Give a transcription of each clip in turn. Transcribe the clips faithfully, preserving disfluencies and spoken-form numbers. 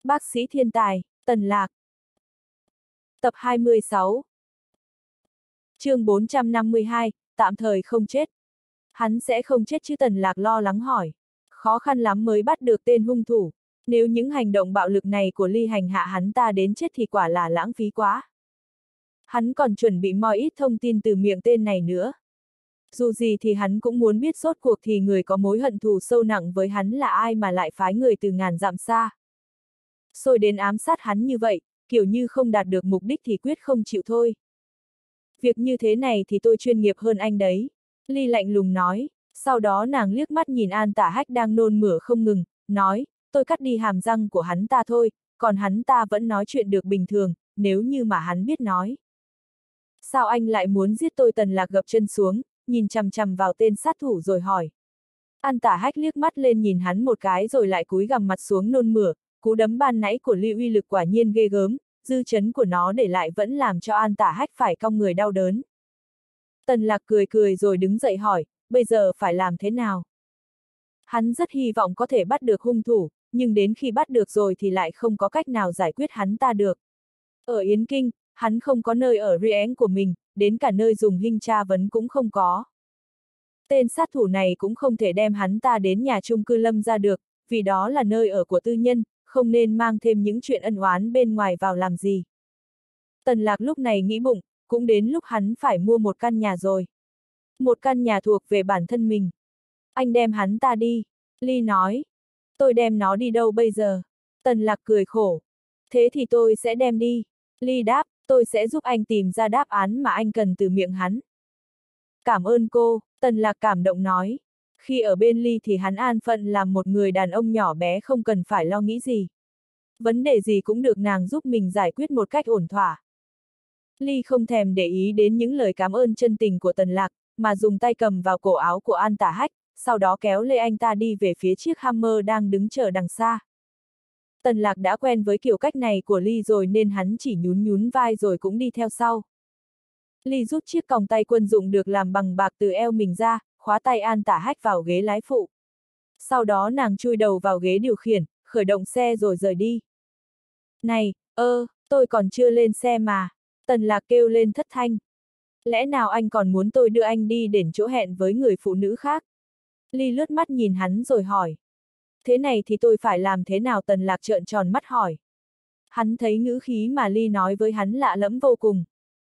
Bác sĩ thiên tài, Tần Lạc. Tập hai mươi sáu. Chương bốn trăm năm mươi hai, tạm thời không chết. Hắn sẽ không chết chứ? Tần Lạc lo lắng hỏi. Khó khăn lắm mới bắt được tên hung thủ. Nếu những hành động bạo lực này của Ly hành hạ hắn ta đến chết thì quả là lãng phí quá. Hắn còn chuẩn bị moi ít thông tin từ miệng tên này nữa. Dù gì thì hắn cũng muốn biết rốt cuộc thì người có mối hận thù sâu nặng với hắn là ai mà lại phái người từ ngàn dặm xa xôi đến ám sát hắn như vậy, kiểu như không đạt được mục đích thì quyết không chịu thôi. Việc như thế này thì tôi chuyên nghiệp hơn anh đấy. Ly lạnh lùng nói, sau đó nàng liếc mắt nhìn An Tả Hách đang nôn mửa không ngừng, nói, tôi cắt đi hàm răng của hắn ta thôi, còn hắn ta vẫn nói chuyện được bình thường, nếu như mà hắn biết nói. Sao anh lại muốn giết tôi? Tần Lạc gập chân xuống, nhìn chằm chằm vào tên sát thủ rồi hỏi. An Tả Hách liếc mắt lên nhìn hắn một cái rồi lại cúi gằm mặt xuống nôn mửa, cú đấm ban nãy của Ly uy lực quả nhiên ghê gớm, dư chấn của nó để lại vẫn làm cho An Tả Hách phải cong người đau đớn. Tần Lạc cười cười rồi đứng dậy hỏi, bây giờ phải làm thế nào? Hắn rất hy vọng có thể bắt được hung thủ, nhưng đến khi bắt được rồi thì lại không có cách nào giải quyết hắn ta được. Ở Yến Kinh, hắn không có nơi ở riêng của mình, đến cả nơi dùng hình tra vấn cũng không có. Tên sát thủ này cũng không thể đem hắn ta đến nhà chung cư Lâm ra được, vì đó là nơi ở của tư nhân, không nên mang thêm những chuyện ân oán bên ngoài vào làm gì. Tần Lạc lúc này nghĩ bụng, cũng đến lúc hắn phải mua một căn nhà rồi. Một căn nhà thuộc về bản thân mình. Anh đem hắn ta đi. Ly nói. Tôi đem nó đi đâu bây giờ? Tần Lạc cười khổ. Thế thì tôi sẽ đem đi. Ly đáp, tôi sẽ giúp anh tìm ra đáp án mà anh cần từ miệng hắn. Cảm ơn cô, Tần Lạc cảm động nói. Khi ở bên Ly thì hắn an phận làm một người đàn ông nhỏ bé không cần phải lo nghĩ gì. Vấn đề gì cũng được nàng giúp mình giải quyết một cách ổn thỏa. Ly không thèm để ý đến những lời cảm ơn chân tình của Tần Lạc, mà dùng tay cầm vào cổ áo của An Tả Hách, sau đó kéo lê anh ta đi về phía chiếc Hammer đang đứng chờ đằng xa. Tần Lạc đã quen với kiểu cách này của Ly rồi nên hắn chỉ nhún nhún vai rồi cũng đi theo sau. Ly rút chiếc còng tay quân dụng được làm bằng bạc từ eo mình ra, khóa tay An Tả Hách vào ghế lái phụ. Sau đó nàng chui đầu vào ghế điều khiển, khởi động xe rồi rời đi. Này, ơ, tôi còn chưa lên xe mà. Tần Lạc kêu lên thất thanh. Lẽ nào anh còn muốn tôi đưa anh đi đến chỗ hẹn với người phụ nữ khác? Ly lướt mắt nhìn hắn rồi hỏi. Thế này thì tôi phải làm thế nào? Tần Lạc trợn tròn mắt hỏi. Hắn thấy ngữ khí mà Ly nói với hắn lạ lẫm vô cùng.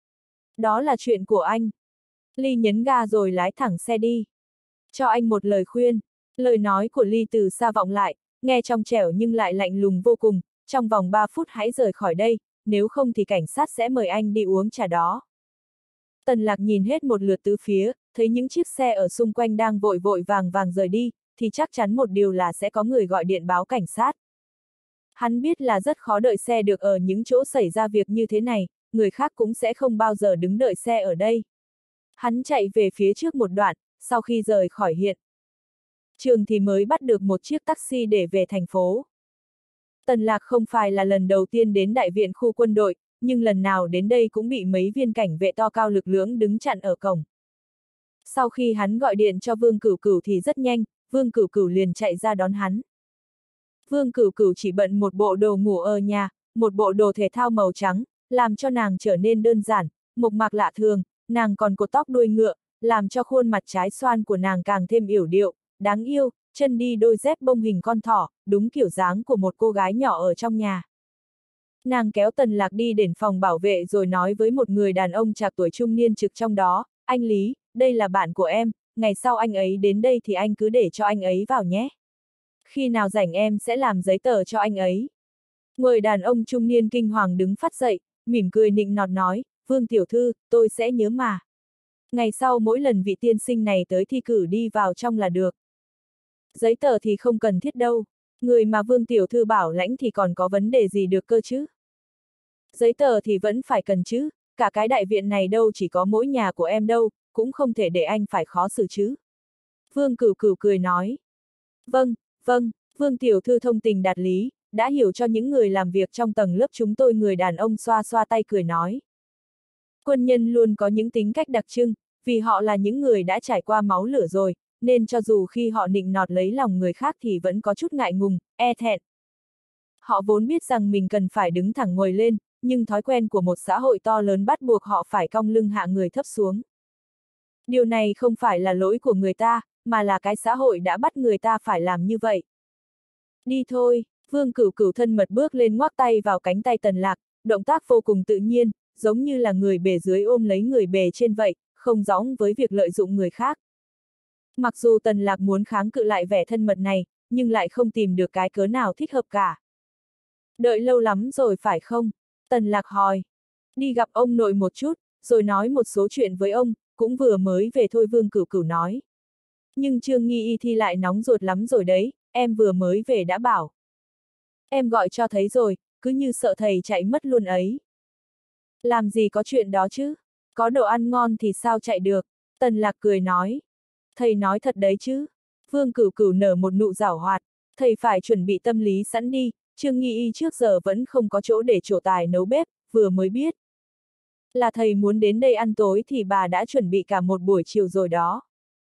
Đó là chuyện của anh. Ly nhấn ga rồi lái thẳng xe đi. Cho anh một lời khuyên. Lời nói của Ly từ xa vọng lại, nghe trong trẻo nhưng lại lạnh lùng vô cùng. Trong vòng ba phút hãy rời khỏi đây, nếu không thì cảnh sát sẽ mời anh đi uống trà đó. Tần Lạc nhìn hết một lượt tứ phía, thấy những chiếc xe ở xung quanh đang vội vội vàng vàng rời đi, thì chắc chắn một điều là sẽ có người gọi điện báo cảnh sát. Hắn biết là rất khó đợi xe được ở những chỗ xảy ra việc như thế này, người khác cũng sẽ không bao giờ đứng đợi xe ở đây. Hắn chạy về phía trước một đoạn, sau khi rời khỏi hiện trường thì mới bắt được một chiếc taxi để về thành phố. Tần Lạc không phải là lần đầu tiên đến đại viện khu quân đội, nhưng lần nào đến đây cũng bị mấy viên cảnh vệ to cao lực lưỡng đứng chặn ở cổng. Sau khi hắn gọi điện cho Vương Cửu Cửu thì rất nhanh, Vương Cửu Cửu liền chạy ra đón hắn. Vương Cửu Cửu chỉ bận một bộ đồ ngủ ở nhà, một bộ đồ thể thao màu trắng, làm cho nàng trở nên đơn giản, mộc mạc lạ thường, nàng còn cột tóc đuôi ngựa, làm cho khuôn mặt trái xoan của nàng càng thêm yểu điệu, đáng yêu, chân đi đôi dép bông hình con thỏ, đúng kiểu dáng của một cô gái nhỏ ở trong nhà. Nàng kéo Tần Lạc đi đến phòng bảo vệ rồi nói với một người đàn ông trạc tuổi trung niên trực trong đó, anh Lý, đây là bạn của em, ngày sau anh ấy đến đây thì anh cứ để cho anh ấy vào nhé. Khi nào rảnh em sẽ làm giấy tờ cho anh ấy. Người đàn ông trung niên kinh hoàng đứng phát dậy, mỉm cười nịnh nọt nói, Vương tiểu thư, tôi sẽ nhớ mà. Ngày sau mỗi lần vị tiên sinh này tới thi cử đi vào trong là được. Giấy tờ thì không cần thiết đâu, người mà Vương tiểu thư bảo lãnh thì còn có vấn đề gì được cơ chứ. Giấy tờ thì vẫn phải cần chứ, cả cái đại viện này đâu chỉ có mỗi nhà của em đâu, cũng không thể để anh phải khó xử chứ. Vương Cửu Cửu cười nói. Vâng, vâng, Vương tiểu thư thông tình đạt lý, đã hiểu cho những người làm việc trong tầng lớp chúng tôi. Người đàn ông xoa xoa tay cười nói. Quân nhân luôn có những tính cách đặc trưng, vì họ là những người đã trải qua máu lửa rồi, nên cho dù khi họ nịnh nọt lấy lòng người khác thì vẫn có chút ngại ngùng, e thẹn. Họ vốn biết rằng mình cần phải đứng thẳng ngồi lên, nhưng thói quen của một xã hội to lớn bắt buộc họ phải cong lưng hạ người thấp xuống. Điều này không phải là lỗi của người ta, mà là cái xã hội đã bắt người ta phải làm như vậy. Đi thôi, Vương Cửu Cửu thân mật bước lên ngoắc tay vào cánh tay Tần Lạc, động tác vô cùng tự nhiên, giống như là người bề dưới ôm lấy người bề trên vậy, không giống với việc lợi dụng người khác. Mặc dù Tần Lạc muốn kháng cự lại vẻ thân mật này, nhưng lại không tìm được cái cớ nào thích hợp cả. Đợi lâu lắm rồi phải không? Tần Lạc hỏi. Đi gặp ông nội một chút, rồi nói một số chuyện với ông, cũng vừa mới về thôi, Vương Cửu Cửu nói. Nhưng Trương Nghi Y thì lại nóng ruột lắm rồi đấy, em vừa mới về đã bảo. Em gọi cho thấy rồi, cứ như sợ thầy chạy mất luôn ấy. Làm gì có chuyện đó chứ? Có đồ ăn ngon thì sao chạy được? Tần Lạc cười nói. Thầy nói thật đấy chứ? Vương Cửu Cửu nở một nụ giảo hoạt. Thầy phải chuẩn bị tâm lý sẵn đi, Trương Nghi Y trước giờ vẫn không có chỗ để trổ tài nấu bếp, vừa mới biết. Là thầy muốn đến đây ăn tối thì bà đã chuẩn bị cả một buổi chiều rồi đó.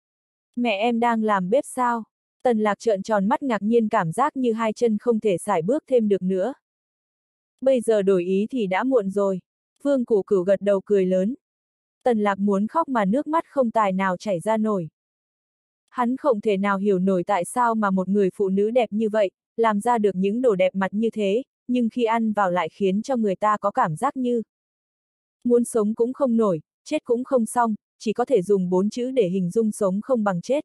Mẹ em đang làm bếp sao? Tần Lạc trợn tròn mắt ngạc nhiên, cảm giác như hai chân không thể sải bước thêm được nữa. Bây giờ đổi ý thì đã muộn rồi. Vương Cửu Cửu gật đầu cười lớn. Tần Lạc muốn khóc mà nước mắt không tài nào chảy ra nổi. Hắn không thể nào hiểu nổi tại sao mà một người phụ nữ đẹp như vậy, làm ra được những đồ đẹp mặt như thế, nhưng khi ăn vào lại khiến cho người ta có cảm giác như muốn sống cũng không nổi, chết cũng không xong, chỉ có thể dùng bốn chữ để hình dung sống không bằng chết.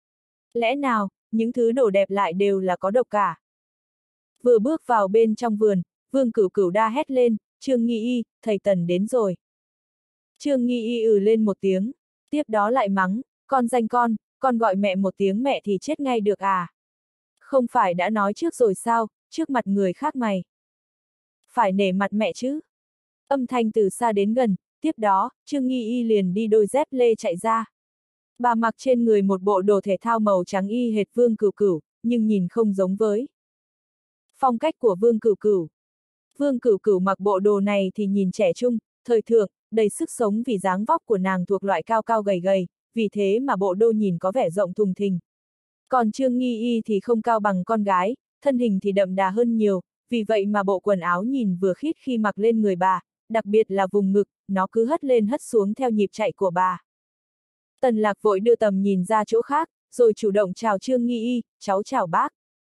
Lẽ nào, những thứ đồ đẹp lại đều là có độc cả? Vừa bước vào bên trong vườn, Vương Cửu Cửu đa hét lên, Trương Nghi Y, thầy Tần đến rồi. Trương Nghi Y ừ lên một tiếng, tiếp đó lại mắng, con danh con, con gọi mẹ một tiếng mẹ thì chết ngay được à? Không phải đã nói trước rồi sao, trước mặt người khác mày. Phải nể mặt mẹ chứ. Âm thanh từ xa đến gần, tiếp đó, Trương Nghi Y liền đi đôi dép lê chạy ra. Bà mặc trên người một bộ đồ thể thao màu trắng y hệt Vương Cửu Cửu, nhưng nhìn không giống với phong cách của Vương Cửu Cửu. Vương Cửu Cửu mặc bộ đồ này thì nhìn trẻ trung, thời thượng, đầy sức sống vì dáng vóc của nàng thuộc loại cao cao gầy gầy, vì thế mà bộ đồ nhìn có vẻ rộng thùng thình. Còn Trương Nghi Y thì không cao bằng con gái, thân hình thì đậm đà hơn nhiều, vì vậy mà bộ quần áo nhìn vừa khít khi mặc lên người bà, đặc biệt là vùng ngực, nó cứ hất lên hất xuống theo nhịp chạy của bà. Tần Lạc vội đưa tầm nhìn ra chỗ khác, rồi chủ động chào Trương Nghi Y, cháu chào bác.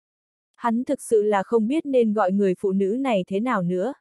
Hắn thực sự là không biết nên gọi người phụ nữ này thế nào nữa.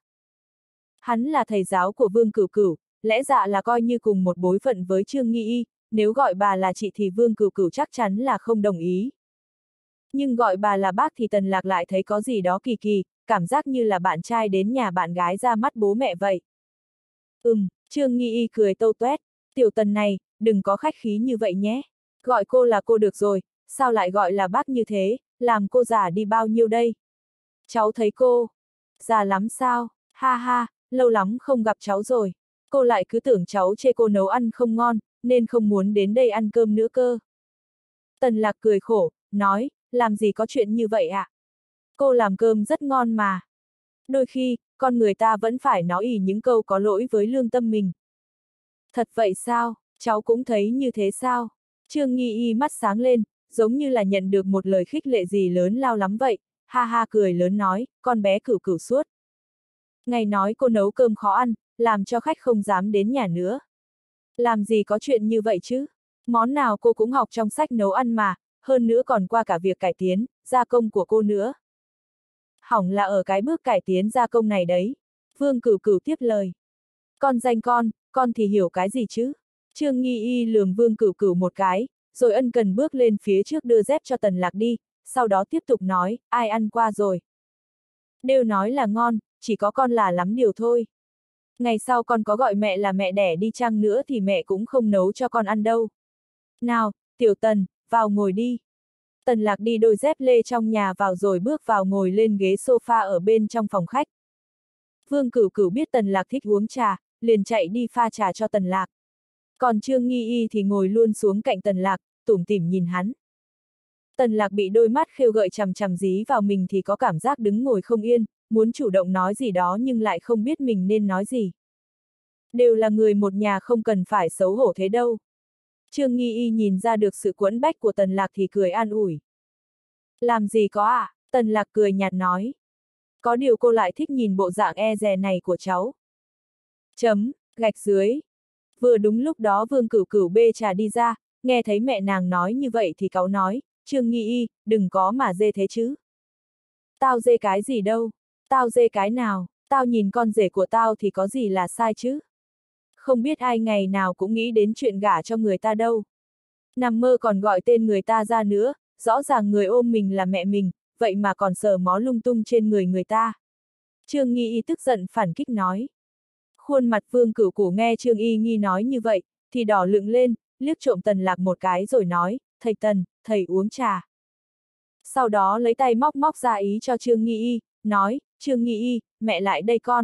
Hắn là thầy giáo của Vương Cửu Cửu, lẽ dạ là coi như cùng một bối phận với Trương Nghi Y, nếu gọi bà là chị thì Vương Cửu Cửu chắc chắn là không đồng ý. Nhưng gọi bà là bác thì Tần Lạc lại thấy có gì đó kỳ kỳ, cảm giác như là bạn trai đến nhà bạn gái ra mắt bố mẹ vậy. Ừm, Trương Nghi Y cười tâu tuét, tiểu Tần này, đừng có khách khí như vậy nhé. Gọi cô là cô được rồi, sao lại gọi là bác như thế, làm cô già đi bao nhiêu đây? Cháu thấy cô già lắm sao? Ha ha, lâu lắm không gặp cháu rồi. Cô lại cứ tưởng cháu chê cô nấu ăn không ngon, nên không muốn đến đây ăn cơm nữa cơ. Tần Lạc cười khổ, nói, làm gì có chuyện như vậy ạ? À? Cô làm cơm rất ngon mà. Đôi khi, con người ta vẫn phải nói ỉ những câu có lỗi với lương tâm mình. Thật vậy sao? Cháu cũng thấy như thế sao? Trương Nghi Y mắt sáng lên, giống như là nhận được một lời khích lệ gì lớn lao lắm vậy, ha ha cười lớn nói, con bé Cửu Cửu suốt ngày nói cô nấu cơm khó ăn, làm cho khách không dám đến nhà nữa. Làm gì có chuyện như vậy chứ? Món nào cô cũng học trong sách nấu ăn mà, hơn nữa còn qua cả việc cải tiến, gia công của cô nữa. Hỏng là ở cái bước cải tiến gia công này đấy. Vương Cửu Cửu tiếp lời. Con danh con, con thì hiểu cái gì chứ? Trương Nghi Y lườm Vương Cửu Cửu một cái, rồi ân cần bước lên phía trước đưa dép cho Tần Lạc đi, sau đó tiếp tục nói, ai ăn qua rồi. Đều nói là ngon, chỉ có con là lắm điều thôi. Ngày sau con có gọi mẹ là mẹ đẻ đi chăng nữa thì mẹ cũng không nấu cho con ăn đâu. Nào, tiểu Tần, vào ngồi đi. Tần Lạc đi đôi dép lê trong nhà vào rồi bước vào ngồi lên ghế sofa ở bên trong phòng khách. Vương Cửu Cửu biết Tần Lạc thích uống trà, liền chạy đi pha trà cho Tần Lạc. Còn Trương Nghi Y thì ngồi luôn xuống cạnh Tần Lạc, tủm tỉm nhìn hắn. Tần Lạc bị đôi mắt khêu gợi chằm chằm dí vào mình thì có cảm giác đứng ngồi không yên, muốn chủ động nói gì đó nhưng lại không biết mình nên nói gì. Đều là người một nhà không cần phải xấu hổ thế đâu. Trương Nghi Y nhìn ra được sự quẫn bách của Tần Lạc thì cười an ủi. Làm gì có ạ, à? Tần Lạc cười nhạt nói. Có điều cô lại thích nhìn bộ dạng e dè này của cháu. Chấm, gạch dưới. Vừa đúng lúc đó Vương Cửu Cửu bê trà đi ra, nghe thấy mẹ nàng nói như vậy thì cáu nói, Trương Nghi Y, đừng có mà dê thế chứ. Tao dê cái gì đâu, tao dê cái nào, tao nhìn con rể của tao thì có gì là sai chứ. Không biết ai ngày nào cũng nghĩ đến chuyện gả cho người ta đâu. Nằm mơ còn gọi tên người ta ra nữa, rõ ràng người ôm mình là mẹ mình, vậy mà còn sờ mó lung tung trên người người ta. Trương Nghi Y tức giận phản kích nói. Khuôn mặt Vương Cửu Cửu nghe Trương Y Nghi nói như vậy, thì đỏ lựng lên, liếc trộm Tần Lạc một cái rồi nói, thầy Tần, thầy uống trà. Sau đó lấy tay móc móc ra ý cho Trương Nghi Y, nói, Trương Nghi Y, mẹ lại đây con.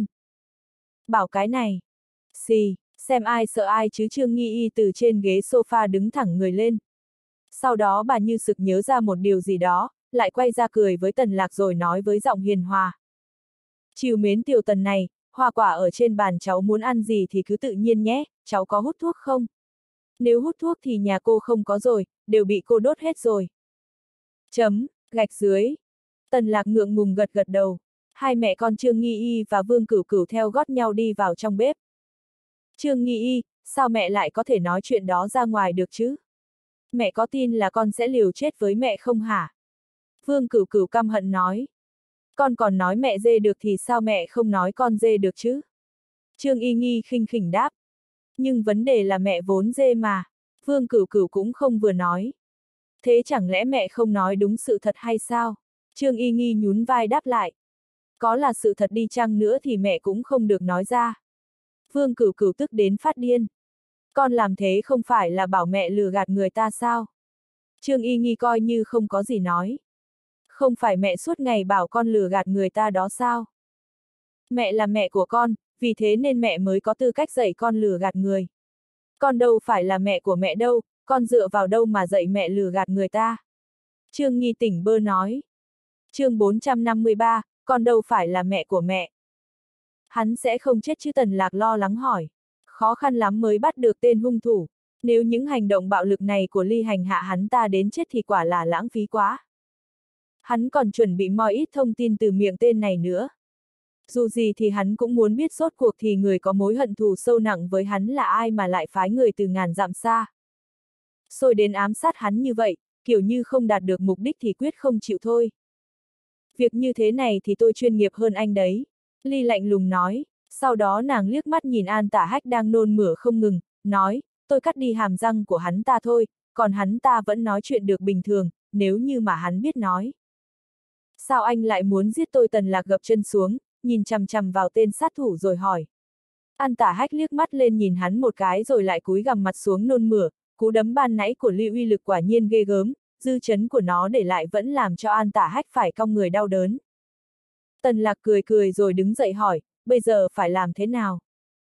Bảo cái này. Xì, xem ai sợ ai chứ. Trương Nghi Y từ trên ghế sofa đứng thẳng người lên. Sau đó bà như sực nhớ ra một điều gì đó, lại quay ra cười với Tần Lạc rồi nói với giọng hiền hòa. Chiều mến tiểu Tần này, hoa quả ở trên bàn cháu muốn ăn gì thì cứ tự nhiên nhé, cháu có hút thuốc không? Nếu hút thuốc thì nhà cô không có rồi, đều bị cô đốt hết rồi. Chấm, gạch dưới. Tần Lạc ngượng ngùng gật gật đầu. Hai mẹ con Trương Nghi Y và Vương Cửu Cửu theo gót nhau đi vào trong bếp. Trương Nghi Y, sao mẹ lại có thể nói chuyện đó ra ngoài được chứ? Mẹ có tin là con sẽ liều chết với mẹ không hả? Vương Cửu Cửu căm hận nói. Con còn nói mẹ dê được thì sao mẹ không nói con dê được chứ? Trương Y Nghi khinh khỉnh đáp. Nhưng vấn đề là mẹ vốn dê mà. Vương Cửu Cửu cũng không vừa nói. Thế chẳng lẽ mẹ không nói đúng sự thật hay sao? Trương Y Nghi nhún vai đáp lại. Có là sự thật đi chăng nữa thì mẹ cũng không được nói ra. Vương Cửu Cửu tức đến phát điên. Con làm thế không phải là bảo mẹ lừa gạt người ta sao? Trương Y Nghi coi như không có gì nói. Không phải mẹ suốt ngày bảo con lừa gạt người ta đó sao? Mẹ là mẹ của con, vì thế nên mẹ mới có tư cách dạy con lừa gạt người. Con đâu phải là mẹ của mẹ đâu, con dựa vào đâu mà dạy mẹ lừa gạt người ta? Trương Nghi tỉnh bơ nói. Chương bốn trăm năm mươi ba, con đâu phải là mẹ của mẹ. Hắn sẽ không chết chứ? Tần Lạc lo lắng hỏi. Khó khăn lắm mới bắt được tên hung thủ. Nếu những hành động bạo lực này của Ly hành hạ hắn ta đến chết thì quả là lãng phí quá. Hắn còn chuẩn bị moi ít thông tin từ miệng tên này nữa. Dù gì thì hắn cũng muốn biết rốt cuộc thì người có mối hận thù sâu nặng với hắn là ai mà lại phái người từ ngàn dặm xa. Xôi đến ám sát hắn như vậy, kiểu như không đạt được mục đích thì quyết không chịu thôi. Việc như thế này thì tôi chuyên nghiệp hơn anh đấy. Ly lạnh lùng nói, sau đó nàng liếc mắt nhìn An Tả Hách đang nôn mửa không ngừng, nói, tôi cắt đi hàm răng của hắn ta thôi, còn hắn ta vẫn nói chuyện được bình thường, nếu như mà hắn biết nói. Sao anh lại muốn giết tôi? Tần Lạc gập chân xuống, nhìn chằm chằm vào tên sát thủ rồi hỏi. An Tả Hách liếc mắt lên nhìn hắn một cái rồi lại cúi gằm mặt xuống nôn mửa, cú đấm ban nãy của Ly uy lực quả nhiên ghê gớm, dư chấn của nó để lại vẫn làm cho An Tả Hách phải cong người đau đớn. Tần Lạc cười cười rồi đứng dậy hỏi, bây giờ phải làm thế nào?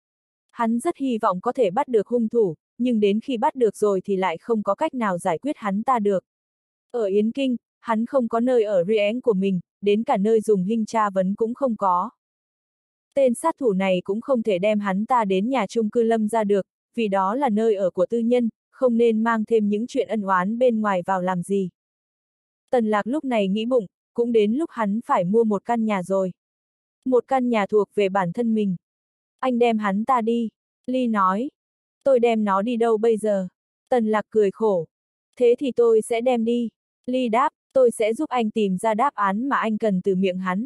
Hắn rất hy vọng có thể bắt được hung thủ, nhưng đến khi bắt được rồi thì lại không có cách nào giải quyết hắn ta được. Ở Yến Kinh, hắn không có nơi ở riêng của mình, đến cả nơi dùng hình tra vấn cũng không có. Tên sát thủ này cũng không thể đem hắn ta đến nhà chung cư Lâm ra được, vì đó là nơi ở của tư nhân, không nên mang thêm những chuyện ân oán bên ngoài vào làm gì. Tần Lạc lúc này nghĩ bụng, cũng đến lúc hắn phải mua một căn nhà rồi. Một căn nhà thuộc về bản thân mình. Anh đem hắn ta đi. Ly nói. Tôi đem nó đi đâu bây giờ? Tần Lạc cười khổ. Thế thì tôi sẽ đem đi. Ly đáp, tôi sẽ giúp anh tìm ra đáp án mà anh cần từ miệng hắn.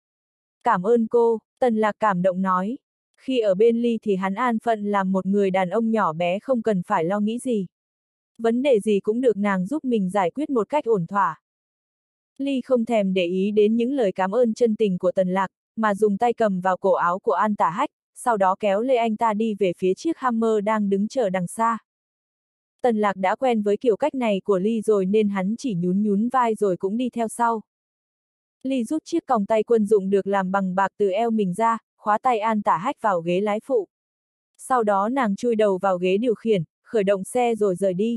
Cảm ơn cô, Tần Lạc cảm động nói. Khi ở bên Ly thì hắn an phận làm một người đàn ông nhỏ bé không cần phải lo nghĩ gì. Vấn đề gì cũng được nàng giúp mình giải quyết một cách ổn thỏa. Ly không thèm để ý đến những lời cảm ơn chân tình của Tần Lạc, mà dùng tay cầm vào cổ áo của An Tả Hách, sau đó kéo lê anh ta đi về phía chiếc Hammer đang đứng chờ đằng xa. Tần Lạc đã quen với kiểu cách này của Ly rồi nên hắn chỉ nhún nhún vai rồi cũng đi theo sau. Ly rút chiếc còng tay quân dụng được làm bằng bạc từ eo mình ra, khóa tay An Tả Hách vào ghế lái phụ. Sau đó nàng chui đầu vào ghế điều khiển, khởi động xe rồi rời đi.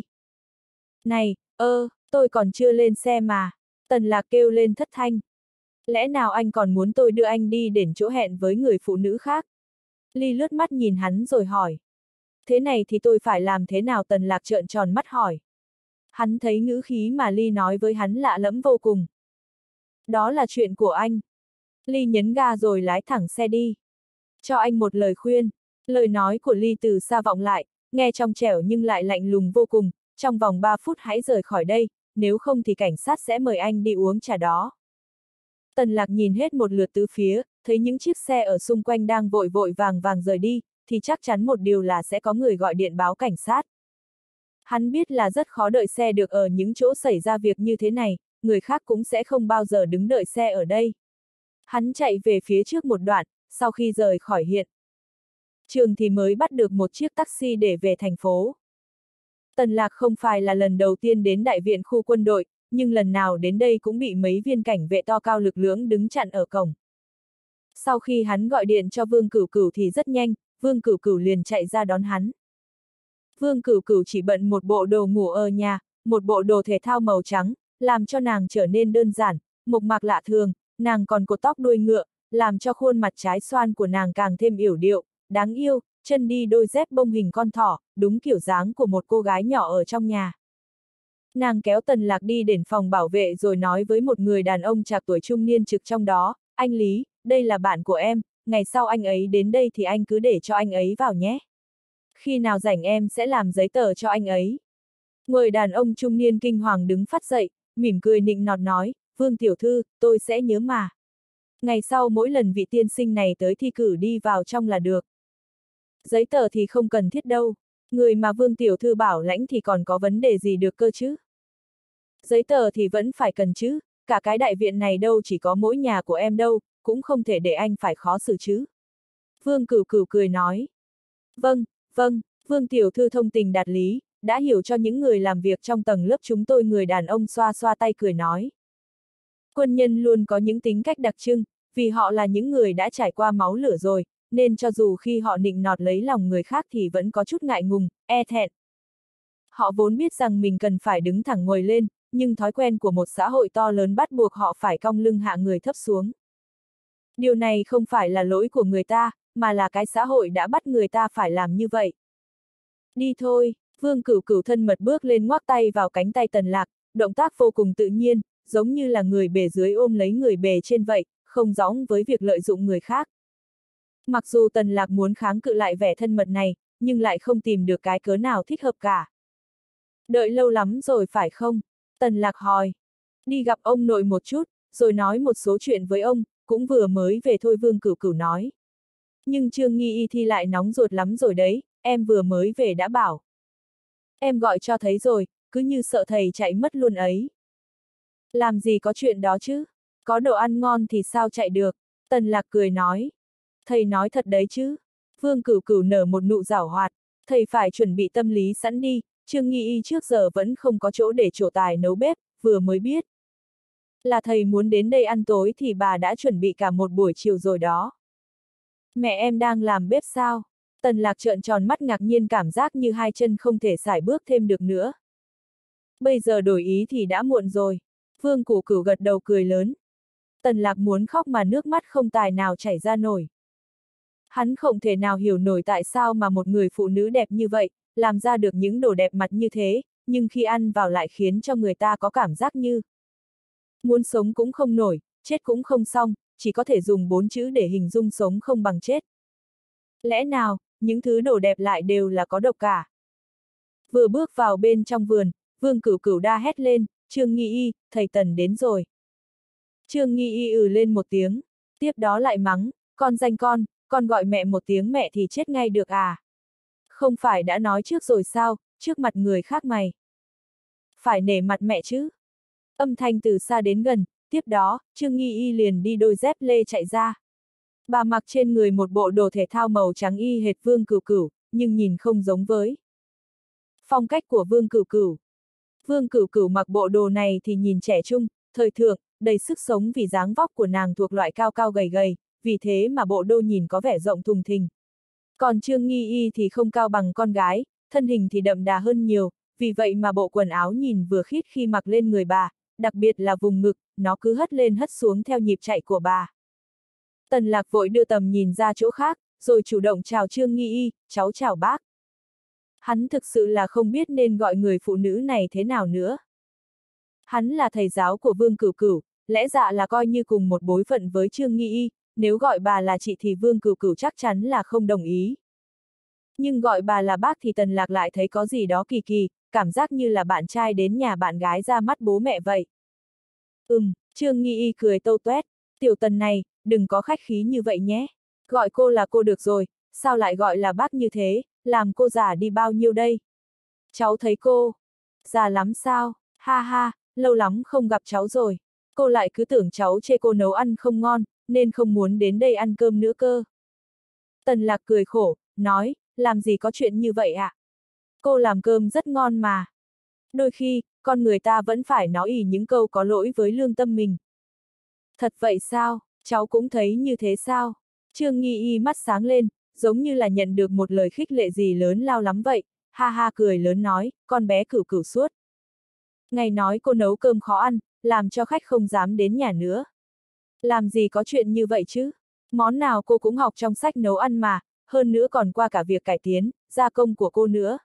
Này, ơ, tôi còn chưa lên xe mà. Tần Lạc kêu lên thất thanh. Lẽ nào anh còn muốn tôi đưa anh đi đến chỗ hẹn với người phụ nữ khác? Ly lướt mắt nhìn hắn rồi hỏi. Thế này thì tôi phải làm thế nào? Tần Lạc trợn tròn mắt hỏi. Hắn thấy ngữ khí mà Ly nói với hắn lạ lẫm vô cùng. Đó là chuyện của anh. Ly nhấn ga rồi lái thẳng xe đi. Cho anh một lời khuyên. Lời nói của Ly từ xa vọng lại, nghe trong trẻo nhưng lại lạnh lùng vô cùng, trong vòng ba phút hãy rời khỏi đây, nếu không thì cảnh sát sẽ mời anh đi uống trà đó. Tần Lạc nhìn hết một lượt tứ phía, thấy những chiếc xe ở xung quanh đang vội vội vàng vàng rời đi, thì chắc chắn một điều là sẽ có người gọi điện báo cảnh sát. Hắn biết là rất khó đợi xe được ở những chỗ xảy ra việc như thế này, người khác cũng sẽ không bao giờ đứng đợi xe ở đây. Hắn chạy về phía trước một đoạn, sau khi rời khỏi hiện trường thì mới bắt được một chiếc taxi để về thành phố. Tần Lạc không phải là lần đầu tiên đến đại viện khu quân đội, nhưng lần nào đến đây cũng bị mấy viên cảnh vệ to cao lực lưỡng đứng chặn ở cổng. Sau khi hắn gọi điện cho Vương Cửu Cửu thì rất nhanh, Vương Cửu Cửu liền chạy ra đón hắn. Vương Cửu Cửu chỉ bận một bộ đồ ngủ ở nhà, một bộ đồ thể thao màu trắng, làm cho nàng trở nên đơn giản, mộc mạc lạ thường, nàng còn cột tóc đuôi ngựa, làm cho khuôn mặt trái xoan của nàng càng thêm yểu điệu, đáng yêu, chân đi đôi dép bông hình con thỏ, đúng kiểu dáng của một cô gái nhỏ ở trong nhà. Nàng kéo Tần Lạc đi đến phòng bảo vệ rồi nói với một người đàn ông trạc tuổi trung niên trực trong đó, anh Lý, đây là bạn của em, ngày sau anh ấy đến đây thì anh cứ để cho anh ấy vào nhé. Khi nào rảnh em sẽ làm giấy tờ cho anh ấy. Người đàn ông trung niên kinh hoàng đứng phát dậy, mỉm cười nịnh nọt nói, Vương tiểu thư, tôi sẽ nhớ mà. Ngày sau mỗi lần vị tiên sinh này tới thi cử đi vào trong là được. Giấy tờ thì không cần thiết đâu, người mà Vương tiểu thư bảo lãnh thì còn có vấn đề gì được cơ chứ. Giấy tờ thì vẫn phải cần chứ, cả cái đại viện này đâu chỉ có mỗi nhà của em đâu, cũng không thể để anh phải khó xử chứ. Vương Cửu Cửu cười nói. Vâng, vâng, Vương tiểu thư thông tình đạt lý, đã hiểu cho những người làm việc trong tầng lớp chúng tôi. Người đàn ông xoa xoa tay cười nói. Quân nhân luôn có những tính cách đặc trưng, vì họ là những người đã trải qua máu lửa rồi, nên cho dù khi họ nịnh nọt lấy lòng người khác thì vẫn có chút ngại ngùng, e thẹn. Họ vốn biết rằng mình cần phải đứng thẳng ngồi lên, nhưng thói quen của một xã hội to lớn bắt buộc họ phải cong lưng hạ người thấp xuống. Điều này không phải là lỗi của người ta, mà là cái xã hội đã bắt người ta phải làm như vậy. Đi thôi, Vương Cửu Cửu thân mật bước lên ngoắc tay vào cánh tay Tần Lạc, động tác vô cùng tự nhiên, giống như là người bề dưới ôm lấy người bề trên vậy, không giống với việc lợi dụng người khác. Mặc dù Tần Lạc muốn kháng cự lại vẻ thân mật này, nhưng lại không tìm được cái cớ nào thích hợp cả. Đợi lâu lắm rồi phải không? Tần Lạc hỏi. Đi gặp ông nội một chút, rồi nói một số chuyện với ông, cũng vừa mới về thôi. Vương Cửu Cửu nói. Nhưng Trương Nghi Y thì lại nóng ruột lắm rồi đấy, em vừa mới về đã bảo. Em gọi cho thấy rồi, cứ như sợ thầy chạy mất luôn ấy. Làm gì có chuyện đó chứ? Có đồ ăn ngon thì sao chạy được? Tần Lạc cười nói. Thầy nói thật đấy chứ? Vương Cửu Cửu nở một nụ giảo hoạt. Thầy phải chuẩn bị tâm lý sẵn đi, Trương Nghi Y trước giờ vẫn không có chỗ để trổ tài nấu bếp, vừa mới biết. Là thầy muốn đến đây ăn tối thì bà đã chuẩn bị cả một buổi chiều rồi đó. Mẹ em đang làm bếp sao? Tần Lạc trợn tròn mắt ngạc nhiên, cảm giác như hai chân không thể sải bước thêm được nữa. Bây giờ đổi ý thì đã muộn rồi. Vương Cửu Cửu gật đầu cười lớn. Tần Lạc muốn khóc mà nước mắt không tài nào chảy ra nổi. Hắn không thể nào hiểu nổi tại sao mà một người phụ nữ đẹp như vậy, làm ra được những đồ đẹp mặt như thế, nhưng khi ăn vào lại khiến cho người ta có cảm giác như muốn sống cũng không nổi, chết cũng không xong, chỉ có thể dùng bốn chữ để hình dung sống không bằng chết. Lẽ nào, những thứ đồ đẹp lại đều là có độc cả? Vừa bước vào bên trong vườn, Vương Cửu Cửu đa hét lên, Trương Nghi Y, thầy Tần đến rồi. Trương Nghi Y ừ lên một tiếng, tiếp đó lại mắng, con danh con, con gọi mẹ một tiếng mẹ thì chết ngay được à? Không phải đã nói trước rồi sao, trước mặt người khác mày. Phải nể mặt mẹ chứ. Âm thanh từ xa đến gần, tiếp đó, Trương Nghi Y liền đi đôi dép lê chạy ra. Bà mặc trên người một bộ đồ thể thao màu trắng y hệt Vương Cửu Cửu, nhưng nhìn không giống với phong cách của Vương Cửu Cửu. Vương Cửu Cửu mặc bộ đồ này thì nhìn trẻ trung, thời thượng, đầy sức sống vì dáng vóc của nàng thuộc loại cao cao gầy gầy, vì thế mà bộ đồ nhìn có vẻ rộng thùng thình. Còn Trương Nghi Y thì không cao bằng con gái, thân hình thì đậm đà hơn nhiều, vì vậy mà bộ quần áo nhìn vừa khít khi mặc lên người bà, đặc biệt là vùng ngực, nó cứ hất lên hất xuống theo nhịp chạy của bà. Tần Lạc vội đưa tầm nhìn ra chỗ khác, rồi chủ động chào Trương Nghi Y, cháu chào bác. Hắn thực sự là không biết nên gọi người phụ nữ này thế nào nữa. Hắn là thầy giáo của Vương Cửu Cửu, lẽ dạ là coi như cùng một bối phận với Trương Nghi Y, nếu gọi bà là chị thì Vương Cửu Cửu chắc chắn là không đồng ý. Nhưng gọi bà là bác thì Tần Lạc lại thấy có gì đó kỳ kỳ, cảm giác như là bạn trai đến nhà bạn gái ra mắt bố mẹ vậy. Ừm, Trương Nghi Y cười tâu tuét, tiểu Tần này, đừng có khách khí như vậy nhé. Gọi cô là cô được rồi, sao lại gọi là bác như thế, làm cô già đi bao nhiêu đây? Cháu thấy cô già lắm sao? Ha ha, lâu lắm không gặp cháu rồi. Cô lại cứ tưởng cháu chê cô nấu ăn không ngon, nên không muốn đến đây ăn cơm nữa cơ. Tần Lạc cười khổ, nói, làm gì có chuyện như vậy ạ? À? Cô làm cơm rất ngon mà. Đôi khi, con người ta vẫn phải nói ỉ những câu có lỗi với lương tâm mình. Thật vậy sao? Cháu cũng thấy như thế sao? Trương Nghi Y mắt sáng lên, giống như là nhận được một lời khích lệ gì lớn lao lắm vậy, ha ha cười lớn nói, con bé Cửu Cửu suốt. Ngày nói cô nấu cơm khó ăn, làm cho khách không dám đến nhà nữa. Làm gì có chuyện như vậy chứ? Món nào cô cũng học trong sách nấu ăn mà, hơn nữa còn qua cả việc cải tiến, gia công của cô nữa.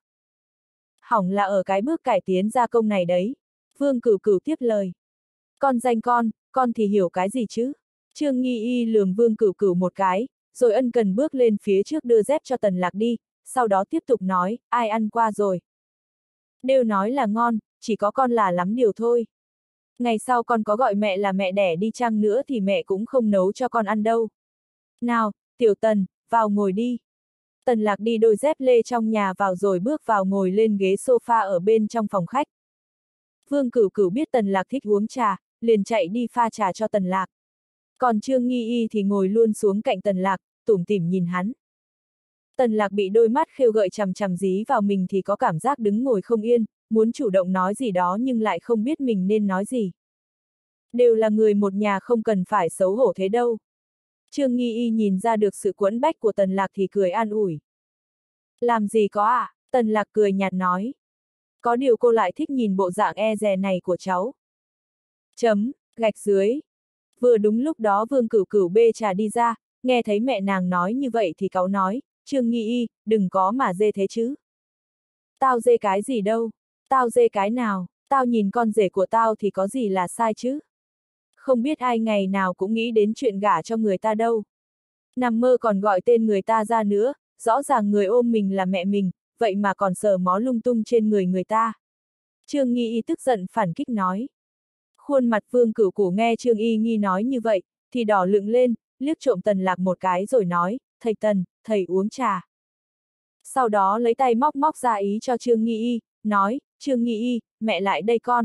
Hỏng là ở cái bước cải tiến gia công này đấy. Vương Cửu Cửu tiếp lời. Con danh con, con thì hiểu cái gì chứ? Trương Nghi Y lườm Vương Cửu Cửu một cái, rồi ân cần bước lên phía trước đưa dép cho Tần Lạc đi, sau đó tiếp tục nói, ai ăn qua rồi. Đều nói là ngon, chỉ có con là lắm điều thôi. Ngày sau con có gọi mẹ là mẹ đẻ đi chăng nữa thì mẹ cũng không nấu cho con ăn đâu. Nào, tiểu Tần, vào ngồi đi. Tần Lạc đi đôi dép lê trong nhà vào rồi bước vào ngồi lên ghế sofa ở bên trong phòng khách. Vương Cửu Cửu biết Tần Lạc thích uống trà, liền chạy đi pha trà cho Tần Lạc. Còn Trương Nghi Y thì ngồi luôn xuống cạnh Tần Lạc, tủm tỉm nhìn hắn. Tần Lạc bị đôi mắt khêu gợi chằm chằm dí vào mình thì có cảm giác đứng ngồi không yên, muốn chủ động nói gì đó nhưng lại không biết mình nên nói gì. Đều là người một nhà không cần phải xấu hổ thế đâu. Trương Nghi Y nhìn ra được sự quẫn bách của Tần Lạc thì cười an ủi. Làm gì có ạ? À? Tần Lạc cười nhạt nói. Có điều cô lại thích nhìn bộ dạng e dè này của cháu. Chấm, gạch dưới. Vừa đúng lúc đó Vương Cửu Cửu bê trà đi ra, nghe thấy mẹ nàng nói như vậy thì cáu nói, Trương Nghi Y, đừng có mà dê thế chứ. Tao dê cái gì đâu, tao dê cái nào, tao nhìn con rể của tao thì có gì là sai chứ. Không biết ai ngày nào cũng nghĩ đến chuyện gả cho người ta đâu. Nằm mơ còn gọi tên người ta ra nữa, rõ ràng người ôm mình là mẹ mình, vậy mà còn sờ mó lung tung trên người người ta. Trương Nghi Y tức giận phản kích nói. Khuôn mặt Vương Cửu Cửu nghe Trương Y Nghi nói như vậy, thì đỏ lựng lên, liếc trộm Tần Lạc một cái rồi nói, thầy Tần, thầy uống trà. Sau đó lấy tay móc móc ra ý cho Trương Nghi Y, nói, Trương Nghi Y, mẹ lại đây con.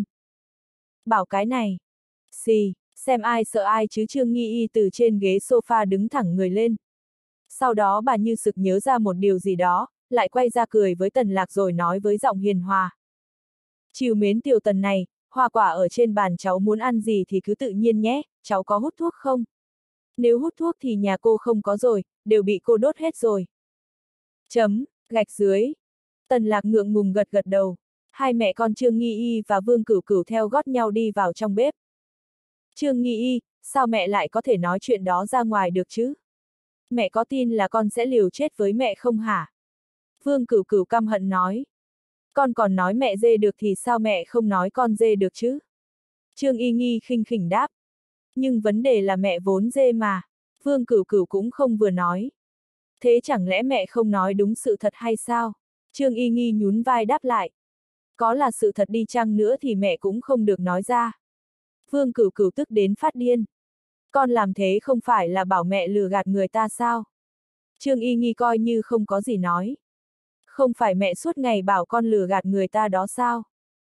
Bảo cái này. Xì, xem ai sợ ai chứ Trương Nghi Y từ trên ghế sofa đứng thẳng người lên. Sau đó bà như sực nhớ ra một điều gì đó, lại quay ra cười với Tần Lạc rồi nói với giọng hiền hòa. Chiều mến tiểu Tần này, hoa quả ở trên bàn cháu muốn ăn gì thì cứ tự nhiên nhé, cháu có hút thuốc không? Nếu hút thuốc thì nhà cô không có rồi, đều bị cô đốt hết rồi. Chấm, gạch dưới. Tần Lạc ngượng ngùng gật gật đầu. Hai mẹ con Trương Nghi Y và Vương Cửu Cửu theo gót nhau đi vào trong bếp. Trương Nghi Y, sao mẹ lại có thể nói chuyện đó ra ngoài được chứ? Mẹ có tin là con sẽ liều chết với mẹ không hả? Vương Cửu Cửu căm hận nói. Con còn nói mẹ dê được thì sao mẹ không nói con dê được chứ? Trương Y Nghi khinh khỉnh đáp. Nhưng vấn đề là mẹ vốn dê mà. Vương Cửu Cửu cũng không vừa nói. Thế chẳng lẽ mẹ không nói đúng sự thật hay sao? Trương Y Nghi nhún vai đáp lại. Có là sự thật đi chăng nữa thì mẹ cũng không được nói ra. Vương Cửu Cửu tức đến phát điên. Con làm thế không phải là bảo mẹ lừa gạt người ta sao? Trương Y Nghi coi như không có gì nói. Không phải mẹ suốt ngày bảo con lừa gạt người ta đó sao?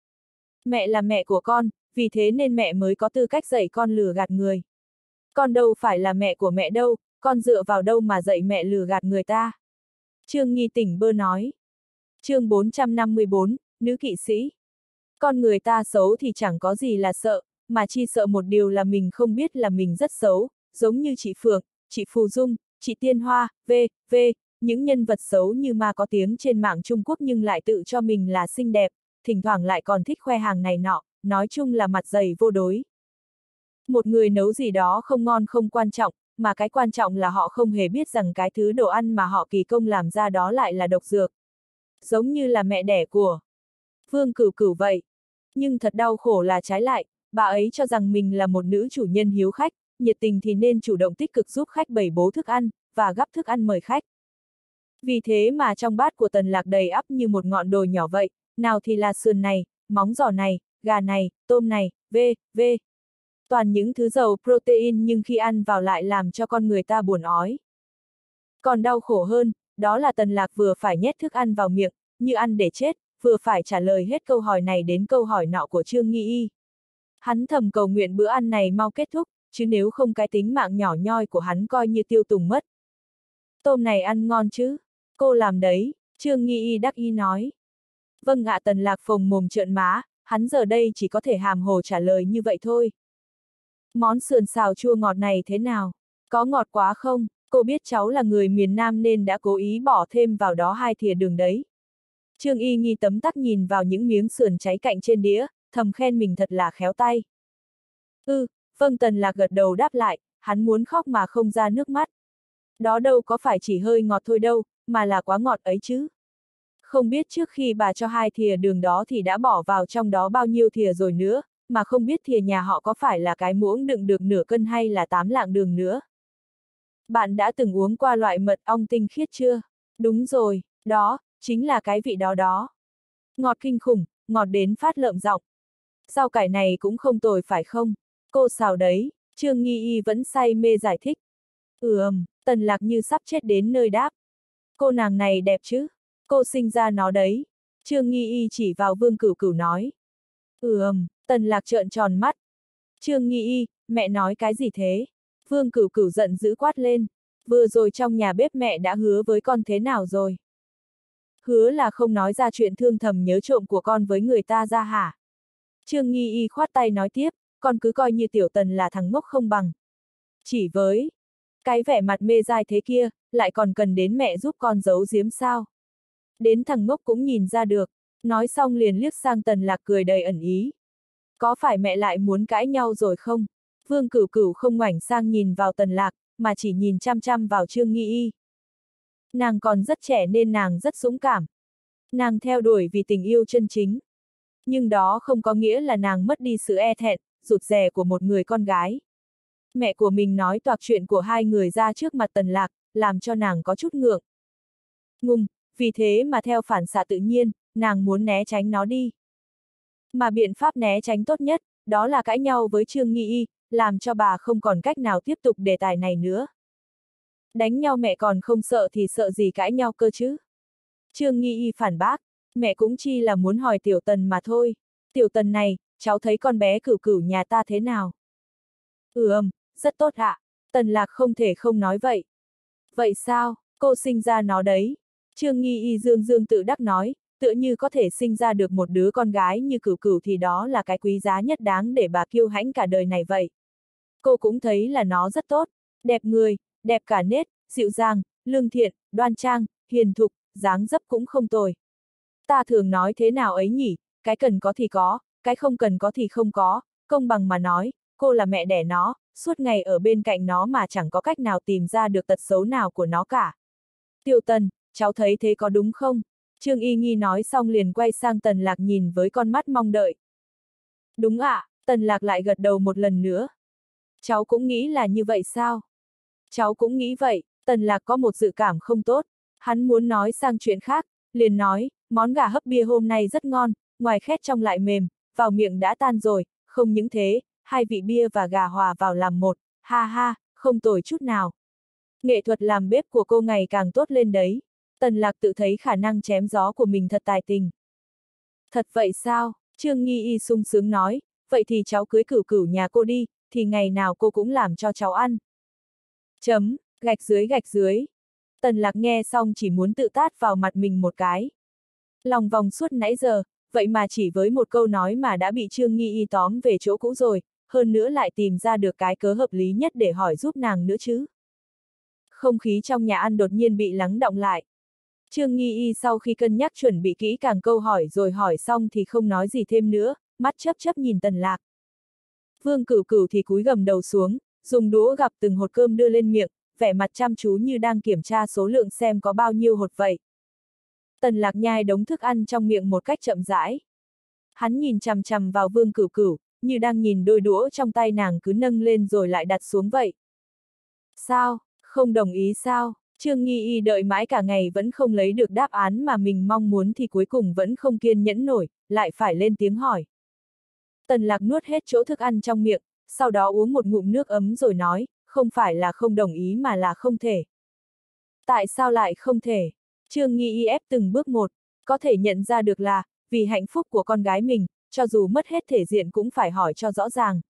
Mẹ là mẹ của con, vì thế nên mẹ mới có tư cách dạy con lừa gạt người. Con đâu phải là mẹ của mẹ đâu, con dựa vào đâu mà dạy mẹ lừa gạt người ta? Trương Nghi tỉnh bơ nói. Chương bốn trăm năm mươi bốn, nữ kỵ sĩ. Con người ta xấu thì chẳng có gì là sợ, mà chi sợ một điều là mình không biết là mình rất xấu, giống như chị Phượng, chị Phù Dung, chị Tiên Hoa, v, v, những nhân vật xấu như ma có tiếng trên mạng Trung Quốc nhưng lại tự cho mình là xinh đẹp, thỉnh thoảng lại còn thích khoe hàng này nọ, nói chung là mặt dày vô đối. Một người nấu gì đó không ngon không quan trọng, mà cái quan trọng là họ không hề biết rằng cái thứ đồ ăn mà họ kỳ công làm ra đó lại là độc dược. Giống như là mẹ đẻ của Vương Cửu Cửu vậy. Nhưng thật đau khổ là trái lại, bà ấy cho rằng mình là một nữ chủ nhân hiếu khách, nhiệt tình thì nên chủ động tích cực giúp khách bày bố thức ăn, và gắp thức ăn mời khách. Vì thế mà trong bát của Tần Lạc đầy ắp như một ngọn đồi nhỏ vậy, nào thì là sườn này, móng giò này, gà này, tôm này, v, v. Toàn những thứ giàu protein nhưng khi ăn vào lại làm cho con người ta buồn ói. Còn đau khổ hơn, đó là Tần Lạc vừa phải nhét thức ăn vào miệng, như ăn để chết, vừa phải trả lời hết câu hỏi này đến câu hỏi nọ của Trương Nghi Y. Hắn thầm cầu nguyện bữa ăn này mau kết thúc, chứ nếu không cái tính mạng nhỏ nhoi của hắn coi như tiêu tùng mất. Tôm này ăn ngon chứ? Cô làm đấy, Trương Nghi Y đắc ý nói. Vâng ạ. Tần Lạc phồng mồm trợn má, hắn giờ đây chỉ có thể hàm hồ trả lời như vậy thôi. Món sườn xào chua ngọt này thế nào? Có ngọt quá không? Cô biết cháu là người miền Nam nên đã cố ý bỏ thêm vào đó hai thìa đường đấy. Trương Y Nghi tấm tắc nhìn vào những miếng sườn cháy cạnh trên đĩa, thầm khen mình thật là khéo tay. Ừ, vâng. Tần Lạc gật đầu đáp lại, hắn muốn khóc mà không ra nước mắt. Đó đâu có phải chỉ hơi ngọt thôi đâu, mà là quá ngọt ấy chứ. Không biết trước khi bà cho hai thìa đường đó thì đã bỏ vào trong đó bao nhiêu thìa rồi nữa, mà không biết thìa nhà họ có phải là cái muỗng đựng được nửa cân hay là tám lạng đường nữa. Bạn đã từng uống qua loại mật ong tinh khiết chưa? Đúng rồi, đó, chính là cái vị đó đó. Ngọt kinh khủng, ngọt đến phát lợm giọng. Rau cải này cũng không tồi phải không? Cô xào đấy, Trương Nghi Y vẫn say mê giải thích. Ừm, Tần Lạc như sắp chết đến nơi đáp. Cô nàng này đẹp chứ? Cô sinh ra nó đấy. Trương Nghi Y chỉ vào Vương Cửu Cửu nói. Ừm, Tần Lạc trợn tròn mắt. Trương Nghi Y, mẹ nói cái gì thế? Vương Cửu Cửu giận dữ quát lên. Vừa rồi trong nhà bếp mẹ đã hứa với con thế nào rồi? Hứa là không nói ra chuyện thương thầm nhớ trộm của con với người ta ra hả? Trương Nghi Y khoát tay nói tiếp, con cứ coi như tiểu Tần là thằng ngốc không bằng. Chỉ với cái vẻ mặt mê dai thế kia, lại còn cần đến mẹ giúp con giấu giếm sao? Đến thằng ngốc cũng nhìn ra được, nói xong liền liếc sang Tần Lạc cười đầy ẩn ý. Có phải mẹ lại muốn cãi nhau rồi không? Vương Cửu Cửu không ngoảnh sang nhìn vào Tần Lạc, mà chỉ nhìn chăm chăm vào Trương Nghi Y. Nàng còn rất trẻ nên nàng rất dũng cảm. Nàng theo đuổi vì tình yêu chân chính. Nhưng đó không có nghĩa là nàng mất đi sự e thẹn, rụt rè của một người con gái. Mẹ của mình nói toạc chuyện của hai người ra trước mặt Tần Lạc, làm cho nàng có chút ngượng. Ngùng, vì thế mà theo phản xạ tự nhiên, nàng muốn né tránh nó đi. Mà biện pháp né tránh tốt nhất, đó là cãi nhau với Trương Nghi Y, làm cho bà không còn cách nào tiếp tục đề tài này nữa. Đánh nhau mẹ còn không sợ thì sợ gì cãi nhau cơ chứ? Trương Nghi Y phản bác, mẹ cũng chi là muốn hỏi tiểu Tần mà thôi. Tiểu Tần này, cháu thấy con bé Cửu Cửu nhà ta thế nào? Ừm, rất tốt ạ. Tần Lạc không thể không nói vậy. Vậy sao, cô sinh ra nó đấy? Trương Nghi Y dương dương tự đắc nói, tựa như có thể sinh ra được một đứa con gái như Cửu Cửu thì đó là cái quý giá nhất đáng để bà kiêu hãnh cả đời này vậy. Cô cũng thấy là nó rất tốt, đẹp người, đẹp cả nết, dịu dàng, lương thiện, đoan trang, hiền thục, dáng dấp cũng không tồi. Ta thường nói thế nào ấy nhỉ, cái cần có thì có, cái không cần có thì không có, công bằng mà nói, cô là mẹ đẻ nó, suốt ngày ở bên cạnh nó mà chẳng có cách nào tìm ra được tật xấu nào của nó cả. Tiểu Tần, cháu thấy thế có đúng không? Trương Y Nghi nói xong liền quay sang Tần Lạc nhìn với con mắt mong đợi. Đúng ạ, à, Tần Lạc lại gật đầu một lần nữa. Cháu cũng nghĩ là như vậy sao? Cháu cũng nghĩ vậy. Tần Lạc có một dự cảm không tốt. Hắn muốn nói sang chuyện khác, liền nói, món gà hấp bia hôm nay rất ngon, ngoài khét trong lại mềm, vào miệng đã tan rồi, không những thế, hai vị bia và gà hòa vào làm một, ha ha, không tồi chút nào. Nghệ thuật làm bếp của cô ngày càng tốt lên đấy. Tần Lạc tự thấy khả năng chém gió của mình thật tài tình. Thật vậy sao? Trương Nghi Y sung sướng nói, vậy thì cháu cưới Cửu Cửu nhà cô đi, thì ngày nào cô cũng làm cho cháu ăn. Chấm, gạch dưới gạch dưới. Tần Lạc nghe xong chỉ muốn tự tát vào mặt mình một cái. Lòng vòng suốt nãy giờ, vậy mà chỉ với một câu nói mà đã bị Trương Nghi Y tóm về chỗ cũ rồi, hơn nữa lại tìm ra được cái cớ hợp lý nhất để hỏi giúp nàng nữa chứ. Không khí trong nhà ăn đột nhiên bị lắng đọng lại. Trương Nghi Y sau khi cân nhắc chuẩn bị kỹ càng câu hỏi rồi hỏi xong thì không nói gì thêm nữa, mắt chớp chớp nhìn Tần Lạc. Vương Cửu Cửu thì cúi gầm đầu xuống, dùng đũa gắp từng hột cơm đưa lên miệng, vẻ mặt chăm chú như đang kiểm tra số lượng xem có bao nhiêu hột vậy. Tần Lạc nhai đống thức ăn trong miệng một cách chậm rãi. Hắn nhìn chằm chằm vào Vương Cửu Cửu, như đang nhìn đôi đũa trong tay nàng cứ nâng lên rồi lại đặt xuống vậy. Sao, không đồng ý sao? Trương Nghi Y đợi mãi cả ngày vẫn không lấy được đáp án mà mình mong muốn thì cuối cùng vẫn không kiên nhẫn nổi, lại phải lên tiếng hỏi. Tần Lạc nuốt hết chỗ thức ăn trong miệng, sau đó uống một ngụm nước ấm rồi nói, không phải là không đồng ý mà là không thể. Tại sao lại không thể? Trương Nghi Y ép từng bước một, có thể nhận ra được là, vì hạnh phúc của con gái mình, cho dù mất hết thể diện cũng phải hỏi cho rõ ràng.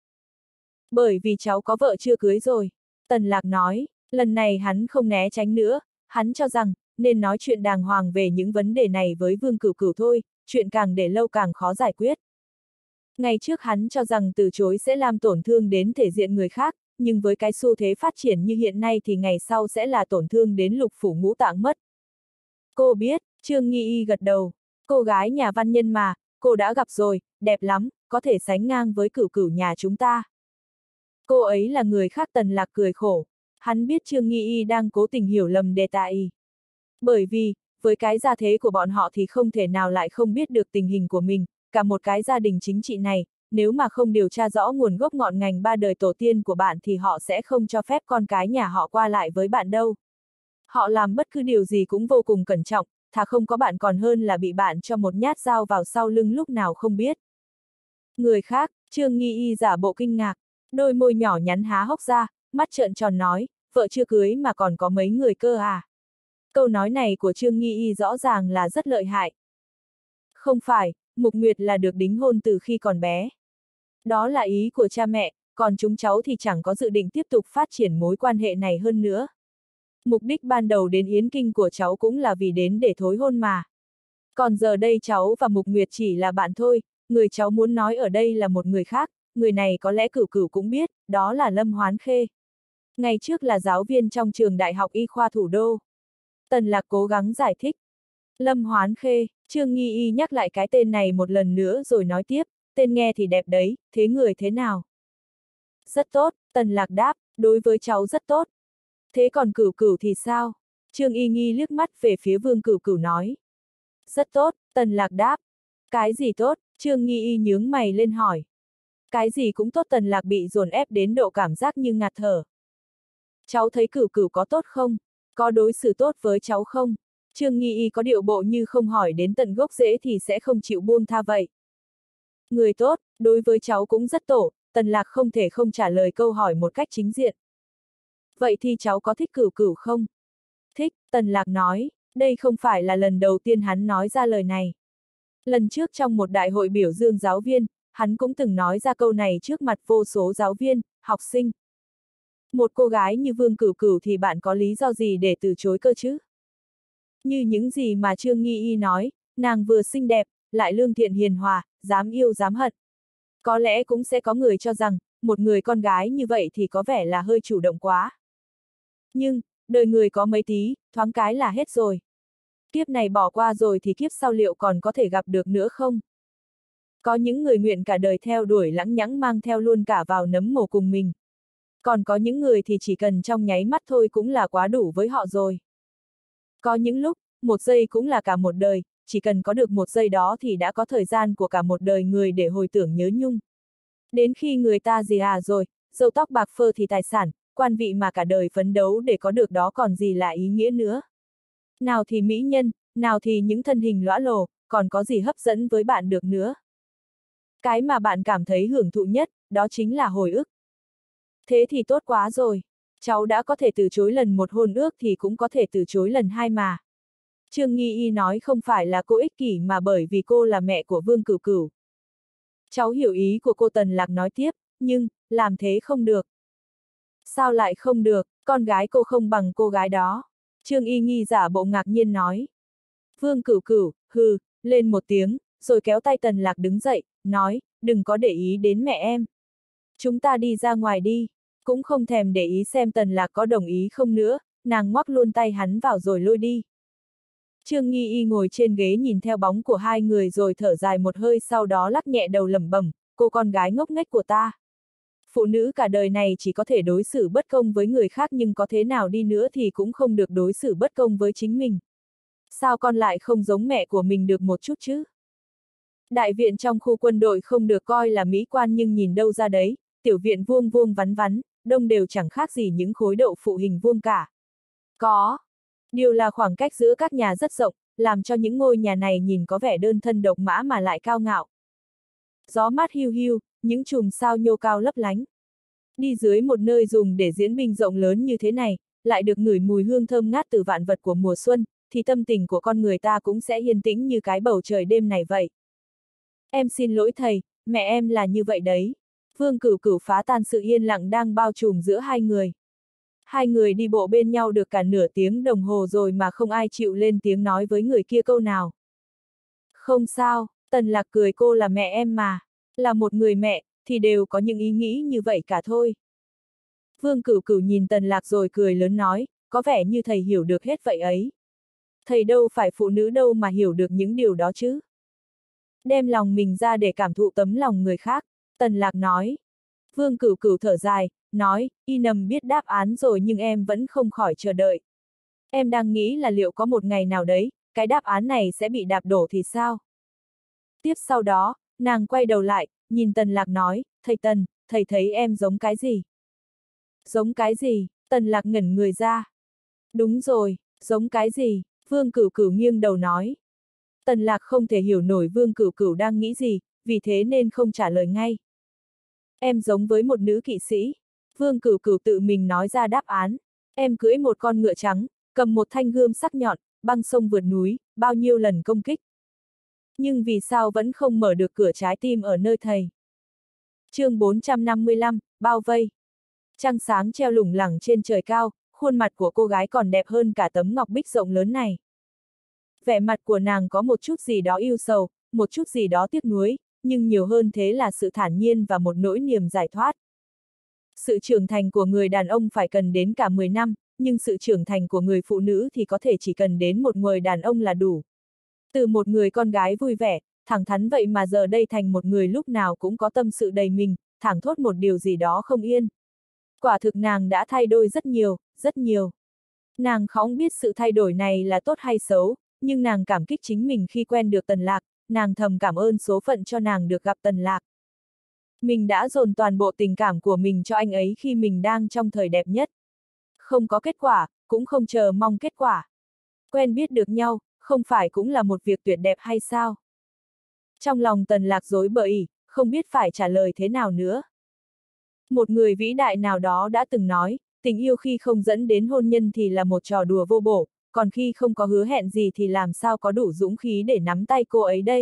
Bởi vì cháu có vợ chưa cưới rồi, Tần Lạc nói, lần này hắn không né tránh nữa, hắn cho rằng, nên nói chuyện đàng hoàng về những vấn đề này với Vương Cửu Cửu thôi, chuyện càng để lâu càng khó giải quyết. Ngày trước hắn cho rằng từ chối sẽ làm tổn thương đến thể diện người khác, nhưng với cái xu thế phát triển như hiện nay thì ngày sau sẽ là tổn thương đến lục phủ ngũ tạng mất. Cô biết, Trương Nghi Y gật đầu, cô gái nhà văn nhân mà, cô đã gặp rồi, đẹp lắm, có thể sánh ngang với Cửu Cửu nhà chúng ta. Cô ấy là người khác. Tần Lạc cười khổ, hắn biết Trương Nghi Y đang cố tình hiểu lầm đề tài. Bởi vì, với cái gia thế của bọn họ thì không thể nào lại không biết được tình hình của mình, cả một cái gia đình chính trị này, nếu mà không điều tra rõ nguồn gốc ngọn ngành ba đời tổ tiên của bạn thì họ sẽ không cho phép con cái nhà họ qua lại với bạn đâu. Họ làm bất cứ điều gì cũng vô cùng cẩn trọng, thà không có bạn còn hơn là bị bạn cho một nhát dao vào sau lưng lúc nào không biết. Người khác, Trương Nghi Y giả bộ kinh ngạc, đôi môi nhỏ nhắn há hốc ra, mắt trợn tròn nói, vợ chưa cưới mà còn có mấy người cơ à? Câu nói này của Trương Nghi Y rõ ràng là rất lợi hại. Không phải, Mục Nguyệt là được đính hôn từ khi còn bé. Đó là ý của cha mẹ, còn chúng cháu thì chẳng có dự định tiếp tục phát triển mối quan hệ này hơn nữa. Mục đích ban đầu đến Yến Kinh của cháu cũng là vì đến để thối hôn mà. Còn giờ đây cháu và Mục Nguyệt chỉ là bạn thôi, người cháu muốn nói ở đây là một người khác, người này có lẽ Cửu Cửu cũng biết, đó là Lâm Hoán Khê. Ngày trước là giáo viên trong trường Đại học Y khoa Thủ đô. Tần Lạc cố gắng giải thích. Lâm Hoán Khê, Trương Nghi Y nhắc lại cái tên này một lần nữa rồi nói tiếp, tên nghe thì đẹp đấy, thế người thế nào? Rất tốt, Tần Lạc đáp, đối với cháu rất tốt. Thế còn Cửu Cửu thì sao? Trương Y Nghi liếc mắt về phía Vương Cửu Cửu nói. Rất tốt, Tần Lạc đáp. Cái gì tốt? Trương Nghi Y nhướng mày lên hỏi. Cái gì cũng tốt. Tần Lạc bị dồn ép đến độ cảm giác như ngạt thở. Cháu thấy Cửu Cửu có tốt không? Có đối xử tốt với cháu không? Trương Nghi Y có điệu bộ như không hỏi đến tận gốc rễ thì sẽ không chịu buông tha vậy. Người tốt, đối với cháu cũng rất tổ. Tần Lạc không thể không trả lời câu hỏi một cách chính diện. Vậy thì cháu có thích Cửu Cửu không? Thích, Tần Lạc nói, đây không phải là lần đầu tiên hắn nói ra lời này. Lần trước trong một đại hội biểu dương giáo viên, hắn cũng từng nói ra câu này trước mặt vô số giáo viên, học sinh. Một cô gái như Vương Cửu Cửu thì bạn có lý do gì để từ chối cơ chứ? Như những gì mà Trương Nghi Y nói, nàng vừa xinh đẹp, lại lương thiện hiền hòa, dám yêu dám hận. Có lẽ cũng sẽ có người cho rằng, một người con gái như vậy thì có vẻ là hơi chủ động quá. Nhưng, đời người có mấy tí, thoáng cái là hết rồi. Kiếp này bỏ qua rồi thì kiếp sau liệu còn có thể gặp được nữa không? Có những người nguyện cả đời theo đuổi lẳng nhẳng mang theo luôn cả vào nấm mồ cùng mình. Còn có những người thì chỉ cần trong nháy mắt thôi cũng là quá đủ với họ rồi. Có những lúc, một giây cũng là cả một đời, chỉ cần có được một giây đó thì đã có thời gian của cả một đời người để hồi tưởng nhớ nhung. Đến khi người ta gì à rồi, râu tóc bạc phơ thì tài sản, quan vị mà cả đời phấn đấu để có được đó còn gì là ý nghĩa nữa. Nào thì mỹ nhân, nào thì những thân hình lõa lồ, còn có gì hấp dẫn với bạn được nữa. Cái mà bạn cảm thấy hưởng thụ nhất, đó chính là hồi ức. Thế thì tốt quá rồi. Cháu đã có thể từ chối lần một hôn ước thì cũng có thể từ chối lần hai mà. Trương Nghi Y nói không phải là cô ích kỷ mà bởi vì cô là mẹ của Vương Cửu Cửu. Cháu hiểu ý của cô. Tần Lạc nói tiếp, nhưng, làm thế không được. Sao lại không được, con gái cô không bằng cô gái đó. Trương Y Nghi giả bộ ngạc nhiên nói. Vương Cửu Cửu, hừ, lên một tiếng, rồi kéo tay Tần Lạc đứng dậy, nói, đừng có để ý đến mẹ em. Chúng ta đi ra ngoài đi. Cũng không thèm để ý xem Tần Lạc có đồng ý không nữa, nàng ngoắc luôn tay hắn vào rồi lôi đi. Trương Nghi Y ngồi trên ghế nhìn theo bóng của hai người rồi thở dài một hơi, sau đó lắc nhẹ đầu lẩm bẩm, cô con gái ngốc nghếch của ta. Phụ nữ cả đời này chỉ có thể đối xử bất công với người khác nhưng có thế nào đi nữa thì cũng không được đối xử bất công với chính mình. Sao con lại không giống mẹ của mình được một chút chứ? Đại viện trong khu quân đội không được coi là mỹ quan nhưng nhìn đâu ra đấy, tiểu viện vuông vuông vắn vắn, đông đều chẳng khác gì những khối đậu phụ hình vuông cả. Có. Điều là khoảng cách giữa các nhà rất rộng, làm cho những ngôi nhà này nhìn có vẻ đơn thân độc mã mà lại cao ngạo. Gió mát hiu hiu, những chùm sao nhô cao lấp lánh. Đi dưới một nơi dùng để diễn binh rộng lớn như thế này, lại được ngửi mùi hương thơm ngát từ vạn vật của mùa xuân, thì tâm tình của con người ta cũng sẽ yên tĩnh như cái bầu trời đêm này vậy. Em xin lỗi thầy, mẹ em là như vậy đấy. Vương Cửu Cửu phá tan sự yên lặng đang bao trùm giữa hai người. Hai người đi bộ bên nhau được cả nửa tiếng đồng hồ rồi mà không ai chịu lên tiếng nói với người kia câu nào. Không sao, Tần Lạc cười, cô là mẹ em mà. Là một người mẹ, thì đều có những ý nghĩ như vậy cả thôi. Vương Cửu Cửu nhìn Tần Lạc rồi cười lớn nói, có vẻ như thầy hiểu được hết vậy ấy. Thầy đâu phải phụ nữ đâu mà hiểu được những điều đó chứ. Đem lòng mình ra để cảm thụ tấm lòng người khác, Tần Lạc nói. Vương Cửu Cửu thở dài, nói, y nầm biết đáp án rồi nhưng em vẫn không khỏi chờ đợi. Em đang nghĩ là liệu có một ngày nào đấy, cái đáp án này sẽ bị đạp đổ thì sao? Tiếp sau đó, nàng quay đầu lại, nhìn Tần Lạc nói, thầy Tần, thầy thấy em giống cái gì? Giống cái gì? Tần Lạc ngẩn người ra. Đúng rồi, giống cái gì? Vương Cửu Cửu nghiêng đầu nói. Tần Lạc không thể hiểu nổi Vương Cửu Cửu đang nghĩ gì, vì thế nên không trả lời ngay. Em giống với một nữ kỵ sĩ. Vương Cửu Cửu tự mình nói ra đáp án. Em cưỡi một con ngựa trắng, cầm một thanh gươm sắc nhọn, băng sông vượt núi, bao nhiêu lần công kích. Nhưng vì sao vẫn không mở được cửa trái tim ở nơi thầy? Chương bốn trăm năm mươi lăm, bao vây. Trăng sáng treo lủng lẳng trên trời cao, khuôn mặt của cô gái còn đẹp hơn cả tấm ngọc bích rộng lớn này. Vẻ mặt của nàng có một chút gì đó ưu sầu, một chút gì đó tiếc nuối, nhưng nhiều hơn thế là sự thản nhiên và một nỗi niềm giải thoát. Sự trưởng thành của người đàn ông phải cần đến cả mười năm, nhưng sự trưởng thành của người phụ nữ thì có thể chỉ cần đến một người đàn ông là đủ. Từ một người con gái vui vẻ, thẳng thắn vậy mà giờ đây thành một người lúc nào cũng có tâm sự đầy mình, thẳng thốt một điều gì đó không yên. Quả thực nàng đã thay đổi rất nhiều, rất nhiều. Nàng không biết sự thay đổi này là tốt hay xấu, nhưng nàng cảm kích chính mình khi quen được Tần Lạc, nàng thầm cảm ơn số phận cho nàng được gặp Tần Lạc. Mình đã dồn toàn bộ tình cảm của mình cho anh ấy khi mình đang trong thời đẹp nhất. Không có kết quả, cũng không chờ mong kết quả. Quen biết được nhau, không phải cũng là một việc tuyệt đẹp hay sao? Trong lòng Tần Lạc rối bời, không biết phải trả lời thế nào nữa. Một người vĩ đại nào đó đã từng nói, tình yêu khi không dẫn đến hôn nhân thì là một trò đùa vô bổ, còn khi không có hứa hẹn gì thì làm sao có đủ dũng khí để nắm tay cô ấy đây?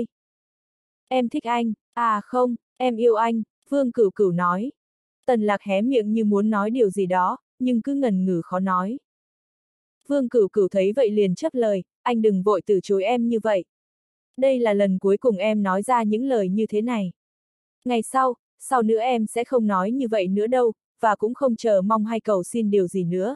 Em thích anh, à không, em yêu anh, Vương Cửu Cửu nói. Tần Lạc hé miệng như muốn nói điều gì đó, nhưng cứ ngần ngừ khó nói. Vương Cửu Cửu thấy vậy liền chấp lời, anh đừng vội từ chối em như vậy. Đây là lần cuối cùng em nói ra những lời như thế này. Ngày sau, sau nữa em sẽ không nói như vậy nữa đâu, và cũng không chờ mong hay cầu xin điều gì nữa.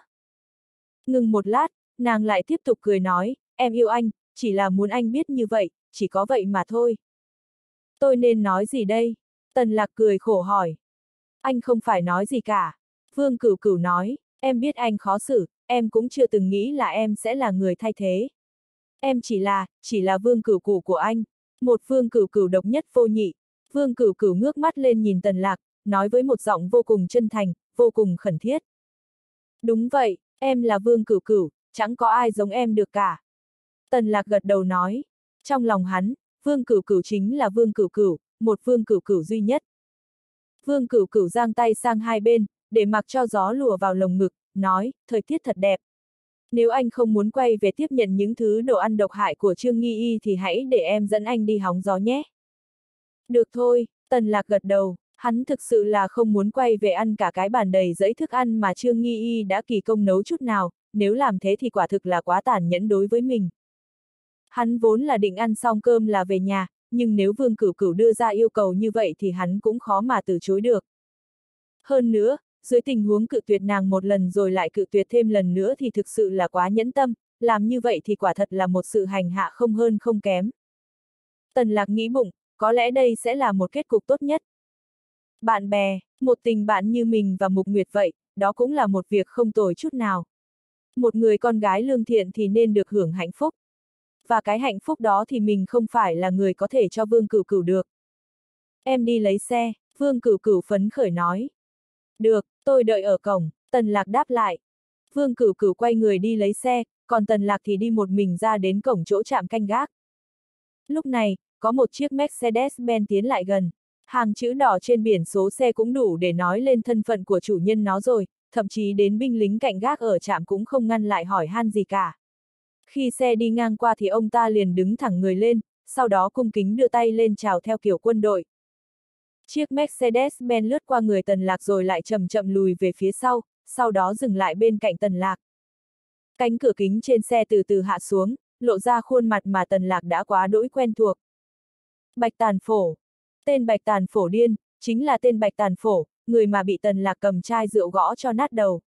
Ngừng một lát, nàng lại tiếp tục cười nói, em yêu anh, chỉ là muốn anh biết như vậy, chỉ có vậy mà thôi. Tôi nên nói gì đây? Tần Lạc cười khổ hỏi. Anh không phải nói gì cả. Vương Cửu Cửu nói, em biết anh khó xử, em cũng chưa từng nghĩ là em sẽ là người thay thế. Em chỉ là, chỉ là Vương Cửu Cửu của anh, một Vương Cửu Cửu độc nhất vô nhị. Vương Cửu Cửu ngước mắt lên nhìn Tần Lạc, nói với một giọng vô cùng chân thành, vô cùng khẩn thiết. Đúng vậy, em là Vương Cửu Cửu, chẳng có ai giống em được cả. Tần Lạc gật đầu nói, trong lòng hắn, Vương Cửu Cửu chính là Vương Cửu Cửu, một Vương Cửu Cửu duy nhất. Vương Cửu Cửu giang tay sang hai bên, để mặc cho gió lùa vào lồng ngực, nói, thời tiết thật đẹp. Nếu anh không muốn quay về tiếp nhận những thứ đồ ăn độc hại của Trương Nghi Y thì hãy để em dẫn anh đi hóng gió nhé. Được thôi, Tần Lạc gật đầu, hắn thực sự là không muốn quay về ăn cả cái bàn đầy dãy thức ăn mà Trương Nghi Y đã kỳ công nấu chút nào, nếu làm thế thì quả thực là quá tàn nhẫn đối với mình. Hắn vốn là định ăn xong cơm là về nhà, nhưng nếu Vương Cửu Cửu đưa ra yêu cầu như vậy thì hắn cũng khó mà từ chối được. Hơn nữa, dưới tình huống cự tuyệt nàng một lần rồi lại cự tuyệt thêm lần nữa thì thực sự là quá nhẫn tâm, làm như vậy thì quả thật là một sự hành hạ không hơn không kém. Tần Lạc nghĩ bụng, có lẽ đây sẽ là một kết cục tốt nhất. Bạn bè, một tình bạn như mình và Mục Nguyệt vậy, đó cũng là một việc không tồi chút nào. Một người con gái lương thiện thì nên được hưởng hạnh phúc. Và cái hạnh phúc đó thì mình không phải là người có thể cho Vương Cửu Cửu được. Em đi lấy xe, Vương Cửu Cửu phấn khởi nói. Được, tôi đợi ở cổng, Tần Lạc đáp lại. Vương Cửu Cửu quay người đi lấy xe, còn Tần Lạc thì đi một mình ra đến cổng chỗ trạm canh gác. Lúc này, có một chiếc Mercedes-Benz tiến lại gần. Hàng chữ đỏ trên biển số xe cũng đủ để nói lên thân phận của chủ nhân nó rồi, thậm chí đến binh lính canh gác ở trạm cũng không ngăn lại hỏi han gì cả. Khi xe đi ngang qua thì ông ta liền đứng thẳng người lên, sau đó cung kính đưa tay lên chào theo kiểu quân đội. Chiếc Mercedes-Benz lướt qua người Tần Lạc rồi lại chậm chậm lùi về phía sau, sau đó dừng lại bên cạnh Tần Lạc. Cánh cửa kính trên xe từ từ hạ xuống, lộ ra khuôn mặt mà Tần Lạc đã quá đỗi quen thuộc. Bạch Tàn Phổ. Tên Bạch Tàn Phổ điên, chính là tên Bạch Tàn Phổ, người mà bị Tần Lạc cầm chai rượu gõ cho nát đầu.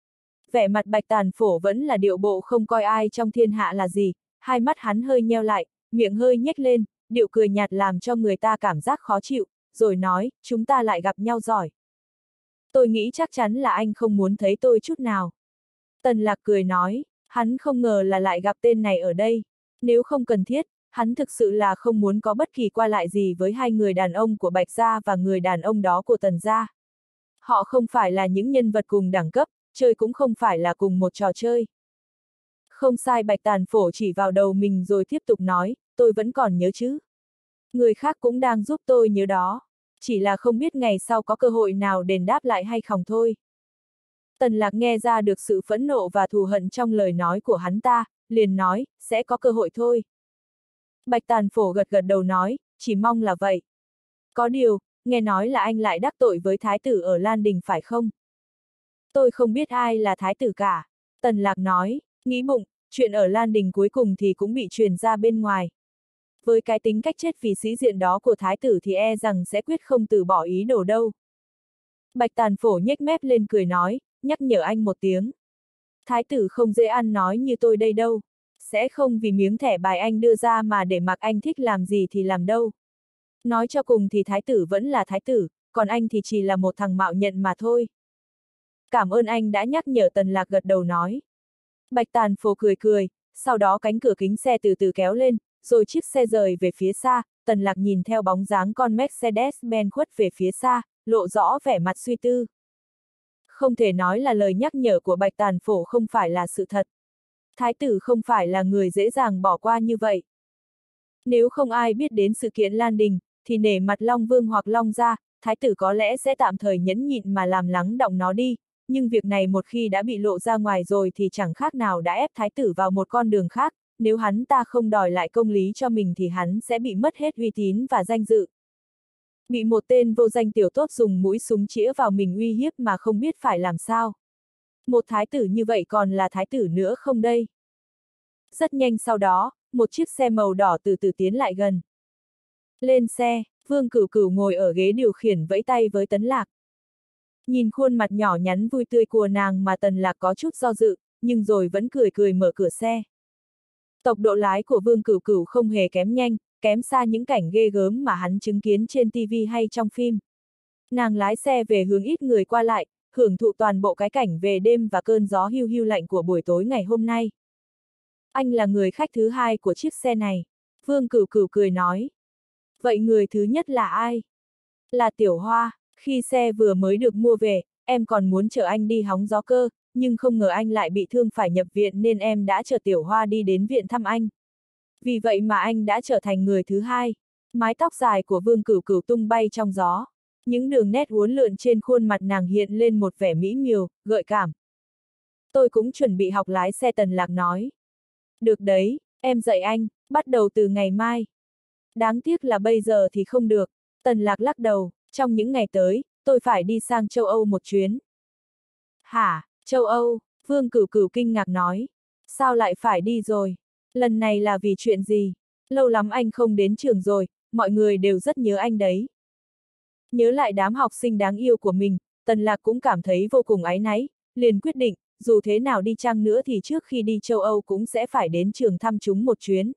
Vẻ mặt Bạch Tàn Phổ vẫn là điệu bộ không coi ai trong thiên hạ là gì, hai mắt hắn hơi nheo lại, miệng hơi nhếch lên, điệu cười nhạt làm cho người ta cảm giác khó chịu, rồi nói, chúng ta lại gặp nhau rồi. Tôi nghĩ chắc chắn là anh không muốn thấy tôi chút nào. Tần Lạc cười nói, hắn không ngờ là lại gặp tên này ở đây. Nếu không cần thiết, hắn thực sự là không muốn có bất kỳ qua lại gì với hai người đàn ông của Bạch Gia và người đàn ông đó của Tần Gia. Họ không phải là những nhân vật cùng đẳng cấp, chơi cũng không phải là cùng một trò chơi. Không sai, Bạch Tàn Phổ chỉ vào đầu mình rồi tiếp tục nói, tôi vẫn còn nhớ chứ. Người khác cũng đang giúp tôi nhớ đó. Chỉ là không biết ngày sau có cơ hội nào đền đáp lại hay không thôi. Tần Lạc nghe ra được sự phẫn nộ và thù hận trong lời nói của hắn ta, liền nói, sẽ có cơ hội thôi. Bạch Tàn Phổ gật gật đầu nói, chỉ mong là vậy. Có điều, nghe nói là anh lại đắc tội với thái tử ở Lan Đình phải không? Tôi không biết ai là thái tử cả. Tần Lạc nói, nghĩ bụng, chuyện ở Lan Đình cuối cùng thì cũng bị truyền ra bên ngoài. Với cái tính cách chết vì sĩ diện đó của thái tử thì e rằng sẽ quyết không từ bỏ ý đồ đâu. Bạch Tàn Phổ nhếch mép lên cười nói, nhắc nhở anh một tiếng. Thái tử không dễ ăn nói như tôi đây đâu. Sẽ không vì miếng thẻ bài anh đưa ra mà để mặc anh thích làm gì thì làm đâu. Nói cho cùng thì thái tử vẫn là thái tử, còn anh thì chỉ là một thằng mạo nhận mà thôi. Cảm ơn anh đã nhắc nhở, Tần Lạc gật đầu nói. Bạch Tàn Phổ cười cười, sau đó cánh cửa kính xe từ từ kéo lên, rồi chiếc xe rời về phía xa, Tần Lạc nhìn theo bóng dáng con Mercedes-Benz khuất về phía xa, lộ rõ vẻ mặt suy tư. Không thể nói là lời nhắc nhở của Bạch Tàn Phổ không phải là sự thật. Thái tử không phải là người dễ dàng bỏ qua như vậy. Nếu không ai biết đến sự kiện Lan Đình, thì nể mặt Long Vương hoặc Long Gia, thái tử có lẽ sẽ tạm thời nhẫn nhịn mà làm lắng đọng nó đi, nhưng việc này một khi đã bị lộ ra ngoài rồi thì chẳng khác nào đã ép thái tử vào một con đường khác, nếu hắn ta không đòi lại công lý cho mình thì hắn sẽ bị mất hết uy tín và danh dự. Bị một tên vô danh tiểu tốt dùng mũi súng chĩa vào mình uy hiếp mà không biết phải làm sao. Một thái tử như vậy còn là thái tử nữa không đây? Rất nhanh sau đó, một chiếc xe màu đỏ từ từ tiến lại gần. Lên xe, Vương Cửu Cửu ngồi ở ghế điều khiển vẫy tay với Tấn Lạc. Nhìn khuôn mặt nhỏ nhắn vui tươi của nàng mà Tần Lạc có chút do dự, nhưng rồi vẫn cười cười mở cửa xe. Tốc độ lái của Vương Cửu Cửu không hề kém nhanh, kém xa những cảnh ghê gớm mà hắn chứng kiến trên ti vi hay trong phim. Nàng lái xe về hướng ít người qua lại, hưởng thụ toàn bộ cái cảnh về đêm và cơn gió hiu hiu lạnh của buổi tối ngày hôm nay. Anh là người khách thứ hai của chiếc xe này. Vương Cửu Cửu cười nói. Vậy người thứ nhất là ai? Là Tiểu Hoa. Khi xe vừa mới được mua về, em còn muốn chở anh đi hóng gió cơ, nhưng không ngờ anh lại bị thương phải nhập viện nên em đã chở Tiểu Hoa đi đến viện thăm anh. Vì vậy mà anh đã trở thành người thứ hai. Mái tóc dài của Vương Cửu Cửu tung bay trong gió. Những đường nét uốn lượn trên khuôn mặt nàng hiện lên một vẻ mỹ miều, gợi cảm. Tôi cũng chuẩn bị học lái xe, Tần Lạc nói. Được đấy, em dạy anh, bắt đầu từ ngày mai. Đáng tiếc là bây giờ thì không được. Tần Lạc lắc đầu, trong những ngày tới, tôi phải đi sang châu Âu một chuyến. Hả, châu Âu? Vương Cửu Cửu kinh ngạc nói. Sao lại phải đi rồi? Lần này là vì chuyện gì? Lâu lắm anh không đến trường rồi, mọi người đều rất nhớ anh đấy. Nhớ lại đám học sinh đáng yêu của mình, Tần Lạc cũng cảm thấy vô cùng áy náy, liền quyết định, dù thế nào đi chăng nữa thì trước khi đi châu Âu cũng sẽ phải đến trường thăm chúng một chuyến.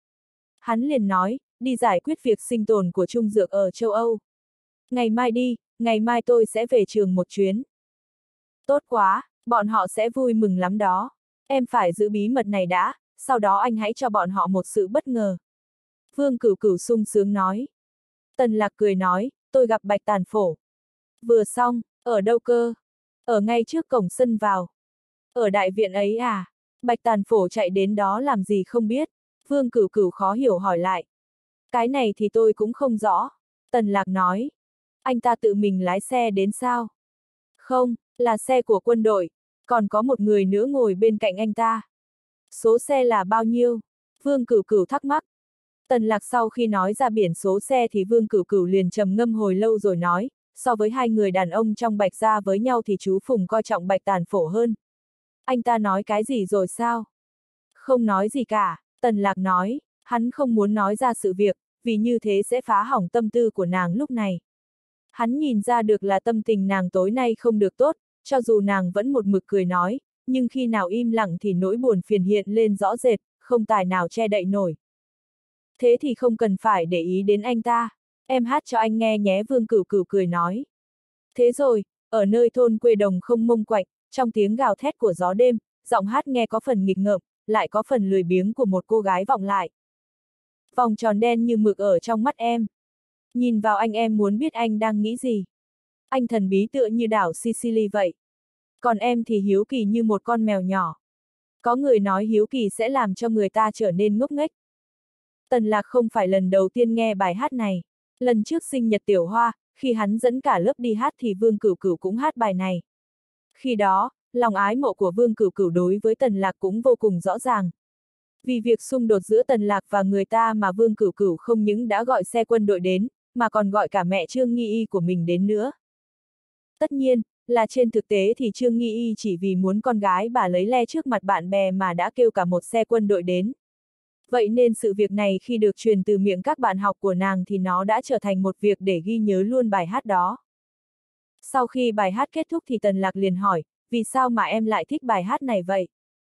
Hắn liền nói, đi giải quyết việc sinh tồn của Trung Dược ở châu Âu. Ngày mai đi, ngày mai tôi sẽ về trường một chuyến. Tốt quá, bọn họ sẽ vui mừng lắm đó. Em phải giữ bí mật này đã, sau đó anh hãy cho bọn họ một sự bất ngờ. Vương Cửu Cửu sung sướng nói. Tần Lạc cười nói, tôi gặp Bạch Tàn Phổ. Vừa xong, ở đâu cơ? Ở ngay trước cổng sân vào. Ở đại viện ấy à? Bạch Tàn Phổ chạy đến đó làm gì không biết. Vương Cửu Cửu khó hiểu hỏi lại. Cái này thì tôi cũng không rõ. Tần Lạc nói. Anh ta tự mình lái xe đến sao? Không, là xe của quân đội. Còn có một người nữa ngồi bên cạnh anh ta. Số xe là bao nhiêu? Vương Cửu Cửu thắc mắc. Tần Lạc sau khi nói ra biển số xe thì Vương Cửu Cửu liền trầm ngâm hồi lâu rồi nói, so với hai người đàn ông trong Bạch gia với nhau thì chú Phùng coi trọng Bạch Tàn Phổ hơn. Anh ta nói cái gì rồi sao? Không nói gì cả, Tần Lạc nói, hắn không muốn nói ra sự việc, vì như thế sẽ phá hỏng tâm tư của nàng lúc này. Hắn nhìn ra được là tâm tình nàng tối nay không được tốt, cho dù nàng vẫn một mực cười nói, nhưng khi nào im lặng thì nỗi buồn phiền hiện lên rõ rệt, không tài nào che đậy nổi. Thế thì không cần phải để ý đến anh ta, em hát cho anh nghe nhé. Vương Cửu Cửu cười nói. Thế rồi, ở nơi thôn quê đồng không mông quạnh, trong tiếng gào thét của gió đêm, giọng hát nghe có phần nghịch ngợm, lại có phần lười biếng của một cô gái vọng lại. Vòng tròn đen như mực ở trong mắt em. Nhìn vào anh em muốn biết anh đang nghĩ gì. Anh thần bí tựa như đảo Sicily vậy. Còn em thì hiếu kỳ như một con mèo nhỏ. Có người nói hiếu kỳ sẽ làm cho người ta trở nên ngốc nghếch. Tần Lạc không phải lần đầu tiên nghe bài hát này. Lần trước sinh nhật Tiểu Hoa, khi hắn dẫn cả lớp đi hát thì Vương Cửu Cửu cũng hát bài này. Khi đó, lòng ái mộ của Vương Cửu Cửu đối với Tần Lạc cũng vô cùng rõ ràng. Vì việc xung đột giữa Tần Lạc và người ta mà Vương Cửu Cửu không những đã gọi xe quân đội đến, mà còn gọi cả mẹ Trương Nghi Y của mình đến nữa. Tất nhiên, là trên thực tế thì Trương Nghi Y chỉ vì muốn con gái bà lấy le trước mặt bạn bè mà đã kêu cả một xe quân đội đến. Vậy nên sự việc này khi được truyền từ miệng các bạn học của nàng thì nó đã trở thành một việc để ghi nhớ luôn bài hát đó. Sau khi bài hát kết thúc thì Tần Lạc liền hỏi, vì sao mà em lại thích bài hát này vậy?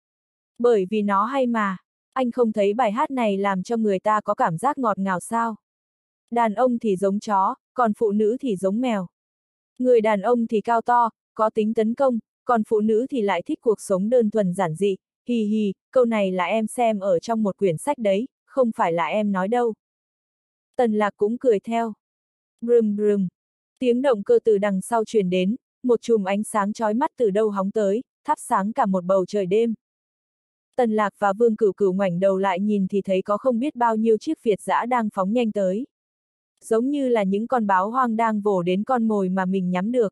Bởi vì nó hay mà, anh không thấy bài hát này làm cho người ta có cảm giác ngọt ngào sao? Đàn ông thì giống chó, còn phụ nữ thì giống mèo. Người đàn ông thì cao to, có tính tấn công, còn phụ nữ thì lại thích cuộc sống đơn thuần giản dị. Hì hì, câu này là em xem ở trong một quyển sách đấy, không phải là em nói đâu. Tần Lạc cũng cười theo. Brum brum. Tiếng động cơ từ đằng sau truyền đến, một chùm ánh sáng chói mắt từ đâu hóng tới, thắp sáng cả một bầu trời đêm. Tần Lạc và Vương Cửu Cửu ngoảnh đầu lại nhìn thì thấy có không biết bao nhiêu chiếc Việt dã đang phóng nhanh tới. Giống như là những con báo hoang đang vồ đến con mồi mà mình nhắm được.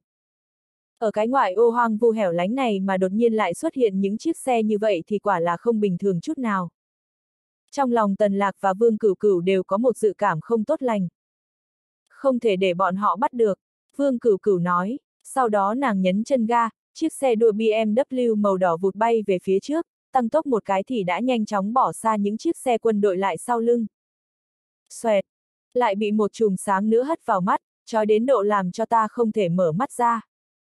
Ở cái ngoại ô hoang vu hẻo lánh này mà đột nhiên lại xuất hiện những chiếc xe như vậy thì quả là không bình thường chút nào. Trong lòng Tần Lạc và Vương Cửu Cửu đều có một dự cảm không tốt lành. Không thể để bọn họ bắt được, Vương Cửu Cửu nói, sau đó nàng nhấn chân ga, chiếc xe đua bê em vê màu đỏ vụt bay về phía trước, tăng tốc một cái thì đã nhanh chóng bỏ xa những chiếc xe quân đội lại sau lưng. Xoẹt, lại bị một chùm sáng nữa hất vào mắt, chói đến độ làm cho ta không thể mở mắt ra.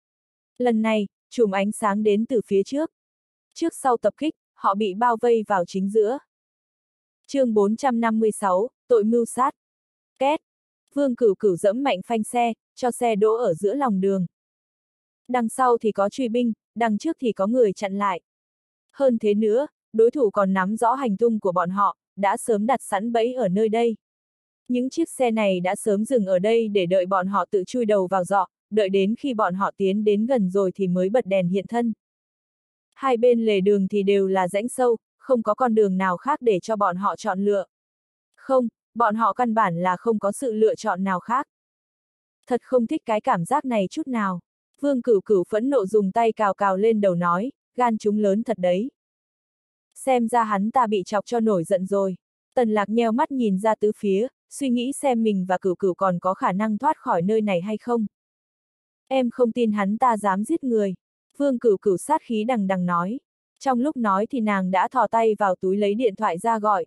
Lần này, chùm ánh sáng đến từ phía trước. Trước sau tập kích, họ bị bao vây vào chính giữa. Chương bốn trăm năm mươi sáu, tội mưu sát. Két. Vương Cửu Cửu dẫm mạnh phanh xe, cho xe đỗ ở giữa lòng đường. Đằng sau thì có truy binh, đằng trước thì có người chặn lại. Hơn thế nữa, đối thủ còn nắm rõ hành tung của bọn họ, đã sớm đặt sẵn bẫy ở nơi đây. Những chiếc xe này đã sớm dừng ở đây để đợi bọn họ tự chui đầu vào giọ, đợi đến khi bọn họ tiến đến gần rồi thì mới bật đèn hiện thân. Hai bên lề đường thì đều là rãnh sâu, không có con đường nào khác để cho bọn họ chọn lựa. Không, bọn họ căn bản là không có sự lựa chọn nào khác. Thật không thích cái cảm giác này chút nào. Vương Cửu Cửu phẫn nộ dùng tay cào cào lên đầu nói, gan chúng lớn thật đấy. Xem ra hắn ta bị chọc cho nổi giận rồi. Tần Lạc nheo mắt nhìn ra tứ phía, suy nghĩ xem mình và Cửu Cửu còn có khả năng thoát khỏi nơi này hay không. Em không tin hắn ta dám giết người. Vương Cửu Cửu sát khí đằng đằng nói. Trong lúc nói thì nàng đã thò tay vào túi lấy điện thoại ra gọi.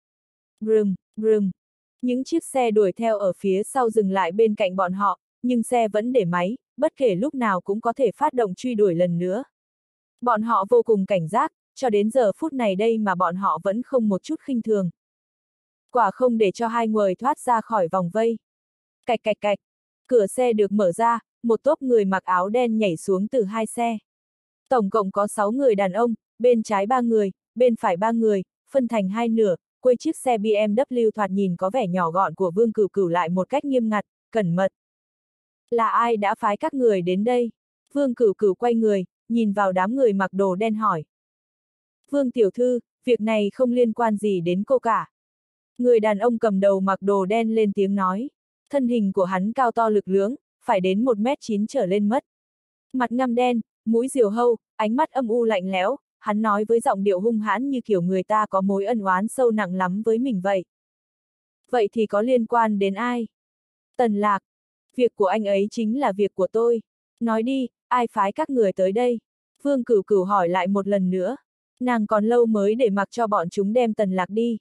Brum, brum. Những chiếc xe đuổi theo ở phía sau dừng lại bên cạnh bọn họ, nhưng xe vẫn để máy, bất kể lúc nào cũng có thể phát động truy đuổi lần nữa. Bọn họ vô cùng cảnh giác, cho đến giờ phút này đây mà bọn họ vẫn không một chút khinh thường. Quả không để cho hai người thoát ra khỏi vòng vây. Cạch cạch cạch. Cửa xe được mở ra, một tốp người mặc áo đen nhảy xuống từ hai xe. Tổng cộng có sáu người đàn ông, bên trái ba người, bên phải ba người, phân thành hai nửa, quây chiếc xe bê em vê thoạt nhìn có vẻ nhỏ gọn của Vương Cửu Cửu lại một cách nghiêm ngặt, cẩn mật. Là ai đã phái các người đến đây? Vương Cửu Cửu quay người, nhìn vào đám người mặc đồ đen hỏi. Vương tiểu thư, việc này không liên quan gì đến cô cả. Người đàn ông cầm đầu mặc đồ đen lên tiếng nói. Thân hình của hắn cao to lực lưỡng, phải đến một mét chín trở lên mất. Mặt ngăm đen, mũi diều hâu, ánh mắt âm u lạnh lẽo, hắn nói với giọng điệu hung hãn như kiểu người ta có mối ân oán sâu nặng lắm với mình vậy. Vậy thì có liên quan đến ai? Tần Lạc. Việc của anh ấy chính là việc của tôi. Nói đi, ai phái các người tới đây? Vương Cửu Cửu hỏi lại một lần nữa. Nàng còn lâu mới để mặc cho bọn chúng đem Tần Lạc đi.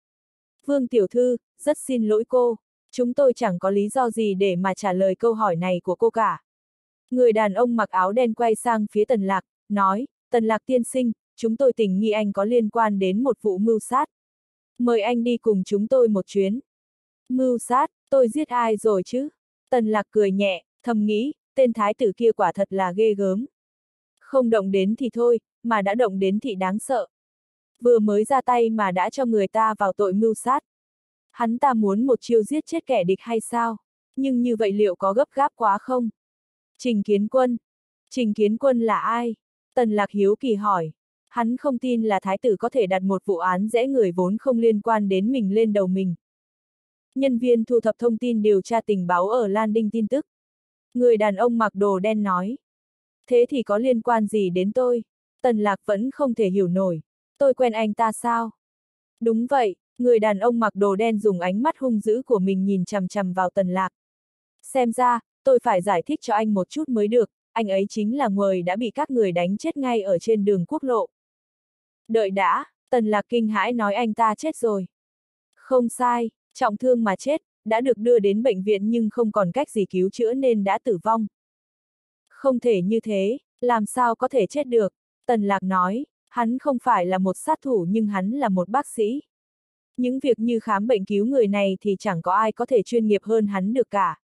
Vương tiểu thư, rất xin lỗi cô. Chúng tôi chẳng có lý do gì để mà trả lời câu hỏi này của cô cả. Người đàn ông mặc áo đen quay sang phía Tần Lạc, nói, Tần Lạc tiên sinh, chúng tôi tình nghi anh có liên quan đến một vụ mưu sát. Mời anh đi cùng chúng tôi một chuyến. Mưu sát, tôi giết ai rồi chứ? Tần Lạc cười nhẹ, thầm nghĩ, tên thái tử kia quả thật là ghê gớm. Không động đến thì thôi, mà đã động đến thì đáng sợ. Vừa mới ra tay mà đã cho người ta vào tội mưu sát. Hắn ta muốn một chiêu giết chết kẻ địch hay sao? Nhưng như vậy liệu có gấp gáp quá không? Trình Kiến Quân. Trình Kiến Quân là ai? Tần Lạc hiếu kỳ hỏi. Hắn không tin là thái tử có thể đặt một vụ án giết người vốn không liên quan đến mình lên đầu mình. Nhân viên thu thập thông tin điều tra tình báo ở Lan Đinh tin tức. Người đàn ông mặc đồ đen nói. Thế thì có liên quan gì đến tôi? Tần Lạc vẫn không thể hiểu nổi. Tôi quen anh ta sao? Đúng vậy, người đàn ông mặc đồ đen dùng ánh mắt hung dữ của mình nhìn chằm chằm vào Tần Lạc. Xem ra, tôi phải giải thích cho anh một chút mới được, anh ấy chính là người đã bị các người đánh chết ngay ở trên đường quốc lộ. Đợi đã, Tần Lạc kinh hãi nói anh ta chết rồi. Không sai, trọng thương mà chết, đã được đưa đến bệnh viện nhưng không còn cách gì cứu chữa nên đã tử vong. Không thể như thế, làm sao có thể chết được? Tần Lạc nói, hắn không phải là một sát thủ nhưng hắn là một bác sĩ. Những việc như khám bệnh cứu người này thì chẳng có ai có thể chuyên nghiệp hơn hắn được cả.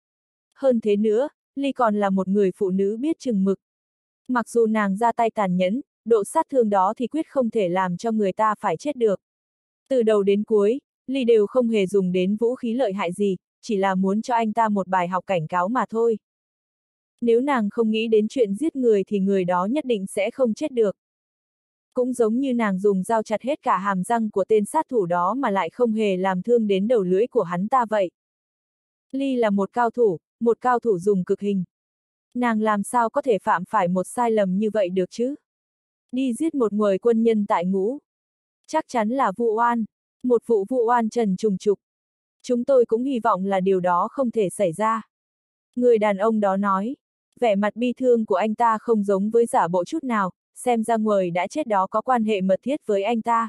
Hơn thế nữa, Ly còn là một người phụ nữ biết chừng mực. Mặc dù nàng ra tay tàn nhẫn, độ sát thương đó thì quyết không thể làm cho người ta phải chết được. Từ đầu đến cuối, Ly đều không hề dùng đến vũ khí lợi hại gì, chỉ là muốn cho anh ta một bài học cảnh cáo mà thôi. Nếu nàng không nghĩ đến chuyện giết người thì người đó nhất định sẽ không chết được. Cũng giống như nàng dùng dao chặt hết cả hàm răng của tên sát thủ đó mà lại không hề làm thương đến đầu lưỡi của hắn ta vậy. Ly là một cao thủ, một cao thủ dùng cực hình. Nàng làm sao có thể phạm phải một sai lầm như vậy được chứ? Đi giết một người quân nhân tại ngũ. Chắc chắn là vụ oan, một vụ vụ oan trần trùng trục. Chúng tôi cũng hy vọng là điều đó không thể xảy ra. Người đàn ông đó nói, vẻ mặt bi thương của anh ta không giống với giả bộ chút nào, xem ra người đã chết đó có quan hệ mật thiết với anh ta.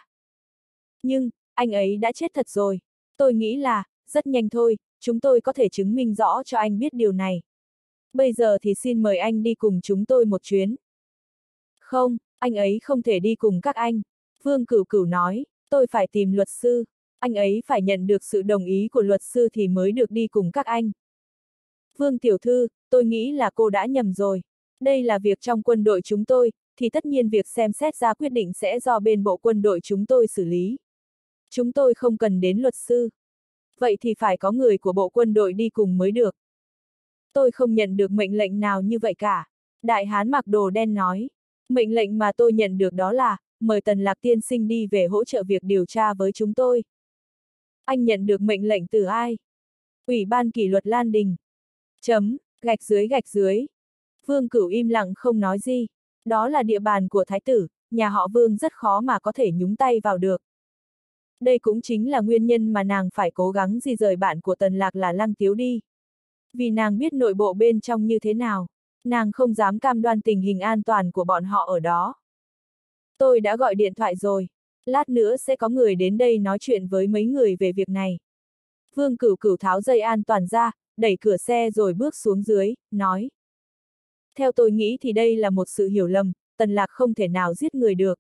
Nhưng, anh ấy đã chết thật rồi. Tôi nghĩ là, rất nhanh thôi, chúng tôi có thể chứng minh rõ cho anh biết điều này. Bây giờ thì xin mời anh đi cùng chúng tôi một chuyến. Không, anh ấy không thể đi cùng các anh. Vương Cửu Cửu nói, tôi phải tìm luật sư. Anh ấy phải nhận được sự đồng ý của luật sư thì mới được đi cùng các anh. Vương tiểu thư, tôi nghĩ là cô đã nhầm rồi. Đây là việc trong quân đội chúng tôi, thì tất nhiên việc xem xét ra quyết định sẽ do bên bộ quân đội chúng tôi xử lý. Chúng tôi không cần đến luật sư. Vậy thì phải có người của bộ quân đội đi cùng mới được. Tôi không nhận được mệnh lệnh nào như vậy cả. Đại hán mặc đồ đen nói. Mệnh lệnh mà tôi nhận được đó là, mời Tần Lạc tiên sinh đi về hỗ trợ việc điều tra với chúng tôi. Anh nhận được mệnh lệnh từ ai? Ủy ban kỷ luật Lan Đình. Chấm, gạch dưới gạch dưới. Vương Cửu im lặng không nói gì. Đó là địa bàn của thái tử, nhà họ Vương rất khó mà có thể nhúng tay vào được. Đây cũng chính là nguyên nhân mà nàng phải cố gắng di rời bạn của Tần Lạc là Lăng Tiếu đi. Vì nàng biết nội bộ bên trong như thế nào, nàng không dám cam đoan tình hình an toàn của bọn họ ở đó. Tôi đã gọi điện thoại rồi, lát nữa sẽ có người đến đây nói chuyện với mấy người về việc này. Vương Cửu Cửu tháo dây an toàn ra, đẩy cửa xe rồi bước xuống dưới, nói. Theo tôi nghĩ thì đây là một sự hiểu lầm, Tần Lạc không thể nào giết người được.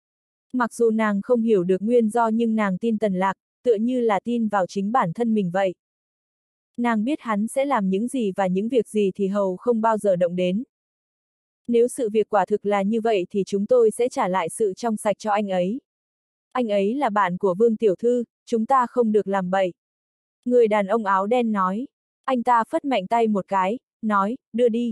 Mặc dù nàng không hiểu được nguyên do nhưng nàng tin Tần Lạc, tựa như là tin vào chính bản thân mình vậy. Nàng biết hắn sẽ làm những gì và những việc gì thì hầu không bao giờ động đến. Nếu sự việc quả thực là như vậy thì chúng tôi sẽ trả lại sự trong sạch cho anh ấy. Anh ấy là bạn của Vương tiểu thư, chúng ta không được làm bậy. Người đàn ông áo đen nói. Anh ta phất mạnh tay một cái, nói, đưa đi.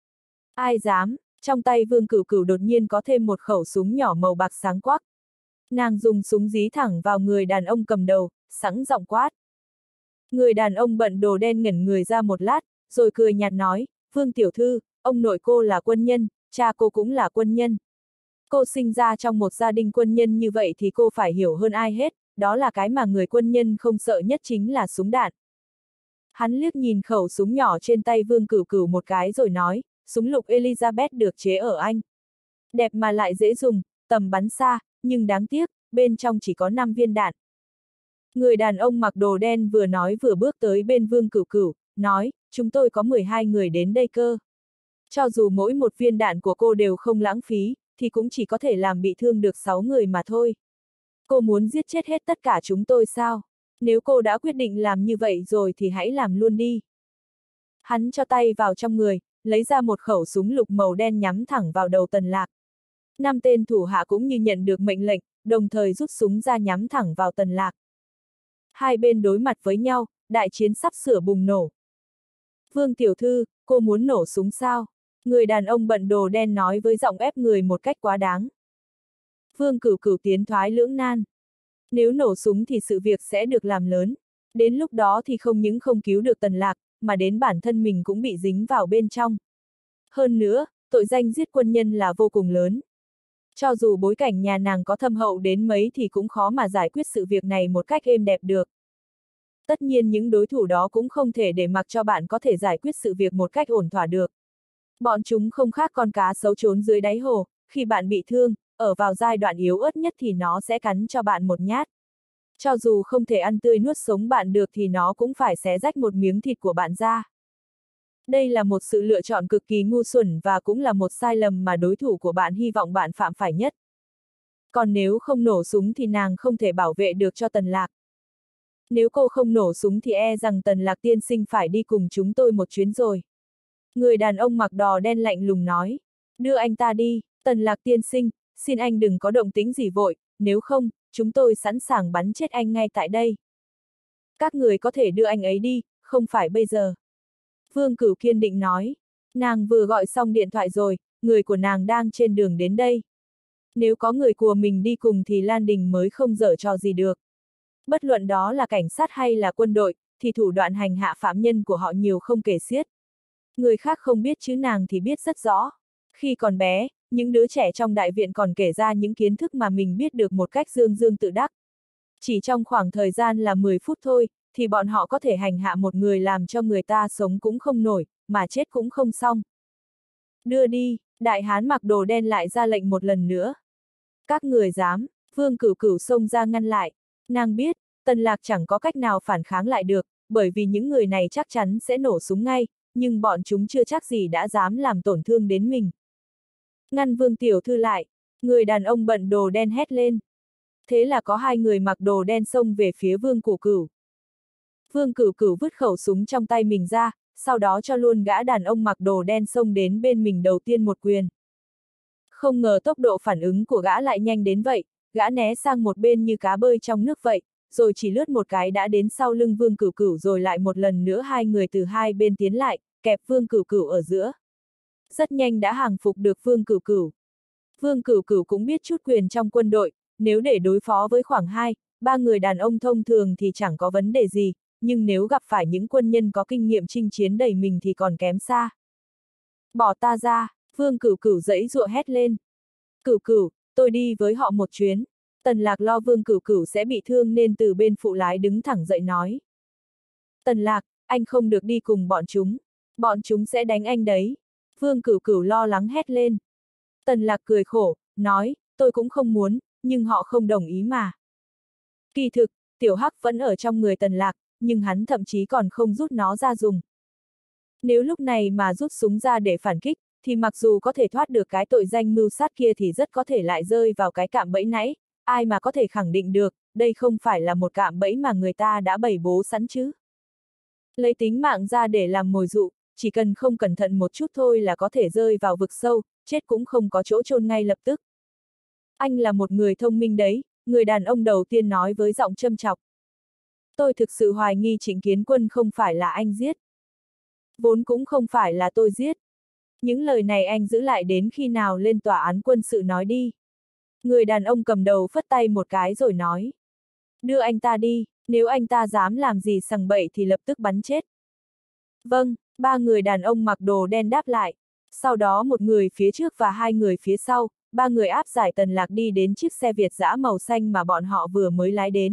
Ai dám, trong tay Vương Cửu Cửu đột nhiên có thêm một khẩu súng nhỏ màu bạc sáng quắc. Nàng dùng súng dí thẳng vào người đàn ông cầm đầu, sẵn giọng quát. Người đàn ông bận đồ đen ngẩn người ra một lát, rồi cười nhạt nói, Vương tiểu thư, ông nội cô là quân nhân, cha cô cũng là quân nhân. Cô sinh ra trong một gia đình quân nhân như vậy thì cô phải hiểu hơn ai hết, đó là cái mà người quân nhân không sợ nhất chính là súng đạn. Hắn liếc nhìn khẩu súng nhỏ trên tay Vương Cửu Cửu một cái rồi nói, súng lục Elizabeth được chế ở Anh. Đẹp mà lại dễ dùng, tầm bắn xa, nhưng đáng tiếc, bên trong chỉ có năm viên đạn. Người đàn ông mặc đồ đen vừa nói vừa bước tới bên Vương Cửu Cửu, nói, chúng tôi có mười hai người đến đây cơ. Cho dù mỗi một viên đạn của cô đều không lãng phí, thì cũng chỉ có thể làm bị thương được sáu người mà thôi. Cô muốn giết chết hết tất cả chúng tôi sao? Nếu cô đã quyết định làm như vậy rồi thì hãy làm luôn đi. Hắn cho tay vào trong người, lấy ra một khẩu súng lục màu đen nhắm thẳng vào đầu Tần Lạc. Năm tên thủ hạ cũng như nhận được mệnh lệnh, đồng thời rút súng ra nhắm thẳng vào Tần Lạc. Hai bên đối mặt với nhau, đại chiến sắp sửa bùng nổ. Vương tiểu thư, cô muốn nổ súng sao? Người đàn ông bận đồ đen nói với giọng ép người một cách quá đáng. Vương Cửu Cửu tiến thoái lưỡng nan. Nếu nổ súng thì sự việc sẽ được làm lớn. Đến lúc đó thì không những không cứu được Tần Lạc, mà đến bản thân mình cũng bị dính vào bên trong. Hơn nữa, tội danh giết quân nhân là vô cùng lớn. Cho dù bối cảnh nhà nàng có thâm hậu đến mấy thì cũng khó mà giải quyết sự việc này một cách êm đẹp được. Tất nhiên những đối thủ đó cũng không thể để mặc cho bạn có thể giải quyết sự việc một cách ổn thỏa được. Bọn chúng không khác con cá sấu trốn dưới đáy hồ, khi bạn bị thương, ở vào giai đoạn yếu ớt nhất thì nó sẽ cắn cho bạn một nhát. Cho dù không thể ăn tươi nuốt sống bạn được thì nó cũng phải xé rách một miếng thịt của bạn ra. Đây là một sự lựa chọn cực kỳ ngu xuẩn và cũng là một sai lầm mà đối thủ của bạn hy vọng bạn phạm phải nhất. Còn nếu không nổ súng thì nàng không thể bảo vệ được cho Tần Lạc. Nếu cô không nổ súng thì e rằng Tần Lạc tiên sinh phải đi cùng chúng tôi một chuyến rồi. Người đàn ông mặc đò đen lạnh lùng nói. Đưa anh ta đi, Tần Lạc tiên sinh, xin anh đừng có động tĩnh gì vội, nếu không, chúng tôi sẵn sàng bắn chết anh ngay tại đây. Các người có thể đưa anh ấy đi, không phải bây giờ. Vương Cửu kiên định nói. Nàng vừa gọi xong điện thoại rồi, người của nàng đang trên đường đến đây. Nếu có người của mình đi cùng thì Lan Đình mới không giở trò gì được. Bất luận đó là cảnh sát hay là quân đội, thì thủ đoạn hành hạ phạm nhân của họ nhiều không kể xiết. Người khác không biết chứ nàng thì biết rất rõ. Khi còn bé, những đứa trẻ trong đại viện còn kể ra những kiến thức mà mình biết được một cách dương dương tự đắc. Chỉ trong khoảng thời gian là mười phút thôi, thì bọn họ có thể hành hạ một người làm cho người ta sống cũng không nổi, mà chết cũng không xong. Đưa đi, đại hán mặc đồ đen lại ra lệnh một lần nữa. Các người dám, Vương Cửu Cửu xông ra ngăn lại. Nàng biết, Tần Lạc chẳng có cách nào phản kháng lại được, bởi vì những người này chắc chắn sẽ nổ súng ngay, nhưng bọn chúng chưa chắc gì đã dám làm tổn thương đến mình. Ngăn Vương tiểu thư lại, người đàn ông bận đồ đen hét lên. Thế là có hai người mặc đồ đen xông về phía Vương Cửu Cửu. Vương Cửu Cửu vứt khẩu súng trong tay mình ra, sau đó cho luôn gã đàn ông mặc đồ đen xông đến bên mình đầu tiên một quyền. Không ngờ tốc độ phản ứng của gã lại nhanh đến vậy, gã né sang một bên như cá bơi trong nước vậy, rồi chỉ lướt một cái đã đến sau lưng Vương Cửu Cửu rồi lại một lần nữa hai người từ hai bên tiến lại, kẹp Vương Cửu Cửu ở giữa. Rất nhanh đã hàng phục được Vương Cửu Cửu. Vương Cửu Cửu cũng biết chút quyền trong quân đội, nếu để đối phó với khoảng hai, ba người đàn ông thông thường thì chẳng có vấn đề gì, nhưng nếu gặp phải những quân nhân có kinh nghiệm chinh chiến đầy mình thì còn kém xa. Bỏ ta ra, Vương Cửu Cửu giãy giụa hét lên. Cửu Cửu, tôi đi với họ một chuyến. Tần Lạc lo Vương Cửu Cửu sẽ bị thương nên từ bên phụ lái đứng thẳng dậy nói. Tần Lạc, anh không được đi cùng bọn chúng. Bọn chúng sẽ đánh anh đấy. Vương Cửu Cửu lo lắng hét lên. Tần Lạc cười khổ, nói, tôi cũng không muốn, nhưng họ không đồng ý mà. Kỳ thực, tiểu hắc vẫn ở trong người Tần Lạc, nhưng hắn thậm chí còn không rút nó ra dùng. Nếu lúc này mà rút súng ra để phản kích, thì mặc dù có thể thoát được cái tội danh mưu sát kia thì rất có thể lại rơi vào cái cạm bẫy nãy, ai mà có thể khẳng định được, đây không phải là một cạm bẫy mà người ta đã bày bố sẵn chứ. Lấy tính mạng ra để làm mồi dụ, chỉ cần không cẩn thận một chút thôi là có thể rơi vào vực sâu, chết cũng không có chỗ chôn ngay lập tức. Anh là một người thông minh đấy, người đàn ông đầu tiên nói với giọng châm chọc. Tôi thực sự hoài nghi Trịnh Kiến Quân không phải là anh giết. Vốn cũng không phải là tôi giết. Những lời này anh giữ lại đến khi nào lên tòa án quân sự nói đi. Người đàn ông cầm đầu phất tay một cái rồi nói. Đưa anh ta đi, nếu anh ta dám làm gì sằng bậy thì lập tức bắn chết. Vâng, ba người đàn ông mặc đồ đen đáp lại. Sau đó một người phía trước và hai người phía sau, ba người áp giải Tần Lạc đi đến chiếc xe Việt dã màu xanh mà bọn họ vừa mới lái đến.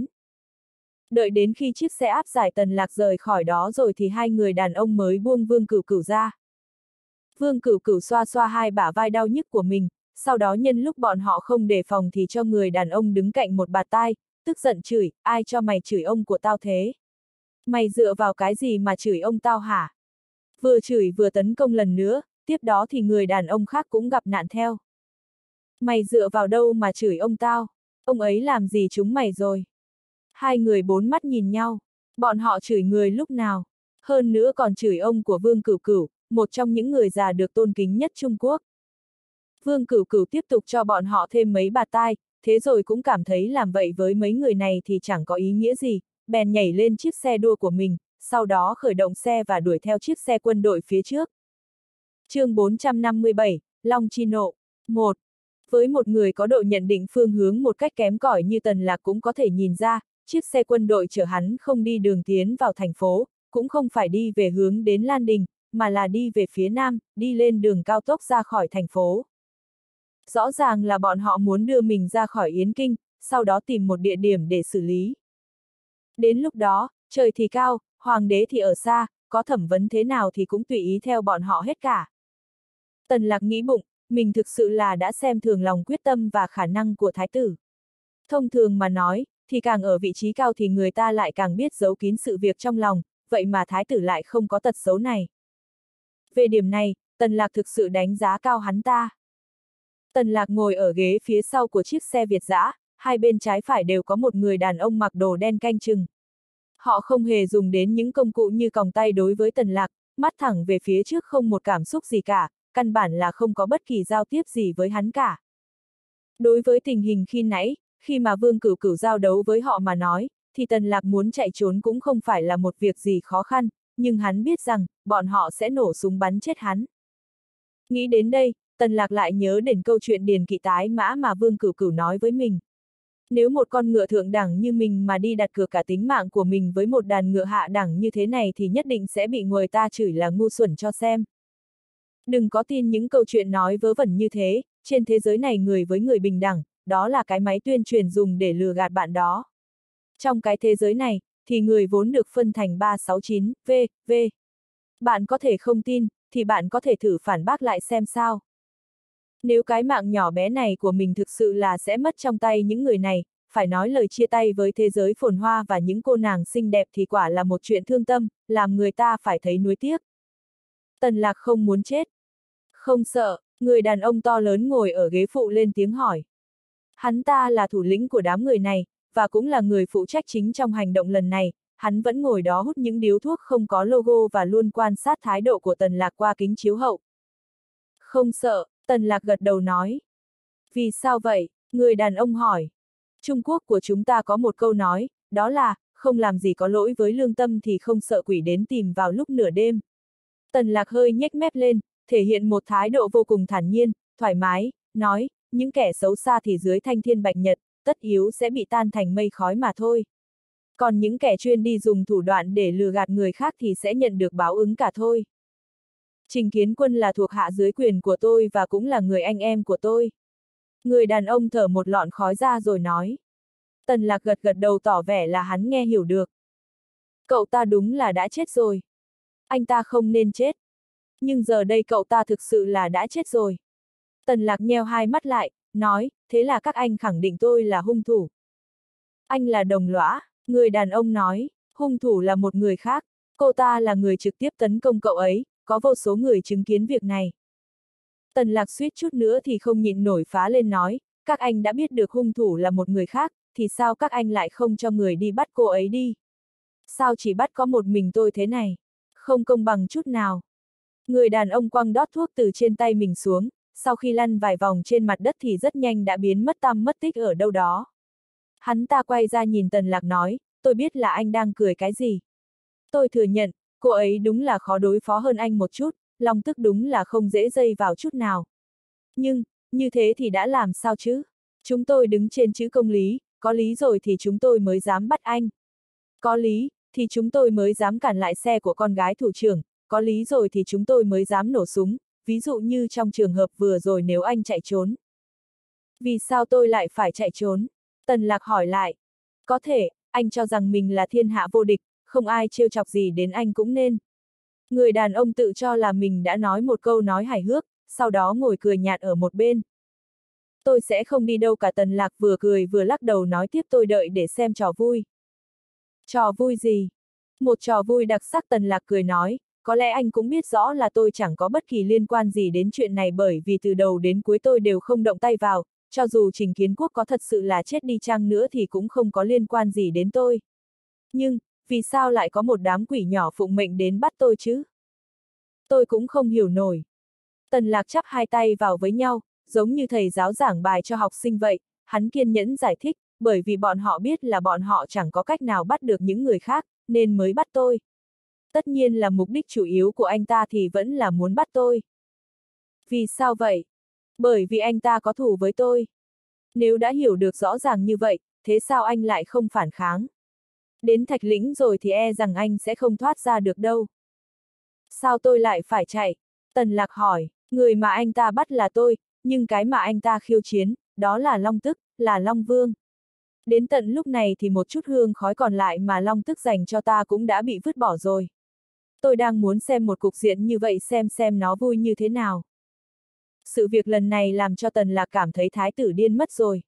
Đợi đến khi chiếc xe áp giải Tần Lạc rời khỏi đó rồi thì hai người đàn ông mới buông Vương Cửu Cửu ra. Vương Cửu Cửu xoa xoa hai bả vai đau nhức của mình, sau đó nhân lúc bọn họ không đề phòng thì cho người đàn ông đứng cạnh một bạt tai, tức giận chửi, ai cho mày chửi ông của tao thế? Mày dựa vào cái gì mà chửi ông tao hả? Vừa chửi vừa tấn công lần nữa, tiếp đó thì người đàn ông khác cũng gặp nạn theo. Mày dựa vào đâu mà chửi ông tao? Ông ấy làm gì chúng mày rồi? Hai người bốn mắt nhìn nhau, bọn họ chửi người lúc nào? Hơn nữa còn chửi ông của Vương Cửu Cửu, một trong những người già được tôn kính nhất Trung Quốc. Vương Cửu Cửu tiếp tục cho bọn họ thêm mấy bạt tai, thế rồi cũng cảm thấy làm vậy với mấy người này thì chẳng có ý nghĩa gì, bèn nhảy lên chiếc xe đua của mình, sau đó khởi động xe và đuổi theo chiếc xe quân đội phía trước. Chương bốn trăm năm mươi bảy, Long Chi Nộ. một. Với một người có độ nhận định phương hướng một cách kém cỏi như Tần Lạc cũng có thể nhìn ra, chiếc xe quân đội chở hắn không đi đường tiến vào thành phố, cũng không phải đi về hướng đến Lan Đình, mà là đi về phía nam, đi lên đường cao tốc ra khỏi thành phố. Rõ ràng là bọn họ muốn đưa mình ra khỏi Yến Kinh, sau đó tìm một địa điểm để xử lý. Đến lúc đó, trời thì cao, hoàng đế thì ở xa, có thẩm vấn thế nào thì cũng tùy ý theo bọn họ hết cả. Tần Lạc nghĩ bụng, mình thực sự là đã xem thường lòng quyết tâm và khả năng của thái tử. Thông thường mà nói, thì càng ở vị trí cao thì người ta lại càng biết giấu kín sự việc trong lòng, vậy mà thái tử lại không có tật xấu này. Về điểm này, Tần Lạc thực sự đánh giá cao hắn ta. Tần Lạc ngồi ở ghế phía sau của chiếc xe Việt dã, hai bên trái phải đều có một người đàn ông mặc đồ đen canh chừng. Họ không hề dùng đến những công cụ như còng tay đối với Tần Lạc, mắt thẳng về phía trước không một cảm xúc gì cả, căn bản là không có bất kỳ giao tiếp gì với hắn cả. Đối với tình hình khi nãy, khi mà Vương Cửu Cửu giao đấu với họ mà nói, thì Tần Lạc muốn chạy trốn cũng không phải là một việc gì khó khăn, nhưng hắn biết rằng, bọn họ sẽ nổ súng bắn chết hắn. Nghĩ đến đây, Tần Lạc lại nhớ đến câu chuyện điền kỵ tái mã mà Vương Cửu Cửu nói với mình. Nếu một con ngựa thượng đẳng như mình mà đi đặt cược cả tính mạng của mình với một đàn ngựa hạ đẳng như thế này thì nhất định sẽ bị người ta chửi là ngu xuẩn cho xem. Đừng có tin những câu chuyện nói vớ vẩn như thế, trên thế giới này người với người bình đẳng, đó là cái máy tuyên truyền dùng để lừa gạt bạn đó. Trong cái thế giới này, thì người vốn được phân thành ba sáu chín, V, V. Bạn có thể không tin, thì bạn có thể thử phản bác lại xem sao. Nếu cái mạng nhỏ bé này của mình thực sự là sẽ mất trong tay những người này, phải nói lời chia tay với thế giới phồn hoa và những cô nàng xinh đẹp thì quả là một chuyện thương tâm, làm người ta phải thấy nuối tiếc. Tần Lạc không muốn chết. Không sợ, người đàn ông to lớn ngồi ở ghế phụ lên tiếng hỏi. Hắn ta là thủ lĩnh của đám người này, và cũng là người phụ trách chính trong hành động lần này, hắn vẫn ngồi đó hút những điếu thuốc không có logo và luôn quan sát thái độ của Tần Lạc qua kính chiếu hậu. Không sợ, Tần Lạc gật đầu nói. Vì sao vậy? Người đàn ông hỏi. Trung Quốc của chúng ta có một câu nói, đó là, không làm gì có lỗi với lương tâm thì không sợ quỷ đến tìm vào lúc nửa đêm. Tần Lạc hơi nhếch mép lên, thể hiện một thái độ vô cùng thản nhiên, thoải mái, nói, những kẻ xấu xa thì dưới thanh thiên bạch nhật, tất yếu sẽ bị tan thành mây khói mà thôi. Còn những kẻ chuyên đi dùng thủ đoạn để lừa gạt người khác thì sẽ nhận được báo ứng cả thôi. Trình Kiến Quân là thuộc hạ dưới quyền của tôi và cũng là người anh em của tôi. Người đàn ông thở một lọn khói ra rồi nói. Tần Lạc gật gật đầu tỏ vẻ là hắn nghe hiểu được. Cậu ta đúng là đã chết rồi. Anh ta không nên chết. Nhưng giờ đây cậu ta thực sự là đã chết rồi. Tần Lạc nheo hai mắt lại, nói, thế là các anh khẳng định tôi là hung thủ. Anh là đồng lõa, người đàn ông nói, hung thủ là một người khác, cô ta là người trực tiếp tấn công cậu ấy, có vô số người chứng kiến việc này. Tần Lạc suýt chút nữa thì không nhịn nổi phá lên nói, các anh đã biết được hung thủ là một người khác, thì sao các anh lại không cho người đi bắt cô ấy đi? Sao chỉ bắt có một mình tôi thế này? Không công bằng chút nào. Người đàn ông quăng đót thuốc từ trên tay mình xuống, sau khi lăn vài vòng trên mặt đất thì rất nhanh đã biến mất tăm mất tích ở đâu đó. Hắn ta quay ra nhìn Tần Lạc nói, tôi biết là anh đang cười cái gì. Tôi thừa nhận, cô ấy đúng là khó đối phó hơn anh một chút, Long Tức đúng là không dễ dây vào chút nào. Nhưng, như thế thì đã làm sao chứ? Chúng tôi đứng trên chữ công lý, có lý rồi thì chúng tôi mới dám bắt anh. Có lý, thì chúng tôi mới dám cản lại xe của con gái thủ trưởng, có lý rồi thì chúng tôi mới dám nổ súng, ví dụ như trong trường hợp vừa rồi nếu anh chạy trốn. Vì sao tôi lại phải chạy trốn? Tần Lạc hỏi lại. Có thể, anh cho rằng mình là thiên hạ vô địch, không ai trêu chọc gì đến anh cũng nên. Người đàn ông tự cho là mình đã nói một câu nói hài hước, sau đó ngồi cười nhạt ở một bên. Tôi sẽ không đi đâu cả. Tần Lạc vừa cười vừa lắc đầu nói tiếp, tôi đợi để xem trò vui. Trò vui gì? Một trò vui đặc sắc. Tần Lạc cười nói, có lẽ anh cũng biết rõ là tôi chẳng có bất kỳ liên quan gì đến chuyện này, bởi vì từ đầu đến cuối tôi đều không động tay vào, cho dù Trình Kiến Quốc có thật sự là chết đi chăng nữa thì cũng không có liên quan gì đến tôi. Nhưng, vì sao lại có một đám quỷ nhỏ phụng mệnh đến bắt tôi chứ? Tôi cũng không hiểu nổi. Tần Lạc chắp hai tay vào với nhau, giống như thầy giáo giảng bài cho học sinh vậy, hắn kiên nhẫn giải thích, bởi vì bọn họ biết là bọn họ chẳng có cách nào bắt được những người khác, nên mới bắt tôi. Tất nhiên là mục đích chủ yếu của anh ta thì vẫn là muốn bắt tôi. Vì sao vậy? Bởi vì anh ta có thù với tôi. Nếu đã hiểu được rõ ràng như vậy, thế sao anh lại không phản kháng? Đến Thạch Lĩnh rồi thì e rằng anh sẽ không thoát ra được đâu. Sao tôi lại phải chạy? Tần Lạc hỏi, người mà anh ta bắt là tôi, nhưng cái mà anh ta khiêu chiến, đó là Long Tức, là Long Vương. Đến tận lúc này thì một chút hương khói còn lại mà Long Tức dành cho ta cũng đã bị vứt bỏ rồi. Tôi đang muốn xem một cục diện như vậy xem xem nó vui như thế nào. Sự việc lần này làm cho Tần Lạc cảm thấy thái tử điên mất rồi.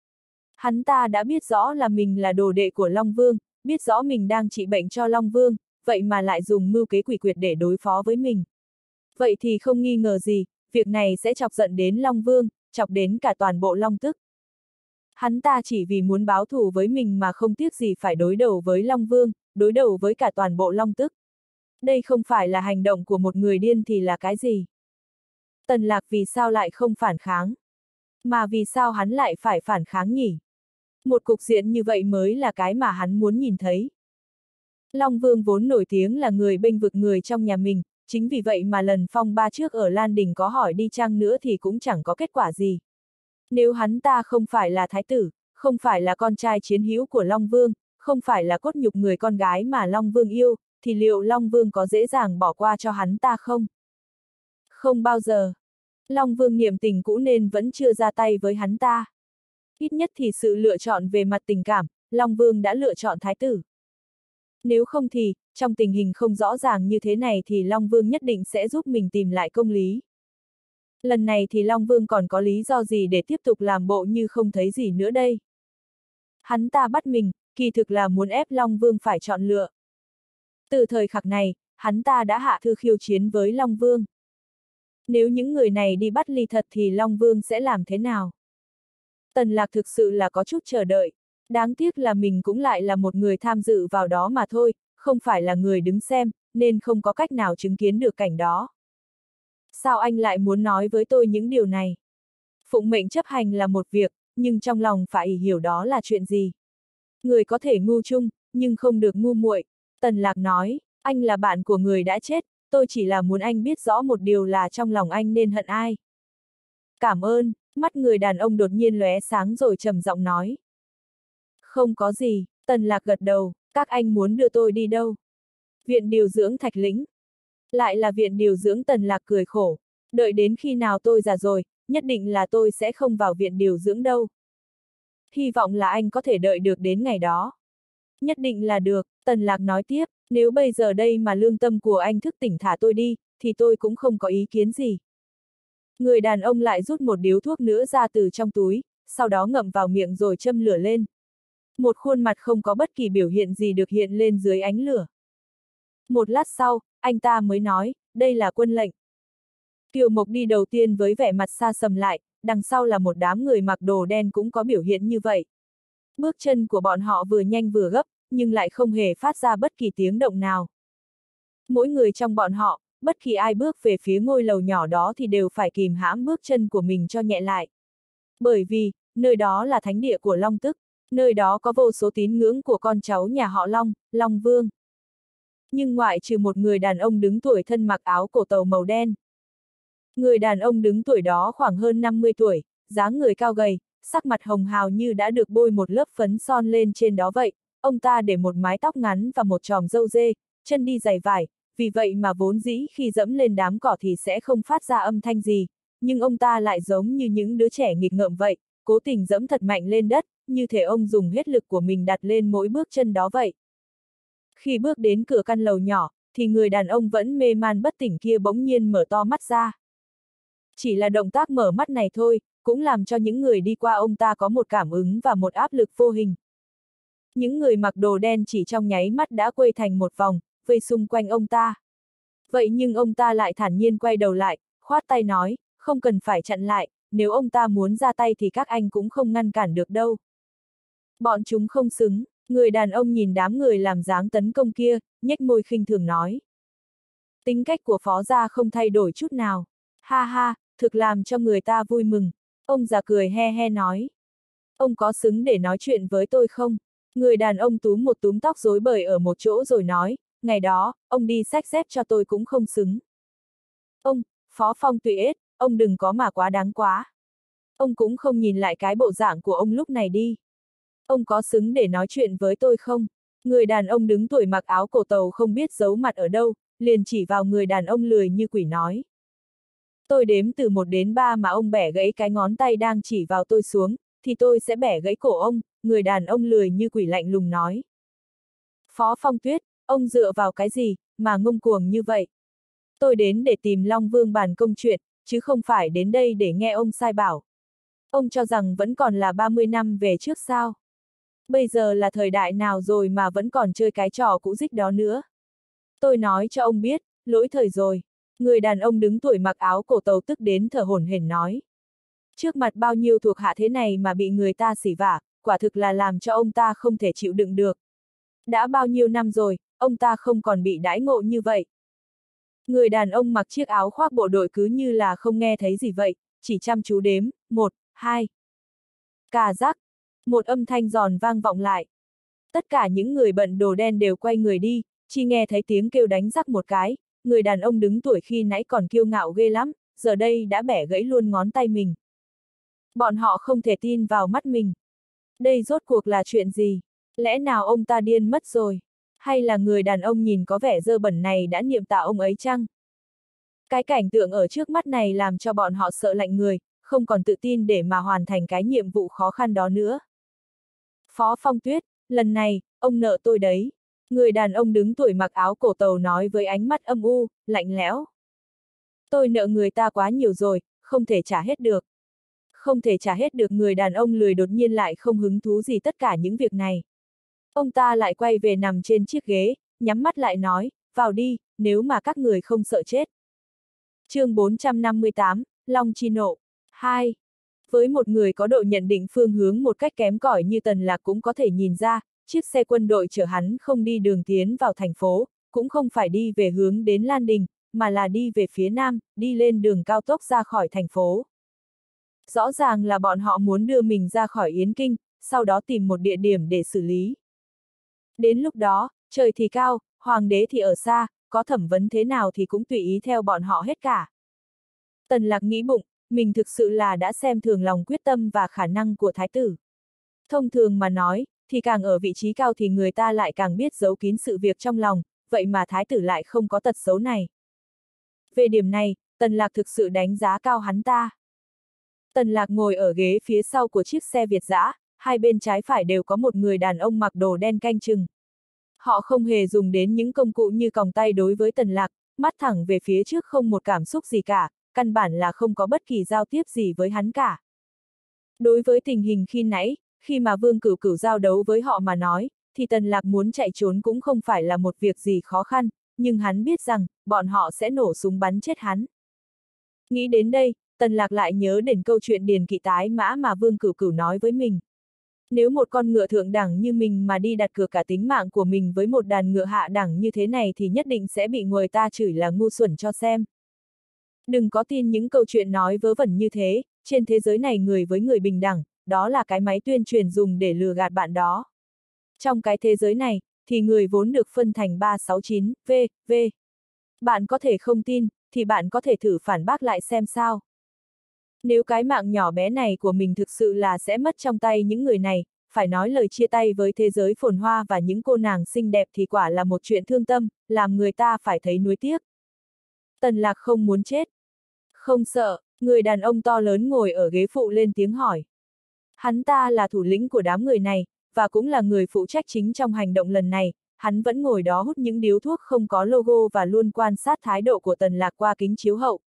Hắn ta đã biết rõ là mình là đồ đệ của Long Vương, biết rõ mình đang trị bệnh cho Long Vương, vậy mà lại dùng mưu kế quỷ quyệt để đối phó với mình. Vậy thì không nghi ngờ gì, việc này sẽ chọc giận đến Long Vương, chọc đến cả toàn bộ Long Tức. Hắn ta chỉ vì muốn báo thù với mình mà không tiếc gì phải đối đầu với Long Vương, đối đầu với cả toàn bộ Long Tức. Đây không phải là hành động của một người điên thì là cái gì? Tần Lạc vì sao lại không phản kháng? Mà vì sao hắn lại phải phản kháng nhỉ? Một cục diện như vậy mới là cái mà hắn muốn nhìn thấy. Long Vương vốn nổi tiếng là người bênh vực người trong nhà mình, chính vì vậy mà lần phong ba trước ở Lan Đình có hỏi đi chăng nữa thì cũng chẳng có kết quả gì. Nếu hắn ta không phải là thái tử, không phải là con trai chiến hữu của Long Vương, không phải là cốt nhục người con gái mà Long Vương yêu, thì liệu Long Vương có dễ dàng bỏ qua cho hắn ta không? Không bao giờ. Long Vương niệm tình cũ nên vẫn chưa ra tay với hắn ta. Ít nhất thì sự lựa chọn về mặt tình cảm, Long Vương đã lựa chọn thái tử. Nếu không thì, trong tình hình không rõ ràng như thế này thì Long Vương nhất định sẽ giúp mình tìm lại công lý. Lần này thì Long Vương còn có lý do gì để tiếp tục làm bộ như không thấy gì nữa đây? Hắn ta bắt mình, kỳ thực là muốn ép Long Vương phải chọn lựa. Từ thời khắc này, hắn ta đã hạ thư khiêu chiến với Long Vương. Nếu những người này đi bắt Ly thật thì Long Vương sẽ làm thế nào? Tần Lạc thực sự là có chút chờ đợi. Đáng tiếc là mình cũng lại là một người tham dự vào đó mà thôi, không phải là người đứng xem, nên không có cách nào chứng kiến được cảnh đó. Sao anh lại muốn nói với tôi những điều này? Phụng mệnh chấp hành là một việc, nhưng trong lòng phải hiểu đó là chuyện gì. Người có thể ngu chung, nhưng không được ngu muội. Tần Lạc nói, anh là bạn của người đã chết, tôi chỉ là muốn anh biết rõ một điều là trong lòng anh nên hận ai. Cảm ơn, mắt người đàn ông đột nhiên lóe sáng rồi trầm giọng nói. Không có gì, Tần Lạc gật đầu, các anh muốn đưa tôi đi đâu? Viện điều dưỡng Thạch Lĩnh. Lại là viện điều dưỡng. Tần Lạc cười khổ. Đợi đến khi nào tôi già rồi, nhất định là tôi sẽ không vào viện điều dưỡng đâu. Hy vọng là anh có thể đợi được đến ngày đó. Nhất định là được, Tần Lạc nói tiếp, nếu bây giờ đây mà lương tâm của anh thức tỉnh thả tôi đi, thì tôi cũng không có ý kiến gì. Người đàn ông lại rút một điếu thuốc nữa ra từ trong túi, sau đó ngậm vào miệng rồi châm lửa lên. Một khuôn mặt không có bất kỳ biểu hiện gì được hiện lên dưới ánh lửa. Một lát sau, anh ta mới nói, đây là quân lệnh. Kiều Mộc đi đầu tiên với vẻ mặt xa sầm lại, đằng sau là một đám người mặc đồ đen cũng có biểu hiện như vậy. Bước chân của bọn họ vừa nhanh vừa gấp, nhưng lại không hề phát ra bất kỳ tiếng động nào. Mỗi người trong bọn họ, bất kỳ ai bước về phía ngôi lầu nhỏ đó thì đều phải kìm hãm bước chân của mình cho nhẹ lại. Bởi vì, nơi đó là thánh địa của Long Tức. Nơi đó có vô số tín ngưỡng của con cháu nhà họ Long, Long Vương. Nhưng ngoại trừ một người đàn ông đứng tuổi thân mặc áo cổ tàu màu đen. Người đàn ông đứng tuổi đó khoảng hơn năm mươi tuổi, dáng người cao gầy, sắc mặt hồng hào như đã được bôi một lớp phấn son lên trên đó vậy. Ông ta để một mái tóc ngắn và một chòm râu dê, chân đi giày vải, vì vậy mà vốn dĩ khi dẫm lên đám cỏ thì sẽ không phát ra âm thanh gì, nhưng ông ta lại giống như những đứa trẻ nghịch ngợm vậy, cố tình dẫm thật mạnh lên đất, như thể ông dùng hết lực của mình đặt lên mỗi bước chân đó vậy. Khi bước đến cửa căn lầu nhỏ, thì người đàn ông vẫn mê man bất tỉnh kia bỗng nhiên mở to mắt ra. Chỉ là động tác mở mắt này thôi, cũng làm cho những người đi qua ông ta có một cảm ứng và một áp lực vô hình. Những người mặc đồ đen chỉ trong nháy mắt đã quây thành một vòng, vây xung quanh ông ta. Vậy nhưng ông ta lại thản nhiên quay đầu lại, khoát tay nói, không cần phải chặn lại, nếu ông ta muốn ra tay thì các anh cũng không ngăn cản được đâu. Bọn chúng không xứng, người đàn ông nhìn đám người làm dáng tấn công kia, nhếch môi khinh thường nói. Tính cách của Phó gia không thay đổi chút nào. Ha ha, thực làm cho người ta vui mừng. Ông già cười he he nói. Ông có xứng để nói chuyện với tôi không? Người đàn ông túm một túm tóc rối bời ở một chỗ rồi nói, ngày đó, ông đi xách dép cho tôi cũng không xứng. Ông, Phó Phong Tùy Ết, ông đừng có mà quá đáng quá. Ông cũng không nhìn lại cái bộ dạng của ông lúc này đi. Ông có xứng để nói chuyện với tôi không? Người đàn ông đứng tuổi mặc áo cổ tàu không biết giấu mặt ở đâu, liền chỉ vào người đàn ông lười như quỷ nói. Tôi đếm từ một đến ba mà ông bẻ gãy cái ngón tay đang chỉ vào tôi xuống, thì tôi sẽ bẻ gãy cổ ông, người đàn ông lười như quỷ lạnh lùng nói. Phó Phong Tuyết, ông dựa vào cái gì, mà ngông cuồng như vậy? Tôi đến để tìm Long Vương bàn công chuyện, chứ không phải đến đây để nghe ông sai bảo. Ông cho rằng vẫn còn là ba mươi năm về trước sao? Bây giờ là thời đại nào rồi mà vẫn còn chơi cái trò cũ dích đó nữa? Tôi nói cho ông biết, lỗi thời rồi. Người đàn ông đứng tuổi mặc áo cổ tàu tức đến thở hổn hển nói. Trước mặt bao nhiêu thuộc hạ thế này mà bị người ta xỉ vả, quả thực là làm cho ông ta không thể chịu đựng được. Đã bao nhiêu năm rồi, ông ta không còn bị đãi ngộ như vậy. Người đàn ông mặc chiếc áo khoác bộ đội cứ như là không nghe thấy gì vậy, chỉ chăm chú đếm, một, hai. Cà rắc, một âm thanh giòn vang vọng lại. Tất cả những người bận đồ đen đều quay người đi, chỉ nghe thấy tiếng kêu đánh rắc một cái, người đàn ông đứng tuổi khi nãy còn kiêu ngạo ghê lắm, giờ đây đã bẻ gãy luôn ngón tay mình. Bọn họ không thể tin vào mắt mình. Đây rốt cuộc là chuyện gì? Lẽ nào ông ta điên mất rồi? Hay là người đàn ông nhìn có vẻ dơ bẩn này đã niệm tạ ông ấy chăng? Cái cảnh tượng ở trước mắt này làm cho bọn họ sợ lạnh người, không còn tự tin để mà hoàn thành cái nhiệm vụ khó khăn đó nữa. Phó Phong Tuyết, lần này, ông nợ tôi đấy. Người đàn ông đứng tuổi mặc áo cổ tàu nói với ánh mắt âm u, lạnh lẽo. Tôi nợ người ta quá nhiều rồi, không thể trả hết được. Không thể trả hết được, người đàn ông lười đột nhiên lại không hứng thú gì tất cả những việc này. Ông ta lại quay về nằm trên chiếc ghế, nhắm mắt lại nói, vào đi, nếu mà các người không sợ chết. Chương bốn trăm năm mươi tám, Long Chi Nộ. hai. Với một người có độ nhận định phương hướng một cách kém cỏi như Tần Lạc cũng có thể nhìn ra, chiếc xe quân đội chở hắn không đi đường tiến vào thành phố, cũng không phải đi về hướng đến Lan Đình, mà là đi về phía nam, đi lên đường cao tốc ra khỏi thành phố. Rõ ràng là bọn họ muốn đưa mình ra khỏi Yến Kinh, sau đó tìm một địa điểm để xử lý. Đến lúc đó, trời thì cao, hoàng đế thì ở xa, có thẩm vấn thế nào thì cũng tùy ý theo bọn họ hết cả. Tần Lạc nghĩ bụng, mình thực sự là đã xem thường lòng quyết tâm và khả năng của thái tử. Thông thường mà nói, thì càng ở vị trí cao thì người ta lại càng biết giấu kín sự việc trong lòng, vậy mà thái tử lại không có tật xấu này. Về điểm này, Tần Lạc thực sự đánh giá cao hắn ta. Tần Lạc ngồi ở ghế phía sau của chiếc xe Việt dã, hai bên trái phải đều có một người đàn ông mặc đồ đen canh chừng. Họ không hề dùng đến những công cụ như còng tay đối với Tần Lạc, mắt thẳng về phía trước không một cảm xúc gì cả, căn bản là không có bất kỳ giao tiếp gì với hắn cả. Đối với tình hình khi nãy, khi mà Vương Cửu Cửu giao đấu với họ mà nói, thì Tần Lạc muốn chạy trốn cũng không phải là một việc gì khó khăn, nhưng hắn biết rằng, bọn họ sẽ nổ súng bắn chết hắn. Nghĩ đến đây, Tần Lạc lại nhớ đến câu chuyện điền kỵ tái mã mà Vương Cửu Cửu nói với mình. Nếu một con ngựa thượng đẳng như mình mà đi đặt cược cả tính mạng của mình với một đàn ngựa hạ đẳng như thế này thì nhất định sẽ bị người ta chửi là ngu xuẩn cho xem. Đừng có tin những câu chuyện nói vớ vẩn như thế, trên thế giới này người với người bình đẳng, đó là cái máy tuyên truyền dùng để lừa gạt bạn đó. Trong cái thế giới này, thì người vốn được phân thành ba sáu chín, V, V. Bạn có thể không tin, thì bạn có thể thử phản bác lại xem sao. Nếu cái mạng nhỏ bé này của mình thực sự là sẽ mất trong tay những người này, phải nói lời chia tay với thế giới phồn hoa và những cô nàng xinh đẹp thì quả là một chuyện thương tâm, làm người ta phải thấy nuối tiếc. Tần Lạc không muốn chết. Không sợ, người đàn ông to lớn ngồi ở ghế phụ lên tiếng hỏi. Hắn ta là thủ lĩnh của đám người này, và cũng là người phụ trách chính trong hành động lần này, hắn vẫn ngồi đó hút những điếu thuốc không có logo và luôn quan sát thái độ của Tần Lạc qua kính chiếu hậu.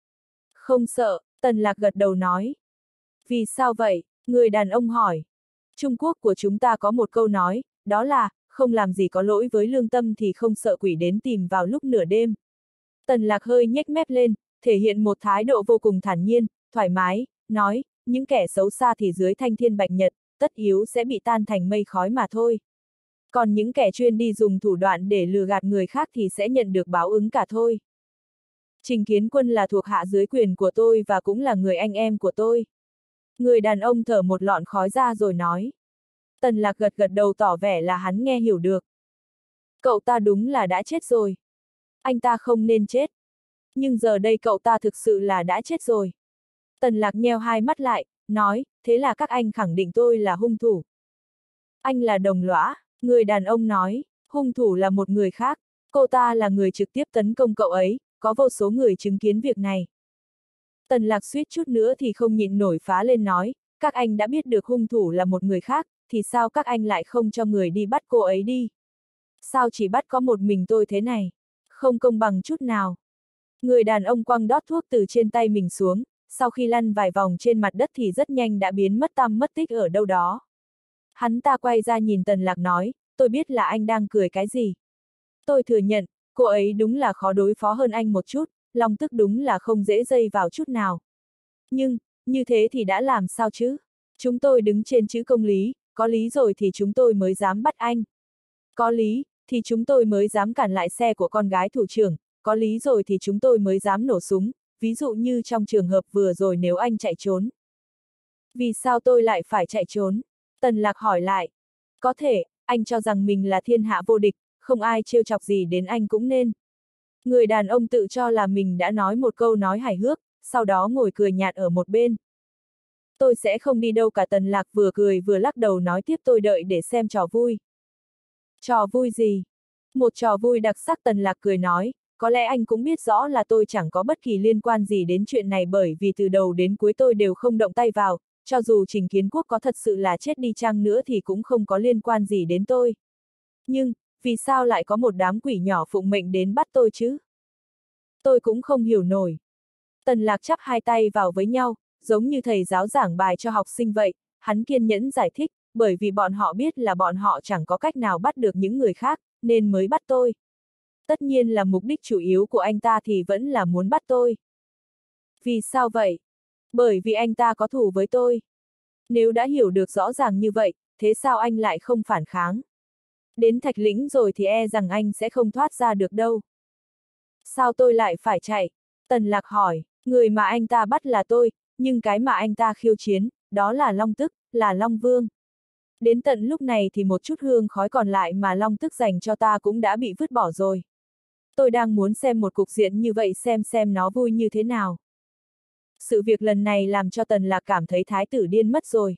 Không sợ, Tần Lạc gật đầu nói. Vì sao vậy? Người đàn ông hỏi. Trung Quốc của chúng ta có một câu nói, đó là, không làm gì có lỗi với lương tâm thì không sợ quỷ đến tìm vào lúc nửa đêm. Tần Lạc hơi nhếch mép lên, thể hiện một thái độ vô cùng thản nhiên, thoải mái, nói, những kẻ xấu xa thì dưới thanh thiên bạch nhật, tất yếu sẽ bị tan thành mây khói mà thôi. Còn những kẻ chuyên đi dùng thủ đoạn để lừa gạt người khác thì sẽ nhận được báo ứng cả thôi. Trình Kiến Quân là thuộc hạ dưới quyền của tôi và cũng là người anh em của tôi. Người đàn ông thở một lọn khói ra rồi nói. Tần Lạc gật gật đầu tỏ vẻ là hắn nghe hiểu được. Cậu ta đúng là đã chết rồi. Anh ta không nên chết. Nhưng giờ đây cậu ta thực sự là đã chết rồi. Tần Lạc nheo hai mắt lại, nói, thế là các anh khẳng định tôi là hung thủ. Anh là đồng lõa, người đàn ông nói, hung thủ là một người khác, cô ta là người trực tiếp tấn công cậu ấy, có vô số người chứng kiến việc này. Tần Lạc suýt chút nữa thì không nhịn nổi phá lên nói, các anh đã biết được hung thủ là một người khác, thì sao các anh lại không cho người đi bắt cô ấy đi? Sao chỉ bắt có một mình tôi thế này? Không công bằng chút nào. Người đàn ông quăng đót thuốc từ trên tay mình xuống, sau khi lăn vài vòng trên mặt đất thì rất nhanh đã biến mất tăm mất tích ở đâu đó. Hắn ta quay ra nhìn Tần Lạc nói, tôi biết là anh đang cười cái gì. Tôi thừa nhận, cô ấy đúng là khó đối phó hơn anh một chút, Long Tức đúng là không dễ dây vào chút nào. Nhưng, như thế thì đã làm sao chứ? Chúng tôi đứng trên chữ công lý, có lý rồi thì chúng tôi mới dám bắt anh. Có lý, thì chúng tôi mới dám cản lại xe của con gái thủ trưởng, có lý rồi thì chúng tôi mới dám nổ súng, ví dụ như trong trường hợp vừa rồi nếu anh chạy trốn. Vì sao tôi lại phải chạy trốn? Tần Lạc hỏi lại. Có thể, anh cho rằng mình là thiên hạ vô địch, không ai trêu chọc gì đến anh cũng nên. Người đàn ông tự cho là mình đã nói một câu nói hài hước, sau đó ngồi cười nhạt ở một bên. Tôi sẽ không đi đâu cả. Tần Lạc vừa cười vừa lắc đầu nói tiếp, tôi đợi để xem trò vui. Trò vui gì? Một trò vui đặc sắc. Tần Lạc cười nói, có lẽ anh cũng biết rõ là tôi chẳng có bất kỳ liên quan gì đến chuyện này bởi vì từ đầu đến cuối tôi đều không động tay vào, cho dù Trình Kiến Quốc có thật sự là chết đi chăng nữa thì cũng không có liên quan gì đến tôi. Nhưng, vì sao lại có một đám quỷ nhỏ phụng mệnh đến bắt tôi chứ? Tôi cũng không hiểu nổi. Tần Lạc chắp hai tay vào với nhau, giống như thầy giáo giảng bài cho học sinh vậy, hắn kiên nhẫn giải thích, bởi vì bọn họ biết là bọn họ chẳng có cách nào bắt được những người khác, nên mới bắt tôi. Tất nhiên là mục đích chủ yếu của anh ta thì vẫn là muốn bắt tôi. Vì sao vậy? Bởi vì anh ta có thù với tôi. Nếu đã hiểu được rõ ràng như vậy, thế sao anh lại không phản kháng? Đến Thạch Lĩnh rồi thì e rằng anh sẽ không thoát ra được đâu. Sao tôi lại phải chạy? Tần Lạc hỏi, người mà anh ta bắt là tôi, nhưng cái mà anh ta khiêu chiến, đó là Long Tức, là Long Vương. Đến tận lúc này thì một chút hương khói còn lại mà Long Tức dành cho ta cũng đã bị vứt bỏ rồi. Tôi đang muốn xem một cục diện như vậy xem xem nó vui như thế nào. Sự việc lần này làm cho Tần Lạc cảm thấy thái tử điên mất rồi.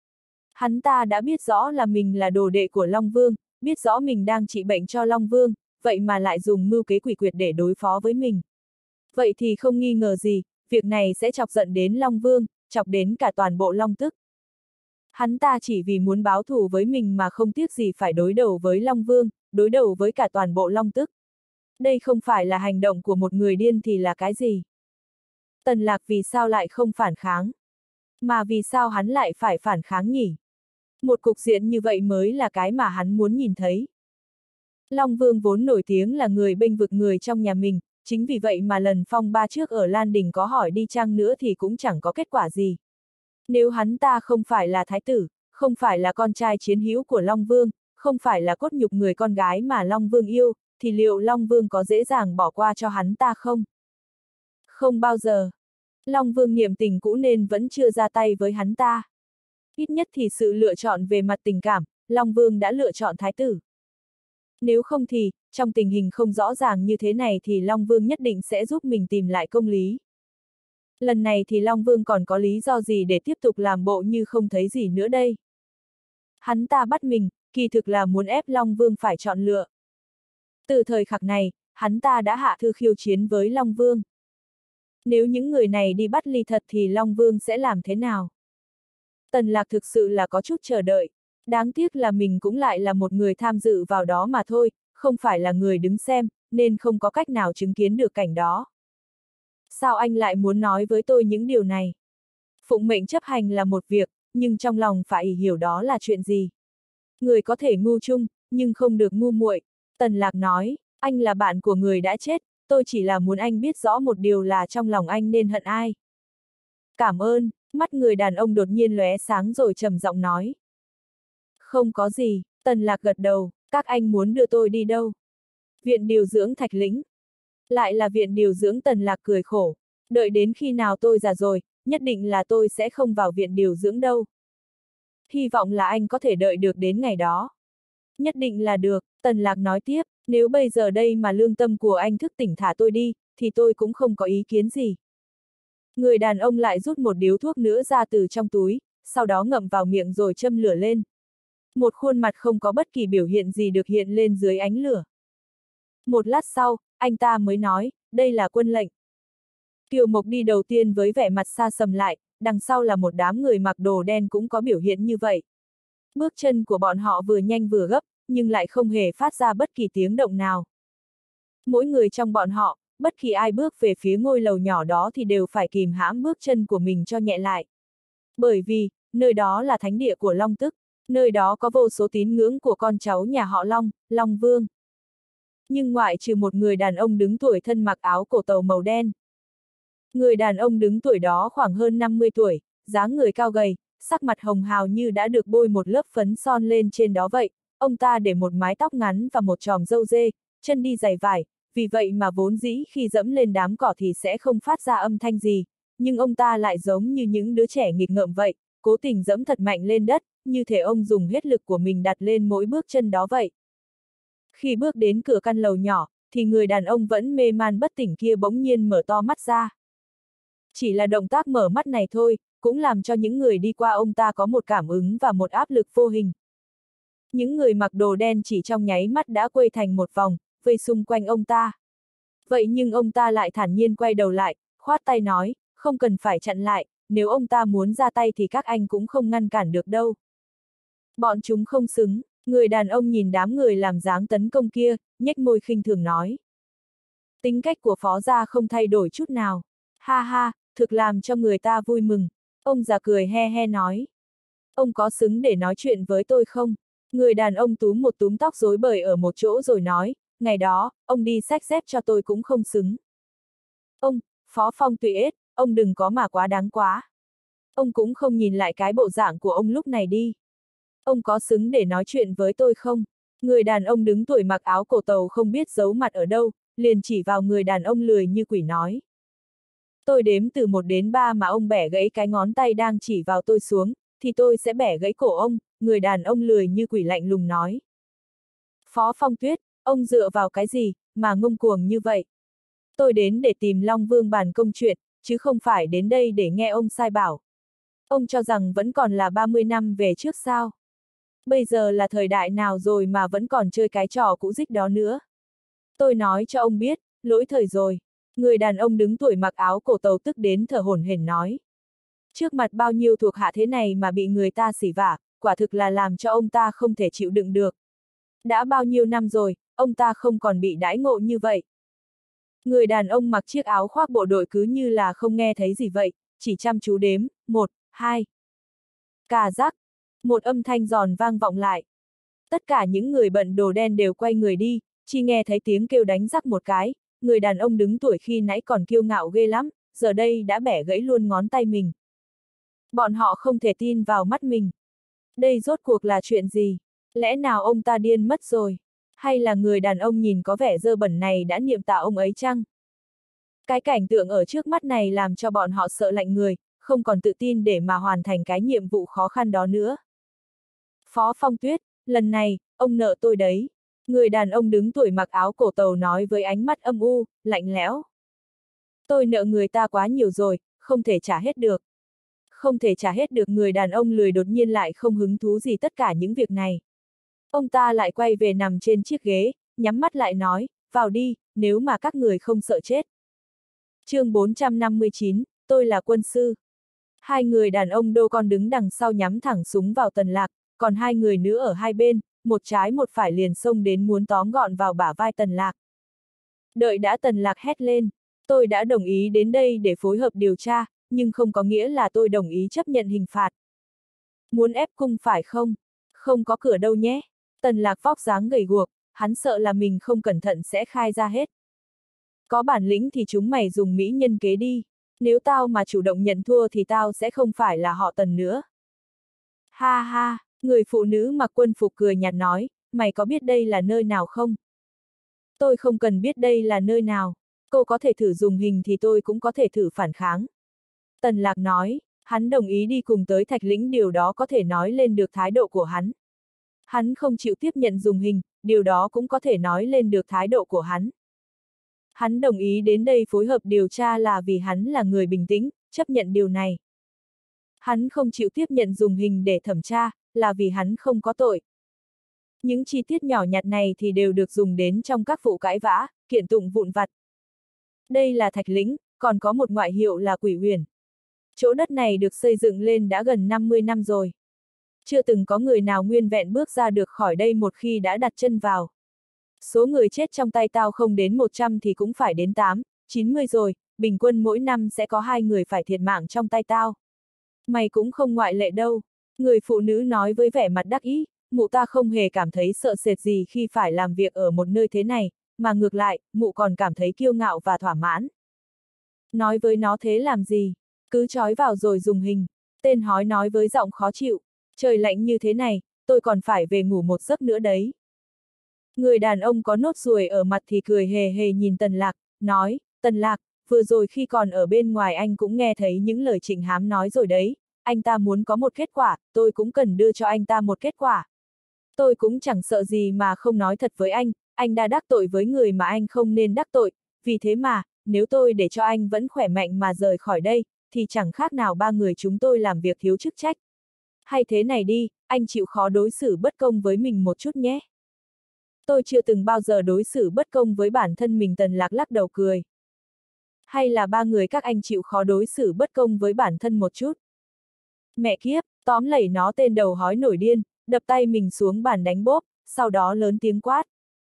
Hắn ta đã biết rõ là mình là đồ đệ của Long Vương, biết rõ mình đang trị bệnh cho Long Vương, vậy mà lại dùng mưu kế quỷ quyệt để đối phó với mình. Vậy thì không nghi ngờ gì, việc này sẽ chọc giận đến Long Vương, chọc đến cả toàn bộ Long Tức. Hắn ta chỉ vì muốn báo thù với mình mà không tiếc gì phải đối đầu với Long Vương, đối đầu với cả toàn bộ Long Tức. Đây không phải là hành động của một người điên thì là cái gì? Tần Lạc vì sao lại không phản kháng? Mà vì sao hắn lại phải phản kháng nhỉ? Một cục diện như vậy mới là cái mà hắn muốn nhìn thấy. Long Vương vốn nổi tiếng là người bênh vực người trong nhà mình, chính vì vậy mà lần phong ba trước ở Lan Đình có hỏi đi chăng nữa thì cũng chẳng có kết quả gì. Nếu hắn ta không phải là thái tử, không phải là con trai chiến hữu của Long Vương, không phải là cốt nhục người con gái mà Long Vương yêu, thì liệu Long Vương có dễ dàng bỏ qua cho hắn ta không? Không bao giờ. Long Vương niệm tình cũ nên vẫn chưa ra tay với hắn ta. Ít nhất thì sự lựa chọn về mặt tình cảm, Long Vương đã lựa chọn thái tử. Nếu không thì, trong tình hình không rõ ràng như thế này thì Long Vương nhất định sẽ giúp mình tìm lại công lý. Lần này thì Long Vương còn có lý do gì để tiếp tục làm bộ như không thấy gì nữa đây? Hắn ta bắt mình, kỳ thực là muốn ép Long Vương phải chọn lựa. Từ thời khắc này, hắn ta đã hạ thư khiêu chiến với Long Vương. Nếu những người này đi bắt Ly thật thì Long Vương sẽ làm thế nào? Tần Lạc thực sự là có chút chờ đợi. Đáng tiếc là mình cũng lại là một người tham dự vào đó mà thôi, không phải là người đứng xem, nên không có cách nào chứng kiến được cảnh đó. Sao anh lại muốn nói với tôi những điều này? Phụng mệnh chấp hành là một việc, nhưng trong lòng phải hiểu đó là chuyện gì. Người có thể ngu chung, nhưng không được ngu muội. Tần Lạc nói, anh là bạn của người đã chết, tôi chỉ là muốn anh biết rõ một điều là trong lòng anh nên hận ai. Cảm ơn, mắt người đàn ông đột nhiên lóe sáng rồi trầm giọng nói. Không có gì, Tần Lạc gật đầu, các anh muốn đưa tôi đi đâu? Viện điều dưỡng Thạch Lĩnh. Lại là viện điều dưỡng. Tần Lạc cười khổ. Đợi đến khi nào tôi già rồi, nhất định là tôi sẽ không vào viện điều dưỡng đâu. Hy vọng là anh có thể đợi được đến ngày đó. Nhất định là được, Tần Lạc nói tiếp, nếu bây giờ đây mà lương tâm của anh thức tỉnh thả tôi đi, thì tôi cũng không có ý kiến gì. Người đàn ông lại rút một điếu thuốc nữa ra từ trong túi, sau đó ngậm vào miệng rồi châm lửa lên. Một khuôn mặt không có bất kỳ biểu hiện gì được hiện lên dưới ánh lửa. Một lát sau, anh ta mới nói, đây là quân lệnh. Kiều Mộc đi đầu tiên với vẻ mặt xa sầm lại, đằng sau là một đám người mặc đồ đen cũng có biểu hiện như vậy. Bước chân của bọn họ vừa nhanh vừa gấp, nhưng lại không hề phát ra bất kỳ tiếng động nào. Mỗi người trong bọn họ, bất kỳ ai bước về phía ngôi lầu nhỏ đó thì đều phải kìm hãm bước chân của mình cho nhẹ lại. Bởi vì, nơi đó là thánh địa của Long Tức, nơi đó có vô số tín ngưỡng của con cháu nhà họ Long, Long Vương. Nhưng ngoại trừ một người đàn ông đứng tuổi thân mặc áo cổ tàu màu đen. Người đàn ông đứng tuổi đó khoảng hơn năm mươi tuổi, dáng người cao gầy, sắc mặt hồng hào như đã được bôi một lớp phấn son lên trên đó vậy. Ông ta để một mái tóc ngắn và một chòm râu dê, chân đi giày vải, vì vậy mà vốn dĩ khi dẫm lên đám cỏ thì sẽ không phát ra âm thanh gì, nhưng ông ta lại giống như những đứa trẻ nghịch ngợm vậy, cố tình dẫm thật mạnh lên đất, như thể ông dùng hết lực của mình đặt lên mỗi bước chân đó vậy. Khi bước đến cửa căn lầu nhỏ, thì người đàn ông vẫn mê man bất tỉnh kia bỗng nhiên mở to mắt ra. Chỉ là động tác mở mắt này thôi, cũng làm cho những người đi qua ông ta có một cảm ứng và một áp lực vô hình. Những người mặc đồ đen chỉ trong nháy mắt đã quây thành một vòng, vây xung quanh ông ta. Vậy nhưng ông ta lại thản nhiên quay đầu lại, khoát tay nói, không cần phải chặn lại, nếu ông ta muốn ra tay thì các anh cũng không ngăn cản được đâu. Bọn chúng không xứng, người đàn ông nhìn đám người làm dáng tấn công kia, nhếch môi khinh thường nói. Tính cách của phó gia không thay đổi chút nào. Ha ha, thực làm cho người ta vui mừng. Ông già cười he he nói. Ông có xứng để nói chuyện với tôi không? Người đàn ông túm một túm tóc rối bời ở một chỗ rồi nói, ngày đó, ông đi xách dép cho tôi cũng không xứng. Ông, Phó Phong Tùy Ết, ông đừng có mà quá đáng quá. Ông cũng không nhìn lại cái bộ dạng của ông lúc này đi. Ông có xứng để nói chuyện với tôi không? Người đàn ông đứng tuổi mặc áo cổ tàu không biết giấu mặt ở đâu, liền chỉ vào người đàn ông lười như quỷ nói. Tôi đếm từ một đến ba mà ông bẻ gãy cái ngón tay đang chỉ vào tôi xuống, thì tôi sẽ bẻ gãy cổ ông, người đàn ông lười như quỷ lạnh lùng nói. Phó Phong Tuyết, ông dựa vào cái gì, mà ngông cuồng như vậy? Tôi đến để tìm Long Vương bàn công chuyện, chứ không phải đến đây để nghe ông sai bảo. Ông cho rằng vẫn còn là ba mươi năm về trước sao? Bây giờ là thời đại nào rồi mà vẫn còn chơi cái trò cũ dích đó nữa? Tôi nói cho ông biết, lỗi thời rồi. Người đàn ông đứng tuổi mặc áo cổ tàu tức đến thở hổn hển nói. Trước mặt bao nhiêu thuộc hạ thế này mà bị người ta xỉ vả, quả thực là làm cho ông ta không thể chịu đựng được. Đã bao nhiêu năm rồi, ông ta không còn bị đãi ngộ như vậy. Người đàn ông mặc chiếc áo khoác bộ đội cứ như là không nghe thấy gì vậy, chỉ chăm chú đếm, một, hai. Cà rắc, một âm thanh giòn vang vọng lại. Tất cả những người bận đồ đen đều quay người đi, chỉ nghe thấy tiếng kêu đánh rắc một cái, người đàn ông đứng tuổi khi nãy còn kiêu ngạo ghê lắm, giờ đây đã bẻ gãy luôn ngón tay mình. Bọn họ không thể tin vào mắt mình. Đây rốt cuộc là chuyện gì? Lẽ nào ông ta điên mất rồi? Hay là người đàn ông nhìn có vẻ dơ bẩn này đã niệm tạ ông ấy chăng? Cái cảnh tượng ở trước mắt này làm cho bọn họ sợ lạnh người, không còn tự tin để mà hoàn thành cái nhiệm vụ khó khăn đó nữa. Phó Phong Tuyết, lần này, ông nợ tôi đấy. Người đàn ông đứng tuổi mặc áo cổ tàu nói với ánh mắt âm u, lạnh lẽo. Tôi nợ người ta quá nhiều rồi, không thể trả hết được. Không thể trả hết được, người đàn ông lười đột nhiên lại không hứng thú gì tất cả những việc này. Ông ta lại quay về nằm trên chiếc ghế, nhắm mắt lại nói, vào đi, nếu mà các người không sợ chết. Chương bốn trăm năm mươi chín, tôi là quân sư. Hai người đàn ông đô con đứng đằng sau nhắm thẳng súng vào Tần Lạc, còn hai người nữa ở hai bên, một trái một phải liền xông đến muốn tóm gọn vào bả vai Tần Lạc. Đợi đã, Tần Lạc hét lên, tôi đã đồng ý đến đây để phối hợp điều tra, nhưng không có nghĩa là tôi đồng ý chấp nhận hình phạt. Muốn ép cung phải không? Không có cửa đâu nhé. Tần Lạc vóc dáng gầy guộc, hắn sợ là mình không cẩn thận sẽ khai ra hết. Có bản lĩnh thì chúng mày dùng mỹ nhân kế đi. Nếu tao mà chủ động nhận thua thì tao sẽ không phải là họ Tần nữa. Ha ha, người phụ nữ mặc quân phục cười nhạt nói, mày có biết đây là nơi nào không? Tôi không cần biết đây là nơi nào. Cô có thể thử dùng hình thì tôi cũng có thể thử phản kháng. Tần Lạc nói, hắn đồng ý đi cùng tới Thạch Lĩnh, điều đó có thể nói lên được thái độ của hắn. Hắn không chịu tiếp nhận dùng hình, điều đó cũng có thể nói lên được thái độ của hắn. Hắn đồng ý đến đây phối hợp điều tra là vì hắn là người bình tĩnh, chấp nhận điều này. Hắn không chịu tiếp nhận dùng hình để thẩm tra, là vì hắn không có tội. Những chi tiết nhỏ nhặt này thì đều được dùng đến trong các vụ cãi vã, kiện tụng vụn vặt. Đây là Thạch Lĩnh, còn có một ngoại hiệu là Quỷ Huyền. Chỗ đất này được xây dựng lên đã gần năm mươi năm rồi. Chưa từng có người nào nguyên vẹn bước ra được khỏi đây một khi đã đặt chân vào. Số người chết trong tay tao không đến một trăm thì cũng phải đến tám, chín mươi rồi, bình quân mỗi năm sẽ có hai người phải thiệt mạng trong tay tao. Mày cũng không ngoại lệ đâu. Người phụ nữ nói với vẻ mặt đắc ý, mụ ta không hề cảm thấy sợ sệt gì khi phải làm việc ở một nơi thế này, mà ngược lại, mụ còn cảm thấy kiêu ngạo và thỏa mãn. Nói với nó thế làm gì? Cứ trói vào rồi dùng hình. Tên hói nói với giọng khó chịu. Trời lạnh như thế này, tôi còn phải về ngủ một giấc nữa đấy. Người đàn ông có nốt ruồi ở mặt thì cười hề hề nhìn Tần Lạc, nói, Tần Lạc, vừa rồi khi còn ở bên ngoài anh cũng nghe thấy những lời Trịnh Hám nói rồi đấy, anh ta muốn có một kết quả, tôi cũng cần đưa cho anh ta một kết quả. Tôi cũng chẳng sợ gì mà không nói thật với anh, anh đã đắc tội với người mà anh không nên đắc tội, vì thế mà, nếu tôi để cho anh vẫn khỏe mạnh mà rời khỏi đây, thì chẳng khác nào ba người chúng tôi làm việc thiếu chức trách. Hay thế này đi, anh chịu khó đối xử bất công với mình một chút nhé. Tôi chưa từng bao giờ đối xử bất công với bản thân mình. Tần Lạc lắc đầu cười. Hay là ba người các anh chịu khó đối xử bất công với bản thân một chút. Mẹ kiếp, tóm lẩy nó, tên đầu hói nổi điên, đập tay mình xuống bàn đánh bốp, sau đó lớn tiếng quát.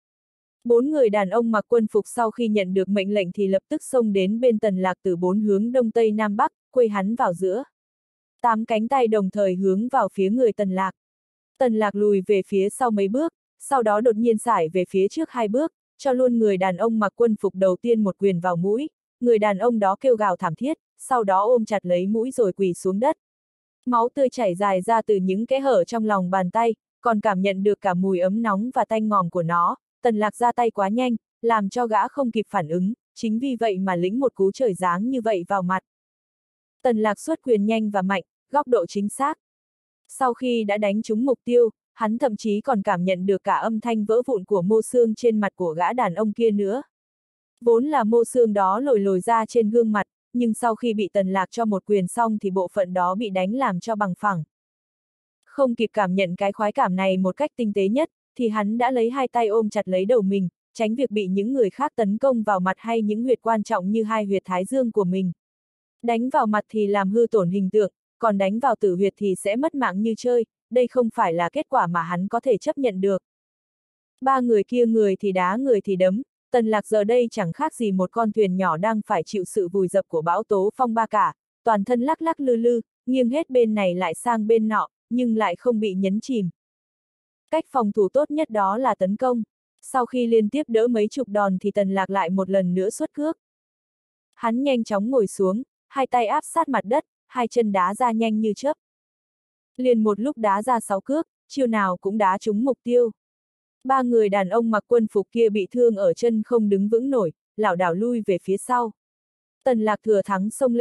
Bốn người đàn ông mặc quân phục sau khi nhận được mệnh lệnh thì lập tức xông đến bên Tần Lạc từ bốn hướng đông tây nam bắc, quây hắn vào giữa. Tám cánh tay đồng thời hướng vào phía người Tần Lạc. Tần Lạc lùi về phía sau mấy bước, sau đó đột nhiên sải về phía trước hai bước, cho luôn người đàn ông mặc quân phục đầu tiên một quyền vào mũi. Người đàn ông đó kêu gào thảm thiết, sau đó ôm chặt lấy mũi rồi quỳ xuống đất. Máu tươi chảy dài ra từ những kẽ hở trong lòng bàn tay, còn cảm nhận được cả mùi ấm nóng và tanh ngòm của nó. Tần Lạc ra tay quá nhanh, làm cho gã không kịp phản ứng, chính vì vậy mà lĩnh một cú trời giáng như vậy vào mặt. Tần Lạc xuất quyền nhanh và mạnh, góc độ chính xác. Sau khi đã đánh trúng mục tiêu, hắn thậm chí còn cảm nhận được cả âm thanh vỡ vụn của mô xương trên mặt của gã đàn ông kia nữa. Vốn là mô xương đó lồi lồi ra trên gương mặt, nhưng sau khi bị Tần Lạc cho một quyền xong thì bộ phận đó bị đánh làm cho bằng phẳng. Không kịp cảm nhận cái khoái cảm này một cách tinh tế nhất, thì hắn đã lấy hai tay ôm chặt lấy đầu mình, tránh việc bị những người khác tấn công vào mặt hay những huyệt quan trọng như hai huyệt thái dương của mình. Đánh vào mặt thì làm hư tổn hình tượng, còn đánh vào tử huyệt thì sẽ mất mạng như chơi, đây không phải là kết quả mà hắn có thể chấp nhận được. Ba người kia người thì đá người thì đấm, Tần Lạc giờ đây chẳng khác gì một con thuyền nhỏ đang phải chịu sự vùi dập của bão tố phong ba cả, toàn thân lắc lắc lư lư, nghiêng hết bên này lại sang bên nọ, nhưng lại không bị nhấn chìm. Cách phòng thủ tốt nhất đó là tấn công. Sau khi liên tiếp đỡ mấy chục đòn thì Tần Lạc lại một lần nữa xuất cước. Hắn nhanh chóng ngồi xuống, hai tay áp sát mặt đất, hai chân đá ra nhanh như chớp. Liền một lúc đá ra sáu cước, chiêu nào cũng đá trúng mục tiêu. Ba người đàn ông mặc quân phục kia bị thương ở chân không đứng vững nổi, lảo đảo lui về phía sau. Tần Lạc thừa thắng xông lên,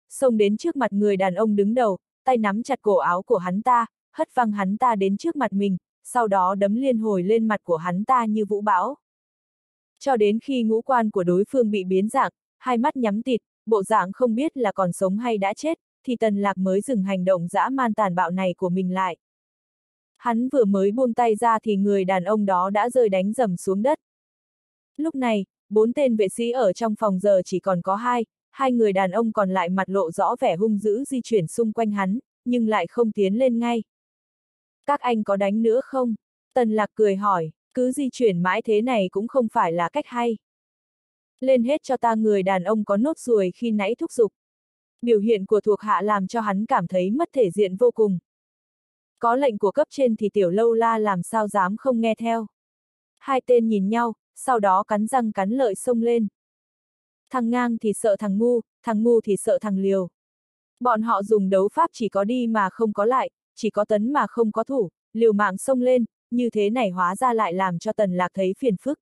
xông đến trước mặt người đàn ông đứng đầu, tay nắm chặt cổ áo của hắn ta, hất văng hắn ta đến trước mặt mình, sau đó đấm liên hồi lên mặt của hắn ta như vũ bão. Cho đến khi ngũ quan của đối phương bị biến dạng, hai mắt nhắm tịt, bộ dạng không biết là còn sống hay đã chết, thì Tần Lạc mới dừng hành động dã man tàn bạo này của mình lại. Hắn vừa mới buông tay ra thì người đàn ông đó đã rơi đánh rầm xuống đất. Lúc này, bốn tên vệ sĩ ở trong phòng giờ chỉ còn có hai, hai người đàn ông còn lại mặt lộ rõ vẻ hung dữ di chuyển xung quanh hắn, nhưng lại không tiến lên ngay. Các anh có đánh nữa không? Tần Lạc cười hỏi, cứ di chuyển mãi thế này cũng không phải là cách hay. Lên hết cho ta, người đàn ông có nốt ruồi khi nãy thúc giục. Biểu hiện của thuộc hạ làm cho hắn cảm thấy mất thể diện vô cùng. Có lệnh của cấp trên thì tiểu lâu la làm sao dám không nghe theo. Hai tên nhìn nhau, sau đó cắn răng cắn lợi xông lên. Thằng ngang thì sợ thằng ngu, thằng ngu thì sợ thằng liều. Bọn họ dùng đấu pháp chỉ có đi mà không có lại, chỉ có tấn mà không có thủ, liều mạng xông lên, như thế này hóa ra lại làm cho Tần Lạc thấy phiền phức.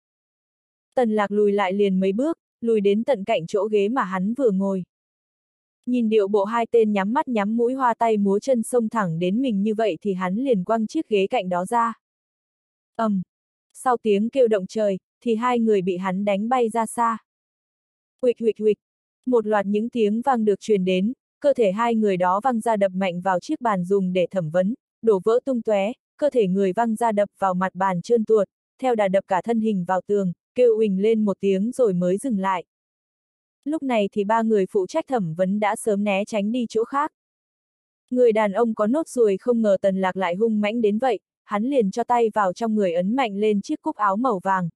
Tần Lạc lùi lại liền mấy bước, lùi đến tận cạnh chỗ ghế mà hắn vừa ngồi. Nhìn điệu bộ hai tên nhắm mắt nhắm mũi hoa tay múa chân xông thẳng đến mình như vậy thì hắn liền quăng chiếc ghế cạnh đó ra. ầm, um, sau tiếng kêu động trời, thì hai người bị hắn đánh bay ra xa. Huỵch huỵch huỵch, một loạt những tiếng vang được truyền đến, cơ thể hai người đó văng ra đập mạnh vào chiếc bàn dùng để thẩm vấn, đổ vỡ tung tóe, cơ thể người văng ra đập vào mặt bàn trơn tuột, theo đà đập cả thân hình vào tường, kêu uỳnh lên một tiếng rồi mới dừng lại. Lúc này thì ba người phụ trách thẩm vấn đã sớm né tránh đi chỗ khác. Người đàn ông có nốt ruồi không ngờ Tần Lạc lại hung mãnh đến vậy, hắn liền cho tay vào trong người ấn mạnh lên chiếc cúc áo màu vàng.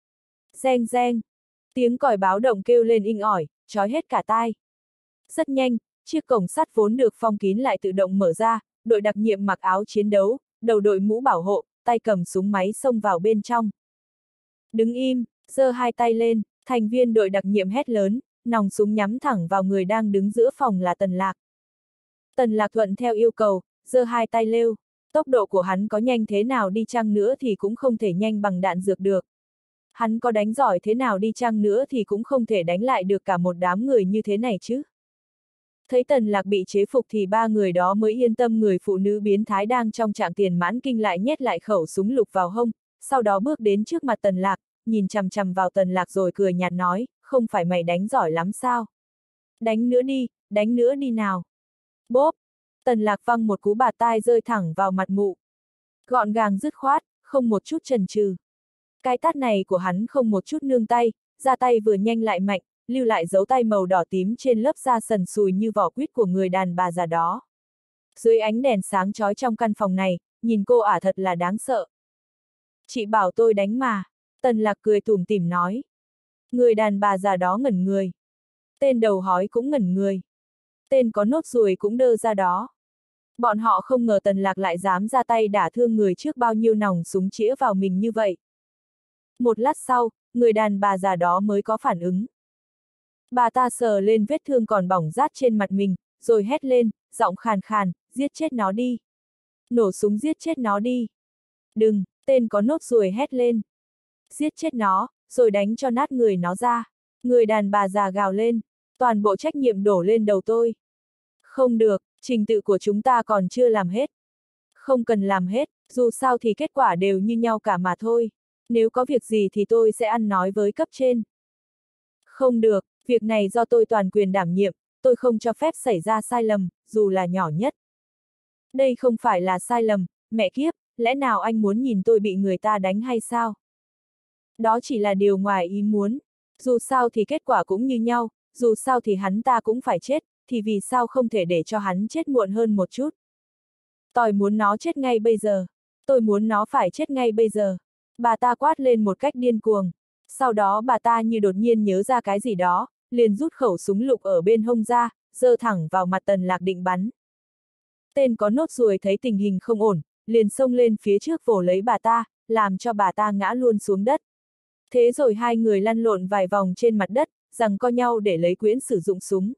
Reng reng, tiếng còi báo động kêu lên inh ỏi, chói hết cả tai. Rất nhanh, chiếc cổng sắt vốn được phong kín lại tự động mở ra, đội đặc nhiệm mặc áo chiến đấu, đầu đội mũ bảo hộ, tay cầm súng máy xông vào bên trong. Đứng im, giơ hai tay lên, thành viên đội đặc nhiệm hét lớn, nòng súng nhắm thẳng vào người đang đứng giữa phòng là Tần Lạc. Tần Lạc thuận theo yêu cầu, giơ hai tay lêu, tốc độ của hắn có nhanh thế nào đi chăng nữa thì cũng không thể nhanh bằng đạn dược được. Hắn có đánh giỏi thế nào đi chăng nữa thì cũng không thể đánh lại được cả một đám người như thế này chứ. Thấy Tần Lạc bị chế phục thì ba người đó mới yên tâm. Người phụ nữ biến thái đang trong trạng tiền mãn kinh lại nhét lại khẩu súng lục vào hông, sau đó bước đến trước mặt Tần Lạc, nhìn chằm chằm vào Tần Lạc rồi cười nhạt nói, không phải mày đánh giỏi lắm sao? Đánh nữa đi, đánh nữa đi nào. Bốp! Tần Lạc văng một cú bạt tai rơi thẳng vào mặt mụ. Gọn gàng dứt khoát, không một chút chần chừ. Cái tát này của hắn không một chút nương tay, ra tay vừa nhanh lại mạnh, lưu lại dấu tay màu đỏ tím trên lớp da sần sùi như vỏ quýt của người đàn bà già đó. Dưới ánh đèn sáng chói trong căn phòng này, nhìn cô ả thật là đáng sợ. Chị bảo tôi đánh mà, Tần Lạc cười tủm tỉm nói. Người đàn bà già đó ngẩn người. Tên đầu hói cũng ngẩn người. Tên có nốt ruồi cũng đơ ra đó. Bọn họ không ngờ Tần Lạc lại dám ra tay đả thương người trước bao nhiêu nòng súng chĩa vào mình như vậy. Một lát sau, người đàn bà già đó mới có phản ứng. Bà ta sờ lên vết thương còn bỏng rát trên mặt mình, rồi hét lên, giọng khàn khàn, giết chết nó đi. Nổ súng giết chết nó đi. Đừng, tên có nốt ruồi hét lên. Giết chết nó, rồi đánh cho nát người nó ra. Người đàn bà già gào lên, toàn bộ trách nhiệm đổ lên đầu tôi. Không được, trình tự của chúng ta còn chưa làm hết. Không cần làm hết, dù sao thì kết quả đều như nhau cả mà thôi. Nếu có việc gì thì tôi sẽ ăn nói với cấp trên. Không được, việc này do tôi toàn quyền đảm nhiệm, tôi không cho phép xảy ra sai lầm, dù là nhỏ nhất. Đây không phải là sai lầm, mẹ kiếp, lẽ nào anh muốn nhìn tôi bị người ta đánh hay sao? Đó chỉ là điều ngoài ý muốn. Dù sao thì kết quả cũng như nhau, dù sao thì hắn ta cũng phải chết, thì vì sao không thể để cho hắn chết muộn hơn một chút? Tôi muốn nó chết ngay bây giờ. Tôi muốn nó phải chết ngay bây giờ. Bà ta quát lên một cách điên cuồng. Sau đó bà ta như đột nhiên nhớ ra cái gì đó, liền rút khẩu súng lục ở bên hông ra, giơ thẳng vào mặt Tần Lạc định bắn. Tên có nốt ruồi thấy tình hình không ổn, liền xông lên phía trước vồ lấy bà ta, làm cho bà ta ngã luôn xuống đất. Thế rồi hai người lăn lộn vài vòng trên mặt đất, giằng co nhau để lấy quyển sử dụng súng.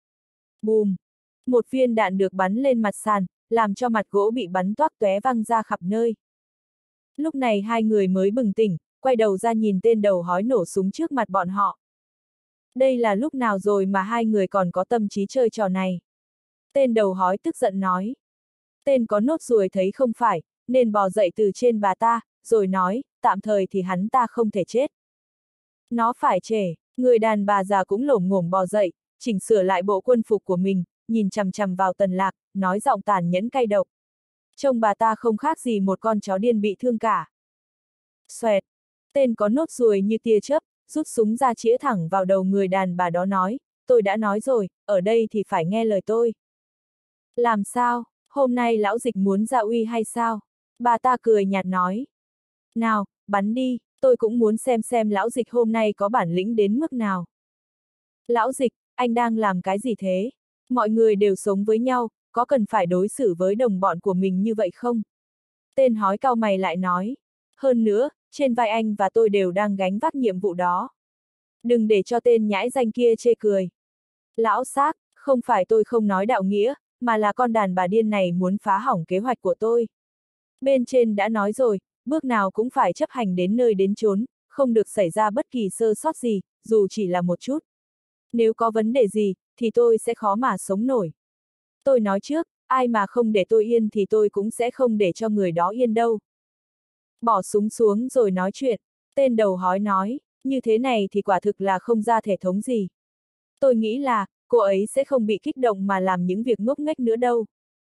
Bùm! Một viên đạn được bắn lên mặt sàn, làm cho mặt gỗ bị bắn toác tóe văng ra khắp nơi. Lúc này hai người mới bừng tỉnh, quay đầu ra nhìn tên đầu hói nổ súng trước mặt bọn họ. Đây là lúc nào rồi mà hai người còn có tâm trí chơi trò này? Tên đầu hói tức giận nói. Tên có nốt ruồi thấy không phải, nên bò dậy từ trên bà ta, rồi nói, tạm thời thì hắn ta không thể chết. Nó phải trễ, người đàn bà già cũng lổm ngổm bò dậy, chỉnh sửa lại bộ quân phục của mình, nhìn chằm chằm vào Tần Lạc, nói giọng tàn nhẫn cay độc. Trông bà ta không khác gì một con chó điên bị thương cả. Xoẹt, tên có nốt ruồi như tia chớp, rút súng ra chĩa thẳng vào đầu người đàn bà đó nói, tôi đã nói rồi, ở đây thì phải nghe lời tôi. Làm sao, hôm nay lão dịch muốn ra uy hay sao? Bà ta cười nhạt nói. Nào, bắn đi, tôi cũng muốn xem xem lão dịch hôm nay có bản lĩnh đến mức nào. Lão dịch, anh đang làm cái gì thế? Mọi người đều sống với nhau, có cần phải đối xử với đồng bọn của mình như vậy không? Tên hói cau mày lại nói. Hơn nữa, trên vai anh và tôi đều đang gánh vác nhiệm vụ đó. Đừng để cho tên nhãi danh kia chê cười. Lão xác, không phải tôi không nói đạo nghĩa, mà là con đàn bà điên này muốn phá hỏng kế hoạch của tôi. Bên trên đã nói rồi, bước nào cũng phải chấp hành đến nơi đến chốn, không được xảy ra bất kỳ sơ sót gì, dù chỉ là một chút. Nếu có vấn đề gì, thì tôi sẽ khó mà sống nổi. Tôi nói trước, ai mà không để tôi yên thì tôi cũng sẽ không để cho người đó yên đâu. Bỏ súng xuống rồi nói chuyện, tên đầu hói nói, như thế này thì quả thực là không ra thể thống gì. Tôi nghĩ là, cô ấy sẽ không bị kích động mà làm những việc ngốc nghếch nữa đâu.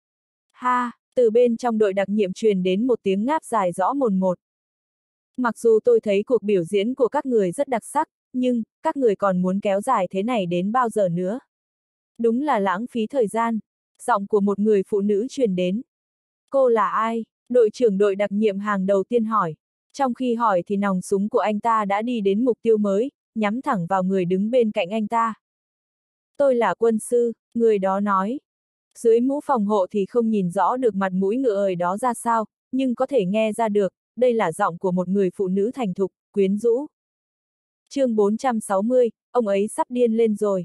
Ha, từ bên trong đội đặc nhiệm truyền đến một tiếng ngáp dài rõ mồn một. Mặc dù tôi thấy cuộc biểu diễn của các người rất đặc sắc, nhưng, các người còn muốn kéo dài thế này đến bao giờ nữa? Đúng là lãng phí thời gian. Giọng của một người phụ nữ truyền đến. Cô là ai? Đội trưởng đội đặc nhiệm hàng đầu tiên hỏi. Trong khi hỏi thì nòng súng của anh ta đã đi đến mục tiêu mới, nhắm thẳng vào người đứng bên cạnh anh ta. Tôi là quân sư, người đó nói. Dưới mũ phòng hộ thì không nhìn rõ được mặt mũi ngựa ời đó ra sao, nhưng có thể nghe ra được, đây là giọng của một người phụ nữ thành thục, quyến rũ. Chương bốn trăm sáu mươi, ông ấy sắp điên lên rồi.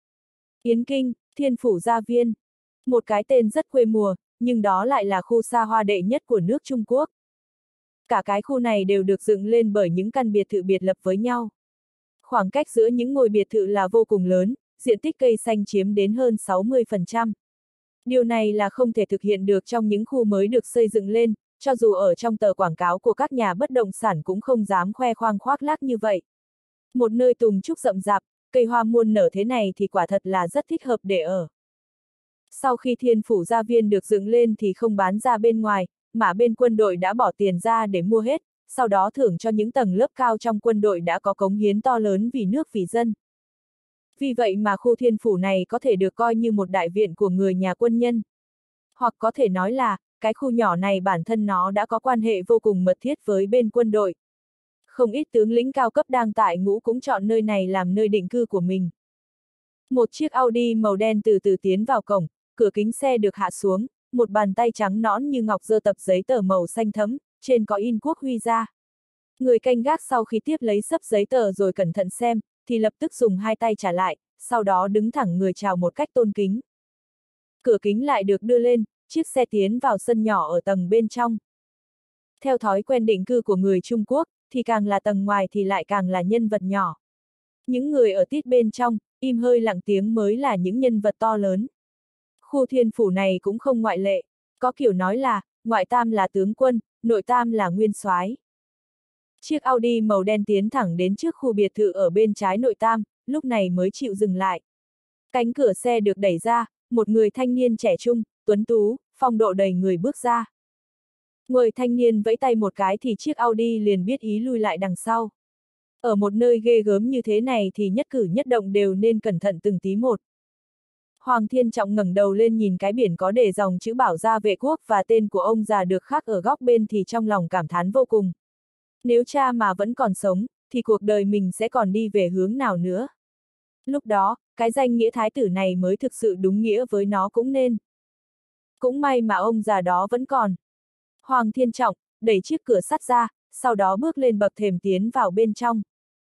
Yến Kinh, Thiên Phủ Gia Viên. Một cái tên rất quê mùa, nhưng đó lại là khu xa hoa đệ nhất của nước Trung Quốc. Cả cái khu này đều được dựng lên bởi những căn biệt thự biệt lập với nhau. Khoảng cách giữa những ngôi biệt thự là vô cùng lớn, diện tích cây xanh chiếm đến hơn sáu mươi phần trăm. Điều này là không thể thực hiện được trong những khu mới được xây dựng lên, cho dù ở trong tờ quảng cáo của các nhà bất động sản cũng không dám khoe khoang khoác lác như vậy. Một nơi tùng trúc rậm rạp, cây hoa muôn nở thế này thì quả thật là rất thích hợp để ở. Sau khi Thiên Phủ Gia Viên được dựng lên thì không bán ra bên ngoài, mà bên quân đội đã bỏ tiền ra để mua hết, sau đó thưởng cho những tầng lớp cao trong quân đội đã có cống hiến to lớn vì nước vì dân. Vì vậy mà khu Thiên Phủ này có thể được coi như một đại viện của người nhà quân nhân. Hoặc có thể nói là, cái khu nhỏ này bản thân nó đã có quan hệ vô cùng mật thiết với bên quân đội. Không ít tướng lĩnh cao cấp đang tại ngũ cũng chọn nơi này làm nơi định cư của mình. Một chiếc Audi màu đen từ từ tiến vào cổng, cửa kính xe được hạ xuống, một bàn tay trắng nõn như ngọc giơ tập giấy tờ màu xanh thẫm, trên có in quốc huy ra. Người canh gác sau khi tiếp lấy xấp giấy tờ rồi cẩn thận xem, thì lập tức dùng hai tay trả lại, sau đó đứng thẳng người chào một cách tôn kính. Cửa kính lại được đưa lên, chiếc xe tiến vào sân nhỏ ở tầng bên trong. Theo thói quen định cư của người Trung Quốc, thì càng là tầng ngoài thì lại càng là nhân vật nhỏ. Những người ở tít bên trong, im hơi lặng tiếng mới là những nhân vật to lớn. Khu Thiên Phủ này cũng không ngoại lệ, có kiểu nói là, ngoại tam là tướng quân, nội tam là nguyên soái. Chiếc Audi màu đen tiến thẳng đến trước khu biệt thự ở bên trái nội tam, lúc này mới chịu dừng lại. Cánh cửa xe được đẩy ra, một người thanh niên trẻ trung, tuấn tú, phong độ đầy người bước ra. Người thanh niên vẫy tay một cái thì chiếc Audi liền biết ý lui lại đằng sau. Ở một nơi ghê gớm như thế này thì nhất cử nhất động đều nên cẩn thận từng tí một. Hoàng Thiên Trọng ngẩng đầu lên nhìn cái biển có đề dòng chữ Bảo Gia Vệ Quốc và tên của ông già được khắc ở góc bên thì trong lòng cảm thán vô cùng. Nếu cha mà vẫn còn sống, thì cuộc đời mình sẽ còn đi về hướng nào nữa. Lúc đó, cái danh nghĩa thái tử này mới thực sự đúng nghĩa với nó cũng nên. Cũng may mà ông già đó vẫn còn. Hoàng Thiên Trọng đẩy chiếc cửa sắt ra, sau đó bước lên bậc thềm tiến vào bên trong.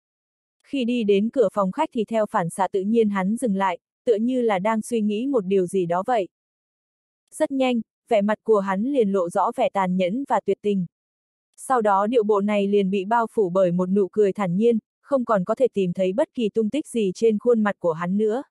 Khi đi đến cửa phòng khách thì theo phản xạ tự nhiên hắn dừng lại, tựa như là đang suy nghĩ một điều gì đó vậy. Rất nhanh, vẻ mặt của hắn liền lộ rõ vẻ tàn nhẫn và tuyệt tình. Sau đó điệu bộ này liền bị bao phủ bởi một nụ cười thản nhiên, không còn có thể tìm thấy bất kỳ tung tích gì trên khuôn mặt của hắn nữa.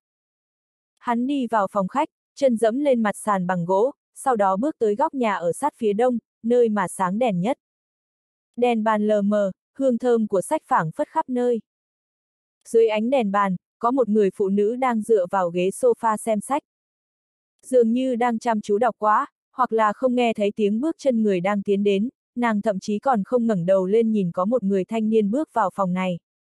Hắn đi vào phòng khách, chân dẫm lên mặt sàn bằng gỗ, sau đó bước tới góc nhà ở sát phía đông, nơi mà sáng đèn nhất. Đèn bàn lờ mờ, hương thơm của sách phảng phất khắp nơi. Dưới ánh đèn bàn, có một người phụ nữ đang dựa vào ghế sofa xem sách. Dường như đang chăm chú đọc quá, hoặc là không nghe thấy tiếng bước chân người đang tiến đến, nàng thậm chí còn không ngẩng đầu lên nhìn có một người thanh niên bước vào phòng này.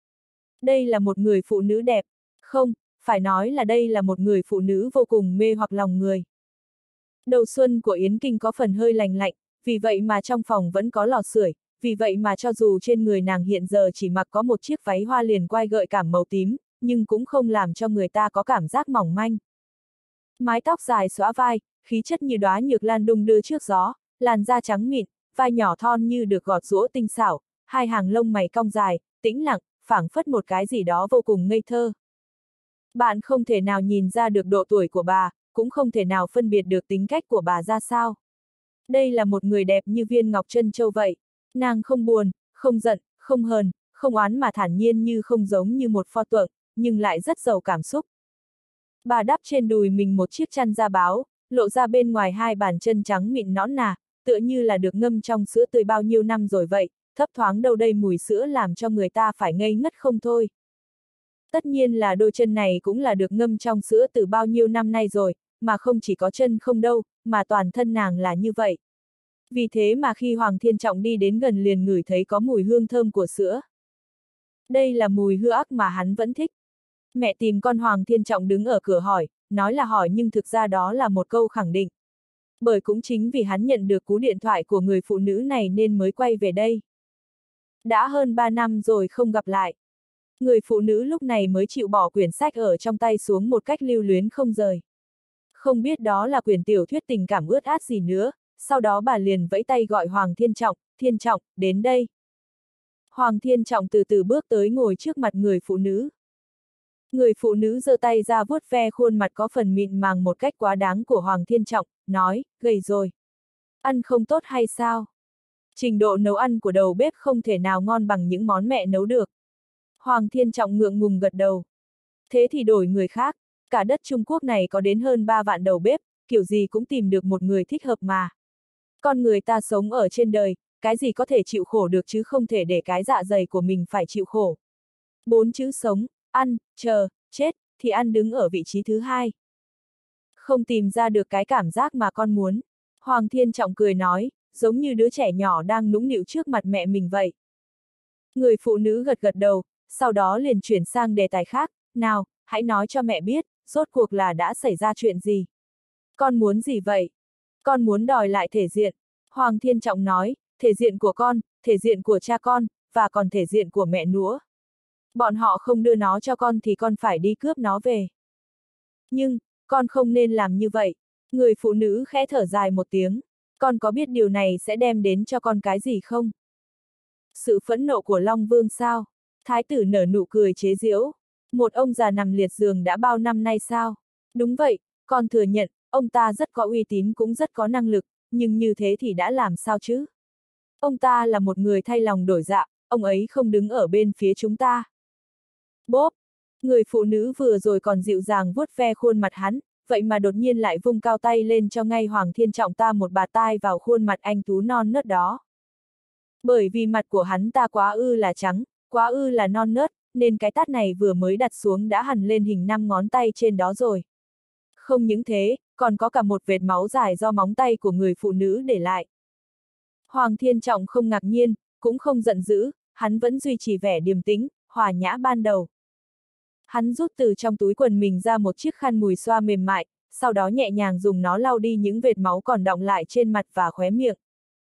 Đây là một người phụ nữ đẹp, không, phải nói là đây là một người phụ nữ vô cùng mê hoặc lòng người. Đầu xuân của Yến Kinh có phần hơi lành lạnh, vì vậy mà trong phòng vẫn có lò sưởi, vì vậy mà cho dù trên người nàng hiện giờ chỉ mặc có một chiếc váy hoa liền quai gợi cảm màu tím, nhưng cũng không làm cho người ta có cảm giác mỏng manh. Mái tóc dài xõa vai, khí chất như đóa nhược lan đung đưa trước gió, làn da trắng mịn, vai nhỏ thon như được gọt giũa tinh xảo, hai hàng lông mày cong dài, tĩnh lặng, phảng phất một cái gì đó vô cùng ngây thơ. Bạn không thể nào nhìn ra được độ tuổi của bà, cũng không thể nào phân biệt được tính cách của bà ra sao. Đây là một người đẹp như viên ngọc trân châu vậy. Nàng không buồn, không giận, không hờn, không oán mà thản nhiên như không giống như một pho tượng, nhưng lại rất giàu cảm xúc. Bà đắp trên đùi mình một chiếc chăn da báo, lộ ra bên ngoài hai bàn chân trắng mịn nõn nà, tựa như là được ngâm trong sữa tươi bao nhiêu năm rồi vậy, thấp thoáng đâu đây mùi sữa làm cho người ta phải ngây ngất không thôi. Tất nhiên là đôi chân này cũng là được ngâm trong sữa từ bao nhiêu năm nay rồi, mà không chỉ có chân không đâu, mà toàn thân nàng là như vậy. Vì thế mà khi Hoàng Thiên Trọng đi đến gần liền ngửi thấy có mùi hương thơm của sữa. Đây là mùi hư ác mà hắn vẫn thích. Mẹ tìm con. Hoàng Thiên Trọng đứng ở cửa hỏi, nói là hỏi nhưng thực ra đó là một câu khẳng định. Bởi cũng chính vì hắn nhận được cú điện thoại của người phụ nữ này nên mới quay về đây. Đã hơn ba năm rồi không gặp lại. Người phụ nữ lúc này mới chịu bỏ quyển sách ở trong tay xuống một cách lưu luyến không rời. Không biết đó là quyển tiểu thuyết tình cảm ướt át gì nữa, sau đó bà liền vẫy tay gọi Hoàng Thiên Trọng, Thiên Trọng, đến đây. Hoàng Thiên Trọng từ từ bước tới ngồi trước mặt người phụ nữ. Người phụ nữ giơ tay ra vuốt ve khuôn mặt có phần mịn màng một cách quá đáng của Hoàng Thiên Trọng, nói, gầy rồi. Ăn không tốt hay sao? Trình độ nấu ăn của đầu bếp không thể nào ngon bằng những món mẹ nấu được. Hoàng Thiên Trọng ngượng ngùng gật đầu. Thế thì đổi người khác, cả đất Trung Quốc này có đến hơn ba vạn đầu bếp, kiểu gì cũng tìm được một người thích hợp mà. Con người ta sống ở trên đời, cái gì có thể chịu khổ được chứ không thể để cái dạ dày của mình phải chịu khổ. Bốn chữ sống, ăn, chờ, chết, thì ăn đứng ở vị trí thứ hai. Không tìm ra được cái cảm giác mà con muốn. Hoàng Thiên Trọng cười nói, giống như đứa trẻ nhỏ đang nũng nịu trước mặt mẹ mình vậy. Người phụ nữ gật gật đầu, sau đó liền chuyển sang đề tài khác, nào, hãy nói cho mẹ biết, rốt cuộc là đã xảy ra chuyện gì. Con muốn gì vậy? Con muốn đòi lại thể diện. Hoàng Thiên Trọng nói, thể diện của con, thể diện của cha con, và còn thể diện của mẹ nữa. Bọn họ không đưa nó cho con thì con phải đi cướp nó về. Nhưng, con không nên làm như vậy. Người phụ nữ khẽ thở dài một tiếng. Con có biết điều này sẽ đem đến cho con cái gì không? Sự phẫn nộ của Long Vương sao? Thái tử nở nụ cười chế giễu. Một ông già nằm liệt giường đã bao năm nay sao? Đúng vậy, con thừa nhận, ông ta rất có uy tín cũng rất có năng lực, nhưng như thế thì đã làm sao chứ? Ông ta là một người thay lòng đổi dạ, ông ấy không đứng ở bên phía chúng ta. Bốp! Người phụ nữ vừa rồi còn dịu dàng vuốt ve khuôn mặt hắn, vậy mà đột nhiên lại vung cao tay lên cho ngay Hoàng Thiên Trọng ta một bạt tai vào khuôn mặt anh tú non nớt đó. Bởi vì mặt của hắn ta quá ư là trắng, quá ư là non nớt, nên cái tát này vừa mới đặt xuống đã hằn lên hình năm ngón tay trên đó rồi. Không những thế, còn có cả một vệt máu dài do móng tay của người phụ nữ để lại. Hoàng Thiên Trọng không ngạc nhiên, cũng không giận dữ, hắn vẫn duy trì vẻ điềm tĩnh, hòa nhã ban đầu. Hắn rút từ trong túi quần mình ra một chiếc khăn mùi xoa mềm mại, sau đó nhẹ nhàng dùng nó lau đi những vệt máu còn đọng lại trên mặt và khóe miệng.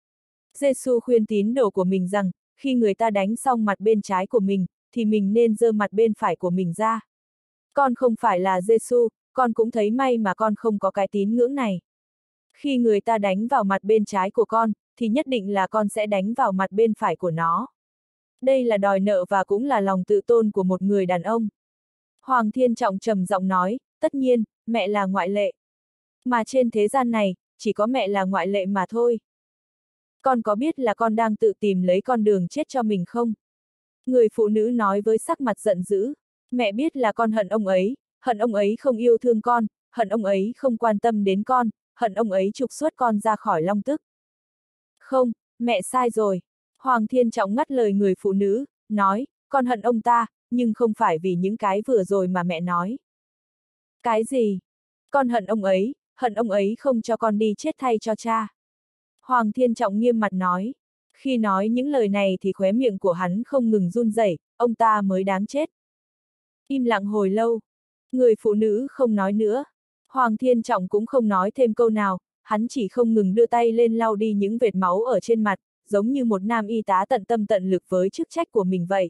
Giê-xu khuyên tín đồ của mình rằng, khi người ta đánh xong mặt bên trái của mình, thì mình nên giơ mặt bên phải của mình ra. Con không phải là Giê-xu, con cũng thấy may mà con không có cái tín ngưỡng này. Khi người ta đánh vào mặt bên trái của con, thì nhất định là con sẽ đánh vào mặt bên phải của nó. Đây là đòi nợ và cũng là lòng tự tôn của một người đàn ông. Hoàng Thiên Trọng trầm giọng nói, tất nhiên, mẹ là ngoại lệ. Mà trên thế gian này, chỉ có mẹ là ngoại lệ mà thôi. Con có biết là con đang tự tìm lấy con đường chết cho mình không? Người phụ nữ nói với sắc mặt giận dữ. Mẹ biết là con hận ông ấy, hận ông ấy không yêu thương con, hận ông ấy không quan tâm đến con, hận ông ấy trục xuất con ra khỏi Long Tức. Không, mẹ sai rồi. Hoàng Thiên Trọng ngắt lời người phụ nữ, nói, con hận ông ta, nhưng không phải vì những cái vừa rồi mà mẹ nói. Cái gì? Con hận ông ấy, hận ông ấy không cho con đi chết thay cho cha. Hoàng Thiên Trọng nghiêm mặt nói. Khi nói những lời này thì khóe miệng của hắn không ngừng run rẩy, ông ta mới đáng chết. Im lặng hồi lâu. Người phụ nữ không nói nữa. Hoàng Thiên Trọng cũng không nói thêm câu nào, hắn chỉ không ngừng đưa tay lên lau đi những vệt máu ở trên mặt, giống như một nam y tá tận tâm tận lực với chức trách của mình vậy.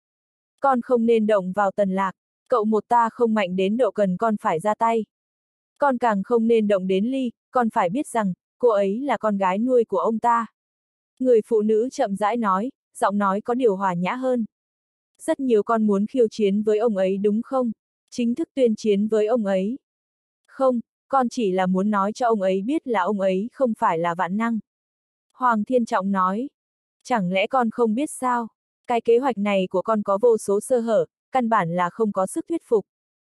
Con không nên động vào Tần Lạc, cậu một ta không mạnh đến độ cần con phải ra tay. Con càng không nên động đến Ly, con phải biết rằng, cô ấy là con gái nuôi của ông ta. Người phụ nữ chậm rãi nói, giọng nói có điều hòa nhã hơn. Rất nhiều con muốn khiêu chiến với ông ấy đúng không? Chính thức tuyên chiến với ông ấy. Không, con chỉ là muốn nói cho ông ấy biết là ông ấy không phải là vạn năng. Hoàng Thiên Trọng nói. Chẳng lẽ con không biết sao? Cái kế hoạch này của con có vô số sơ hở, căn bản là không có sức thuyết phục.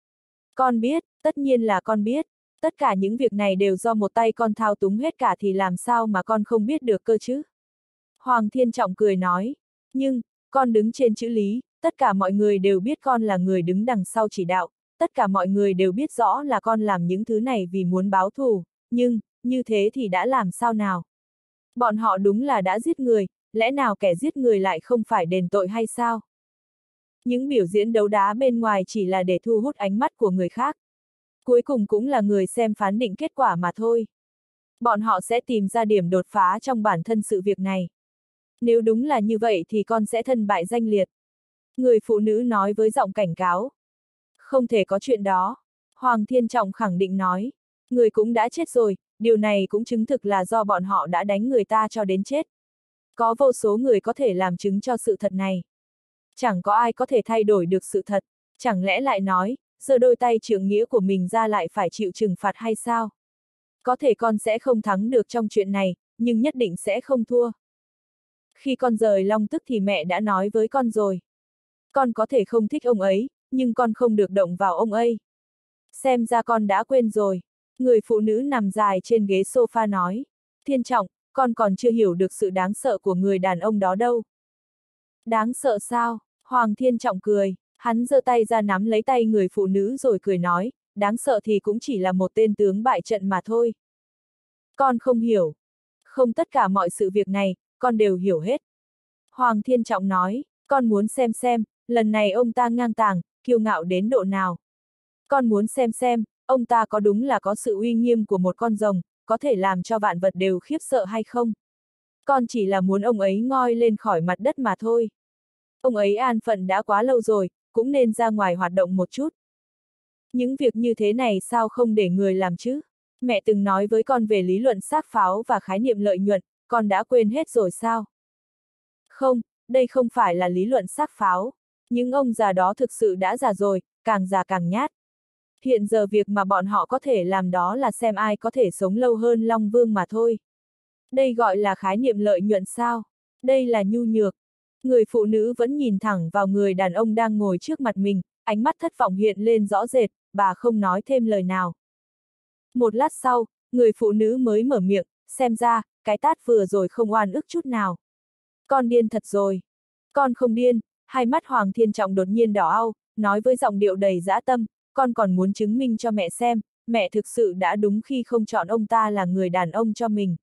Con biết, tất nhiên là con biết. Tất cả những việc này đều do một tay con thao túng hết cả thì làm sao mà con không biết được cơ chứ? Hoàng Thiên Trọng cười nói. Nhưng, con đứng trên chữ lý, tất cả mọi người đều biết con là người đứng đằng sau chỉ đạo, tất cả mọi người đều biết rõ là con làm những thứ này vì muốn báo thù, nhưng, như thế thì đã làm sao nào? Bọn họ đúng là đã giết người, lẽ nào kẻ giết người lại không phải đền tội hay sao? Những biểu diễn đấu đá bên ngoài chỉ là để thu hút ánh mắt của người khác. Cuối cùng cũng là người xem phán định kết quả mà thôi. Bọn họ sẽ tìm ra điểm đột phá trong bản thân sự việc này. Nếu đúng là như vậy thì con sẽ thân bại danh liệt. Người phụ nữ nói với giọng cảnh cáo. Không thể có chuyện đó. Hoàng Thiên Trọng khẳng định nói. Người cũng đã chết rồi, điều này cũng chứng thực là do bọn họ đã đánh người ta cho đến chết. Có vô số người có thể làm chứng cho sự thật này. Chẳng có ai có thể thay đổi được sự thật. Chẳng lẽ lại nói, giơ đôi tay trượng nghĩa của mình ra lại phải chịu trừng phạt hay sao? Có thể con sẽ không thắng được trong chuyện này, nhưng nhất định sẽ không thua. Khi con rời Long Tức thì mẹ đã nói với con rồi. Con có thể không thích ông ấy, nhưng con không được động vào ông ấy. Xem ra con đã quên rồi. Người phụ nữ nằm dài trên ghế sofa nói. Thiên Trọng, con còn chưa hiểu được sự đáng sợ của người đàn ông đó đâu. Đáng sợ sao? Hoàng Thiên Trọng cười. Hắn giơ tay ra nắm lấy tay người phụ nữ rồi cười nói, đáng sợ thì cũng chỉ là một tên tướng bại trận mà thôi. Con không hiểu. Không tất cả mọi sự việc này, con đều hiểu hết. Hoàng Thiên Trọng nói, con muốn xem xem, lần này ông ta ngang tàng, kiêu ngạo đến độ nào. Con muốn xem xem, ông ta có đúng là có sự uy nghiêm của một con rồng, có thể làm cho vạn vật đều khiếp sợ hay không. Con chỉ là muốn ông ấy ngoi lên khỏi mặt đất mà thôi. Ông ấy an phận đã quá lâu rồi, cũng nên ra ngoài hoạt động một chút. Những việc như thế này sao không để người làm chứ? Mẹ từng nói với con về lý luận xác pháo và khái niệm lợi nhuận, con đã quên hết rồi sao? Không, đây không phải là lý luận xác pháo. Những ông già đó thực sự đã già rồi, càng già càng nhát. Hiện giờ việc mà bọn họ có thể làm đó là xem ai có thể sống lâu hơn Long Vương mà thôi. Đây gọi là khái niệm lợi nhuận sao? Đây là nhu nhược. Người phụ nữ vẫn nhìn thẳng vào người đàn ông đang ngồi trước mặt mình, ánh mắt thất vọng hiện lên rõ rệt, bà không nói thêm lời nào. Một lát sau, người phụ nữ mới mở miệng, xem ra, cái tát vừa rồi không oan ức chút nào. Con điên thật rồi. Con không điên, hai mắt Hoàng Thiên Trọng đột nhiên đỏ au, nói với giọng điệu đầy dã tâm, con còn muốn chứng minh cho mẹ xem, mẹ thực sự đã đúng khi không chọn ông ta là người đàn ông cho mình.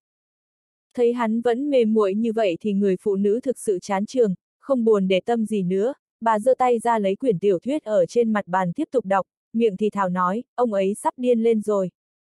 Thấy hắn vẫn mê muội như vậy thì người phụ nữ thực sự chán trường, không buồn để tâm gì nữa, bà giơ tay ra lấy quyển tiểu thuyết ở trên mặt bàn tiếp tục đọc, miệng thì thào nói, ông ấy sắp điên lên rồi.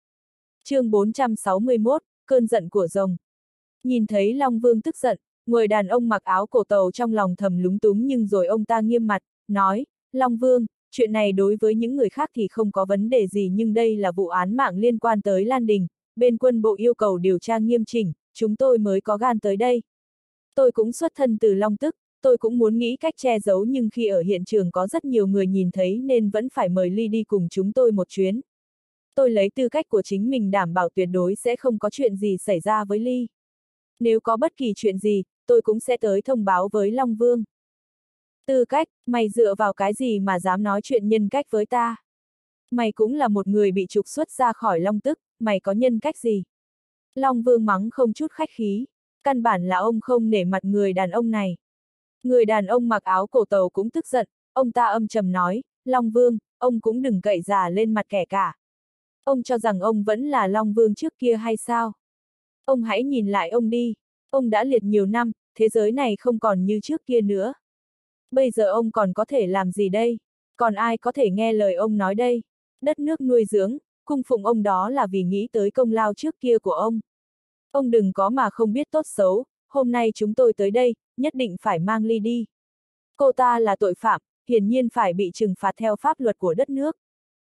Chương bốn trăm sáu mươi mốt, cơn giận của rồng. Nhìn thấy Long Vương tức giận, người đàn ông mặc áo cổ tàu trong lòng thầm lúng túng nhưng rồi ông ta nghiêm mặt, nói, Long Vương, chuyện này đối với những người khác thì không có vấn đề gì nhưng đây là vụ án mạng liên quan tới Lan Đình, bên quân bộ yêu cầu điều tra nghiêm chỉnh, chúng tôi mới có gan tới đây. Tôi cũng xuất thân từ Long Tức, tôi cũng muốn nghĩ cách che giấu nhưng khi ở hiện trường có rất nhiều người nhìn thấy nên vẫn phải mời Ly đi cùng chúng tôi một chuyến. Tôi lấy tư cách của chính mình đảm bảo tuyệt đối sẽ không có chuyện gì xảy ra với Ly. Nếu có bất kỳ chuyện gì, tôi cũng sẽ tới thông báo với Long Vương. Tư cách, mày dựa vào cái gì mà dám nói chuyện nhân cách với ta? Mày cũng là một người bị trục xuất ra khỏi Long Tức, mày có nhân cách gì? Long Vương mắng không chút khách khí, căn bản là ông không nể mặt người đàn ông này. Người đàn ông mặc áo cổ tàu cũng tức giận, ông ta âm trầm nói, Long Vương, ông cũng đừng cậy già lên mặt kẻ cả. Ông cho rằng ông vẫn là Long Vương trước kia hay sao? Ông hãy nhìn lại ông đi, ông đã liệt nhiều năm, thế giới này không còn như trước kia nữa. Bây giờ ông còn có thể làm gì đây? Còn ai có thể nghe lời ông nói đây? Đất nước nuôi dưỡng, cung phụng ông đó là vì nghĩ tới công lao trước kia của ông. Ông đừng có mà không biết tốt xấu, hôm nay chúng tôi tới đây, nhất định phải mang Ly đi. Cô ta là tội phạm, hiển nhiên phải bị trừng phạt theo pháp luật của đất nước.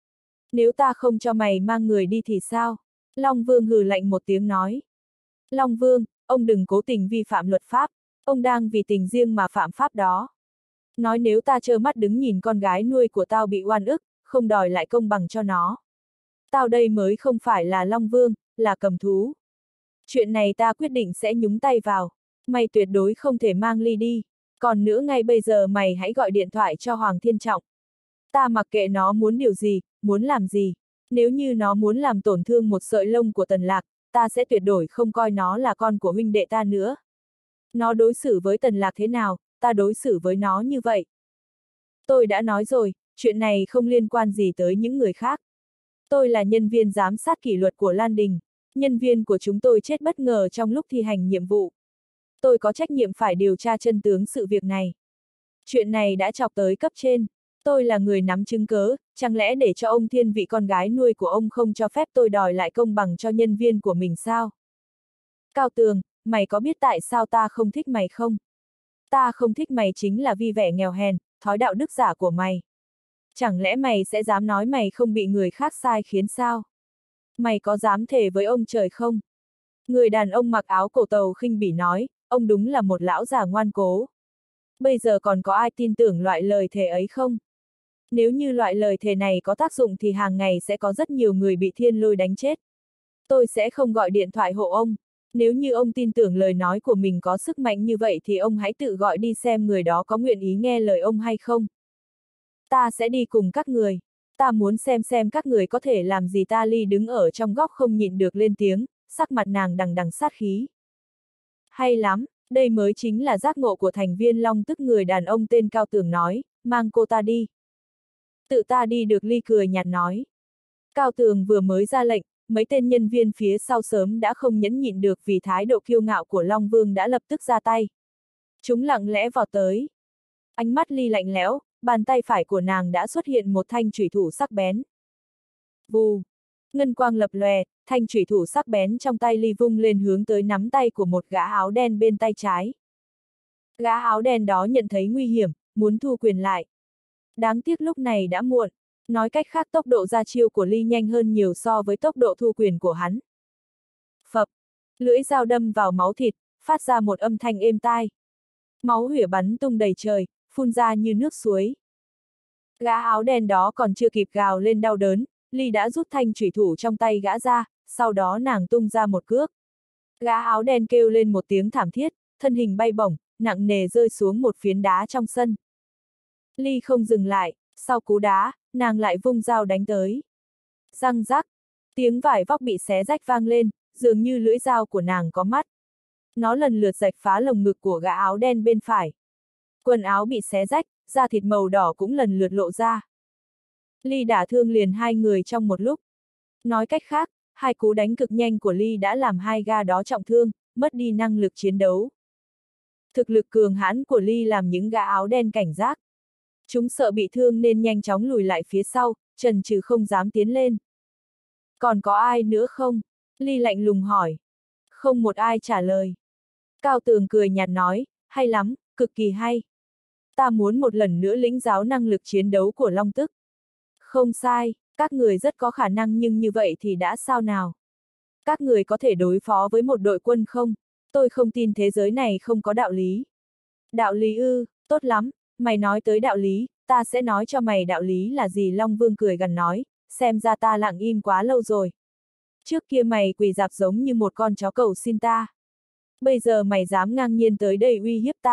Nếu ta không cho mày mang người đi thì sao? Long Vương hừ lạnh một tiếng nói. Long Vương, ông đừng cố tình vi phạm luật pháp, ông đang vì tình riêng mà phạm pháp đó. Nói nếu ta trơ mắt đứng nhìn con gái nuôi của tao bị oan ức, không đòi lại công bằng cho nó. Tao đây mới không phải là Long Vương, là cầm thú. Chuyện này ta quyết định sẽ nhúng tay vào. Mày tuyệt đối không thể mang Ly đi. Còn nữa ngay bây giờ mày hãy gọi điện thoại cho Hoàng Thiên Trọng. Ta mặc kệ nó muốn điều gì, muốn làm gì. Nếu như nó muốn làm tổn thương một sợi lông của Tần Lạc, ta sẽ tuyệt đối không coi nó là con của huynh đệ ta nữa. Nó đối xử với Tần Lạc thế nào, ta đối xử với nó như vậy. Tôi đã nói rồi, chuyện này không liên quan gì tới những người khác. Tôi là nhân viên giám sát kỷ luật của Lan Đình. Nhân viên của chúng tôi chết bất ngờ trong lúc thi hành nhiệm vụ. Tôi có trách nhiệm phải điều tra chân tướng sự việc này. Chuyện này đã chọc tới cấp trên. Tôi là người nắm chứng cớ, chẳng lẽ để cho ông thiên vị con gái nuôi của ông không cho phép tôi đòi lại công bằng cho nhân viên của mình sao? Cao Tường, mày có biết tại sao ta không thích mày không? Ta không thích mày chính là vì vẻ nghèo hèn, thói đạo đức giả của mày. Chẳng lẽ mày sẽ dám nói mày không bị người khác sai khiến sao? Mày có dám thề với ông trời không? Người đàn ông mặc áo cổ tàu khinh bỉ nói, ông đúng là một lão già ngoan cố. Bây giờ còn có ai tin tưởng loại lời thề ấy không? Nếu như loại lời thề này có tác dụng thì hàng ngày sẽ có rất nhiều người bị thiên lôi đánh chết. Tôi sẽ không gọi điện thoại hộ ông. Nếu như ông tin tưởng lời nói của mình có sức mạnh như vậy thì ông hãy tự gọi đi xem người đó có nguyện ý nghe lời ông hay không. Ta sẽ đi cùng các người. Ta muốn xem xem các người có thể làm gì. Ta. Ly đứng ở trong góc không nhịn được lên tiếng, sắc mặt nàng đằng đằng sát khí. Hay lắm, đây mới chính là giác ngộ của thành viên Long Tức. Người đàn ông tên Cao Tường nói, mang cô ta đi. Tự ta đi được. Ly cười nhạt nói. Cao Tường vừa mới ra lệnh, mấy tên nhân viên phía sau sớm đã không nhẫn nhịn được vì thái độ kiêu ngạo của Long Vương đã lập tức ra tay. Chúng lặng lẽ vào tới. Ánh mắt Ly lạnh lẽo, bàn tay phải của nàng đã xuất hiện một thanh chủy thủ sắc bén. Vù! Ngân quang lập lòe, thanh chủy thủ sắc bén trong tay Ly vung lên hướng tới nắm tay của một gã áo đen bên tay trái. Gã áo đen đó nhận thấy nguy hiểm, muốn thu quyền lại. Đáng tiếc lúc này đã muộn. Nói cách khác tốc độ ra chiêu của Ly nhanh hơn nhiều so với tốc độ thu quyền của hắn. Phập! Lưỡi dao đâm vào máu thịt, phát ra một âm thanh êm tai. Máu hủy bắn tung đầy trời, phun ra như nước suối. Gã áo đen đó còn chưa kịp gào lên đau đớn, Ly đã rút thanh chủy thủ trong tay gã ra, sau đó nàng tung ra một cước. Gã áo đen kêu lên một tiếng thảm thiết, thân hình bay bổng, nặng nề rơi xuống một phiến đá trong sân. Ly không dừng lại, sau cú đá, nàng lại vung dao đánh tới. Răng rắc, tiếng vải vóc bị xé rách vang lên, dường như lưỡi dao của nàng có mắt. Nó lần lượt rạch phá lồng ngực của gã áo đen bên phải. Quần áo bị xé rách, da thịt màu đỏ cũng lần lượt lộ ra. Ly đả thương liền hai người trong một lúc. Nói cách khác, hai cú đánh cực nhanh của Ly đã làm hai gã đó trọng thương, mất đi năng lực chiến đấu. Thực lực cường hãn của Ly làm những gã áo đen cảnh giác. Chúng sợ bị thương nên nhanh chóng lùi lại phía sau, chần chừ không dám tiến lên. Còn có ai nữa không? Ly lạnh lùng hỏi. Không một ai trả lời. Cao Tường cười nhạt nói, hay lắm, cực kỳ hay. Ta muốn một lần nữa lĩnh giáo năng lực chiến đấu của Long Tức. Không sai, các người rất có khả năng nhưng như vậy thì đã sao nào? Các người có thể đối phó với một đội quân không? Tôi không tin thế giới này không có đạo lý. Đạo lý ư, tốt lắm, mày nói tới đạo lý, ta sẽ nói cho mày đạo lý là gì. Long Vương cười gằn nói, xem ra ta lặng im quá lâu rồi. Trước kia mày quỳ dạp giống như một con chó cầu xin ta. Bây giờ mày dám ngang nhiên tới đây uy hiếp ta.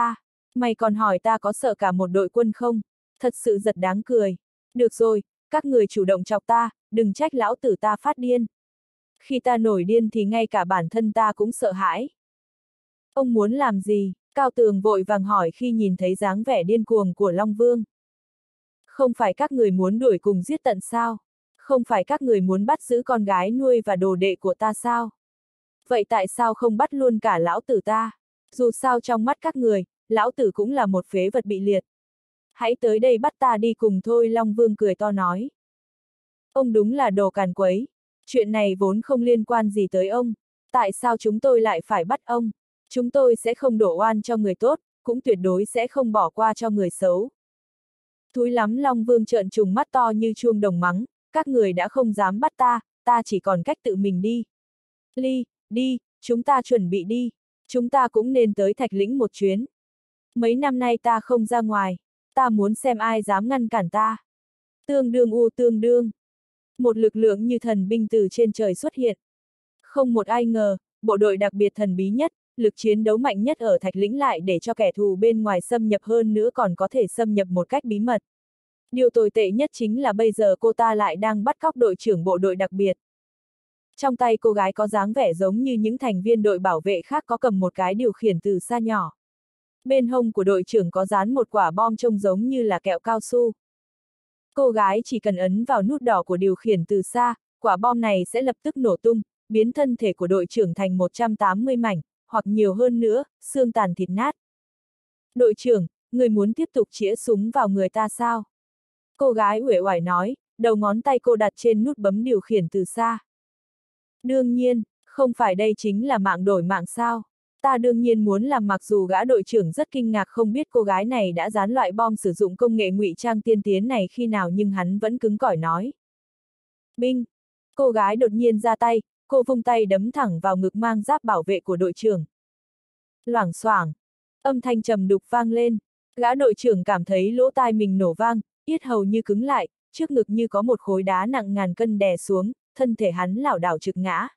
Mày còn hỏi ta có sợ cả một đội quân không? Thật sự giật đáng cười. Được rồi, các người chủ động chọc ta, đừng trách lão tử ta phát điên. Khi ta nổi điên thì ngay cả bản thân ta cũng sợ hãi. Ông muốn làm gì? Cao Tường vội vàng hỏi khi nhìn thấy dáng vẻ điên cuồng của Long Vương. Không phải các người muốn đuổi cùng giết tận sao? Không phải các người muốn bắt giữ con gái nuôi và đồ đệ của ta sao? Vậy tại sao không bắt luôn cả lão tử ta? Dù sao trong mắt các người, lão tử cũng là một phế vật bị liệt. Hãy tới đây bắt ta đi cùng thôi, Long Vương cười to nói. Ông đúng là đồ càn quấy. Chuyện này vốn không liên quan gì tới ông. Tại sao chúng tôi lại phải bắt ông? Chúng tôi sẽ không đổ oan cho người tốt, cũng tuyệt đối sẽ không bỏ qua cho người xấu. Thúi lắm, Long Vương trợn trùng mắt to như chuông đồng mắng, các người đã không dám bắt ta, ta chỉ còn cách tự mình đi. Ly, đi, chúng ta chuẩn bị đi, chúng ta cũng nên tới Thạch Lĩnh một chuyến. Mấy năm nay ta không ra ngoài, ta muốn xem ai dám ngăn cản ta. Tương đương u tương đương. Một lực lượng như thần binh từ trên trời xuất hiện. Không một ai ngờ, bộ đội đặc biệt thần bí nhất, lực chiến đấu mạnh nhất ở Thạch Lĩnh lại để cho kẻ thù bên ngoài xâm nhập, hơn nữa còn có thể xâm nhập một cách bí mật. Điều tồi tệ nhất chính là bây giờ cô ta lại đang bắt cóc đội trưởng bộ đội đặc biệt. Trong tay cô gái có dáng vẻ giống như những thành viên đội bảo vệ khác có cầm một cái điều khiển từ xa nhỏ. Bên hông của đội trưởng có dán một quả bom trông giống như là kẹo cao su. Cô gái chỉ cần ấn vào nút đỏ của điều khiển từ xa, quả bom này sẽ lập tức nổ tung, biến thân thể của đội trưởng thành một trăm tám mươi mảnh, hoặc nhiều hơn nữa, xương tàn thịt nát. Đội trưởng, người muốn tiếp tục chĩa súng vào người ta sao? Cô gái uể oải nói, đầu ngón tay cô đặt trên nút bấm điều khiển từ xa. Đương nhiên, không phải đây chính là mạng đổi mạng sao? Ta đương nhiên muốn làm. Mặc dù gã đội trưởng rất kinh ngạc không biết cô gái này đã dán loại bom sử dụng công nghệ ngụy trang tiên tiến này khi nào, nhưng hắn vẫn cứng cỏi nói. Binh! Cô gái đột nhiên ra tay, cô vung tay đấm thẳng vào ngực mang giáp bảo vệ của đội trưởng. Loảng xoảng! Âm thanh trầm đục vang lên. Gã đội trưởng cảm thấy lỗ tai mình nổ vang, yết hầu như cứng lại, trước ngực như có một khối đá nặng ngàn cân đè xuống, thân thể hắn lảo đảo trực ngã.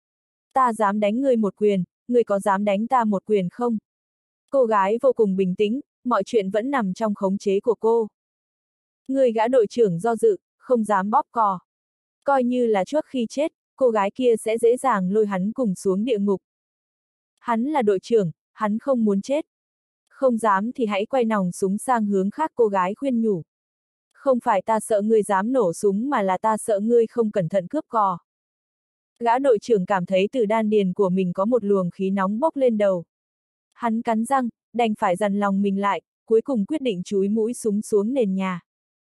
Ta dám đánh ngươi một quyền, ngươi có dám đánh ta một quyền không? Cô gái vô cùng bình tĩnh, mọi chuyện vẫn nằm trong khống chế của cô. Người gã đội trưởng do dự, không dám bóp cò. Coi như là trước khi chết, cô gái kia sẽ dễ dàng lôi hắn cùng xuống địa ngục. Hắn là đội trưởng, hắn không muốn chết. Không dám thì hãy quay nòng súng sang hướng khác, cô gái khuyên nhủ. Không phải ta sợ ngươi dám nổ súng mà là ta sợ ngươi không cẩn thận cướp cò. Gã đội trưởng cảm thấy từ đan điền của mình có một luồng khí nóng bốc lên đầu. Hắn cắn răng, đành phải dằn lòng mình lại, cuối cùng quyết định chúi mũi súng xuống nền nhà.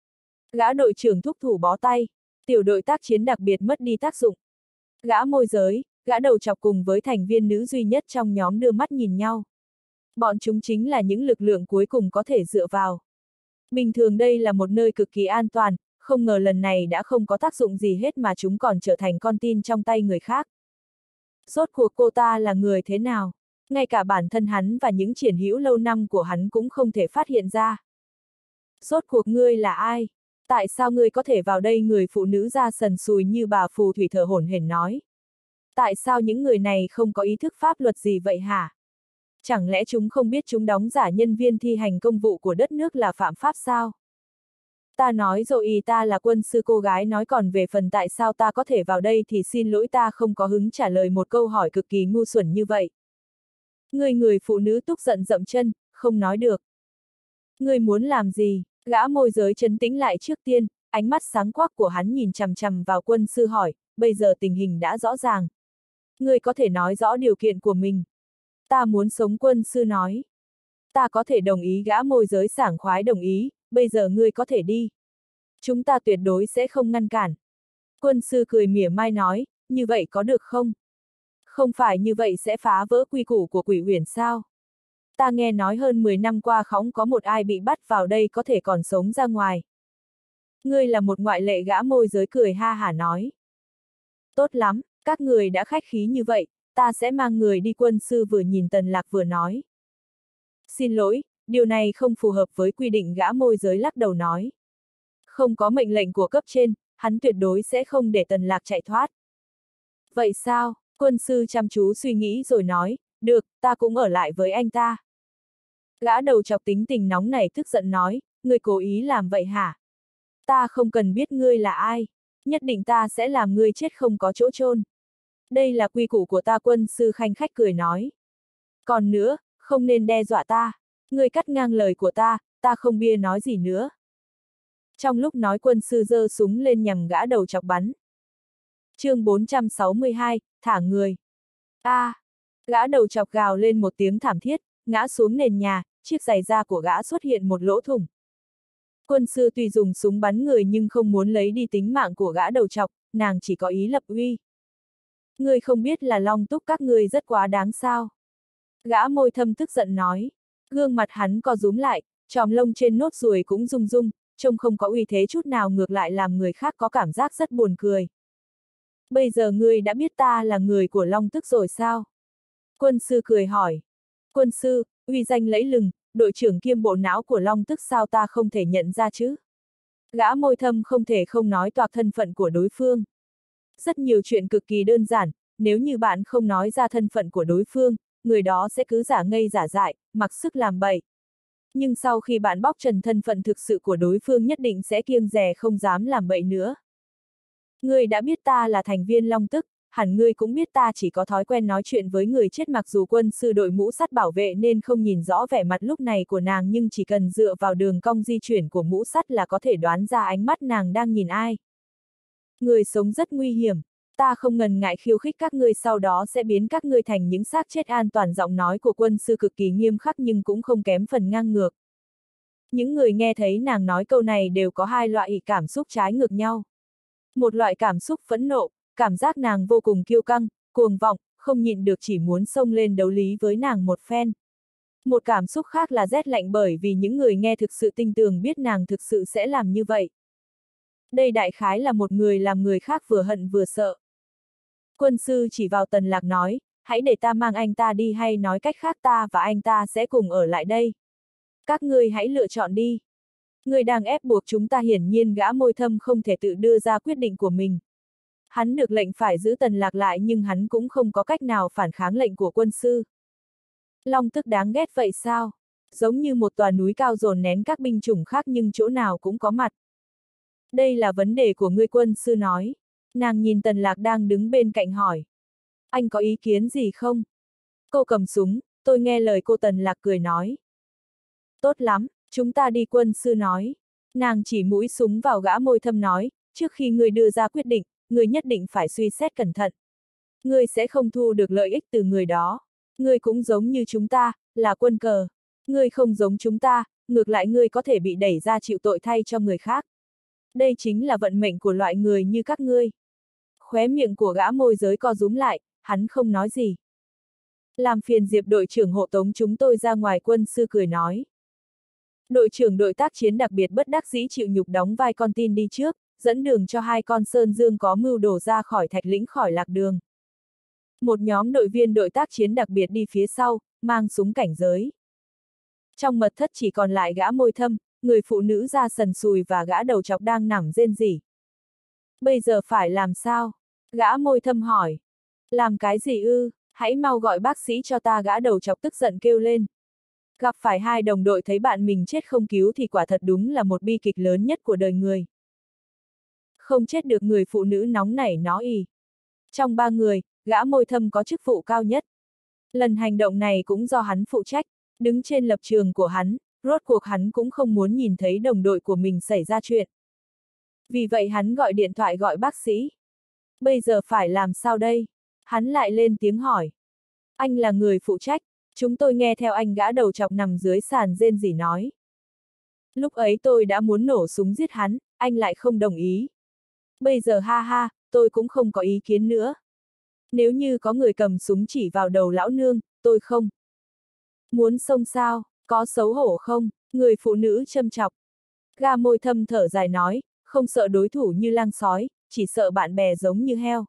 Gã đội trưởng thúc thủ bó tay, tiểu đội tác chiến đặc biệt mất đi tác dụng. Gã môi giới, gã đầu chọc cùng với thành viên nữ duy nhất trong nhóm đưa mắt nhìn nhau. Bọn chúng chính là những lực lượng cuối cùng có thể dựa vào. Bình thường đây là một nơi cực kỳ an toàn, không ngờ lần này đã không có tác dụng gì hết mà chúng còn trở thành con tin trong tay người khác. Rốt cuộc cô ta là người thế nào? Ngay cả bản thân hắn và những triển hữu lâu năm của hắn cũng không thể phát hiện ra. Rốt cuộc ngươi là ai? Tại sao ngươi có thể vào đây? Người phụ nữ da sần sùi như bà phù thủy thở hổn hển nói. Tại sao những người này không có ý thức pháp luật gì vậy hả? Chẳng lẽ chúng không biết chúng đóng giả nhân viên thi hành công vụ của đất nước là phạm pháp sao? Ta nói rồi, ta là quân sư, cô gái nói, còn về phần tại sao ta có thể vào đây thì xin lỗi, ta không có hứng trả lời một câu hỏi cực kỳ ngu xuẩn như vậy. Người người phụ nữ tức giận dậm chân, không nói được. Người muốn làm gì? Gã môi giới trấn tĩnh lại trước tiên, ánh mắt sáng quắc của hắn nhìn chằm chằm vào quân sư hỏi, bây giờ tình hình đã rõ ràng. Người có thể nói rõ điều kiện của mình. Ta muốn sống, quân sư nói. Ta có thể đồng ý, gã môi giới sảng khoái đồng ý, bây giờ ngươi có thể đi. Chúng ta tuyệt đối sẽ không ngăn cản. Quân sư cười mỉa mai nói, như vậy có được không? Không phải như vậy sẽ phá vỡ quy củ của Quỷ Uyển sao? Ta nghe nói hơn mười năm qua không có một ai bị bắt vào đây có thể còn sống ra ngoài. Ngươi là một ngoại lệ, gã môi giới cười ha hả nói. Tốt lắm, các người đã khách khí như vậy, ta sẽ mang người đi, quân sư vừa nhìn Tần Lạc vừa nói. Xin lỗi, điều này không phù hợp với quy định, gã môi giới lắc đầu nói. Không có mệnh lệnh của cấp trên, hắn tuyệt đối sẽ không để Tần Lạc chạy thoát. Vậy sao? Quân sư chăm chú suy nghĩ rồi nói, được, ta cũng ở lại với anh ta. Gã đầu chọc tính tình nóng nảy tức giận nói, ngươi cố ý làm vậy hả? Ta không cần biết ngươi là ai, nhất định ta sẽ làm ngươi chết không có chỗ chôn. Đây là quy củ của ta, quân sư khanh khách cười nói. Còn nữa, không nên đe dọa ta, ngươi cắt ngang lời của ta, ta không bia nói gì nữa. Trong lúc nói quân sư giơ súng lên nhằm gã đầu chọc bắn. Chương bốn trăm sáu mươi hai, thả người. A, à, gã đầu chọc gào lên một tiếng thảm thiết, ngã xuống nền nhà, chiếc giày da của gã xuất hiện một lỗ thủng. Quân sư tuy dùng súng bắn người nhưng không muốn lấy đi tính mạng của gã đầu chọc, nàng chỉ có ý lập uy. Ngươi không biết là Long Túc các ngươi rất quá đáng sao? Gã môi thâm tức giận nói. Gương mặt hắn co rúm lại, chòm lông trên nốt ruồi cũng rung rung, trông không có uy thế chút nào, ngược lại làm người khác có cảm giác rất buồn cười. Bây giờ ngươi đã biết ta là người của Long Tức rồi sao? Quân sư cười hỏi. Quân sư, uy danh lẫy lừng, đội trưởng kiêm bộ não của Long Tức, sao ta không thể nhận ra chứ? Gã môi thâm không thể không nói toạc thân phận của đối phương. Rất nhiều chuyện cực kỳ đơn giản, nếu như bạn không nói ra thân phận của đối phương, người đó sẽ cứ giả ngây giả dại, mặc sức làm bậy. Nhưng sau khi bạn bóc trần thân phận thực sự của đối phương, nhất định sẽ kiêng dè không dám làm bậy nữa. Ngươi đã biết ta là thành viên Long Tức, hẳn ngươi cũng biết ta chỉ có thói quen nói chuyện với người chết. Mặc dù quân sư đội mũ sắt bảo vệ nên không nhìn rõ vẻ mặt lúc này của nàng, nhưng chỉ cần dựa vào đường cong di chuyển của mũ sắt là có thể đoán ra ánh mắt nàng đang nhìn ai. Người sống rất nguy hiểm, ta không ngần ngại khiêu khích các ngươi, sau đó sẽ biến các ngươi thành những xác chết an toàn. Giọng nói của quân sư cực kỳ nghiêm khắc nhưng cũng không kém phần ngang ngược. Những người nghe thấy nàng nói câu này đều có hai loại cảm xúc trái ngược nhau. Một loại cảm xúc phẫn nộ, cảm giác nàng vô cùng kiêu căng, cuồng vọng, không nhịn được chỉ muốn xông lên đấu lý với nàng một phen. Một cảm xúc khác là rét lạnh, bởi vì những người nghe thực sự tin tưởng biết nàng thực sự sẽ làm như vậy. Đây đại khái là một người làm người khác vừa hận vừa sợ. Quân sư chỉ vào Tần Lạc nói, hãy để ta mang anh ta đi, hay nói cách khác ta và anh ta sẽ cùng ở lại đây. Các ngươi hãy lựa chọn đi. Người đang ép buộc chúng ta. Hiển nhiên gã môi thâm không thể tự đưa ra quyết định của mình. Hắn được lệnh phải giữ Tần Lạc lại nhưng hắn cũng không có cách nào phản kháng lệnh của quân sư. Long Tức đáng ghét vậy sao? Giống như một tòa núi cao dồn nén các binh chủng khác nhưng chỗ nào cũng có mặt. Đây là vấn đề của ngươi, quân sư nói. Nàng nhìn Tần Lạc đang đứng bên cạnh hỏi. Anh có ý kiến gì không? Cô cầm súng, tôi nghe lời cô. Tần Lạc cười nói. Tốt lắm, chúng ta đi, quân sư nói. Nàng chỉ mũi súng vào gã môi thâm nói, trước khi ngươi đưa ra quyết định, ngươi nhất định phải suy xét cẩn thận. Ngươi sẽ không thu được lợi ích từ người đó. Ngươi cũng giống như chúng ta, là quân cờ. Ngươi không giống chúng ta, ngược lại ngươi có thể bị đẩy ra chịu tội thay cho người khác. Đây chính là vận mệnh của loại người như các ngươi. Khóe miệng của gã môi giới co rúm lại, hắn không nói gì. Làm phiền Diệp đội trưởng hộ tống chúng tôi ra ngoài, quân sư cười nói. Đội trưởng đội tác chiến đặc biệt bất đắc dĩ chịu nhục đóng vai con tin đi trước, dẫn đường cho hai con sơn dương có mưu đồ ra khỏi thạch lĩnh, khỏi lạc đường. Một nhóm đội viên đội tác chiến đặc biệt đi phía sau, mang súng cảnh giới. Trong mật thất chỉ còn lại gã môi thâm, người phụ nữ da sần sùi và gã đầu chọc đang nằm rên rỉ. Bây giờ phải làm sao? Gã môi thâm hỏi. Làm cái gì ư? Hãy mau gọi bác sĩ cho ta, gã đầu chọc tức giận kêu lên. Gặp phải hai đồng đội thấy bạn mình chết không cứu thì quả thật đúng là một bi kịch lớn nhất của đời người. Không chết được, người phụ nữ nóng nảy nói ì. Trong ba người, gã môi thâm có chức vụ cao nhất. Lần hành động này cũng do hắn phụ trách, đứng trên lập trường của hắn, rốt cuộc hắn cũng không muốn nhìn thấy đồng đội của mình xảy ra chuyện. Vì vậy hắn gọi điện thoại gọi bác sĩ. Bây giờ phải làm sao đây? Hắn lại lên tiếng hỏi. Anh là người phụ trách, chúng tôi nghe theo anh, gã đầu chọc nằm dưới sàn rên rỉ nói. Lúc ấy tôi đã muốn nổ súng giết hắn, anh lại không đồng ý. Bây giờ ha ha, tôi cũng không có ý kiến nữa. Nếu như có người cầm súng chỉ vào đầu lão nương, tôi không. Muốn xông sao, có xấu hổ không? Người phụ nữ châm chọc. Gã môi thâm thở dài nói, không sợ đối thủ như lang sói, chỉ sợ bạn bè giống như heo.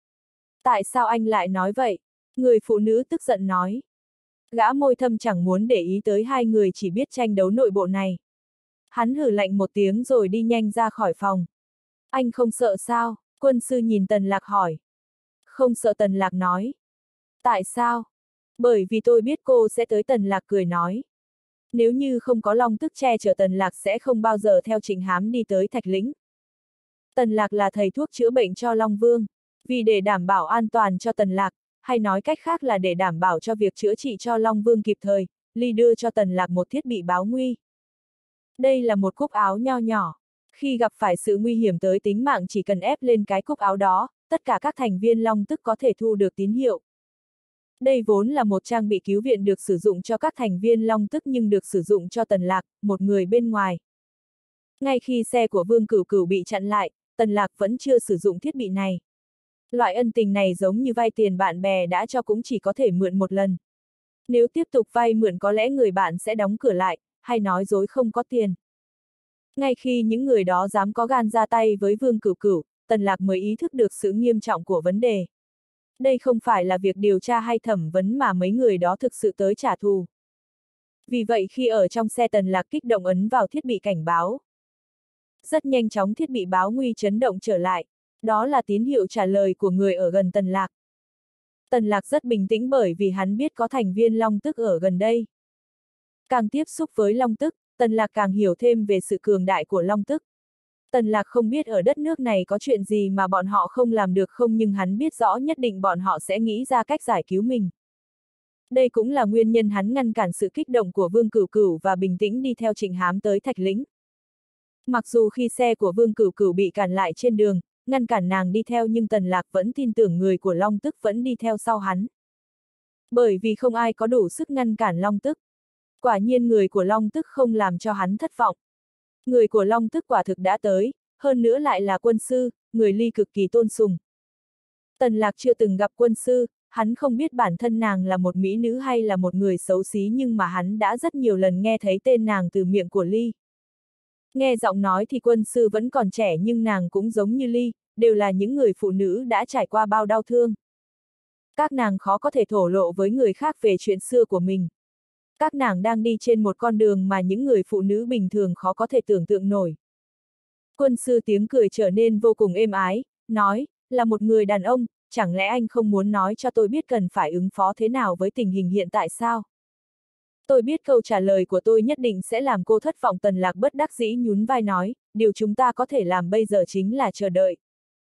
Tại sao anh lại nói vậy? Người phụ nữ tức giận nói. Gã môi thâm chẳng muốn để ý tới hai người chỉ biết tranh đấu nội bộ này. Hắn hử lạnh một tiếng rồi đi nhanh ra khỏi phòng. Anh không sợ sao? Quân sư nhìn Tần Lạc hỏi. Không sợ, Tần Lạc nói. Tại sao? Bởi vì tôi biết cô sẽ tới, Tần Lạc cười nói. Nếu như không có long tức che chở Tần Lạc sẽ không bao giờ theo Trịnh Hám đi tới Thạch Lĩnh. Tần Lạc là thầy thuốc chữa bệnh cho Long Vương. Vì để đảm bảo an toàn cho Tần Lạc, hay nói cách khác là để đảm bảo cho việc chữa trị cho Long Vương kịp thời, Ly đưa cho Tần Lạc một thiết bị báo nguy. Đây là một cúc áo nho nhỏ. Khi gặp phải sự nguy hiểm tới tính mạng chỉ cần ép lên cái cúc áo đó, tất cả các thành viên Long tức có thể thu được tín hiệu. Đây vốn là một trang bị cứu viện được sử dụng cho các thành viên Long tức nhưng được sử dụng cho Tần Lạc, một người bên ngoài. Ngay khi xe của Vương Cửu Cửu bị chặn lại, Tần Lạc vẫn chưa sử dụng thiết bị này. Loại ân tình này giống như vay tiền bạn bè đã cho cũng chỉ có thể mượn một lần. Nếu tiếp tục vay mượn có lẽ người bạn sẽ đóng cửa lại, hay nói dối không có tiền. Ngay khi những người đó dám có gan ra tay với Vương Cửu Cửu, Tần Lạc mới ý thức được sự nghiêm trọng của vấn đề. Đây không phải là việc điều tra hay thẩm vấn mà mấy người đó thực sự tới trả thù. Vì vậy khi ở trong xe Tần Lạc kích động ấn vào thiết bị cảnh báo. Rất nhanh chóng thiết bị báo nguy chấn động trở lại. Đó là tín hiệu trả lời của người ở gần Tần Lạc. Tần Lạc rất bình tĩnh bởi vì hắn biết có thành viên Long tức ở gần đây. Càng tiếp xúc với Long tức, Tần Lạc càng hiểu thêm về sự cường đại của Long tức. Tần Lạc không biết ở đất nước này có chuyện gì mà bọn họ không làm được không nhưng hắn biết rõ nhất định bọn họ sẽ nghĩ ra cách giải cứu mình. Đây cũng là nguyên nhân hắn ngăn cản sự kích động của Vương Cửu Cửu và bình tĩnh đi theo Trịnh Hám tới Thạch Lĩnh. Mặc dù khi xe của Vương Cửu Cửu bị cản lại trên đường, ngăn cản nàng đi theo nhưng Tần Lạc vẫn tin tưởng người của Long tức vẫn đi theo sau hắn. Bởi vì không ai có đủ sức ngăn cản Long tức. Quả nhiên người của Long tức không làm cho hắn thất vọng. Người của Long tức quả thực đã tới, hơn nữa lại là quân sư, người Ly cực kỳ tôn sùng. Tần Lạc chưa từng gặp quân sư, hắn không biết bản thân nàng là một mỹ nữ hay là một người xấu xí nhưng mà hắn đã rất nhiều lần nghe thấy tên nàng từ miệng của Ly. Nghe giọng nói thì quân sư vẫn còn trẻ nhưng nàng cũng giống như Ly, đều là những người phụ nữ đã trải qua bao đau thương. Các nàng khó có thể thổ lộ với người khác về chuyện xưa của mình. Các nàng đang đi trên một con đường mà những người phụ nữ bình thường khó có thể tưởng tượng nổi. Quân sư tiếng cười trở nên vô cùng êm ái, nói, là một người đàn ông, chẳng lẽ anh không muốn nói cho tôi biết cần phải ứng phó thế nào với tình hình hiện tại sao? Tôi biết câu trả lời của tôi nhất định sẽ làm cô thất vọng. Tần Lạc bất đắc dĩ nhún vai nói, điều chúng ta có thể làm bây giờ chính là chờ đợi.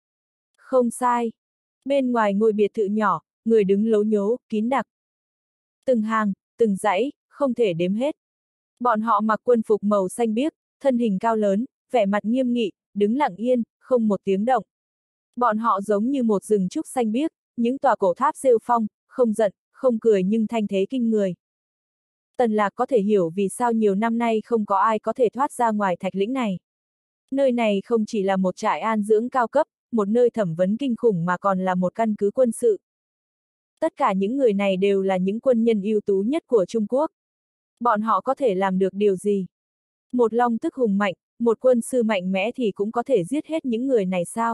Không sai. Bên ngoài ngôi biệt thự nhỏ, người đứng lố nhố, kín đặc. Từng hàng, từng dãy, không thể đếm hết. Bọn họ mặc quân phục màu xanh biếc, thân hình cao lớn, vẻ mặt nghiêm nghị, đứng lặng yên, không một tiếng động. Bọn họ giống như một rừng trúc xanh biếc, những tòa cổ tháp rêu phong, không giận, không cười nhưng thanh thế kinh người. Tần Lạc có thể hiểu vì sao nhiều năm nay không có ai có thể thoát ra ngoài Thạch Lĩnh này. Nơi này không chỉ là một trại an dưỡng cao cấp, một nơi thẩm vấn kinh khủng mà còn là một căn cứ quân sự. Tất cả những người này đều là những quân nhân ưu tú nhất của Trung Quốc. Bọn họ có thể làm được điều gì? Một long tức hùng mạnh, một quân sư mạnh mẽ thì cũng có thể giết hết những người này sao?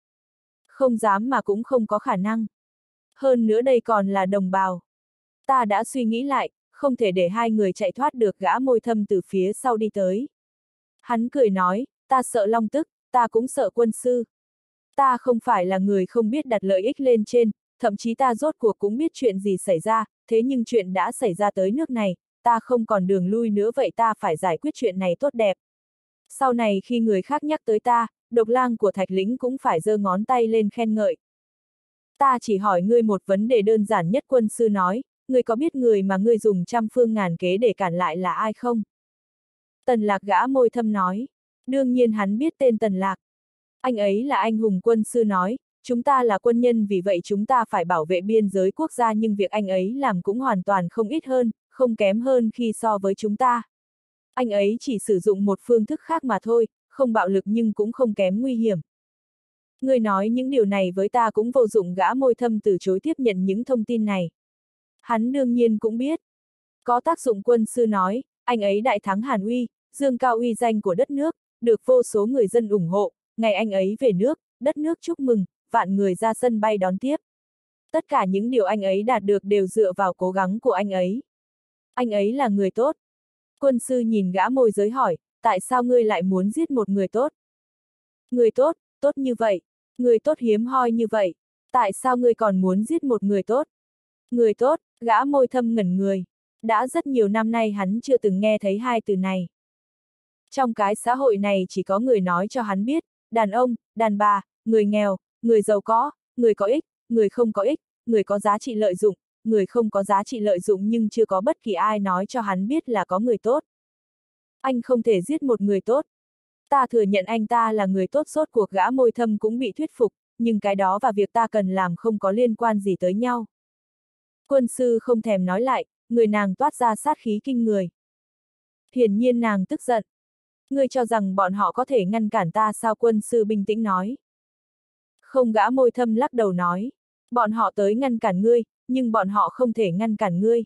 Không dám mà cũng không có khả năng. Hơn nữa đây còn là đồng bào. Ta đã suy nghĩ lại, không thể để hai người chạy thoát được. Gã môi thâm từ phía sau đi tới. Hắn cười nói, ta sợ long tức, ta cũng sợ quân sư. Ta không phải là người không biết đặt lợi ích lên trên, thậm chí ta rốt cuộc cũng biết chuyện gì xảy ra, thế nhưng chuyện đã xảy ra tới nước này, ta không còn đường lui nữa vậy ta phải giải quyết chuyện này tốt đẹp. Sau này khi người khác nhắc tới ta, độc lang của Thạch Lĩnh cũng phải giơ ngón tay lên khen ngợi. Ta chỉ hỏi ngươi một vấn đề đơn giản nhất. Quân sư nói, ngươi có biết người mà ngươi dùng trăm phương ngàn kế để cản lại là ai không? Tần Lạc gã môi thâm nói, đương nhiên hắn biết tên Tần Lạc. Anh ấy là anh hùng. Quân sư nói, chúng ta là quân nhân vì vậy chúng ta phải bảo vệ biên giới quốc gia nhưng việc anh ấy làm cũng hoàn toàn không ít hơn, không kém hơn khi so với chúng ta. Anh ấy chỉ sử dụng một phương thức khác mà thôi, không bạo lực nhưng cũng không kém nguy hiểm. Người nói những điều này với ta cũng vô dụng. Gã môi thâm từ chối tiếp nhận những thông tin này. Hắn đương nhiên cũng biết. Có tác dụng. Quân sư nói, anh ấy đại thắng Hàn Uy, dương cao uy danh của đất nước, được vô số người dân ủng hộ, ngày anh ấy về nước, đất nước chúc mừng, vạn người ra sân bay đón tiếp. Tất cả những điều anh ấy đạt được đều dựa vào cố gắng của anh ấy. Anh ấy là người tốt. Quân sư nhìn gã môi giới hỏi, tại sao ngươi lại muốn giết một người tốt? Người tốt, tốt như vậy, người tốt hiếm hoi như vậy, tại sao ngươi còn muốn giết một người tốt? Người tốt, gã môi thâm ngẩn người. Đã rất nhiều năm nay hắn chưa từng nghe thấy hai từ này. Trong cái xã hội này chỉ có người nói cho hắn biết, đàn ông, đàn bà, người nghèo, người giàu có, người có ích, người không có ích, người có giá trị lợi dụng, người không có giá trị lợi dụng, nhưng chưa có bất kỳ ai nói cho hắn biết là có người tốt. Anh không thể giết một người tốt. Ta thừa nhận anh ta là người tốt, rốt cuộc gã môi thâm cũng bị thuyết phục, nhưng cái đó và việc ta cần làm không có liên quan gì tới nhau. Quân sư không thèm nói lại, người nàng toát ra sát khí kinh người. Hiển nhiên nàng tức giận. Ngươi cho rằng bọn họ có thể ngăn cản ta sao? Quân sư bình tĩnh nói. Không, gã môi thâm lắc đầu nói. Bọn họ tới ngăn cản ngươi, nhưng bọn họ không thể ngăn cản ngươi.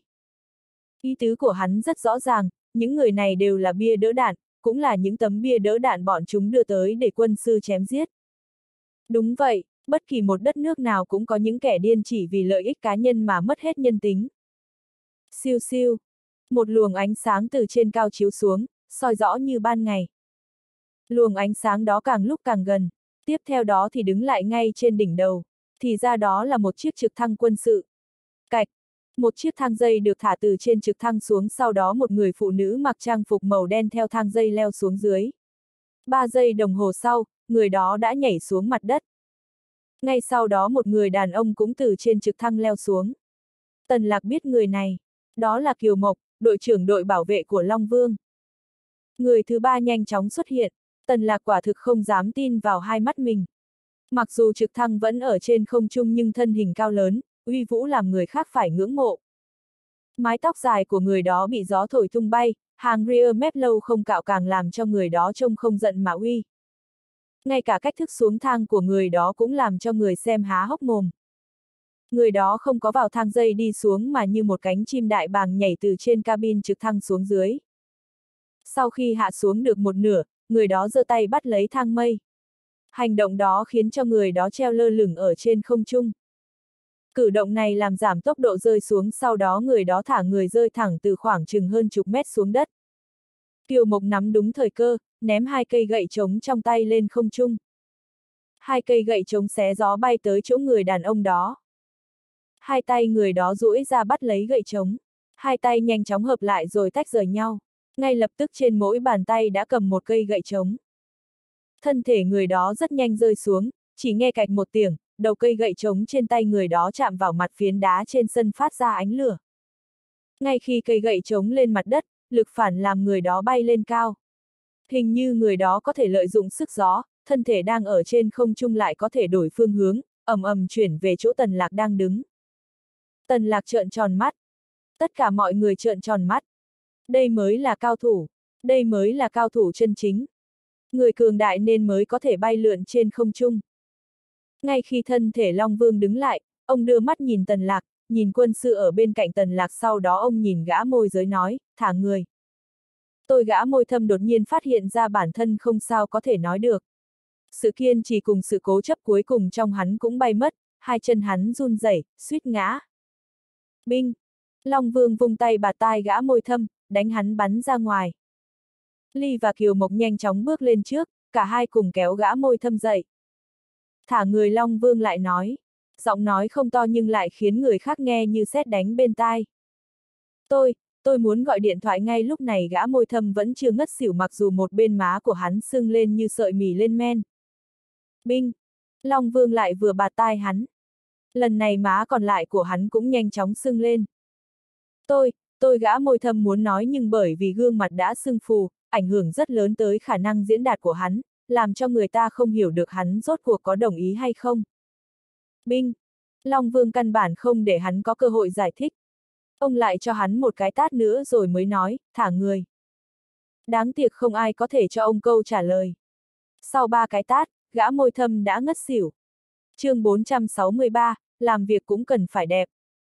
Ý tứ của hắn rất rõ ràng, những người này đều là bia đỡ đạn, cũng là những tấm bia đỡ đạn bọn chúng đưa tới để quân sư chém giết. Đúng vậy, bất kỳ một đất nước nào cũng có những kẻ điên chỉ vì lợi ích cá nhân mà mất hết nhân tính. Siêu siêu, một luồng ánh sáng từ trên cao chiếu xuống, soi rõ như ban ngày. Luồng ánh sáng đó càng lúc càng gần, tiếp theo đó thì đứng lại ngay trên đỉnh đầu, thì ra đó là một chiếc trực thăng quân sự. Cạch, một chiếc thang dây được thả từ trên trực thăng xuống, sau đó một người phụ nữ mặc trang phục màu đen theo thang dây leo xuống dưới. Ba giây đồng hồ sau, người đó đã nhảy xuống mặt đất. Ngay sau đó một người đàn ông cũng từ trên trực thăng leo xuống. Tần Lạc biết người này, đó là Kiều Mộc, đội trưởng đội bảo vệ của Long Vương. Người thứ ba nhanh chóng xuất hiện, Tần Lạc quả thực không dám tin vào hai mắt mình. Mặc dù trực thăng vẫn ở trên không trung nhưng thân hình cao lớn, uy vũ làm người khác phải ngưỡng mộ. Mái tóc dài của người đó bị gió thổi tung bay, hàng rear mép lâu không cạo càng làm cho người đó trông không giận mà uy. Ngay cả cách thức xuống thang của người đó cũng làm cho người xem há hốc mồm. Người đó không có vào thang dây đi xuống mà như một cánh chim đại bàng nhảy từ trên cabin trực thăng xuống dưới. Sau khi hạ xuống được một nửa, người đó giơ tay bắt lấy thang mây. Hành động đó khiến cho người đó treo lơ lửng ở trên không trung. Cử động này làm giảm tốc độ rơi xuống, sau đó người đó thả người rơi thẳng từ khoảng chừng hơn chục mét xuống đất. Kiều Mộc nắm đúng thời cơ, ném hai cây gậy trống trong tay lên không trung. Hai cây gậy trống xé gió bay tới chỗ người đàn ông đó. Hai tay người đó duỗi ra bắt lấy gậy trống. Hai tay nhanh chóng hợp lại rồi tách rời nhau. Ngay lập tức trên mỗi bàn tay đã cầm một cây gậy trống. Thân thể người đó rất nhanh rơi xuống, chỉ nghe cạch một tiếng, đầu cây gậy trống trên tay người đó chạm vào mặt phiến đá trên sân phát ra ánh lửa. Ngay khi cây gậy trống lên mặt đất, lực phản làm người đó bay lên cao. Hình như người đó có thể lợi dụng sức gió, thân thể đang ở trên không trung lại có thể đổi phương hướng, ầm ầm chuyển về chỗ Tần Lạc đang đứng. Tần Lạc trợn tròn mắt. Tất cả mọi người trợn tròn mắt. Đây mới là cao thủ. Đây mới là cao thủ chân chính. Người cường đại nên mới có thể bay lượn trên không trung. Ngay khi thân thể Long Vương đứng lại, ông đưa mắt nhìn Tần Lạc, nhìn quân sư ở bên cạnh Tần Lạc, sau đó ông nhìn gã môi giới nói, thả người. Tôi gã môi thâm đột nhiên phát hiện ra bản thân không sao có thể nói được. Sự kiên trì cùng sự cố chấp cuối cùng trong hắn cũng bay mất, hai chân hắn run rẩy, suýt ngã. Binh! Long Vương vung tay bạt tai gã môi thâm, đánh hắn bắn ra ngoài. Ly và Kiều Mộc nhanh chóng bước lên trước, cả hai cùng kéo gã môi thâm dậy. Thả người, Long Vương lại nói. Giọng nói không to nhưng lại khiến người khác nghe như sét đánh bên tai. Tôi, tôi muốn gọi điện thoại ngay lúc này. Gã môi thâm vẫn chưa ngất xỉu mặc dù một bên má của hắn sưng lên như sợi mì lên men. Binh! Long Vương lại vừa bạt tai hắn. Lần này má còn lại của hắn cũng nhanh chóng sưng lên. Tôi, tôi gã môi thâm muốn nói nhưng bởi vì gương mặt đã sưng phù, ảnh hưởng rất lớn tới khả năng diễn đạt của hắn, làm cho người ta không hiểu được hắn rốt cuộc có đồng ý hay không. Binh! Long Vương căn bản không để hắn có cơ hội giải thích. Ông lại cho hắn một cái tát nữa rồi mới nói, thả người. Đáng tiếc không ai có thể cho ông câu trả lời. Sau ba cái tát, gã môi thâm đã ngất xỉu. Chương bốn trăm sáu mươi ba, làm việc cũng cần phải đẹp.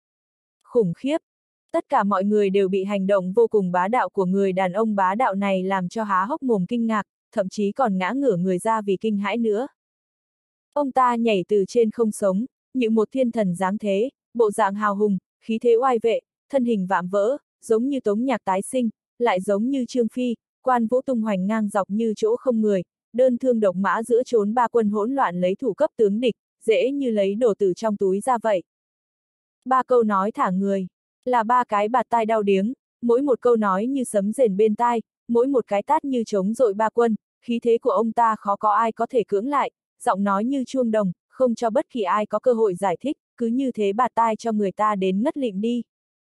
Khủng khiếp! Tất cả mọi người đều bị hành động vô cùng bá đạo của người đàn ông bá đạo này làm cho há hốc mồm kinh ngạc, thậm chí còn ngã ngửa người ra vì kinh hãi nữa. Ông ta nhảy từ trên không sống, như một thiên thần dáng thế, bộ dạng hào hùng, khí thế oai vệ, thân hình vạm vỡ, giống như Tống Nhạc tái sinh, lại giống như Trương Phi, Quan Vũ tung hoành ngang dọc như chỗ không người, đơn thương độc mã giữa chốn ba quân hỗn loạn lấy thủ cấp tướng địch, dễ như lấy đồ từ trong túi ra vậy. Ba câu nói thả người, là ba cái bạt tai đau điếng, mỗi một câu nói như sấm rền bên tai, mỗi một cái tát như trống dội ba quân, khí thế của ông ta khó có ai có thể cưỡng lại, giọng nói như chuông đồng, không cho bất kỳ ai có cơ hội giải thích, cứ như thế bạt tai cho người ta đến ngất lịm đi.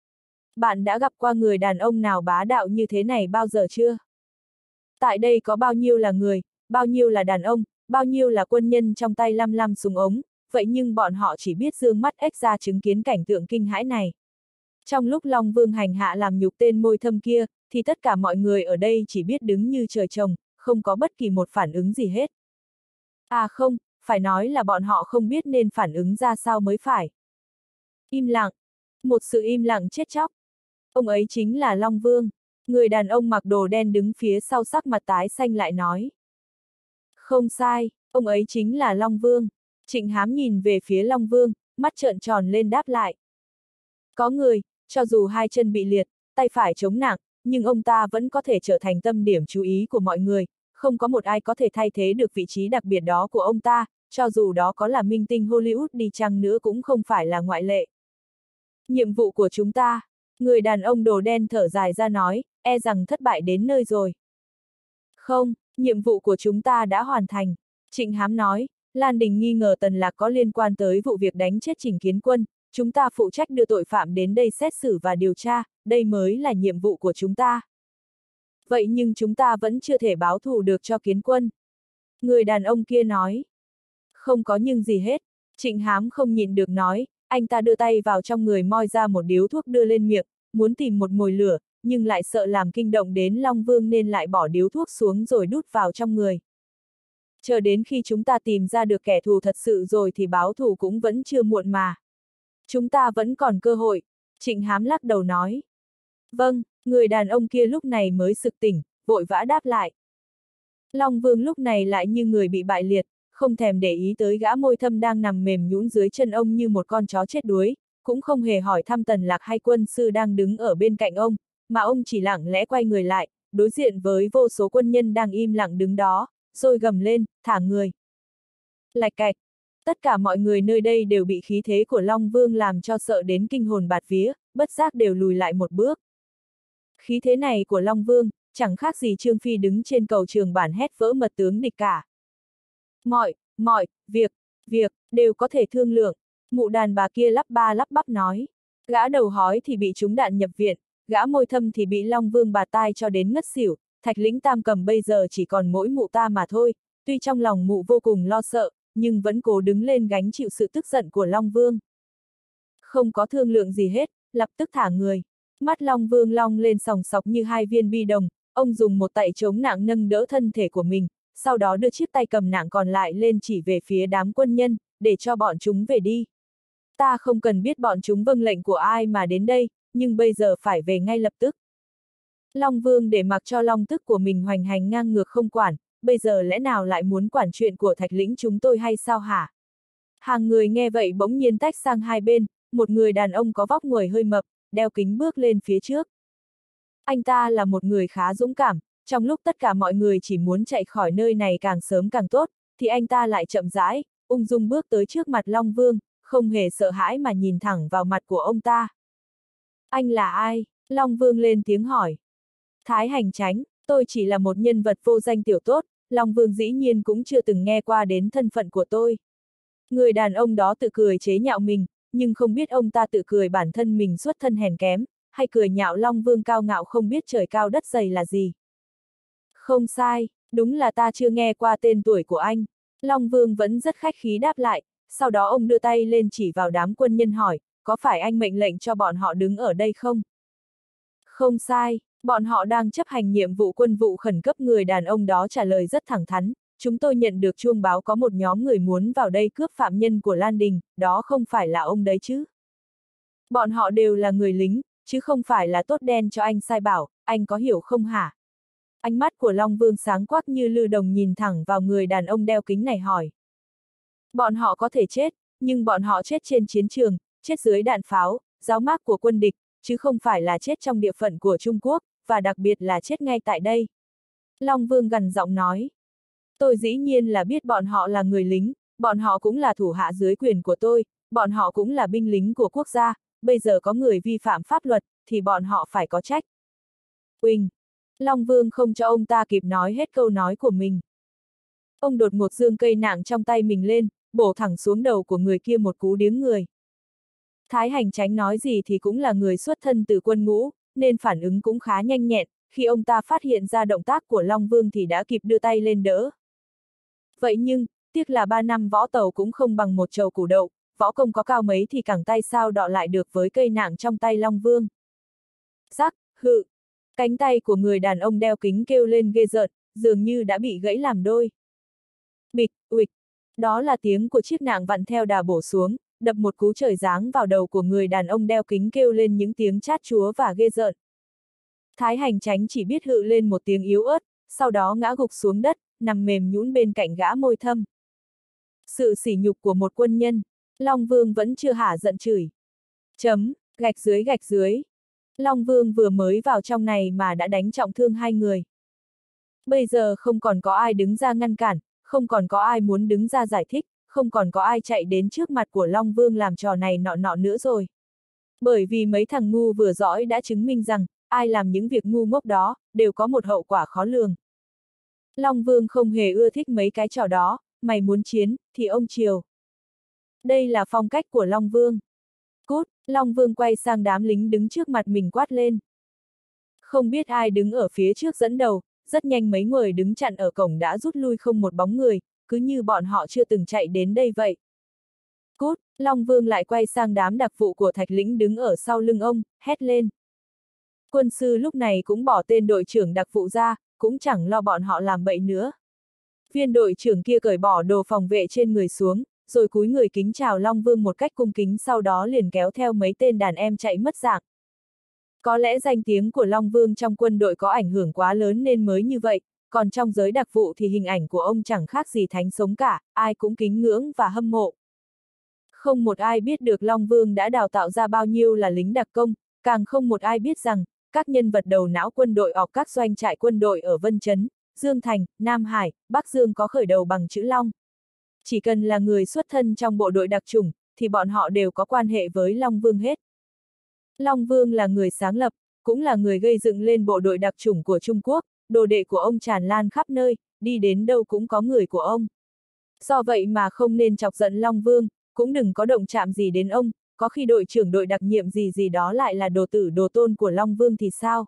Bạn đã gặp qua người đàn ông nào bá đạo như thế này bao giờ chưa? Tại đây có bao nhiêu là người, bao nhiêu là đàn ông, bao nhiêu là quân nhân trong tay lăm lăm súng ống, vậy nhưng bọn họ chỉ biết dương mắt ếch ra chứng kiến cảnh tượng kinh hãi này. Trong lúc Long Vương hành hạ làm nhục tên môi thâm kia, thì tất cả mọi người ở đây chỉ biết đứng như trời trồng, không có bất kỳ một phản ứng gì hết. À không, phải nói là bọn họ không biết nên phản ứng ra sao mới phải. Im lặng. Một sự im lặng chết chóc. Ông ấy chính là Long Vương. Người đàn ông mặc đồ đen đứng phía sau sắc mặt tái xanh lại nói. Không sai, ông ấy chính là Long Vương. Trịnh Hám nhìn về phía Long Vương, mắt trợn tròn lên đáp lại. Có người, cho dù hai chân bị liệt, tay phải chống nặng, nhưng ông ta vẫn có thể trở thành tâm điểm chú ý của mọi người, không có một ai có thể thay thế được vị trí đặc biệt đó của ông ta, cho dù đó có là minh tinh Hollywood đi chăng nữa cũng không phải là ngoại lệ. Nhiệm vụ của chúng ta, người đàn ông đồ đen thở dài ra nói, e rằng thất bại đến nơi rồi. Không, nhiệm vụ của chúng ta đã hoàn thành. Trịnh Hám nói, Lan Đình nghi ngờ Tần Lạc có liên quan tới vụ việc đánh chết Trình Kiến Quân, chúng ta phụ trách đưa tội phạm đến đây xét xử và điều tra, đây mới là nhiệm vụ của chúng ta. Vậy nhưng chúng ta vẫn chưa thể báo thù được cho Kiến Quân. Người đàn ông kia nói. Không có nhưng gì hết. Trịnh Hám không nhịn được nói, anh ta đưa tay vào trong người moi ra một điếu thuốc đưa lên miệng, muốn tìm một mồi lửa, nhưng lại sợ làm kinh động đến Long Vương nên lại bỏ điếu thuốc xuống rồi đút vào trong người. Chờ đến khi chúng ta tìm ra được kẻ thù thật sự rồi thì báo thù cũng vẫn chưa muộn mà. Chúng ta vẫn còn cơ hội, Trịnh Hám lắc đầu nói. Vâng, người đàn ông kia lúc này mới sực tỉnh, vội vã đáp lại. Long Vương lúc này lại như người bị bại liệt, không thèm để ý tới gã môi thâm đang nằm mềm nhũn dưới chân ông như một con chó chết đuối, cũng không hề hỏi thăm Tần Lạc hay quân sư đang đứng ở bên cạnh ông, mà ông chỉ lặng lẽ quay người lại, đối diện với vô số quân nhân đang im lặng đứng đó, rồi gầm lên, thả người. Lạch cạch, tất cả mọi người nơi đây đều bị khí thế của Long Vương làm cho sợ đến kinh hồn bạt vía, bất giác đều lùi lại một bước. Khí thế này của Long Vương, chẳng khác gì Trương Phi đứng trên cầu trường bản hét vỡ mật tướng địch cả. Mọi, mọi, việc, việc, đều có thể thương lượng, mụ đàn bà kia lắp ba lắp bắp nói. Gã đầu hói thì bị trúng đạn nhập viện, gã môi thâm thì bị Long Vương bạt tai cho đến ngất xỉu, Thạch Lĩnh Tam Cầm bây giờ chỉ còn mỗi mụ ta mà thôi, tuy trong lòng mụ vô cùng lo sợ, nhưng vẫn cố đứng lên gánh chịu sự tức giận của Long Vương. Không có thương lượng gì hết, lập tức thả người. Mắt Long Vương long lên sòng sọc như hai viên bi đồng, ông dùng một tay chống nặng nâng đỡ thân thể của mình, sau đó đưa chiếc tay cầm nặng còn lại lên chỉ về phía đám quân nhân, để cho bọn chúng về đi. Ta không cần biết bọn chúng vâng lệnh của ai mà đến đây, nhưng bây giờ phải về ngay lập tức. Long Vương để mặc cho long tức của mình hoành hành ngang ngược không quản, bây giờ lẽ nào lại muốn quản chuyện của Thạch Lĩnh chúng tôi hay sao hả? Hàng người nghe vậy bỗng nhiên tách sang hai bên, một người đàn ông có vóc người hơi mập, đeo kính bước lên phía trước. Anh ta là một người khá dũng cảm, trong lúc tất cả mọi người chỉ muốn chạy khỏi nơi này càng sớm càng tốt, thì anh ta lại chậm rãi, ung dung bước tới trước mặt Long Vương, không hề sợ hãi mà nhìn thẳng vào mặt của ông ta. Anh là ai? Long Vương lên tiếng hỏi. Thái Hành Chánh, tôi chỉ là một nhân vật vô danh tiểu tốt, Long Vương dĩ nhiên cũng chưa từng nghe qua đến thân phận của tôi. Người đàn ông đó tự cười chế nhạo mình, nhưng không biết ông ta tự cười bản thân mình xuất thân hèn kém, hay cười nhạo Long Vương cao ngạo không biết trời cao đất dày là gì. Không sai, đúng là ta chưa nghe qua tên tuổi của anh. Long Vương vẫn rất khách khí đáp lại, sau đó ông đưa tay lên chỉ vào đám quân nhân hỏi, có phải anh mệnh lệnh cho bọn họ đứng ở đây không? Không sai, bọn họ đang chấp hành nhiệm vụ quân vụ khẩn cấp. Người đàn ông đó trả lời rất thẳng thắn, chúng tôi nhận được chuông báo có một nhóm người muốn vào đây cướp phạm nhân của Lan Đình, đó không phải là ông đấy chứ? Bọn họ đều là người lính, chứ không phải là tốt đen cho anh sai bảo, anh có hiểu không hả? Ánh mắt của Long Vương sáng quắc như lư đồng nhìn thẳng vào người đàn ông đeo kính này hỏi. Bọn họ có thể chết, nhưng bọn họ chết trên chiến trường, chết dưới đạn pháo, giáo mác của quân địch, chứ không phải là chết trong địa phận của Trung Quốc, và đặc biệt là chết ngay tại đây. Long Vương gằn giọng nói. Tôi dĩ nhiên là biết bọn họ là người lính, bọn họ cũng là thủ hạ dưới quyền của tôi, bọn họ cũng là binh lính của quốc gia, bây giờ có người vi phạm pháp luật, thì bọn họ phải có trách. Uỳnh! Long Vương không cho ông ta kịp nói hết câu nói của mình. Ông đột ngột giương cây nạng trong tay mình lên, bổ thẳng xuống đầu của người kia một cú điếng người. Thái Hành Chánh nói gì thì cũng là người xuất thân từ quân ngũ, nên phản ứng cũng khá nhanh nhẹn, khi ông ta phát hiện ra động tác của Long Vương thì đã kịp đưa tay lên đỡ. Vậy nhưng, tiếc là ba năm võ tàu cũng không bằng một chầu củ đậu, võ công có cao mấy thì cẳng tay sao đọ lại được với cây nạng trong tay Long Vương. Rắc, hự! Cánh tay của người đàn ông đeo kính kêu lên ghê rợn, dường như đã bị gãy làm đôi. Bịch, uịch! Đó là tiếng của chiếc nạng vặn theo đà bổ xuống, đập một cú trời giáng vào đầu của người đàn ông đeo kính kêu lên những tiếng chát chúa và ghê rợn. Thái Hành Chánh chỉ biết hự lên một tiếng yếu ớt, sau đó ngã gục xuống đất, nằm mềm nhũn bên cạnh gã môi thâm. Sự sỉ nhục của một quân nhân, Long Vương vẫn chưa hả giận chửi. Chấm, gạch dưới gạch dưới. Long Vương vừa mới vào trong này mà đã đánh trọng thương hai người. Bây giờ không còn có ai đứng ra ngăn cản, không còn có ai muốn đứng ra giải thích, không còn có ai chạy đến trước mặt của Long Vương làm trò này nọ nọ nữa rồi. Bởi vì mấy thằng ngu vừa dõi đã chứng minh rằng, ai làm những việc ngu ngốc đó, đều có một hậu quả khó lường. Long Vương không hề ưa thích mấy cái trò đó, mày muốn chiến, thì ông chiều. Đây là phong cách của Long Vương. Cút! Long Vương quay sang đám lính đứng trước mặt mình quát lên. Không biết ai đứng ở phía trước dẫn đầu, rất nhanh mấy người đứng chặn ở cổng đã rút lui không một bóng người, cứ như bọn họ chưa từng chạy đến đây vậy. Cút! Long Vương lại quay sang đám đặc vụ của Thạch Lĩnh đứng ở sau lưng ông, hét lên. Quân sư lúc này cũng bỏ tên đội trưởng đặc vụ ra, cũng chẳng lo bọn họ làm bậy nữa. Viên đội trưởng kia cởi bỏ đồ phòng vệ trên người xuống, rồi cúi người kính chào Long Vương một cách cung kính, sau đó liền kéo theo mấy tên đàn em chạy mất dạng. Có lẽ danh tiếng của Long Vương trong quân đội có ảnh hưởng quá lớn nên mới như vậy, còn trong giới đặc vụ thì hình ảnh của ông chẳng khác gì thánh sống cả, ai cũng kính ngưỡng và hâm mộ. Không một ai biết được Long Vương đã đào tạo ra bao nhiêu là lính đặc công, càng không một ai biết rằng, các nhân vật đầu não quân đội ở các doanh trại quân đội ở Vân Chấn, Dương Thành, Nam Hải, Bắc Dương có khởi đầu bằng chữ Long. Chỉ cần là người xuất thân trong bộ đội đặc chủng, thì bọn họ đều có quan hệ với Long Vương hết. Long Vương là người sáng lập, cũng là người gây dựng lên bộ đội đặc chủng của Trung Quốc, đồ đệ của ông tràn lan khắp nơi, đi đến đâu cũng có người của ông. Do vậy mà không nên chọc giận Long Vương, cũng đừng có động chạm gì đến ông, có khi đội trưởng đội đặc nhiệm gì gì đó lại là đồ tử đồ tôn của Long Vương thì sao?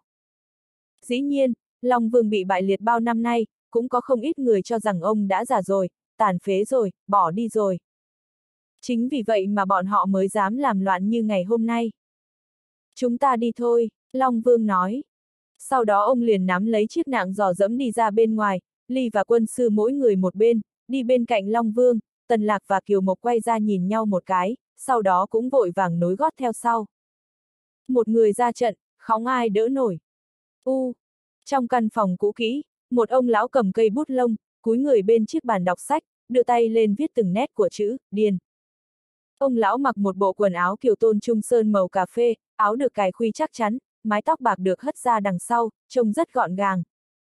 Dĩ nhiên, Long Vương bị bại liệt bao năm nay, cũng có không ít người cho rằng ông đã già rồi, tàn phế rồi, bỏ đi rồi. Chính vì vậy mà bọn họ mới dám làm loạn như ngày hôm nay. Chúng ta đi thôi, Long Vương nói. Sau đó ông liền nắm lấy chiếc nạng giò dẫm đi ra bên ngoài, Ly và quân sư mỗi người một bên, đi bên cạnh Long Vương, Tần Lạc và Kiều Mộc quay ra nhìn nhau một cái, sau đó cũng vội vàng nối gót theo sau. Một người ra trận, không ai đỡ nổi. U. Trong căn phòng cũ kỹ, một ông lão cầm cây bút lông, cúi người bên chiếc bàn đọc sách, đưa tay lên viết từng nét của chữ Điền. Ông lão mặc một bộ quần áo kiểu tôn trung sơn màu cà phê, áo được cài khuy chắc chắn, mái tóc bạc được hất ra đằng sau, trông rất gọn gàng.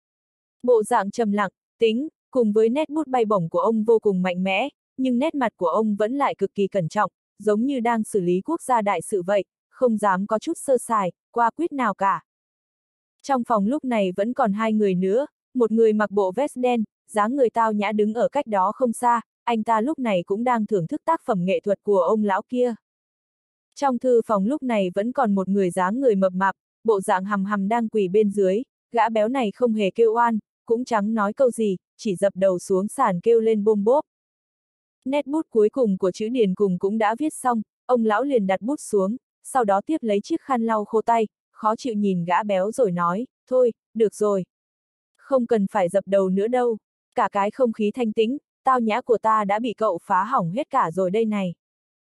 Bộ dạng trầm lặng, tính, cùng với nét bút bay bổng của ông vô cùng mạnh mẽ, nhưng nét mặt của ông vẫn lại cực kỳ cẩn trọng, giống như đang xử lý quốc gia đại sự vậy, không dám có chút sơ sài, qua quýt nào cả. Trong phòng lúc này vẫn còn hai người nữa, một người mặc bộ vest đen, dáng người tao nhã đứng ở cách đó không xa, anh ta lúc này cũng đang thưởng thức tác phẩm nghệ thuật của ông lão kia. Trong thư phòng lúc này vẫn còn một người dáng người mập mạp, bộ dạng hầm hầm đang quỳ bên dưới, gã béo này không hề kêu oan, cũng chẳng nói câu gì, chỉ dập đầu xuống sàn kêu lên bôm bốp. Nét bút cuối cùng của chữ Điền cùng cũng đã viết xong, ông lão liền đặt bút xuống, sau đó tiếp lấy chiếc khăn lau khô tay, khó chịu nhìn gã béo rồi nói, thôi, được rồi. Không cần phải dập đầu nữa đâu, cả cái không khí thanh tĩnh, tao nhã của ta đã bị cậu phá hỏng hết cả rồi đây này.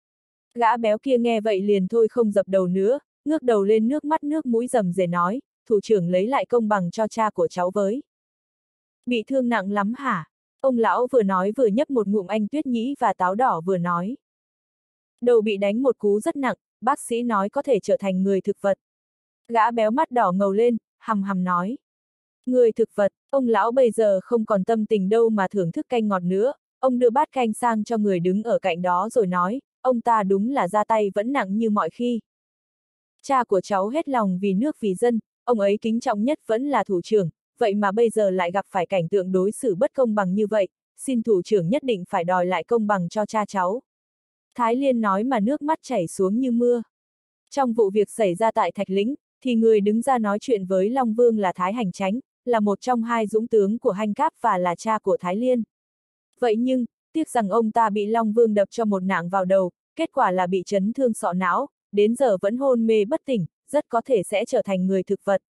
Gã béo kia nghe vậy liền thôi không dập đầu nữa, ngước đầu lên nước mắt nước mũi rầm rề nói, thủ trưởng lấy lại công bằng cho cha của cháu với. Bị thương nặng lắm hả? Ông lão vừa nói vừa nhấp một ngụm anh tuyết nhĩ và táo đỏ vừa nói. Đầu bị đánh một cú rất nặng, bác sĩ nói có thể trở thành người thực vật. Gã béo mắt đỏ ngầu lên, hầm hầm nói. Người thực vật, ông lão bây giờ không còn tâm tình đâu mà thưởng thức canh ngọt nữa, ông đưa bát canh sang cho người đứng ở cạnh đó rồi nói, ông ta đúng là ra tay vẫn nặng như mọi khi. Cha của cháu hết lòng vì nước vì dân, ông ấy kính trọng nhất vẫn là thủ trưởng, vậy mà bây giờ lại gặp phải cảnh tượng đối xử bất công bằng như vậy, xin thủ trưởng nhất định phải đòi lại công bằng cho cha cháu. Thái Liên nói mà nước mắt chảy xuống như mưa. Trong vụ việc xảy ra tại Thạch Lĩnh, thì người đứng ra nói chuyện với Long Vương là Thái Hành Chánh, là một trong hai dũng tướng của Hành Cáp và là cha của Thái Liên. Vậy nhưng, tiếc rằng ông ta bị Long Vương đập cho một nạng vào đầu, kết quả là bị chấn thương sọ não, đến giờ vẫn hôn mê bất tỉnh, rất có thể sẽ trở thành người thực vật.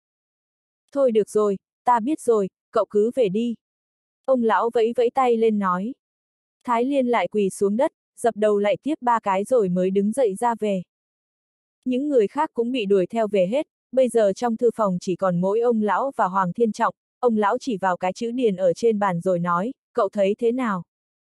Thôi được rồi, ta biết rồi, cậu cứ về đi. Ông lão vẫy vẫy tay lên nói. Thái Liên lại quỳ xuống đất, dập đầu lại tiếp ba cái rồi mới đứng dậy ra về. Những người khác cũng bị đuổi theo về hết, bây giờ trong thư phòng chỉ còn mỗi ông lão và Hoàng Thiên Trọng, ông lão chỉ vào cái chữ điền ở trên bàn rồi nói, cậu thấy thế nào?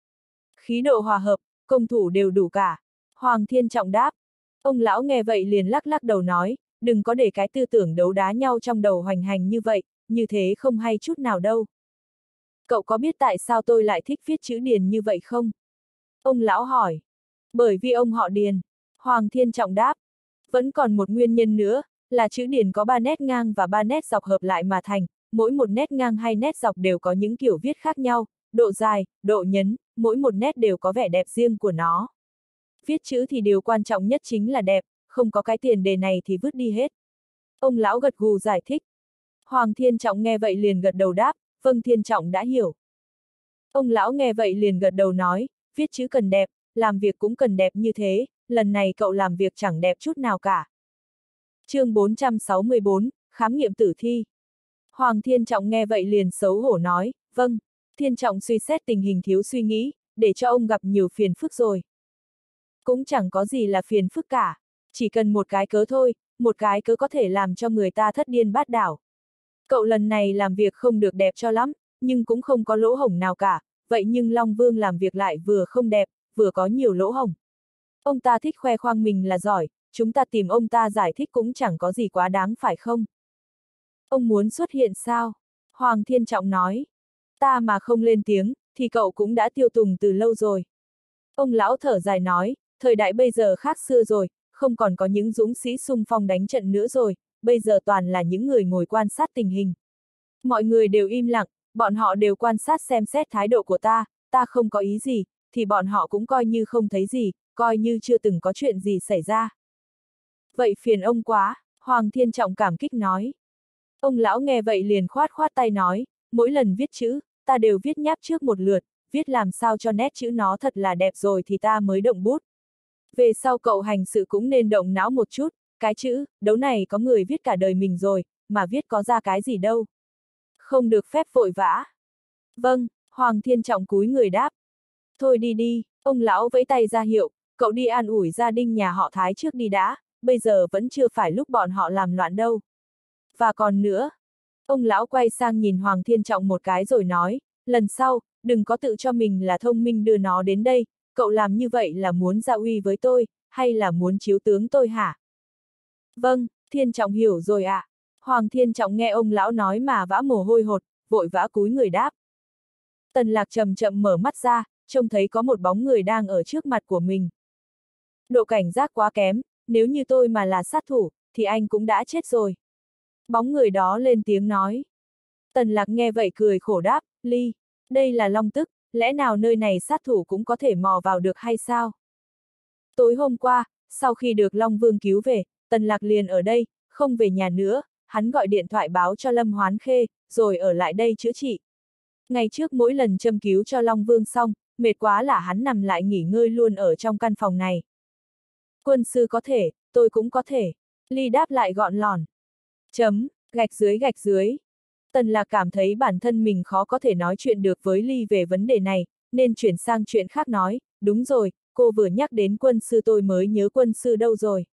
Khí độ hòa hợp, công thủ đều đủ cả. Hoàng Thiên Trọng đáp. Ông lão nghe vậy liền lắc lắc đầu nói, đừng có để cái tư tưởng đấu đá nhau trong đầu hoành hành như vậy, như thế không hay chút nào đâu. Cậu có biết tại sao tôi lại thích viết chữ điền như vậy không? Ông lão hỏi. Bởi vì ông họ Điền. Hoàng Thiên Trọng đáp. Vẫn còn một nguyên nhân nữa, là chữ điền có ba nét ngang và ba nét dọc hợp lại mà thành, mỗi một nét ngang hay nét dọc đều có những kiểu viết khác nhau, độ dài, độ nhấn, mỗi một nét đều có vẻ đẹp riêng của nó. Viết chữ thì điều quan trọng nhất chính là đẹp, không có cái tiền đề này thì vứt đi hết. Ông lão gật gù giải thích. Hoàng Thiên Trọng nghe vậy liền gật đầu đáp, vâng Thiên Trọng đã hiểu. Ông lão nghe vậy liền gật đầu nói, viết chữ cần đẹp, làm việc cũng cần đẹp như thế, lần này cậu làm việc chẳng đẹp chút nào cả. Chương bốn trăm sáu mươi bốn, khám nghiệm tử thi. Hoàng Thiên Trọng nghe vậy liền xấu hổ nói, vâng, Thiên Trọng suy xét tình hình thiếu suy nghĩ, để cho ông gặp nhiều phiền phức rồi. Cũng chẳng có gì là phiền phức cả, chỉ cần một cái cớ thôi, một cái cớ có thể làm cho người ta thất điên bát đảo. Cậu lần này làm việc không được đẹp cho lắm, nhưng cũng không có lỗ hổng nào cả, vậy nhưng Long Vương làm việc lại vừa không đẹp, vừa có nhiều lỗ hổng. Ông ta thích khoe khoang mình là giỏi, chúng ta tìm ông ta giải thích cũng chẳng có gì quá đáng phải không? Ông muốn xuất hiện sao? Hoàng Thiên Trọng nói. Ta mà không lên tiếng, thì cậu cũng đã tiêu tùng từ lâu rồi. Ông lão thở dài nói, thời đại bây giờ khác xưa rồi, không còn có những dũng sĩ xung phong đánh trận nữa rồi, bây giờ toàn là những người ngồi quan sát tình hình. Mọi người đều im lặng, bọn họ đều quan sát xem xét thái độ của ta, ta không có ý gì, thì bọn họ cũng coi như không thấy gì, coi như chưa từng có chuyện gì xảy ra. Vậy phiền ông quá, Hoàng Thiên Trọng cảm kích nói. Ông lão nghe vậy liền khoát khoát tay nói, mỗi lần viết chữ, ta đều viết nháp trước một lượt, viết làm sao cho nét chữ nó thật là đẹp rồi thì ta mới động bút. Về sau cậu hành sự cũng nên động não một chút, cái chữ, đấu này có người viết cả đời mình rồi, mà viết có ra cái gì đâu. Không được phép vội vã. Vâng, Hoàng Thiên Trọng cúi người đáp. Thôi đi đi, ông lão vẫy tay ra hiệu, cậu đi an ủi gia đình nhà họ Thái trước đi đã, bây giờ vẫn chưa phải lúc bọn họ làm loạn đâu. Và còn nữa, ông lão quay sang nhìn Hoàng Thiên Trọng một cái rồi nói, lần sau, đừng có tự cho mình là thông minh đưa nó đến đây, cậu làm như vậy là muốn ra uy với tôi, hay là muốn chiếu tướng tôi hả? Vâng, Thiên Trọng hiểu rồi ạ. À. Hoàng Thiên Trọng nghe ông lão nói mà vã mồ hôi hột, vội vã cúi người đáp. Tần Lạc chậm chậm mở mắt ra, trông thấy có một bóng người đang ở trước mặt của mình. Độ cảnh giác quá kém, nếu như tôi mà là sát thủ, thì anh cũng đã chết rồi. Bóng người đó lên tiếng nói. Tần Lạc nghe vậy cười khổ đáp, Ly, đây là Long Tức, lẽ nào nơi này sát thủ cũng có thể mò vào được hay sao? Tối hôm qua, sau khi được Long Vương cứu về, Tần Lạc liền ở đây, không về nhà nữa, hắn gọi điện thoại báo cho Lâm Hoán Khê, rồi ở lại đây chữa trị. Ngày trước mỗi lần châm cứu cho Long Vương xong, mệt quá là hắn nằm lại nghỉ ngơi luôn ở trong căn phòng này. Quân sư có thể, tôi cũng có thể. Ly đáp lại gọn lỏn. Chấm, gạch dưới gạch dưới. Tần Lạc cảm thấy bản thân mình khó có thể nói chuyện được với Ly về vấn đề này, nên chuyển sang chuyện khác nói, đúng rồi, cô vừa nhắc đến quân sư tôi mới nhớ quân sư đâu rồi.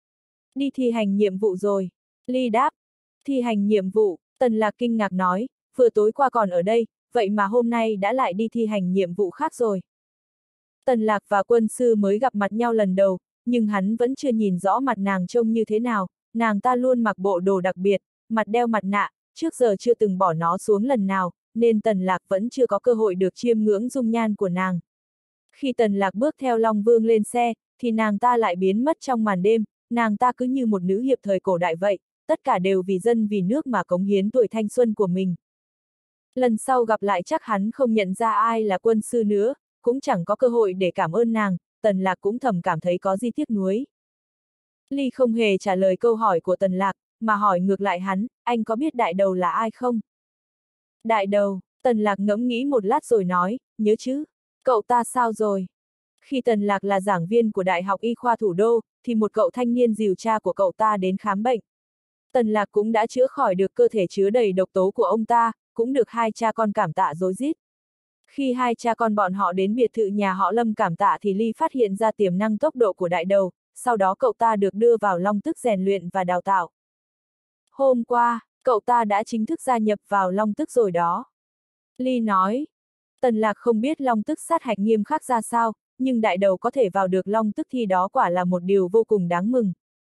Đi thi hành nhiệm vụ rồi. Ly đáp. Thi hành nhiệm vụ, Tần Lạc kinh ngạc nói, vừa tối qua còn ở đây, vậy mà hôm nay đã lại đi thi hành nhiệm vụ khác rồi. Tần Lạc và quân sư mới gặp mặt nhau lần đầu, nhưng hắn vẫn chưa nhìn rõ mặt nàng trông như thế nào, nàng ta luôn mặc bộ đồ đặc biệt, mặt đeo mặt nạ, trước giờ chưa từng bỏ nó xuống lần nào, nên Tần Lạc vẫn chưa có cơ hội được chiêm ngưỡng dung nhan của nàng. Khi Tần Lạc bước theo Long Vương lên xe, thì nàng ta lại biến mất trong màn đêm, nàng ta cứ như một nữ hiệp thời cổ đại vậy, tất cả đều vì dân vì nước mà cống hiến tuổi thanh xuân của mình. Lần sau gặp lại chắc hắn không nhận ra ai là quân sư nữa, cũng chẳng có cơ hội để cảm ơn nàng, Tần Lạc cũng thầm cảm thấy có gì tiếc nuối. Ly không hề trả lời câu hỏi của Tần Lạc, mà hỏi ngược lại hắn, anh có biết đại đầu là ai không? Đại đầu, Tần Lạc ngẫm nghĩ một lát rồi nói, nhớ chứ, cậu ta sao rồi? Khi Tần Lạc là giảng viên của Đại học Y khoa Thủ đô, thì một cậu thanh niên dìu cha của cậu ta đến khám bệnh. Tần Lạc cũng đã chữa khỏi được cơ thể chứa đầy độc tố của ông ta, cũng được hai cha con cảm tạ rối rít. Khi hai cha con bọn họ đến biệt thự nhà họ Lâm cảm tạ thì Ly phát hiện ra tiềm năng tốc độ của đại đầu, sau đó cậu ta được đưa vào Long Tức rèn luyện và đào tạo. Hôm qua, cậu ta đã chính thức gia nhập vào Long Tức rồi đó. Ly nói, Tần Lạc không biết Long Tức sát hạch nghiêm khắc ra sao, nhưng đại đầu có thể vào được Long Tức thì đó quả là một điều vô cùng đáng mừng.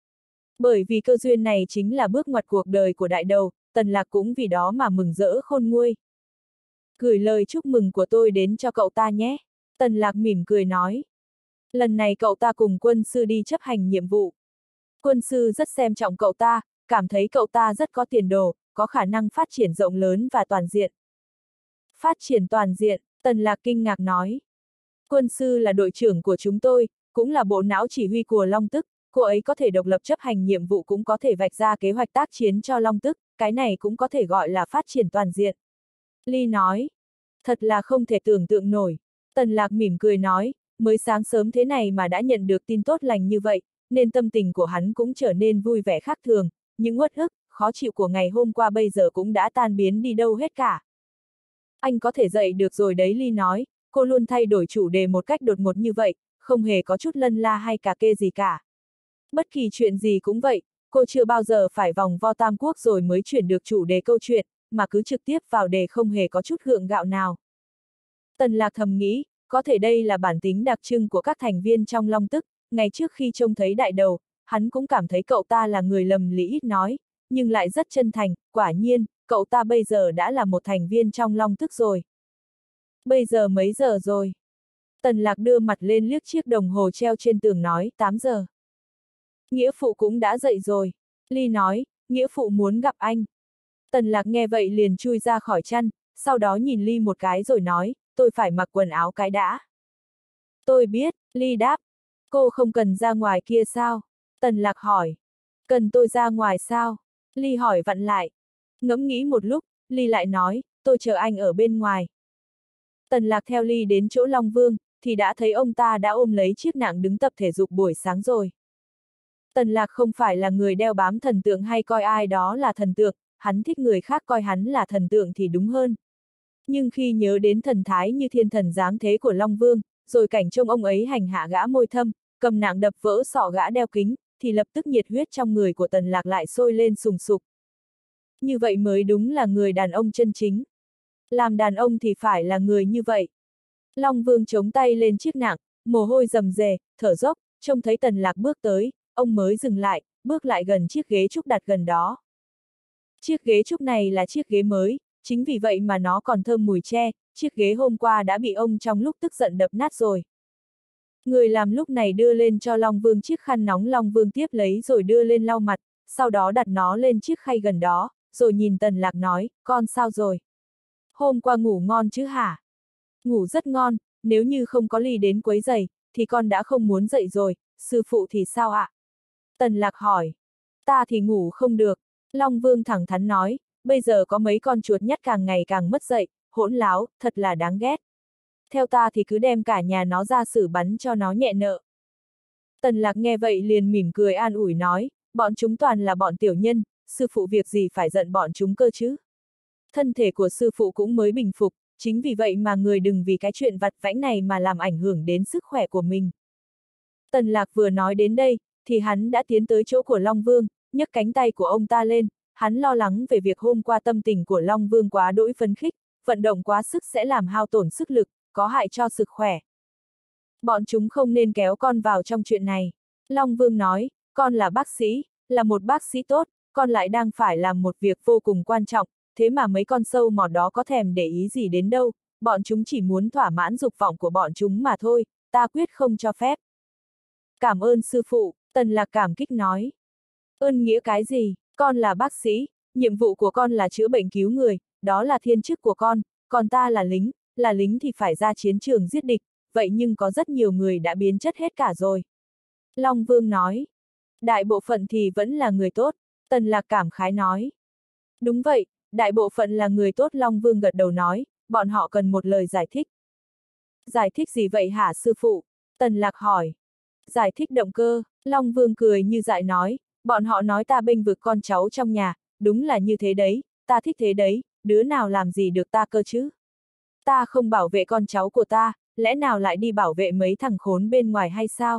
Bởi vì cơ duyên này chính là bước ngoặt cuộc đời của đại đầu, Tần Lạc cũng vì đó mà mừng rỡ khôn nguôi. Gửi lời chúc mừng của tôi đến cho cậu ta nhé. Tần Lạc mỉm cười nói. Lần này cậu ta cùng quân sư đi chấp hành nhiệm vụ. Quân sư rất xem trọng cậu ta, cảm thấy cậu ta rất có tiền đồ, có khả năng phát triển rộng lớn và toàn diện. Phát triển toàn diện, Tần Lạc kinh ngạc nói. Quân sư là đội trưởng của chúng tôi, cũng là bộ não chỉ huy của Long Tức, cô ấy có thể độc lập chấp hành nhiệm vụ cũng có thể vạch ra kế hoạch tác chiến cho Long Tức, cái này cũng có thể gọi là phát triển toàn diện. Ly nói, thật là không thể tưởng tượng nổi. Tần Lạc mỉm cười nói, mới sáng sớm thế này mà đã nhận được tin tốt lành như vậy, nên tâm tình của hắn cũng trở nên vui vẻ khác thường, những uất ức, khó chịu của ngày hôm qua bây giờ cũng đã tan biến đi đâu hết cả. Anh có thể dậy được rồi đấy, Ly nói, cô luôn thay đổi chủ đề một cách đột ngột như vậy, không hề có chút lân la hay cà kê gì cả. Bất kỳ chuyện gì cũng vậy, cô chưa bao giờ phải vòng vo tam quốc rồi mới chuyển được chủ đề câu chuyện, mà cứ trực tiếp vào đề không hề có chút gượng gạo nào. Tần Lạc thầm nghĩ, có thể đây là bản tính đặc trưng của các thành viên trong Long Tức, ngày trước khi trông thấy đại đầu, hắn cũng cảm thấy cậu ta là người lầm lĩ ít nói, nhưng lại rất chân thành, quả nhiên, cậu ta bây giờ đã là một thành viên trong Long Tức rồi. Bây giờ mấy giờ rồi? Tần Lạc đưa mặt lên liếc chiếc đồng hồ treo trên tường nói, tám giờ. Nghĩa phụ cũng đã dậy rồi. Ly nói, nghĩa phụ muốn gặp anh. Tần Lạc nghe vậy liền chui ra khỏi chăn, sau đó nhìn Ly một cái rồi nói, tôi phải mặc quần áo cái đã. Tôi biết, Ly đáp. Cô không cần ra ngoài kia sao? Tần Lạc hỏi. Cần tôi ra ngoài sao? Ly hỏi vặn lại. Ngẫm nghĩ một lúc, Ly lại nói, tôi chờ anh ở bên ngoài. Tần Lạc theo Ly đến chỗ Long Vương, thì đã thấy ông ta đã ôm lấy chiếc nạng đứng tập thể dục buổi sáng rồi. Tần Lạc không phải là người đeo bám thần tượng hay coi ai đó là thần tượng, hắn thích người khác coi hắn là thần tượng thì đúng hơn. Nhưng khi nhớ đến thần thái như thiên thần dáng thế của Long Vương, rồi cảnh trông ông ấy hành hạ gã môi thâm, cầm nạng đập vỡ sọ gã đeo kính, thì lập tức nhiệt huyết trong người của Tần Lạc lại sôi lên sùng sục. Như vậy mới đúng là người đàn ông chân chính. Làm đàn ông thì phải là người như vậy. Long Vương chống tay lên chiếc nạng, mồ hôi rầm rề, thở dốc, trông thấy Tần Lạc bước tới, ông mới dừng lại, bước lại gần chiếc ghế trúc đặt gần đó. Chiếc ghế trúc này là chiếc ghế mới, chính vì vậy mà nó còn thơm mùi tre, chiếc ghế hôm qua đã bị ông trong lúc tức giận đập nát rồi. Người làm lúc này đưa lên cho Long Vương chiếc khăn nóng, Long Vương tiếp lấy rồi đưa lên lau mặt, sau đó đặt nó lên chiếc khay gần đó, rồi nhìn Tần Lạc nói, con sao rồi? Hôm qua ngủ ngon chứ hả? Ngủ rất ngon, nếu như không có Ly đến quấy rầy, thì con đã không muốn dậy rồi, sư phụ thì sao ạ? Tần Lạc hỏi. Ta thì ngủ không được. Long Vương thẳng thắn nói, bây giờ có mấy con chuột nhắt càng ngày càng mất dậy, hỗn láo, thật là đáng ghét. Theo ta thì cứ đem cả nhà nó ra xử bắn cho nó nhẹ nợ. Tần Lạc nghe vậy liền mỉm cười an ủi nói, bọn chúng toàn là bọn tiểu nhân, sư phụ việc gì phải giận bọn chúng cơ chứ? Thân thể của sư phụ cũng mới bình phục, chính vì vậy mà người đừng vì cái chuyện vặt vãnh này mà làm ảnh hưởng đến sức khỏe của mình. Tần Lạc vừa nói đến đây, thì hắn đã tiến tới chỗ của Long Vương, nhấc cánh tay của ông ta lên, hắn lo lắng về việc hôm qua tâm tình của Long Vương quá đỗi phấn khích, vận động quá sức sẽ làm hao tổn sức lực, có hại cho sức khỏe. Bọn chúng không nên kéo con vào trong chuyện này. Long Vương nói, con là bác sĩ, là một bác sĩ tốt, con lại đang phải làm một việc vô cùng quan trọng, thế mà mấy con sâu mọt đó có thèm để ý gì đến đâu, bọn chúng chỉ muốn thỏa mãn dục vọng của bọn chúng mà thôi, ta quyết không cho phép. Cảm ơn sư phụ, Tần Lạc cảm kích nói. Ơn nghĩa cái gì? Con là bác sĩ, nhiệm vụ của con là chữa bệnh cứu người, đó là thiên chức của con, còn ta là lính, là lính thì phải ra chiến trường giết địch, vậy nhưng có rất nhiều người đã biến chất hết cả rồi. Long Vương nói. Đại bộ phận thì vẫn là người tốt, Tần Lạc cảm khái nói. Đúng vậy, đại bộ phận là người tốt, Long Vương gật đầu nói, bọn họ cần một lời giải thích. Giải thích gì vậy hả sư phụ? Tần Lạc hỏi. Giải thích động cơ, Long Vương cười như dại nói, bọn họ nói ta bênh vực con cháu trong nhà, đúng là như thế đấy, ta thích thế đấy, đứa nào làm gì được ta cơ chứ? Ta không bảo vệ con cháu của ta, lẽ nào lại đi bảo vệ mấy thằng khốn bên ngoài hay sao?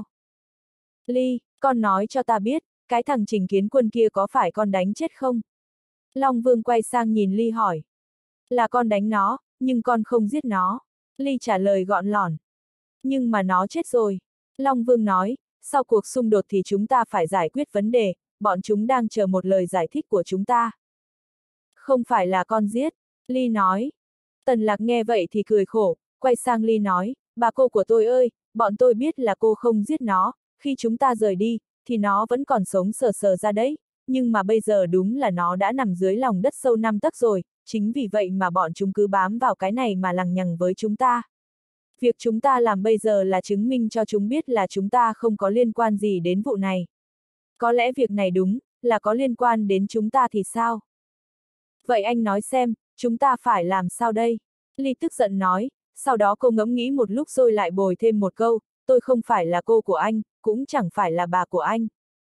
Ly, con nói cho ta biết, cái thằng Trình Kiến Quân kia có phải con đánh chết không? Long Vương quay sang nhìn Ly hỏi. Là con đánh nó, nhưng con không giết nó. Ly trả lời gọn lỏn. Nhưng mà nó chết rồi. Long Vương nói, sau cuộc xung đột thì chúng ta phải giải quyết vấn đề, bọn chúng đang chờ một lời giải thích của chúng ta. Không phải là con giết, Ly nói. Tần Lạc nghe vậy thì cười khổ, quay sang Ly nói, bà cô của tôi ơi, bọn tôi biết là cô không giết nó, khi chúng ta rời đi, thì nó vẫn còn sống sờ sờ ra đấy, nhưng mà bây giờ đúng là nó đã nằm dưới lòng đất sâu năm tấc rồi, chính vì vậy mà bọn chúng cứ bám vào cái này mà lằng nhằng với chúng ta. Việc chúng ta làm bây giờ là chứng minh cho chúng biết là chúng ta không có liên quan gì đến vụ này. Có lẽ việc này đúng, là có liên quan đến chúng ta thì sao? Vậy anh nói xem, chúng ta phải làm sao đây? Ly tức giận nói, sau đó cô ngẫm nghĩ một lúc rồi lại bồi thêm một câu, tôi không phải là cô của anh, cũng chẳng phải là bà của anh.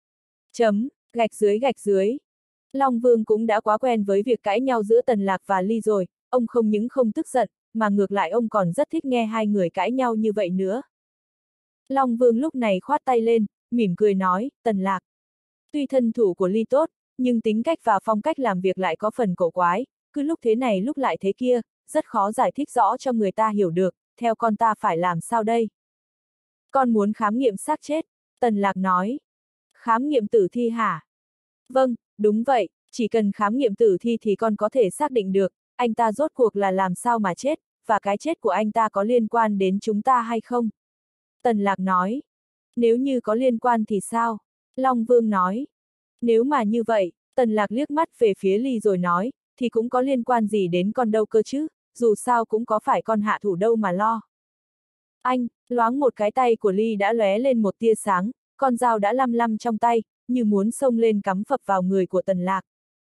Chấm, gạch dưới gạch dưới. Long Vương cũng đã quá quen với việc cãi nhau giữa Tần Lạc và Ly rồi, ông không những không tức giận, mà ngược lại ông còn rất thích nghe hai người cãi nhau như vậy nữa. Long Vương lúc này khoát tay lên, mỉm cười nói, Tần Lạc. Tuy thân thủ của Ly tốt, nhưng tính cách và phong cách làm việc lại có phần cổ quái, cứ lúc thế này lúc lại thế kia, rất khó giải thích rõ cho người ta hiểu được, theo con ta phải làm sao đây? Con muốn khám nghiệm xác chết, Tần Lạc nói. Khám nghiệm tử thi hả? Vâng, đúng vậy, chỉ cần khám nghiệm tử thi thì con có thể xác định được, anh ta rốt cuộc là làm sao mà chết, và cái chết của anh ta có liên quan đến chúng ta hay không? Tần Lạc nói. Nếu như có liên quan thì sao? Long Vương nói. Nếu mà như vậy, Tần Lạc liếc mắt về phía Ly rồi nói, thì cũng có liên quan gì đến con đâu cơ chứ, dù sao cũng có phải con hạ thủ đâu mà lo. Anh, loáng một cái tay của Ly đã lóe lên một tia sáng, con dao đã lăm lăm trong tay, như muốn xông lên cắm phập vào người của Tần Lạc.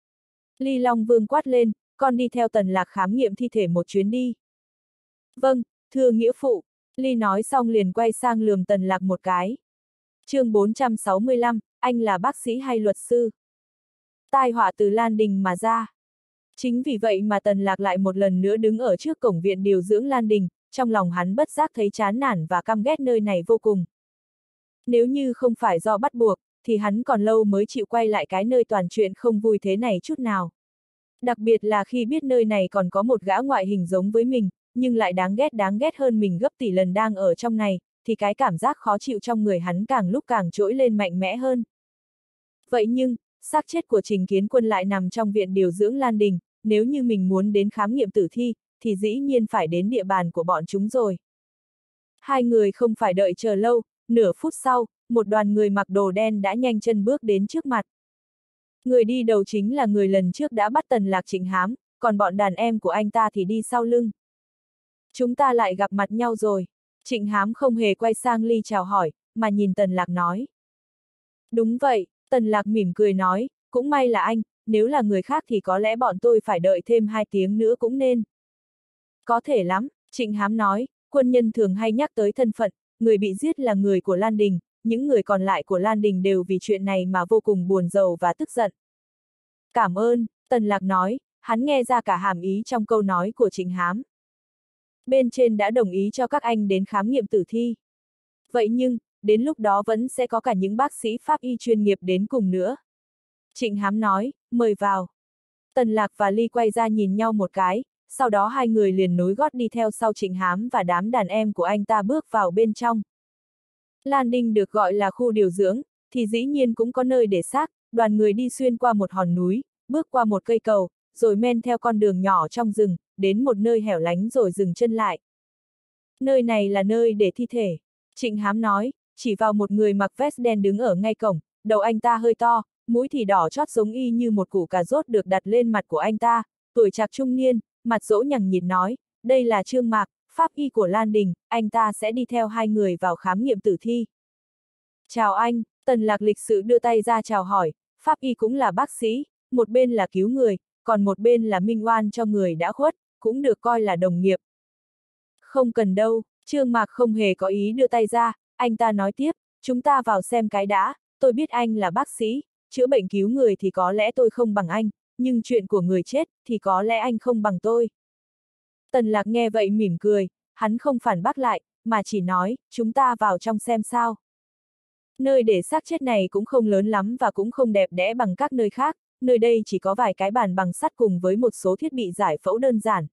Ly Long Vương quát lên, con đi theo Tần Lạc khám nghiệm thi thể một chuyến đi. Vâng, thưa nghĩa phụ, Ly nói xong liền quay sang lườm Tần Lạc một cái. chương bốn trăm sáu mươi lăm, anh là bác sĩ hay luật sư? Tai họa từ Lan Đình mà ra. Chính vì vậy mà Tần Lạc lại một lần nữa đứng ở trước cổng viện điều dưỡng Lan Đình, trong lòng hắn bất giác thấy chán nản và căm ghét nơi này vô cùng. Nếu như không phải do bắt buộc, thì hắn còn lâu mới chịu quay lại cái nơi toàn chuyện không vui thế này chút nào. Đặc biệt là khi biết nơi này còn có một gã ngoại hình giống với mình, nhưng lại đáng ghét đáng ghét hơn mình gấp tỷ lần đang ở trong này, thì cái cảm giác khó chịu trong người hắn càng lúc càng trỗi lên mạnh mẽ hơn. Vậy nhưng, xác chết của Trình Kiến Quân lại nằm trong viện điều dưỡng Lan Đình, nếu như mình muốn đến khám nghiệm tử thi, thì dĩ nhiên phải đến địa bàn của bọn chúng rồi. Hai người không phải đợi chờ lâu, nửa phút sau, một đoàn người mặc đồ đen đã nhanh chân bước đến trước mặt. Người đi đầu chính là người lần trước đã bắt Tần Lạc Trịnh Hám, còn bọn đàn em của anh ta thì đi sau lưng. Chúng ta lại gặp mặt nhau rồi. Trịnh Hám không hề quay sang Ly chào hỏi, mà nhìn Tần Lạc nói. Đúng vậy, Tần Lạc mỉm cười nói, cũng may là anh, nếu là người khác thì có lẽ bọn tôi phải đợi thêm hai tiếng nữa cũng nên. Có thể lắm, Trịnh Hám nói, quân nhân thường hay nhắc tới thân phận, người bị giết là người của Lan Đình, những người còn lại của Lan Đình đều vì chuyện này mà vô cùng buồn rầu và tức giận. Cảm ơn, Tần Lạc nói, hắn nghe ra cả hàm ý trong câu nói của Trịnh Hám. Bên trên đã đồng ý cho các anh đến khám nghiệm tử thi. Vậy nhưng, đến lúc đó vẫn sẽ có cả những bác sĩ pháp y chuyên nghiệp đến cùng nữa. Trịnh Hám nói, mời vào. Tần Lạc và Ly quay ra nhìn nhau một cái, sau đó hai người liền nối gót đi theo sau Trịnh Hám và đám đàn em của anh ta bước vào bên trong. Lan Đình được gọi là khu điều dưỡng, thì dĩ nhiên cũng có nơi để xác, đoàn người đi xuyên qua một hòn núi, bước qua một cây cầu, rồi men theo con đường nhỏ trong rừng, đến một nơi hẻo lánh rồi dừng chân lại. Nơi này là nơi để thi thể. Trịnh Hám nói, chỉ vào một người mặc vest đen đứng ở ngay cổng, đầu anh ta hơi to, mũi thì đỏ chót giống y như một củ cà rốt được đặt lên mặt của anh ta, tuổi trạc trung niên, mặt dỗ nhằng nhịt nói, đây là Trương Mạc, pháp y của Lan Đình, anh ta sẽ đi theo hai người vào khám nghiệm tử thi. Chào anh, Tần Lạc lịch sự đưa tay ra chào hỏi, pháp y cũng là bác sĩ, một bên là cứu người, còn một bên là minh oan cho người đã khuất, cũng được coi là đồng nghiệp. Không cần đâu, Trương Mạc không hề có ý đưa tay ra, anh ta nói tiếp, chúng ta vào xem cái đã, tôi biết anh là bác sĩ, chữa bệnh cứu người thì có lẽ tôi không bằng anh, nhưng chuyện của người chết thì có lẽ anh không bằng tôi. Tần Lạc nghe vậy mỉm cười, hắn không phản bác lại, mà chỉ nói, chúng ta vào trong xem sao. Nơi để xác chết này cũng không lớn lắm và cũng không đẹp đẽ bằng các nơi khác, nơi đây chỉ có vài cái bàn bằng sắt cùng với một số thiết bị giải phẫu đơn giản.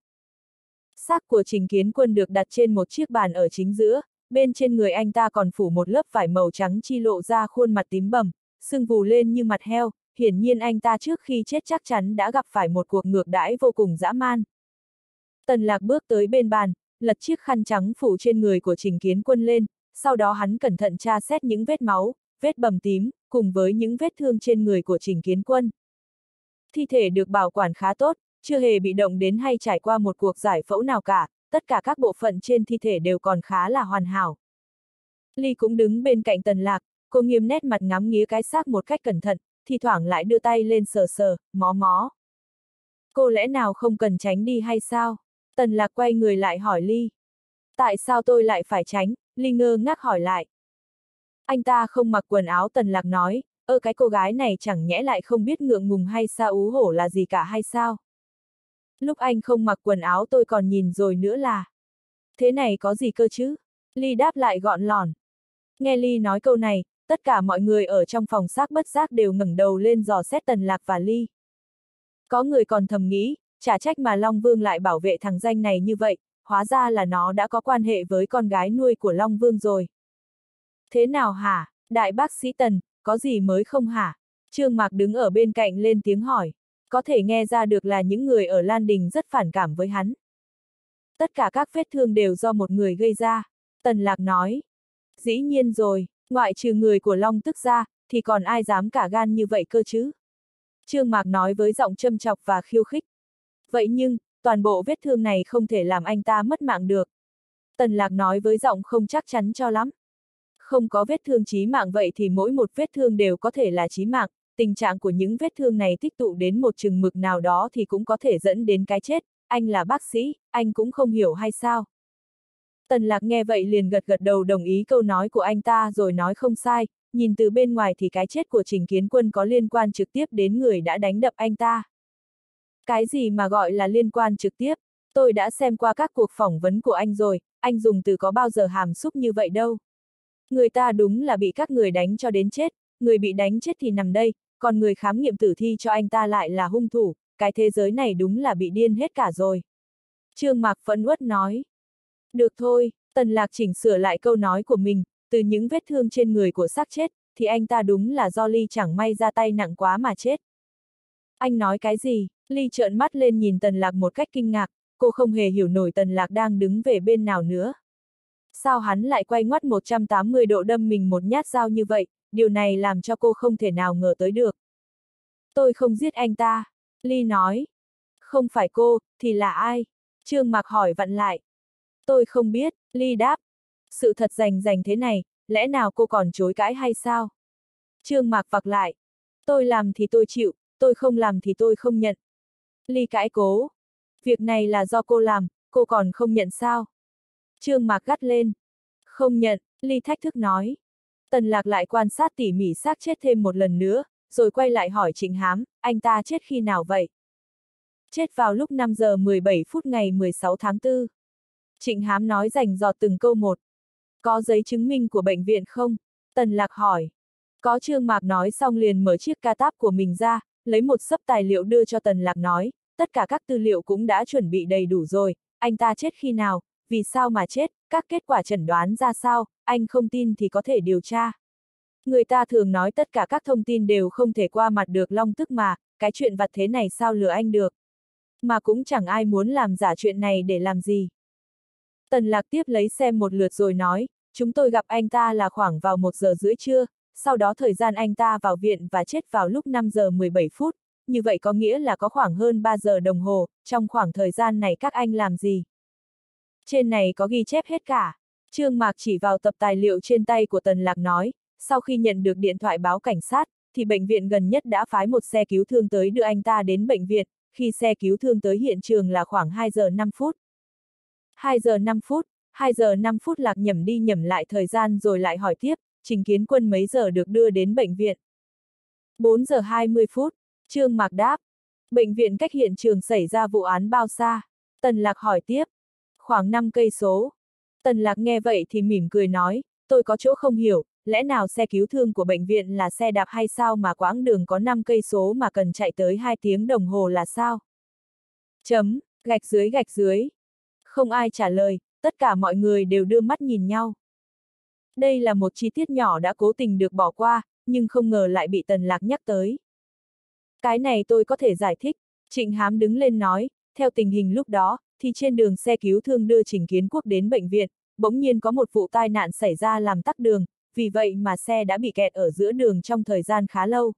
Xác của Trình Kiến Quân được đặt trên một chiếc bàn ở chính giữa, bên trên người anh ta còn phủ một lớp vải màu trắng chi lộ ra khuôn mặt tím bầm, sưng vù lên như mặt heo, hiển nhiên anh ta trước khi chết chắc chắn đã gặp phải một cuộc ngược đãi vô cùng dã man. Tần Lạc bước tới bên bàn, lật chiếc khăn trắng phủ trên người của Trình Kiến Quân lên, sau đó hắn cẩn thận tra xét những vết máu, vết bầm tím, cùng với những vết thương trên người của Trình Kiến Quân. Thi thể được bảo quản khá tốt, chưa hề bị động đến hay trải qua một cuộc giải phẫu nào cả, tất cả các bộ phận trên thi thể đều còn khá là hoàn hảo. Ly cũng đứng bên cạnh Tần Lạc, cô nghiêm nét mặt ngắm nghía cái xác một cách cẩn thận, thi thoảng lại đưa tay lên sờ sờ, mó mó. Cô lẽ nào không cần tránh đi hay sao? Tần Lạc quay người lại hỏi Ly. Tại sao tôi lại phải tránh? Ly ngơ ngác hỏi lại. Anh ta không mặc quần áo, Tần Lạc nói, ơ cái cô gái này chẳng nhẽ lại không biết ngượng ngùng hay sa ú hổ là gì cả hay sao? Lúc anh không mặc quần áo tôi còn nhìn rồi nữa là. Thế này có gì cơ chứ? Ly đáp lại gọn lỏn. Nghe Ly nói câu này, tất cả mọi người ở trong phòng xác bất giác đều ngẩng đầu lên dò xét Tần Lạc và Ly. Có người còn thầm nghĩ, chả trách mà Long Vương lại bảo vệ thằng danh này như vậy, hóa ra là nó đã có quan hệ với con gái nuôi của Long Vương rồi. Thế nào hả, đại bác sĩ Tần, có gì mới không hả? Trương Mạc đứng ở bên cạnh lên tiếng hỏi, có thể nghe ra được là những người ở Lan Đình rất phản cảm với hắn. Tất cả các vết thương đều do một người gây ra, Tần Lạc nói. Dĩ nhiên rồi, ngoại trừ người của Long Tức ra, thì còn ai dám cả gan như vậy cơ chứ? Trương Mạc nói với giọng châm chọc và khiêu khích. Vậy nhưng, toàn bộ vết thương này không thể làm anh ta mất mạng được. Tần Lạc nói với giọng không chắc chắn cho lắm. Không có vết thương chí mạng vậy thì mỗi một vết thương đều có thể là chí mạng, tình trạng của những vết thương này tích tụ đến một chừng mực nào đó thì cũng có thể dẫn đến cái chết, anh là bác sĩ, anh cũng không hiểu hay sao? Tần Lạc nghe vậy liền gật gật đầu đồng ý câu nói của anh ta rồi nói không sai, nhìn từ bên ngoài thì cái chết của Trình Kiến Quân có liên quan trực tiếp đến người đã đánh đập anh ta. Cái gì mà gọi là liên quan trực tiếp? Tôi đã xem qua các cuộc phỏng vấn của anh rồi, anh dùng từ có bao giờ hàm xúc như vậy đâu. Người ta đúng là bị các người đánh cho đến chết, người bị đánh chết thì nằm đây, còn người khám nghiệm tử thi cho anh ta lại là hung thủ, cái thế giới này đúng là bị điên hết cả rồi. Trương Mạc phẫn uất nói. Được thôi, Tần Lạc chỉnh sửa lại câu nói của mình, từ những vết thương trên người của xác chết, thì anh ta đúng là do Ly chẳng may ra tay nặng quá mà chết. Anh nói cái gì? Ly trợn mắt lên nhìn Tần Lạc một cách kinh ngạc, cô không hề hiểu nổi Tần Lạc đang đứng về bên nào nữa. Sao hắn lại quay ngoắt một trăm tám mươi độ đâm mình một nhát dao như vậy, điều này làm cho cô không thể nào ngờ tới được. Tôi không giết anh ta, Ly nói. Không phải cô, thì là ai? Trương Mạc hỏi vặn lại. Tôi không biết, Ly đáp. Sự thật rành rành thế này, lẽ nào cô còn chối cãi hay sao? Trương Mạc vặc lại. Tôi làm thì tôi chịu, tôi không làm thì tôi không nhận. Ly cãi cố. Việc này là do cô làm, cô còn không nhận sao? Trương Mạc gắt lên. Không nhận, Ly thách thức nói. Tần Lạc lại quan sát tỉ mỉ xác chết thêm một lần nữa, rồi quay lại hỏi Trịnh Hám, anh ta chết khi nào vậy? Chết vào lúc năm giờ mười bảy phút ngày mười sáu tháng tư. Trịnh Hám nói rành rọt từng câu một. Có giấy chứng minh của bệnh viện không? Tần Lạc hỏi. Có. Trương Mạc nói xong liền mở chiếc ca táp của mình ra, lấy một xấp tài liệu đưa cho Tần Lạc nói, tất cả các tư liệu cũng đã chuẩn bị đầy đủ rồi, anh ta chết khi nào, vì sao mà chết, các kết quả chẩn đoán ra sao, anh không tin thì có thể điều tra. Người ta thường nói tất cả các thông tin đều không thể qua mặt được Long Tức mà, cái chuyện vặt thế này sao lừa anh được. Mà cũng chẳng ai muốn làm giả chuyện này để làm gì. Tần Lạc tiếp lấy xem một lượt rồi nói, chúng tôi gặp anh ta là khoảng vào một giờ rưỡi trưa, sau đó thời gian anh ta vào viện và chết vào lúc năm giờ mười bảy phút, như vậy có nghĩa là có khoảng hơn ba giờ đồng hồ, trong khoảng thời gian này các anh làm gì? Trên này có ghi chép hết cả. Trương Mạc chỉ vào tập tài liệu trên tay của Tần Lạc nói, sau khi nhận được điện thoại báo cảnh sát, thì bệnh viện gần nhất đã phái một xe cứu thương tới đưa anh ta đến bệnh viện, khi xe cứu thương tới hiện trường là khoảng hai giờ năm phút. hai giờ năm phút, hai giờ năm phút Lạc nhẩm đi nhẩm lại thời gian rồi lại hỏi tiếp, Trình Kiến Quân mấy giờ được đưa đến bệnh viện? bốn giờ hai mươi phút, Trương Mạc đáp. Bệnh viện cách hiện trường xảy ra vụ án bao xa? Tần Lạc hỏi tiếp. Khoảng năm cây số. Tần Lạc nghe vậy thì mỉm cười nói, tôi có chỗ không hiểu, lẽ nào xe cứu thương của bệnh viện là xe đạp hay sao mà quãng đường có năm cây số mà cần chạy tới hai tiếng đồng hồ là sao? Chấm, gạch dưới gạch dưới. Không ai trả lời, tất cả mọi người đều đưa mắt nhìn nhau. Đây là một chi tiết nhỏ đã cố tình được bỏ qua, nhưng không ngờ lại bị Tần Lạc nhắc tới. Cái này tôi có thể giải thích, Trịnh Hám đứng lên nói, theo tình hình lúc đó, thì trên đường xe cứu thương đưa Trình Kiến Quốc đến bệnh viện, bỗng nhiên có một vụ tai nạn xảy ra làm tắc đường, vì vậy mà xe đã bị kẹt ở giữa đường trong thời gian khá lâu.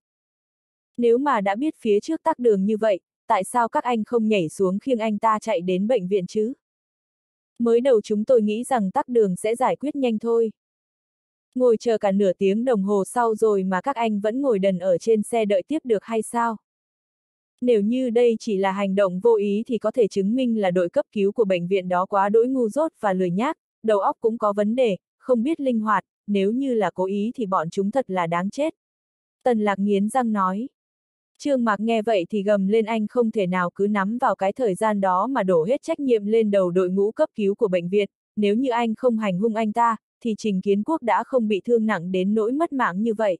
Nếu mà đã biết phía trước tắc đường như vậy, tại sao các anh không nhảy xuống khiêng anh ta chạy đến bệnh viện chứ? Mới đầu chúng tôi nghĩ rằng tắc đường sẽ giải quyết nhanh thôi. Ngồi chờ cả nửa tiếng đồng hồ sau rồi mà các anh vẫn ngồi đần ở trên xe đợi tiếp được hay sao? Nếu như đây chỉ là hành động vô ý thì có thể chứng minh là đội cấp cứu của bệnh viện đó quá đỗi ngu dốt và lười nhác, đầu óc cũng có vấn đề, không biết linh hoạt, nếu như là cố ý thì bọn chúng thật là đáng chết. Tần Lạc nghiến răng nói. Trương Mạc nghe vậy thì gầm lên, anh không thể nào cứ nắm vào cái thời gian đó mà đổ hết trách nhiệm lên đầu đội ngũ cấp cứu của bệnh viện, nếu như anh không hành hung anh ta, thì Trình Kiến Quốc đã không bị thương nặng đến nỗi mất mạng như vậy.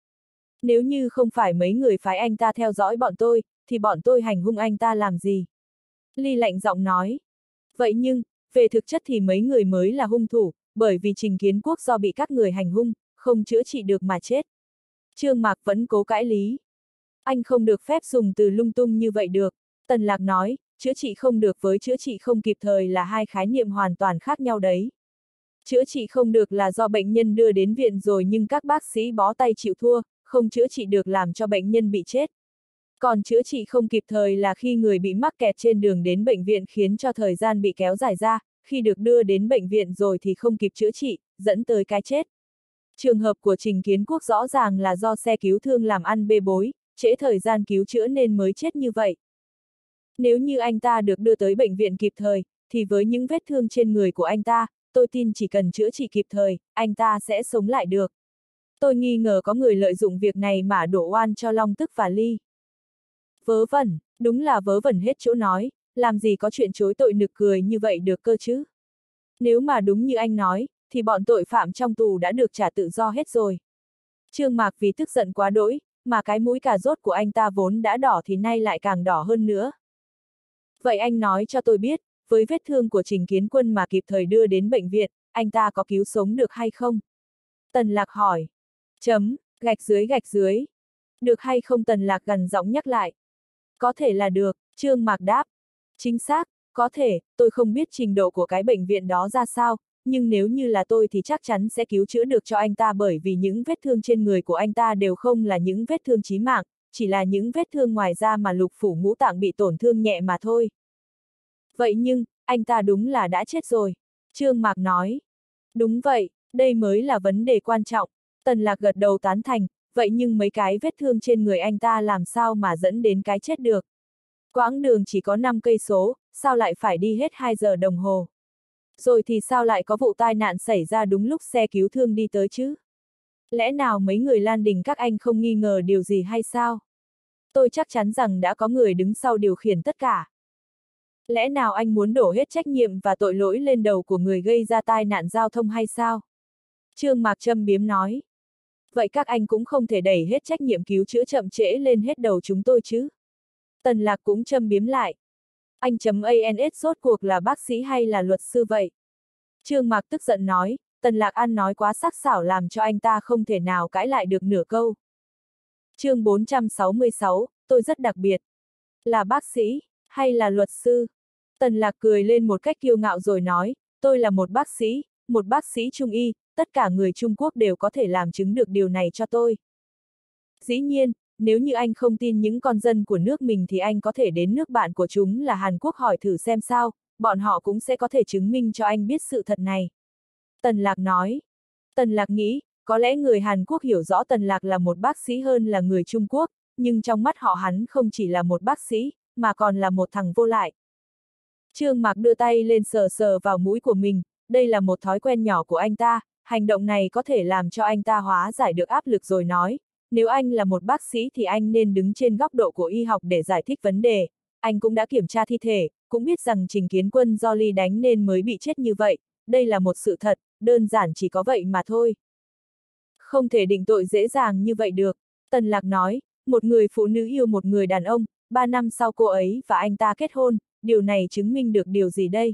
Nếu như không phải mấy người phái anh ta theo dõi bọn tôi, thì bọn tôi hành hung anh ta làm gì? Ly lạnh giọng nói. Vậy nhưng, về thực chất thì mấy người mới là hung thủ, bởi vì Trình Kiến Quốc do bị các người hành hung, không chữa trị được mà chết. Trương Mạc vẫn cố cãi lý. Anh không được phép dùng từ lung tung như vậy được. Tần Lạc nói, chữa trị không được với chữa trị không kịp thời là hai khái niệm hoàn toàn khác nhau đấy. Chữa trị không được là do bệnh nhân đưa đến viện rồi nhưng các bác sĩ bó tay chịu thua, không chữa trị được làm cho bệnh nhân bị chết. Còn chữa trị không kịp thời là khi người bị mắc kẹt trên đường đến bệnh viện khiến cho thời gian bị kéo dài ra, khi được đưa đến bệnh viện rồi thì không kịp chữa trị, dẫn tới cái chết. Trường hợp của Trình Kiến Quốc rõ ràng là do xe cứu thương làm ăn bê bối, trễ thời gian cứu chữa nên mới chết như vậy. Nếu như anh ta được đưa tới bệnh viện kịp thời, thì với những vết thương trên người của anh ta, tôi tin chỉ cần chữa trị kịp thời, anh ta sẽ sống lại được. Tôi nghi ngờ có người lợi dụng việc này mà đổ oan cho Long Tức và Ly. Vớ vẩn, đúng là vớ vẩn hết chỗ nói, làm gì có chuyện chối tội nực cười như vậy được cơ chứ? Nếu mà đúng như anh nói, thì bọn tội phạm trong tù đã được trả tự do hết rồi. Trương Mạc vì tức giận quá đỗi, mà cái mũi cà rốt của anh ta vốn đã đỏ thì nay lại càng đỏ hơn nữa. Vậy anh nói cho tôi biết, với vết thương của Trình Kiến Quân mà kịp thời đưa đến bệnh viện, anh ta có cứu sống được hay không? Tần Lạc hỏi. Chấm, gạch dưới gạch dưới. Được hay không? Tần Lạc gần giọng nhắc lại. Có thể là được, Trương Mạc đáp. Chính xác, có thể, tôi không biết trình độ của cái bệnh viện đó ra sao, nhưng nếu như là tôi thì chắc chắn sẽ cứu chữa được cho anh ta bởi vì những vết thương trên người của anh ta đều không là những vết thương chí mạng, chỉ là những vết thương ngoài da mà lục phủ ngũ tạng bị tổn thương nhẹ mà thôi. Vậy nhưng, anh ta đúng là đã chết rồi, Trương Mạc nói. Đúng vậy, đây mới là vấn đề quan trọng, Tần Lạc gật đầu tán thành, vậy nhưng mấy cái vết thương trên người anh ta làm sao mà dẫn đến cái chết được? Quãng đường chỉ có năm cây số, sao lại phải đi hết hai giờ đồng hồ? Rồi thì sao lại có vụ tai nạn xảy ra đúng lúc xe cứu thương đi tới chứ? Lẽ nào mấy người Lan Đình các anh không nghi ngờ điều gì hay sao? Tôi chắc chắn rằng đã có người đứng sau điều khiển tất cả. Lẽ nào anh muốn đổ hết trách nhiệm và tội lỗi lên đầu của người gây ra tai nạn giao thông hay sao? Trương Mạc châm biếm nói. Vậy các anh cũng không thể đẩy hết trách nhiệm cứu chữa chậm trễ lên hết đầu chúng tôi chứ? Tần Lạc cũng châm biếm lại. Anh chấm ans rốt cuộc là bác sĩ hay là luật sư vậy? Trương Mạc tức giận nói, Tần Lạc ăn nói quá sắc sảo làm cho anh ta không thể nào cãi lại được nửa câu. Chương bốn trăm sáu mươi sáu, tôi rất đặc biệt. Là bác sĩ, hay là luật sư? Tần Lạc cười lên một cách kiêu ngạo rồi nói, tôi là một bác sĩ, một bác sĩ trung y, tất cả người Trung Quốc đều có thể làm chứng được điều này cho tôi. Dĩ nhiên, nếu như anh không tin những con dân của nước mình thì anh có thể đến nước bạn của chúng là Hàn Quốc hỏi thử xem sao, bọn họ cũng sẽ có thể chứng minh cho anh biết sự thật này. Tần Lạc nói. Tần Lạc nghĩ, có lẽ người Hàn Quốc hiểu rõ Tần Lạc là một bác sĩ hơn là người Trung Quốc, nhưng trong mắt họ hắn không chỉ là một bác sĩ, mà còn là một thằng vô lại. Trương Mạc đưa tay lên sờ sờ vào mũi của mình, đây là một thói quen nhỏ của anh ta, hành động này có thể làm cho anh ta hóa giải được áp lực rồi nói, nếu anh là một bác sĩ thì anh nên đứng trên góc độ của y học để giải thích vấn đề, anh cũng đã kiểm tra thi thể, cũng biết rằng Trình Kiến Quân do Ly đánh nên mới bị chết như vậy, đây là một sự thật, đơn giản chỉ có vậy mà thôi. Không thể định tội dễ dàng như vậy được, Tần Lạc nói, một người phụ nữ yêu một người đàn ông, ba năm sau cô ấy và anh ta kết hôn, điều này chứng minh được điều gì đây?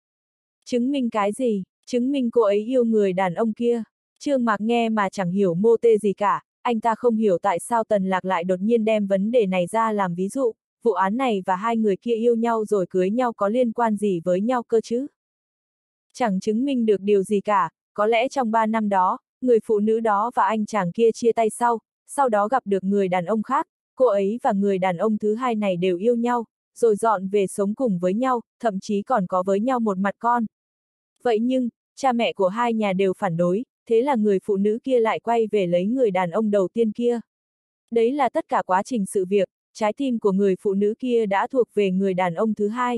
Chứng minh cái gì? Chứng minh cô ấy yêu người đàn ông kia. Trương Mạc nghe mà chẳng hiểu mô tê gì cả, anh ta không hiểu tại sao Tần Lạc lại đột nhiên đem vấn đề này ra làm ví dụ, vụ án này và hai người kia yêu nhau rồi cưới nhau có liên quan gì với nhau cơ chứ? Chẳng chứng minh được điều gì cả, có lẽ trong ba năm đó, người phụ nữ đó và anh chàng kia chia tay sau, sau đó gặp được người đàn ông khác, cô ấy và người đàn ông thứ hai này đều yêu nhau, rồi dọn về sống cùng với nhau, thậm chí còn có với nhau một mặt con. Vậy nhưng, cha mẹ của hai nhà đều phản đối, thế là người phụ nữ kia lại quay về lấy người đàn ông đầu tiên kia. Đấy là tất cả quá trình sự việc, trái tim của người phụ nữ kia đã thuộc về người đàn ông thứ hai.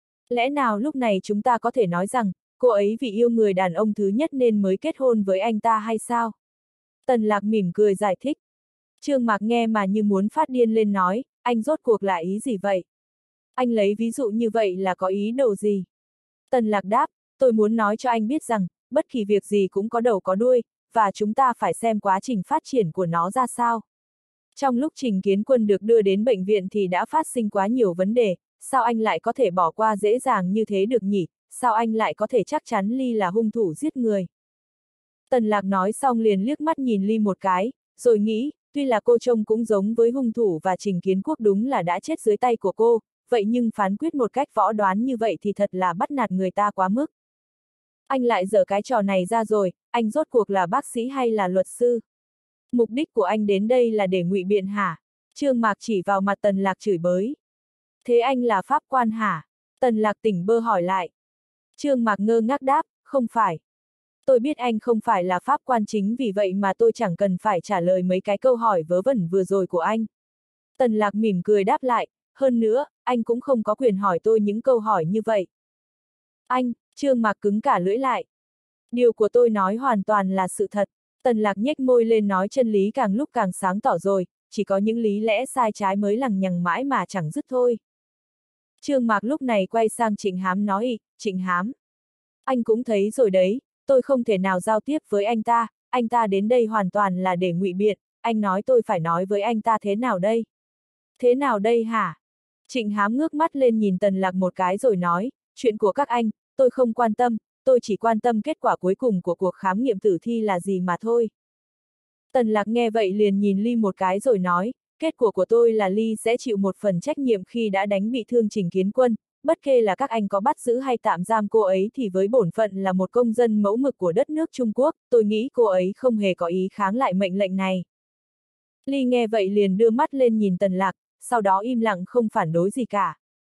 Lẽ nào lúc này chúng ta có thể nói rằng, cô ấy vì yêu người đàn ông thứ nhất nên mới kết hôn với anh ta hay sao? Tần Lạc mỉm cười giải thích. Trương Mạc nghe mà như muốn phát điên lên nói, anh rốt cuộc là ý gì vậy? Anh lấy ví dụ như vậy là có ý đồ gì? Tần Lạc đáp, tôi muốn nói cho anh biết rằng, bất kỳ việc gì cũng có đầu có đuôi, và chúng ta phải xem quá trình phát triển của nó ra sao. Trong lúc Trình Kiến Quân được đưa đến bệnh viện thì đã phát sinh quá nhiều vấn đề, sao anh lại có thể bỏ qua dễ dàng như thế được nhỉ? Sao anh lại có thể chắc chắn Ly là hung thủ giết người? Tần Lạc nói xong liền liếc mắt nhìn Ly một cái, rồi nghĩ, tuy là cô trông cũng giống với hung thủ và Trình Kiến Quốc đúng là đã chết dưới tay của cô, vậy nhưng phán quyết một cách võ đoán như vậy thì thật là bắt nạt người ta quá mức. Anh lại dở cái trò này ra rồi, anh rốt cuộc là bác sĩ hay là luật sư? Mục đích của anh đến đây là để ngụy biện hả? Trương Mạc chỉ vào mặt Tần Lạc chửi bới. Thế anh là pháp quan hả? Tần Lạc tỉnh bơ hỏi lại. Trương Mạc ngơ ngác đáp, không phải. Tôi biết anh không phải là pháp quan chính vì vậy mà tôi chẳng cần phải trả lời mấy cái câu hỏi vớ vẩn vừa rồi của anh. Tần Lạc mỉm cười đáp lại, hơn nữa, anh cũng không có quyền hỏi tôi những câu hỏi như vậy. Anh, Trương Mạc cứng cả lưỡi lại. Điều của tôi nói hoàn toàn là sự thật. Tần Lạc nhếch môi lên nói chân lý càng lúc càng sáng tỏ rồi, chỉ có những lý lẽ sai trái mới lằng nhằng mãi mà chẳng dứt thôi. Trương Mạc lúc này quay sang Trịnh Hám nói, Trịnh Hám. Anh cũng thấy rồi đấy, tôi không thể nào giao tiếp với anh ta, anh ta đến đây hoàn toàn là để ngụy biện, anh nói tôi phải nói với anh ta thế nào đây? Thế nào đây hả? Trịnh Hám ngước mắt lên nhìn Tần Lạc một cái rồi nói, chuyện của các anh, tôi không quan tâm, tôi chỉ quan tâm kết quả cuối cùng của cuộc khám nghiệm tử thi là gì mà thôi. Tần Lạc nghe vậy liền nhìn Ly một cái rồi nói, kết quả của tôi là Ly sẽ chịu một phần trách nhiệm khi đã đánh bị thương Trình Kiến Quân, bất kể là các anh có bắt giữ hay tạm giam cô ấy thì với bổn phận là một công dân mẫu mực của đất nước Trung Quốc, tôi nghĩ cô ấy không hề có ý kháng lại mệnh lệnh này. Ly nghe vậy liền đưa mắt lên nhìn Tần Lạc, sau đó im lặng không phản đối gì cả.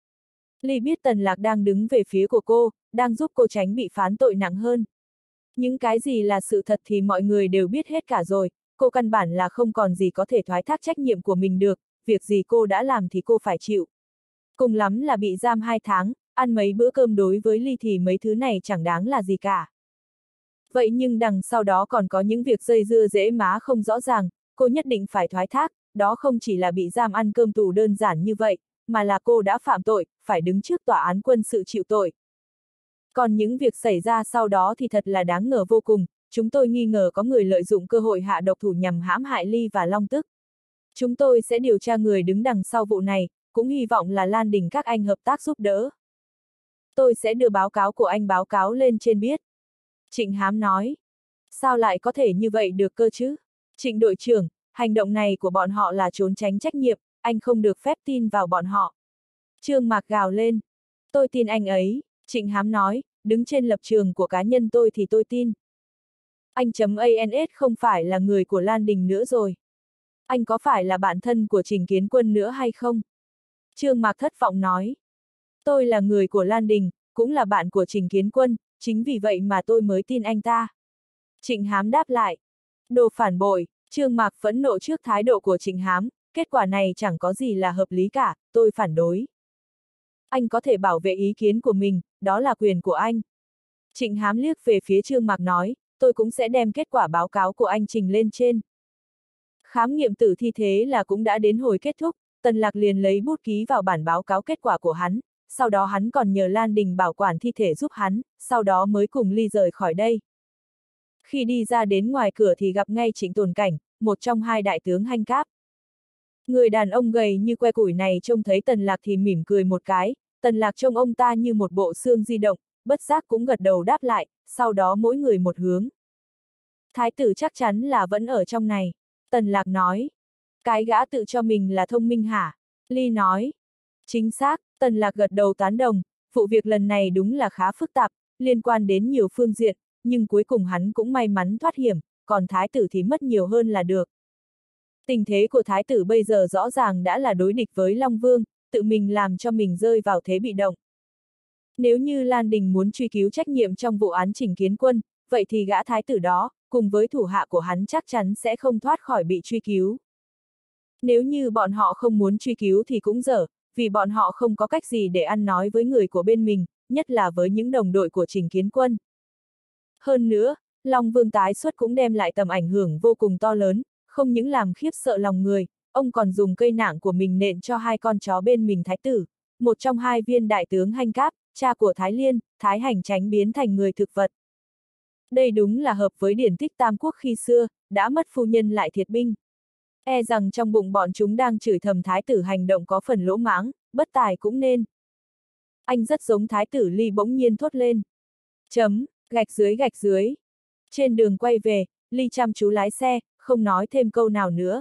Ly biết Tần Lạc đang đứng về phía của cô, đang giúp cô tránh bị phán tội nặng hơn. Những cái gì là sự thật thì mọi người đều biết hết cả rồi, cô căn bản là không còn gì có thể thoái thác trách nhiệm của mình được, việc gì cô đã làm thì cô phải chịu. Cùng lắm là bị giam hai tháng, ăn mấy bữa cơm đối với Ly thì mấy thứ này chẳng đáng là gì cả. Vậy nhưng đằng sau đó còn có những việc dây dưa dễ má không rõ ràng, cô nhất định phải thoái thác, đó không chỉ là bị giam ăn cơm tù đơn giản như vậy, mà là cô đã phạm tội, phải đứng trước tòa án quân sự chịu tội. Còn những việc xảy ra sau đó thì thật là đáng ngờ vô cùng, chúng tôi nghi ngờ có người lợi dụng cơ hội hạ độc thủ nhằm hãm hại Ly và Long Tức. Chúng tôi sẽ điều tra người đứng đằng sau vụ này, cũng hy vọng là Lan Đình các anh hợp tác giúp đỡ. Tôi sẽ đưa báo cáo của anh báo cáo lên trên biết. Trịnh Hám nói. Sao lại có thể như vậy được cơ chứ? Trịnh đội trưởng, hành động này của bọn họ là trốn tránh trách nhiệm, anh không được phép tin vào bọn họ. Trương Mạc gào lên. Tôi tin anh ấy, Trịnh Hám nói, đứng trên lập trường của cá nhân tôi thì tôi tin. Anh chấm ans không phải là người của Lan Đình nữa rồi. Anh có phải là bạn thân của Trình Kiến Quân nữa hay không? Trương Mạc thất vọng nói. Tôi là người của Lan Đình, cũng là bạn của Trình Kiến Quân, chính vì vậy mà tôi mới tin anh ta. Trịnh Hám đáp lại. Đồ phản bội, Trương Mạc phẫn nộ trước thái độ của Trịnh Hám, kết quả này chẳng có gì là hợp lý cả, tôi phản đối. Anh có thể bảo vệ ý kiến của mình, đó là quyền của anh. Trịnh Hám liếc về phía Trương Mạc nói, tôi cũng sẽ đem kết quả báo cáo của anh trình lên trên. Khám nghiệm tử thi thế là cũng đã đến hồi kết thúc, Tần Lạc liền lấy bút ký vào bản báo cáo kết quả của hắn, sau đó hắn còn nhờ Lan Đình bảo quản thi thể giúp hắn, sau đó mới cùng Ly rời khỏi đây. Khi đi ra đến ngoài cửa thì gặp ngay Trịnh Tồn Cảnh, một trong hai đại tướng Hanh Cáp. Người đàn ông gầy như que củi này trông thấy Tần Lạc thì mỉm cười một cái, Tần Lạc trông ông ta như một bộ xương di động, bất giác cũng gật đầu đáp lại, sau đó mỗi người một hướng. Thái tử chắc chắn là vẫn ở trong này. Tần Lạc nói. Cái gã tự cho mình là thông minh hả? Ly nói. Chính xác, Tần Lạc gật đầu tán đồng, vụ việc lần này đúng là khá phức tạp, liên quan đến nhiều phương diện, nhưng cuối cùng hắn cũng may mắn thoát hiểm, còn thái tử thì mất nhiều hơn là được. Tình thế của thái tử bây giờ rõ ràng đã là đối địch với Long Vương, tự mình làm cho mình rơi vào thế bị động. Nếu như Lan Đình muốn truy cứu trách nhiệm trong vụ án Trình Kiến Quân, vậy thì gã thái tử đó, cùng với thủ hạ của hắn chắc chắn sẽ không thoát khỏi bị truy cứu. Nếu như bọn họ không muốn truy cứu thì cũng dở, vì bọn họ không có cách gì để ăn nói với người của bên mình, nhất là với những đồng đội của Trình Kiến Quân. Hơn nữa, Long Vương tái xuất cũng đem lại tầm ảnh hưởng vô cùng to lớn, không những làm khiếp sợ lòng người, ông còn dùng cây nạng của mình nện cho hai con chó bên mình thái tử, một trong hai viên đại tướng Hanh Cáp, cha của Thái Liên, Thái Hành Chánh biến thành người thực vật. Đây đúng là hợp với điển tích Tam Quốc khi xưa, đã mất phu nhân lại thiệt binh. E rằng trong bụng bọn chúng đang chửi thầm thái tử hành động có phần lỗ mãng, bất tài cũng nên. Anh rất giống thái tử Ly bỗng nhiên thốt lên. Chấm, gạch dưới gạch dưới. Trên đường quay về, Ly chăm chú lái xe, không nói thêm câu nào nữa.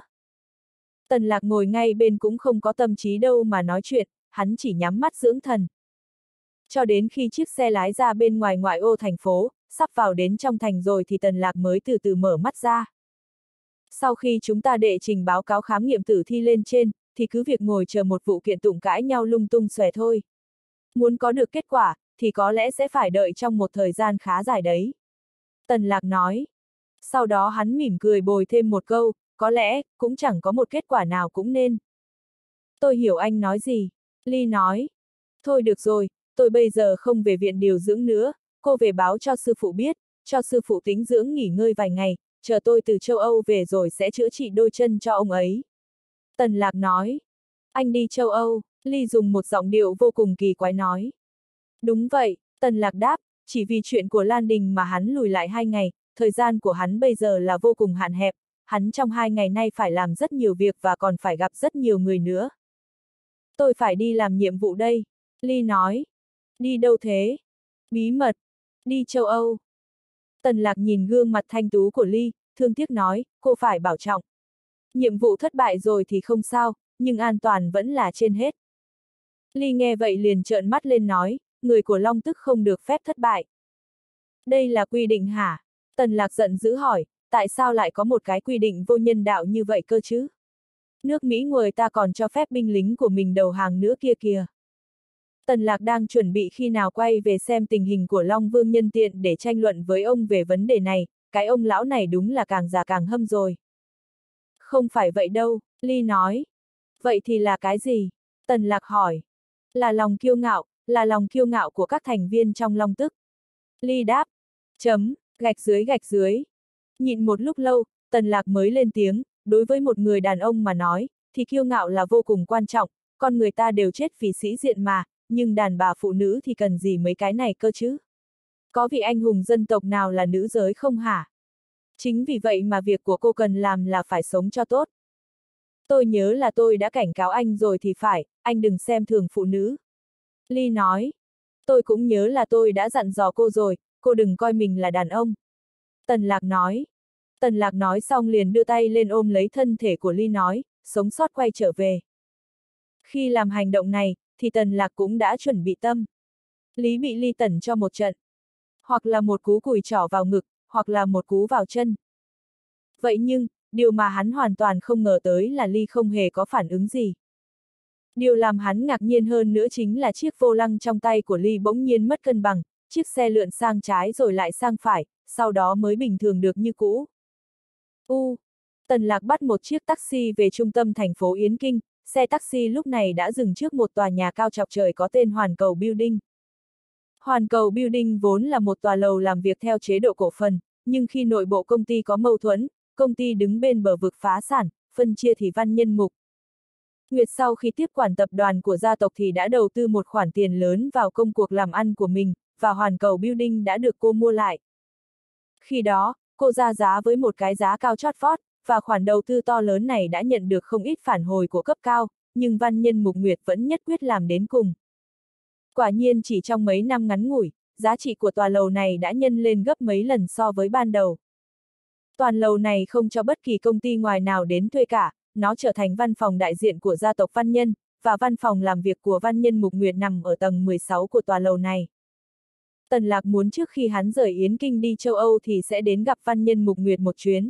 Tần Lạc ngồi ngay bên cũng không có tâm trí đâu mà nói chuyện, hắn chỉ nhắm mắt dưỡng thần. Cho đến khi chiếc xe lái ra bên ngoài ngoại ô thành phố, sắp vào đến trong thành rồi thì Tần Lạc mới từ từ mở mắt ra. Sau khi chúng ta đệ trình báo cáo khám nghiệm tử thi lên trên, thì cứ việc ngồi chờ một vụ kiện tụng cãi nhau lung tung xòe thôi. Muốn có được kết quả, thì có lẽ sẽ phải đợi trong một thời gian khá dài đấy. Tần Lạc nói. Sau đó hắn mỉm cười bồi thêm một câu, có lẽ, cũng chẳng có một kết quả nào cũng nên. Tôi hiểu anh nói gì. Ly nói. Thôi được rồi, tôi bây giờ không về viện điều dưỡng nữa, cô về báo cho sư phụ biết, cho sư phụ tĩnh dưỡng nghỉ ngơi vài ngày, chờ tôi từ châu Âu về rồi sẽ chữa trị đôi chân cho ông ấy. Tần Lạc nói. Anh đi châu Âu, Ly dùng một giọng điệu vô cùng kỳ quái nói. Đúng vậy, Tần Lạc đáp, chỉ vì chuyện của Lan Đình mà hắn lùi lại hai ngày, thời gian của hắn bây giờ là vô cùng hạn hẹp, hắn trong hai ngày nay phải làm rất nhiều việc và còn phải gặp rất nhiều người nữa. Tôi phải đi làm nhiệm vụ đây, Ly nói. Đi đâu thế? Bí mật. Đi châu Âu. Tần Lạc nhìn gương mặt thanh tú của Ly, thương tiếc nói, cô phải bảo trọng. Nhiệm vụ thất bại rồi thì không sao, nhưng an toàn vẫn là trên hết. Ly nghe vậy liền trợn mắt lên nói, người của Long Tức không được phép thất bại. Đây là quy định hả? Tần Lạc giận dữ hỏi, tại sao lại có một cái quy định vô nhân đạo như vậy cơ chứ? Nước Mỹ người ta còn cho phép binh lính của mình đầu hàng nữa kia kìa. Tần Lạc đang chuẩn bị khi nào quay về xem tình hình của Long Vương nhân tiện để tranh luận với ông về vấn đề này, cái ông lão này đúng là càng già càng hâm rồi. Không phải vậy đâu, Ly nói. Vậy thì là cái gì? Tần Lạc hỏi. Là lòng kiêu ngạo, là lòng kiêu ngạo của các thành viên trong Long Tức. Ly đáp. Chấm, gạch dưới gạch dưới. Nhịn một lúc lâu, Tần Lạc mới lên tiếng, đối với một người đàn ông mà nói, thì kiêu ngạo là vô cùng quan trọng, con người ta đều chết vì sĩ diện mà, nhưng đàn bà phụ nữ thì cần gì mấy cái này cơ chứ? Có vị anh hùng dân tộc nào là nữ giới không hả? Chính vì vậy mà việc của cô cần làm là phải sống cho tốt. Tôi nhớ là tôi đã cảnh cáo anh rồi thì phải, anh đừng xem thường phụ nữ. Ly nói. Tôi cũng nhớ là tôi đã dặn dò cô rồi, cô đừng coi mình là đàn ông. Tần Lạc nói. Tần Lạc nói xong liền đưa tay lên ôm lấy thân thể của Ly nói, sống sót quay trở về. Khi làm hành động này, thì Tần Lạc cũng đã chuẩn bị tâm. Lý bị Ly tẩn cho một trận. Hoặc là một cú cùi trỏ vào ngực, hoặc là một cú vào chân. Vậy nhưng, điều mà hắn hoàn toàn không ngờ tới là Ly không hề có phản ứng gì. Điều làm hắn ngạc nhiên hơn nữa chính là chiếc vô lăng trong tay của Ly bỗng nhiên mất cân bằng, chiếc xe lượn sang trái rồi lại sang phải, sau đó mới bình thường được như cũ. U. Tần Lạc bắt một chiếc taxi về trung tâm thành phố Yến Kinh, xe taxi lúc này đã dừng trước một tòa nhà cao chọc trời có tên Hoàn Cầu Building. Hoàn Cầu Building vốn là một tòa lầu làm việc theo chế độ cổ phần, nhưng khi nội bộ công ty có mâu thuẫn, công ty đứng bên bờ vực phá sản, phân chia thì Văn Nhân Mục. Nguyệt sau khi tiếp quản tập đoàn của gia tộc thì đã đầu tư một khoản tiền lớn vào công cuộc làm ăn của mình, và Hoàn Cầu Building đã được cô mua lại. Khi đó, cô ra giá với một cái giá cao chót vót, và khoản đầu tư to lớn này đã nhận được không ít phản hồi của cấp cao, nhưng Văn Nhân Mục Nguyệt vẫn nhất quyết làm đến cùng. Quả nhiên chỉ trong mấy năm ngắn ngủi, giá trị của tòa lầu này đã nhân lên gấp mấy lần so với ban đầu. Toàn lầu này không cho bất kỳ công ty ngoài nào đến thuê cả, nó trở thành văn phòng đại diện của gia tộc Văn Nhân, và văn phòng làm việc của Văn Nhân Mục Nguyệt nằm ở tầng mười sáu của tòa lầu này. Tần Lạc muốn trước khi hắn rời Yến Kinh đi châu Âu thì sẽ đến gặp Văn Nhân Mục Nguyệt một chuyến.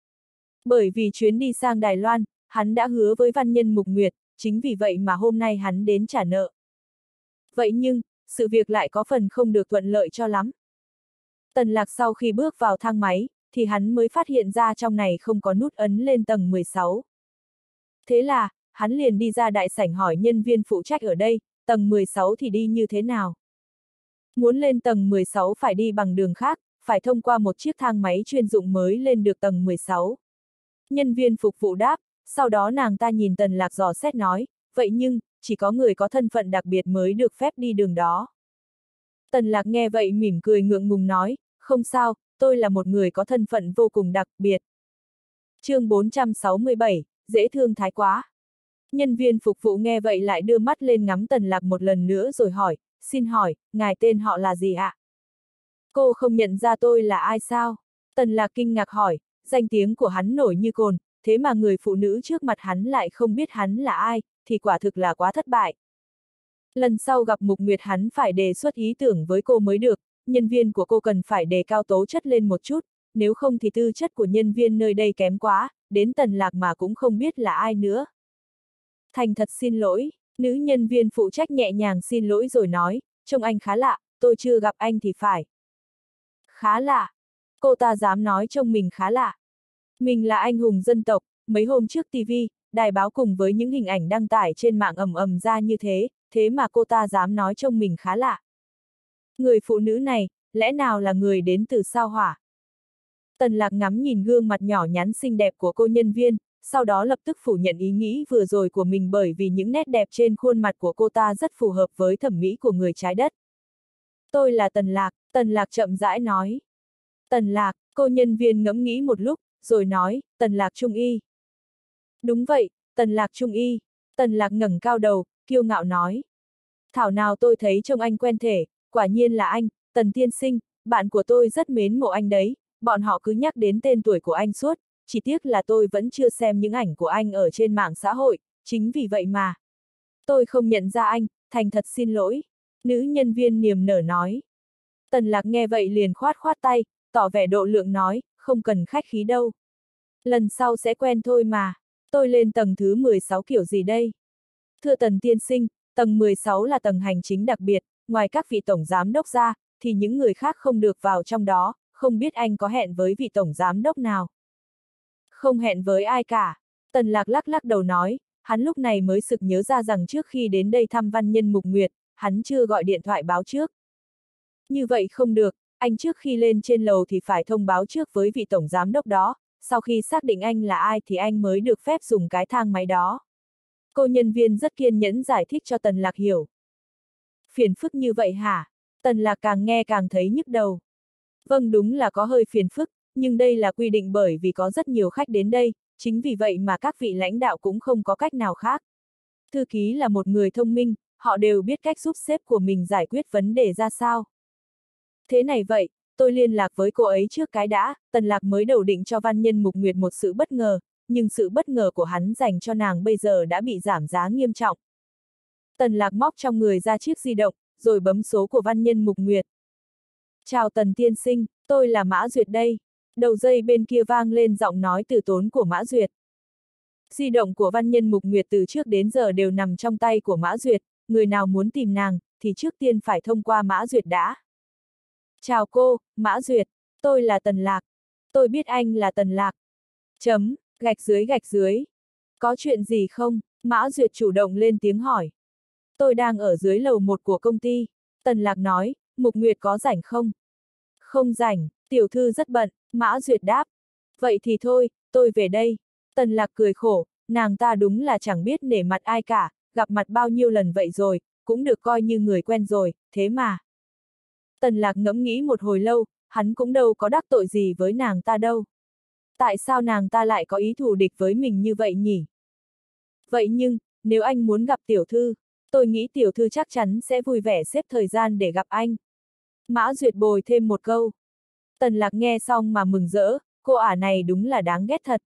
Bởi vì chuyến đi sang Đài Loan, hắn đã hứa với Văn Nhân Mục Nguyệt, chính vì vậy mà hôm nay hắn đến trả nợ. Vậy nhưng, sự việc lại có phần không được thuận lợi cho lắm. Tần Lạc sau khi bước vào thang máy, thì hắn mới phát hiện ra trong này không có nút ấn lên tầng mười sáu. Thế là, hắn liền đi ra đại sảnh hỏi nhân viên phụ trách ở đây, tầng mười sáu thì đi như thế nào? Muốn lên tầng mười sáu phải đi bằng đường khác, phải thông qua một chiếc thang máy chuyên dụng mới lên được tầng mười sáu. Nhân viên phục vụ đáp, sau đó nàng ta nhìn Tần Lạc dò xét nói, vậy nhưng, chỉ có người có thân phận đặc biệt mới được phép đi đường đó. Tần Lạc nghe vậy mỉm cười ngượng ngùng nói, không sao, tôi là một người có thân phận vô cùng đặc biệt. Chương bốn trăm sáu mươi bảy, dễ thương thái quá. Nhân viên phục vụ nghe vậy lại đưa mắt lên ngắm Tần Lạc một lần nữa rồi hỏi, xin hỏi, ngài tên họ là gì ạ? Cô không nhận ra tôi là ai sao? Tần Lạc kinh ngạc hỏi, danh tiếng của hắn nổi như cồn, thế mà người phụ nữ trước mặt hắn lại không biết hắn là ai, thì quả thực là quá thất bại. Lần sau gặp Mục Nguyệt hắn phải đề xuất ý tưởng với cô mới được, nhân viên của cô cần phải đề cao tố chất lên một chút, nếu không thì tư chất của nhân viên nơi đây kém quá, đến Tần Lạc mà cũng không biết là ai nữa. Thành thật xin lỗi, nữ nhân viên phụ trách nhẹ nhàng xin lỗi rồi nói, trông anh khá lạ, tôi chưa gặp anh thì phải. Khá lạ? Cô ta dám nói trông mình khá lạ. Mình là anh hùng dân tộc, mấy hôm trước ti vi, đài báo cùng với những hình ảnh đăng tải trên mạng ầm ầm ra như thế, thế mà cô ta dám nói trông mình khá lạ. Người phụ nữ này, lẽ nào là người đến từ sao Hỏa? Tần Lạc ngắm nhìn gương mặt nhỏ nhắn xinh đẹp của cô nhân viên, sau đó lập tức phủ nhận ý nghĩ vừa rồi của mình bởi vì những nét đẹp trên khuôn mặt của cô ta rất phù hợp với thẩm mỹ của người trái đất. Tôi là Tần Lạc, Tần Lạc chậm rãi nói. Tần Lạc, cô nhân viên ngẫm nghĩ một lúc, rồi nói, Tần Lạc Trung Y. Đúng vậy, Tần Lạc Trung Y. Tần Lạc ngẩng cao đầu, kiêu ngạo nói. Thảo nào tôi thấy trông anh quen thể, quả nhiên là anh, Tần tiên sinh, bạn của tôi rất mến mộ anh đấy, bọn họ cứ nhắc đến tên tuổi của anh suốt, chỉ tiếc là tôi vẫn chưa xem những ảnh của anh ở trên mạng xã hội, chính vì vậy mà. Tôi không nhận ra anh, thành thật xin lỗi. Nữ nhân viên niềm nở nói. Tần Lạc nghe vậy liền khoát khoát tay, tỏ vẻ độ lượng nói, không cần khách khí đâu. Lần sau sẽ quen thôi mà, tôi lên tầng thứ mười sáu kiểu gì đây? Thưa Tần tiên sinh, tầng mười sáu là tầng hành chính đặc biệt, ngoài các vị tổng giám đốc ra, thì những người khác không được vào trong đó, không biết anh có hẹn với vị tổng giám đốc nào? Không hẹn với ai cả. Tần Lạc lắc lắc đầu nói, hắn lúc này mới sực nhớ ra rằng trước khi đến đây thăm Văn Nhân Mục Nguyệt, hắn chưa gọi điện thoại báo trước. Như vậy không được, anh trước khi lên trên lầu thì phải thông báo trước với vị tổng giám đốc đó, sau khi xác định anh là ai thì anh mới được phép dùng cái thang máy đó. Cô nhân viên rất kiên nhẫn giải thích cho Tần Lạc hiểu. Phiền phức như vậy hả? Tần Lạc càng nghe càng thấy nhức đầu. Vâng, đúng là có hơi phiền phức, nhưng đây là quy định bởi vì có rất nhiều khách đến đây, chính vì vậy mà các vị lãnh đạo cũng không có cách nào khác. Thư ký là một người thông minh, họ đều biết cách giúp sếp của mình giải quyết vấn đề ra sao. Thế này vậy, tôi liên lạc với cô ấy trước cái đã, Tần Lạc mới đầu định cho Văn Nhân Mục Nguyệt một sự bất ngờ, nhưng sự bất ngờ của hắn dành cho nàng bây giờ đã bị giảm giá nghiêm trọng. Tần Lạc móc trong người ra chiếc di động, rồi bấm số của Văn Nhân Mục Nguyệt. Chào Tần tiên sinh, tôi là Mã Duyệt đây. Đầu dây bên kia vang lên giọng nói từ tốn của Mã Duyệt. Di động của văn nhân Mục Nguyệt từ trước đến giờ đều nằm trong tay của Mã Duyệt, người nào muốn tìm nàng, thì trước tiên phải thông qua Mã Duyệt đã. Chào cô, Mã Duyệt, tôi là Tần Lạc. Tôi biết anh là Tần Lạc. Chấm, gạch dưới gạch dưới. Có chuyện gì không? Mã Duyệt chủ động lên tiếng hỏi. Tôi đang ở dưới lầu một của công ty. Tần Lạc nói, Mục Nguyệt có rảnh không? Không rảnh, tiểu thư rất bận, Mã Duyệt đáp. Vậy thì thôi, tôi về đây. Tần Lạc cười khổ, nàng ta đúng là chẳng biết nể mặt ai cả, gặp mặt bao nhiêu lần vậy rồi, cũng được coi như người quen rồi, thế mà. Tần Lạc ngẫm nghĩ một hồi lâu, hắn cũng đâu có đắc tội gì với nàng ta đâu. Tại sao nàng ta lại có ý thù địch với mình như vậy nhỉ? Vậy nhưng, nếu anh muốn gặp tiểu thư, tôi nghĩ tiểu thư chắc chắn sẽ vui vẻ xếp thời gian để gặp anh. Mã Duyệt bồi thêm một câu. Tần Lạc nghe xong mà mừng rỡ, cô ả này đúng là đáng ghét thật.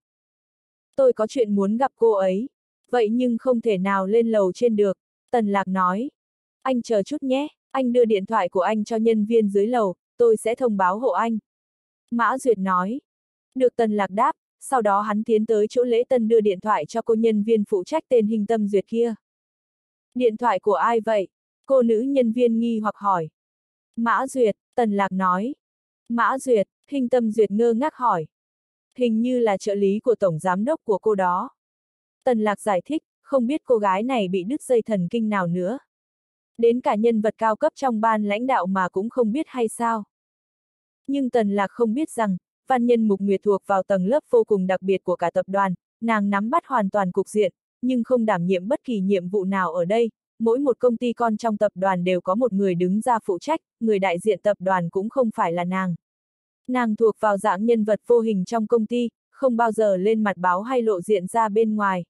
Tôi có chuyện muốn gặp cô ấy. Vậy nhưng không thể nào lên lầu trên được. Tần Lạc nói. Anh chờ chút nhé, anh đưa điện thoại của anh cho nhân viên dưới lầu, tôi sẽ thông báo hộ anh. Mã Duyệt nói. Được Tần Lạc đáp, sau đó hắn tiến tới chỗ lễ tân đưa điện thoại cho cô nhân viên phụ trách tên Hình Tâm Duyệt kia. Điện thoại của ai vậy? Cô nữ nhân viên nghi hoặc hỏi. Mã Duyệt, Tần Lạc nói. Mã Duyệt, Hình Tâm Duyệt ngơ ngác hỏi. Hình như là trợ lý của tổng giám đốc của cô đó. Tần Lạc giải thích, không biết cô gái này bị đứt dây thần kinh nào nữa. Đến cả nhân vật cao cấp trong ban lãnh đạo mà cũng không biết hay sao. Nhưng Tần Lạc không biết rằng, văn nhân Mục Nguyệt thuộc vào tầng lớp vô cùng đặc biệt của cả tập đoàn, nàng nắm bắt hoàn toàn cục diện, nhưng không đảm nhiệm bất kỳ nhiệm vụ nào ở đây. Mỗi một công ty con trong tập đoàn đều có một người đứng ra phụ trách, người đại diện tập đoàn cũng không phải là nàng. Nàng thuộc vào dạng nhân vật vô hình trong công ty, không bao giờ lên mặt báo hay lộ diện ra bên ngoài.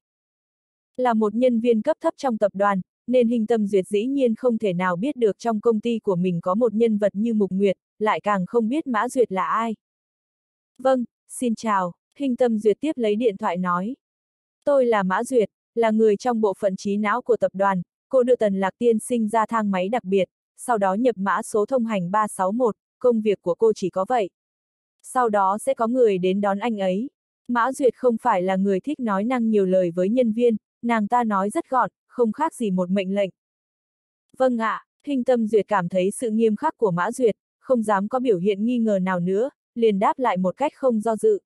Là một nhân viên cấp thấp trong tập đoàn, nên Hình Tâm Duyệt dĩ nhiên không thể nào biết được trong công ty của mình có một nhân vật như Mục Nguyệt, lại càng không biết Mã Duyệt là ai. Vâng, xin chào, Hình Tâm Duyệt tiếp lấy điện thoại nói. Tôi là Mã Duyệt, là người trong bộ phận trí não của tập đoàn, cô đưa Tần Lạc tiên sinh ra thang máy đặc biệt, sau đó nhập mã số thông hành ba sáu một, công việc của cô chỉ có vậy. Sau đó sẽ có người đến đón anh ấy. Mã Duyệt không phải là người thích nói năng nhiều lời với nhân viên, nàng ta nói rất gọn, không khác gì một mệnh lệnh. Vâng ạ, à, Hình Tâm Duyệt cảm thấy sự nghiêm khắc của Mã Duyệt, không dám có biểu hiện nghi ngờ nào nữa, liền đáp lại một cách không do dự.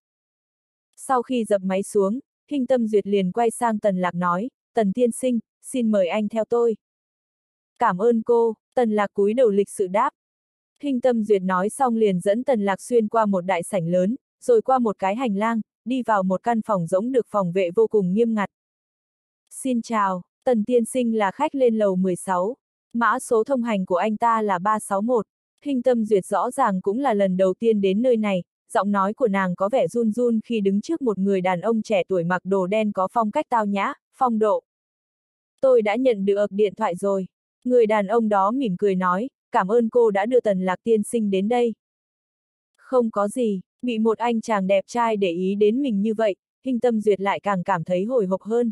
Sau khi dập máy xuống, Hình Tâm Duyệt liền quay sang Tần Lạc nói, Tần tiên sinh, xin mời anh theo tôi. Cảm ơn cô, Tần Lạc cúi đầu lịch sự đáp. Hình Tâm Duyệt nói xong liền dẫn Tần Lạc xuyên qua một đại sảnh lớn, rồi qua một cái hành lang, đi vào một căn phòng rỗng được phòng vệ vô cùng nghiêm ngặt. Xin chào, Tần tiên sinh là khách lên lầu mười sáu, mã số thông hành của anh ta là ba sáu một. Hình Tâm Duyệt rõ ràng cũng là lần đầu tiên đến nơi này, giọng nói của nàng có vẻ run run khi đứng trước một người đàn ông trẻ tuổi mặc đồ đen có phong cách tao nhã, phong độ. Tôi đã nhận được điện thoại rồi. Người đàn ông đó mỉm cười nói, cảm ơn cô đã đưa Tần Lạc tiên sinh đến đây. Không có gì, bị một anh chàng đẹp trai để ý đến mình như vậy, Hình Tâm Duyệt lại càng cảm thấy hồi hộp hơn.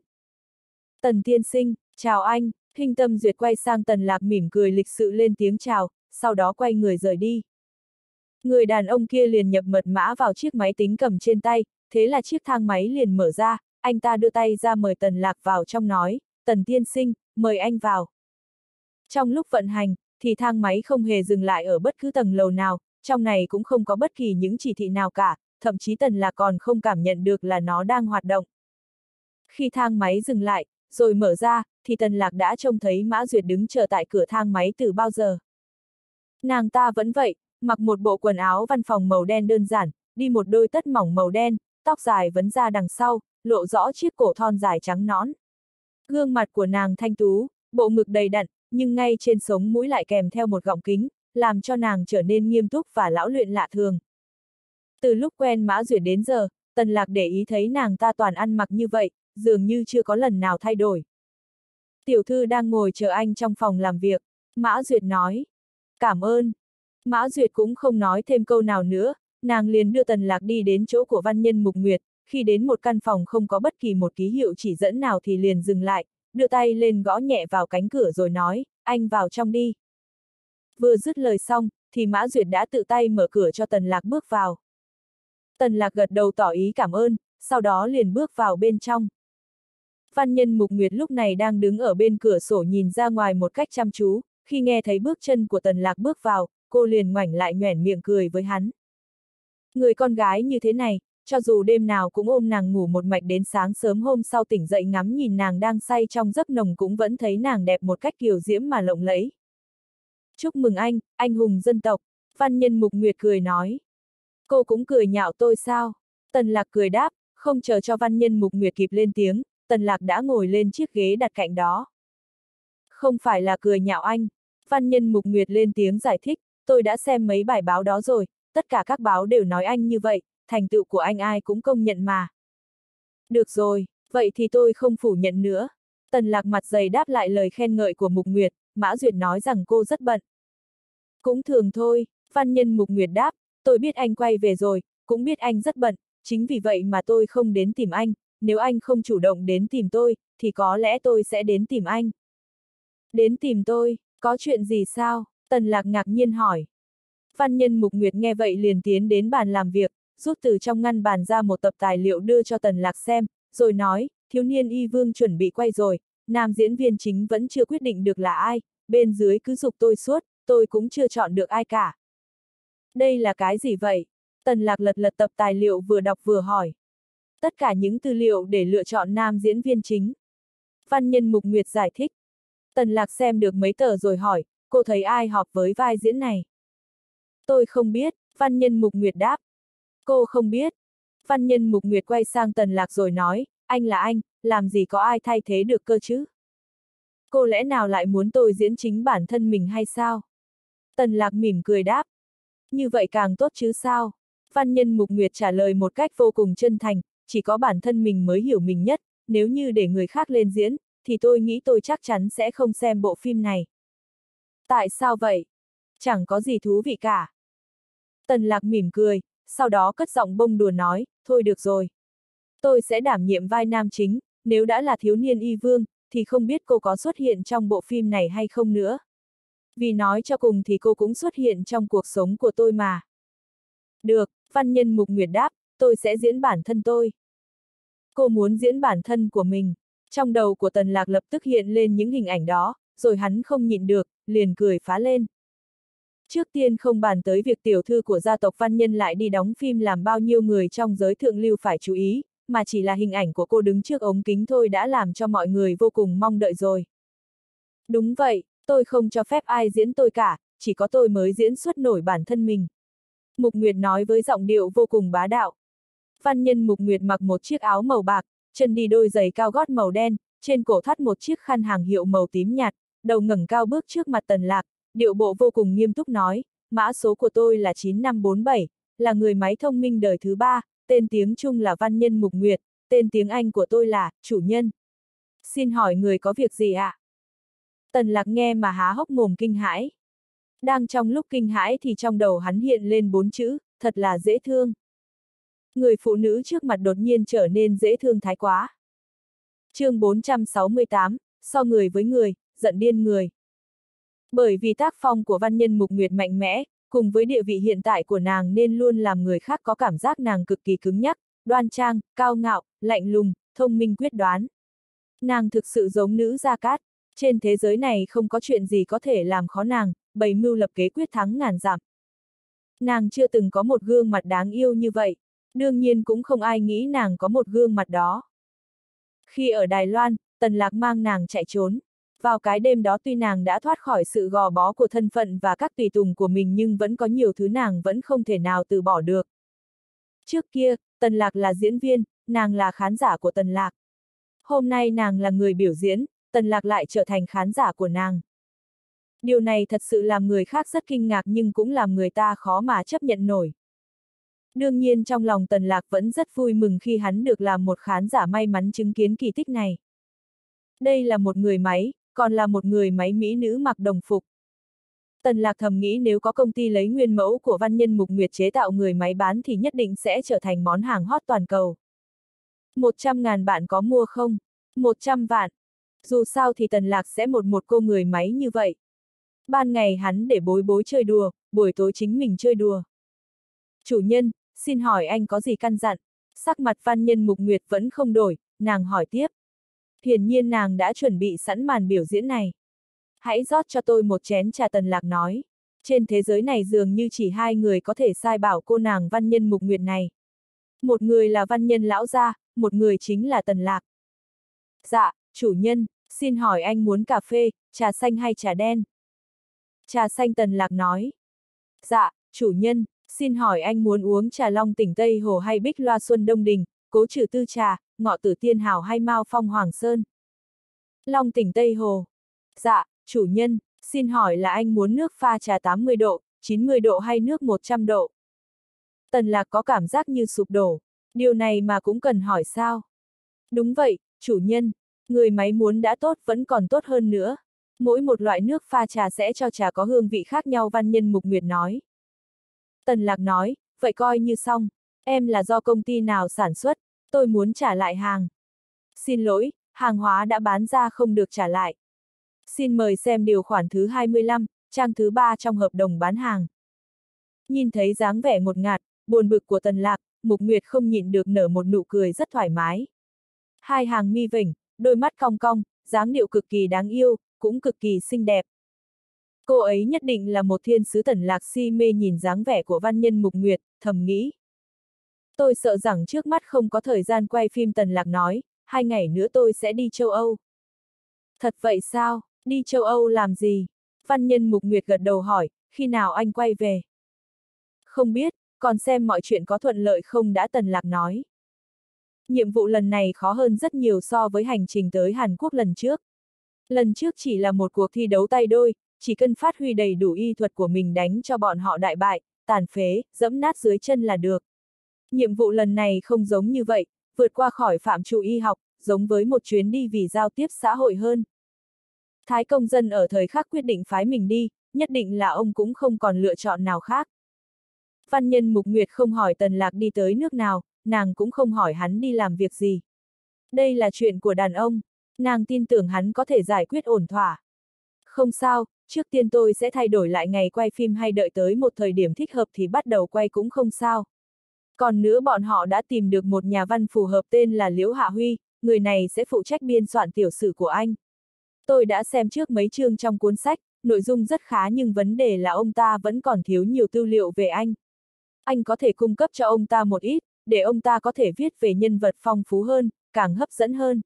Tần tiên sinh, chào anh, Hình Tâm Duyệt quay sang Tần Lạc mỉm cười lịch sự lên tiếng chào, sau đó quay người rời đi. Người đàn ông kia liền nhập mật mã vào chiếc máy tính cầm trên tay, thế là chiếc thang máy liền mở ra, anh ta đưa tay ra mời Tần Lạc vào trong nói, Tần tiên sinh, mời anh vào. Trong lúc vận hành, thì thang máy không hề dừng lại ở bất cứ tầng lầu nào, trong này cũng không có bất kỳ những chỉ thị nào cả, thậm chí Tần Lạc còn không cảm nhận được là nó đang hoạt động. Khi thang máy dừng lại, rồi mở ra, thì Tần Lạc đã trông thấy Mã Duyệt đứng chờ tại cửa thang máy từ bao giờ. Nàng ta vẫn vậy, mặc một bộ quần áo văn phòng màu đen đơn giản, đi một đôi tất mỏng màu đen, tóc dài vấn ra đằng sau, lộ rõ chiếc cổ thon dài trắng nõn. Gương mặt của nàng thanh tú, bộ ngực đầy đặn, nhưng ngay trên sống mũi lại kèm theo một gọng kính, làm cho nàng trở nên nghiêm túc và lão luyện lạ thường. Từ lúc quen Mã Duyệt đến giờ, Tần Lạc để ý thấy nàng ta toàn ăn mặc như vậy, dường như chưa có lần nào thay đổi. Tiểu thư đang ngồi chờ anh trong phòng làm việc, Mã Duyệt nói. Cảm ơn. Mã Duyệt cũng không nói thêm câu nào nữa, nàng liền đưa Tần Lạc đi đến chỗ của văn nhân Mục Nguyệt, khi đến một căn phòng không có bất kỳ một ký hiệu chỉ dẫn nào thì liền dừng lại, đưa tay lên gõ nhẹ vào cánh cửa rồi nói, anh vào trong đi. vừa dứt lời xong, thì Mã Duyệt đã tự tay mở cửa cho Tần Lạc bước vào. Tần Lạc gật đầu tỏ ý cảm ơn, sau đó liền bước vào bên trong. Văn Nhân Mục Nguyệt lúc này đang đứng ở bên cửa sổ nhìn ra ngoài một cách chăm chú, khi nghe thấy bước chân của Tần Lạc bước vào, cô liền ngoảnh lại nhoẻn miệng cười với hắn. Người con gái như thế này, cho dù đêm nào cũng ôm nàng ngủ một mạch đến sáng sớm hôm sau tỉnh dậy ngắm nhìn nàng đang say trong giấc nồng cũng vẫn thấy nàng đẹp một cách kiều diễm mà lộng lẫy. Chúc mừng anh, anh hùng dân tộc, Văn Nhân Mục Nguyệt cười nói. Cô cũng cười nhạo tôi sao? Tần Lạc cười đáp, không chờ cho Văn Nhân Mục Nguyệt kịp lên tiếng, Tần Lạc đã ngồi lên chiếc ghế đặt cạnh đó. Không phải là cười nhạo anh, Văn Nhân Mục Nguyệt lên tiếng giải thích, tôi đã xem mấy bài báo đó rồi, tất cả các báo đều nói anh như vậy, thành tựu của anh ai cũng công nhận mà. Được rồi, vậy thì tôi không phủ nhận nữa. Tần Lạc mặt dày đáp lại lời khen ngợi của Mục Nguyệt, Mã Duyệt nói rằng cô rất bận. Cũng thường thôi, Văn Nhân Mục Nguyệt đáp, tôi biết anh quay về rồi, cũng biết anh rất bận, chính vì vậy mà tôi không đến tìm anh, nếu anh không chủ động đến tìm tôi, thì có lẽ tôi sẽ đến tìm anh. Đến tìm tôi, có chuyện gì sao? Tần Lạc ngạc nhiên hỏi. Văn Nhân Mục Nguyệt nghe vậy liền tiến đến bàn làm việc, rút từ trong ngăn bàn ra một tập tài liệu đưa cho Tần Lạc xem, rồi nói, thiếu niên y vương chuẩn bị quay rồi, nam diễn viên chính vẫn chưa quyết định được là ai, bên dưới cứ giục tôi suốt, tôi cũng chưa chọn được ai cả. Đây là cái gì vậy? Tần Lạc lật lật tập tài liệu vừa đọc vừa hỏi. Tất cả những tư liệu để lựa chọn nam diễn viên chính. Văn Nhân Mục Nguyệt giải thích. Tần Lạc xem được mấy tờ rồi hỏi, cô thấy ai hợp với vai diễn này? Tôi không biết, Văn Nhân Mục Nguyệt đáp. Cô không biết. Văn Nhân Mục Nguyệt quay sang Tần Lạc rồi nói, anh là anh, làm gì có ai thay thế được cơ chứ? Cô lẽ nào lại muốn tôi diễn chính bản thân mình hay sao? Tần Lạc mỉm cười đáp. Như vậy càng tốt chứ sao? Văn Nhân Mục Nguyệt trả lời một cách vô cùng chân thành, chỉ có bản thân mình mới hiểu mình nhất, nếu như để người khác lên diễn, thì tôi nghĩ tôi chắc chắn sẽ không xem bộ phim này. Tại sao vậy? Chẳng có gì thú vị cả. Tần Lạc mỉm cười, sau đó cất giọng bông đùa nói, thôi được rồi. Tôi sẽ đảm nhiệm vai nam chính, nếu đã là thiếu niên y vương, thì không biết cô có xuất hiện trong bộ phim này hay không nữa. Vì nói cho cùng thì cô cũng xuất hiện trong cuộc sống của tôi mà. Được, Văn Nhân Mục Nguyệt đáp, tôi sẽ diễn bản thân tôi. Cô muốn diễn bản thân của mình. Trong đầu của Tần Lạc lập tức hiện lên những hình ảnh đó, rồi hắn không nhịn được, liền cười phá lên. Trước tiên không bàn tới việc tiểu thư của gia tộc Văn Nhân lại đi đóng phim làm bao nhiêu người trong giới thượng lưu phải chú ý, mà chỉ là hình ảnh của cô đứng trước ống kính thôi đã làm cho mọi người vô cùng mong đợi rồi. Đúng vậy, tôi không cho phép ai diễn tôi cả, chỉ có tôi mới diễn xuất nổi bản thân mình. Mục Nguyệt nói với giọng điệu vô cùng bá đạo. Văn Nhân Mục Nguyệt mặc một chiếc áo màu bạc, chân đi đôi giày cao gót màu đen, trên cổ thắt một chiếc khăn hàng hiệu màu tím nhạt, đầu ngẩng cao bước trước mặt Tần Lạc, điệu bộ vô cùng nghiêm túc nói, mã số của tôi là chín năm bốn bảy, là người máy thông minh đời thứ ba, tên tiếng Trung là Văn Nhân Mục Nguyệt, tên tiếng Anh của tôi là, chủ nhân. Xin hỏi người có việc gì ạ? À? Tần Lạc nghe mà há hốc mồm kinh hãi. Đang trong lúc kinh hãi thì trong đầu hắn hiện lên bốn chữ, thật là dễ thương. Người phụ nữ trước mặt đột nhiên trở nên dễ thương thái quá. Chương bốn trăm sáu mươi tám, so người với người, giận điên người. Bởi vì tác phong của Văn Nhân Mục Nguyệt mạnh mẽ, cùng với địa vị hiện tại của nàng nên luôn làm người khác có cảm giác nàng cực kỳ cứng nhắc, đoan trang, cao ngạo, lạnh lùng, thông minh quyết đoán. Nàng thực sự giống nữ Gia Cát, trên thế giới này không có chuyện gì có thể làm khó nàng, bày mưu lập kế quyết thắng ngàn dặm. Nàng chưa từng có một gương mặt đáng yêu như vậy, đương nhiên cũng không ai nghĩ nàng có một gương mặt đó. Khi ở Đài Loan, Tần Lạc mang nàng chạy trốn. Vào cái đêm đó tuy nàng đã thoát khỏi sự gò bó của thân phận và các tùy tùng của mình nhưng vẫn có nhiều thứ nàng vẫn không thể nào từ bỏ được. Trước kia, Tần Lạc là diễn viên, nàng là khán giả của Tần Lạc. Hôm nay nàng là người biểu diễn, Tần Lạc lại trở thành khán giả của nàng. Điều này thật sự làm người khác rất kinh ngạc nhưng cũng làm người ta khó mà chấp nhận nổi. Đương nhiên trong lòng Tần Lạc vẫn rất vui mừng khi hắn được làm một khán giả may mắn chứng kiến kỳ tích này. Đây là một người máy, còn là một người máy mỹ nữ mặc đồng phục. Tần Lạc thầm nghĩ nếu có công ty lấy nguyên mẫu của Văn Nhân Mục Nguyệt chế tạo người máy bán thì nhất định sẽ trở thành món hàng hot toàn cầu. Một trăm ngàn bạn có mua không? Một trăm vạn. Dù sao thì Tần Lạc sẽ một một cô người máy như vậy. Ban ngày hắn để bối bối chơi đùa, buổi tối chính mình chơi đùa. Chủ nhân, xin hỏi anh có gì căn dặn? Sắc mặt Văn Nhân Mục Nguyệt vẫn không đổi, nàng hỏi tiếp. Hiển nhiên nàng đã chuẩn bị sẵn màn biểu diễn này. Hãy rót cho tôi một chén trà, Tần Lạc nói. Trên thế giới này dường như chỉ hai người có thể sai bảo cô nàng Văn Nhân Mục Nguyệt này. Một người là Văn Nhân lão gia, một người chính là Tần Lạc. Dạ, chủ nhân, xin hỏi anh muốn cà phê, trà xanh hay trà đen? Trà xanh, Tần Lạc nói. Dạ, chủ nhân, xin hỏi anh muốn uống trà Long Tỉnh Tây Hồ hay Bích Loa Xuân Đông Đình, Cố Trừ Tư Trà, Ngọ Tử Tiên Hào hay Mao Phong Hoàng Sơn? Long Tỉnh Tây Hồ. Dạ, chủ nhân, xin hỏi là anh muốn nước pha trà tám mươi độ, chín mươi độ hay nước một trăm độ? Tần Lạc có cảm giác như sụp đổ. Điều này mà cũng cần hỏi sao? Đúng vậy, chủ nhân. Người máy muốn đã tốt vẫn còn tốt hơn nữa. Mỗi một loại nước pha trà sẽ cho trà có hương vị khác nhau, Văn Nhân Mục Nguyệt nói. Tần Lạc nói, vậy coi như xong. Em là do công ty nào sản xuất, tôi muốn trả lại hàng. Xin lỗi, hàng hóa đã bán ra không được trả lại. Xin mời xem điều khoản thứ hai mươi lăm, trang thứ ba trong hợp đồng bán hàng. Nhìn thấy dáng vẻ ngột ngạt, buồn bực của Tần Lạc, Mục Nguyệt không nhịn được nở một nụ cười rất thoải mái. Hai hàng mi vểnh, đôi mắt cong cong, dáng điệu cực kỳ đáng yêu, cũng cực kỳ xinh đẹp. Cô ấy nhất định là một thiên sứ. Tần Lạc si mê nhìn dáng vẻ của Văn Nhân Mục Nguyệt, thầm nghĩ. Tôi sợ rằng trước mắt không có thời gian quay phim, Tần Lạc nói, hai ngày nữa tôi sẽ đi châu Âu. Thật vậy sao, đi châu Âu làm gì? Văn Nhân Mục Nguyệt gật đầu hỏi, khi nào anh quay về? Không biết, còn xem mọi chuyện có thuận lợi không đã, Tần Lạc nói. Nhiệm vụ lần này khó hơn rất nhiều so với hành trình tới Hàn Quốc lần trước. Lần trước chỉ là một cuộc thi đấu tay đôi, chỉ cần phát huy đầy đủ y thuật của mình đánh cho bọn họ đại bại, tàn phế, dẫm nát dưới chân là được. Nhiệm vụ lần này không giống như vậy, vượt qua khỏi phạm trù y học, giống với một chuyến đi vì giao tiếp xã hội hơn. Thái công dân ở thời khắc quyết định phái mình đi, nhất định là ông cũng không còn lựa chọn nào khác. Văn Nhân Mục Nguyệt không hỏi Tần Lạc đi tới nước nào, nàng cũng không hỏi hắn đi làm việc gì. Đây là chuyện của đàn ông, nàng tin tưởng hắn có thể giải quyết ổn thỏa. Không sao, trước tiên tôi sẽ thay đổi lại ngày quay phim, hay đợi tới một thời điểm thích hợp thì bắt đầu quay cũng không sao. Còn nữa, bọn họ đã tìm được một nhà văn phù hợp tên là Liễu Hạ Huy, người này sẽ phụ trách biên soạn tiểu sử của anh. Tôi đã xem trước mấy chương trong cuốn sách, nội dung rất khá, nhưng vấn đề là ông ta vẫn còn thiếu nhiều tư liệu về anh. Anh có thể cung cấp cho ông ta một ít, để ông ta có thể viết về nhân vật phong phú hơn, càng hấp dẫn hơn.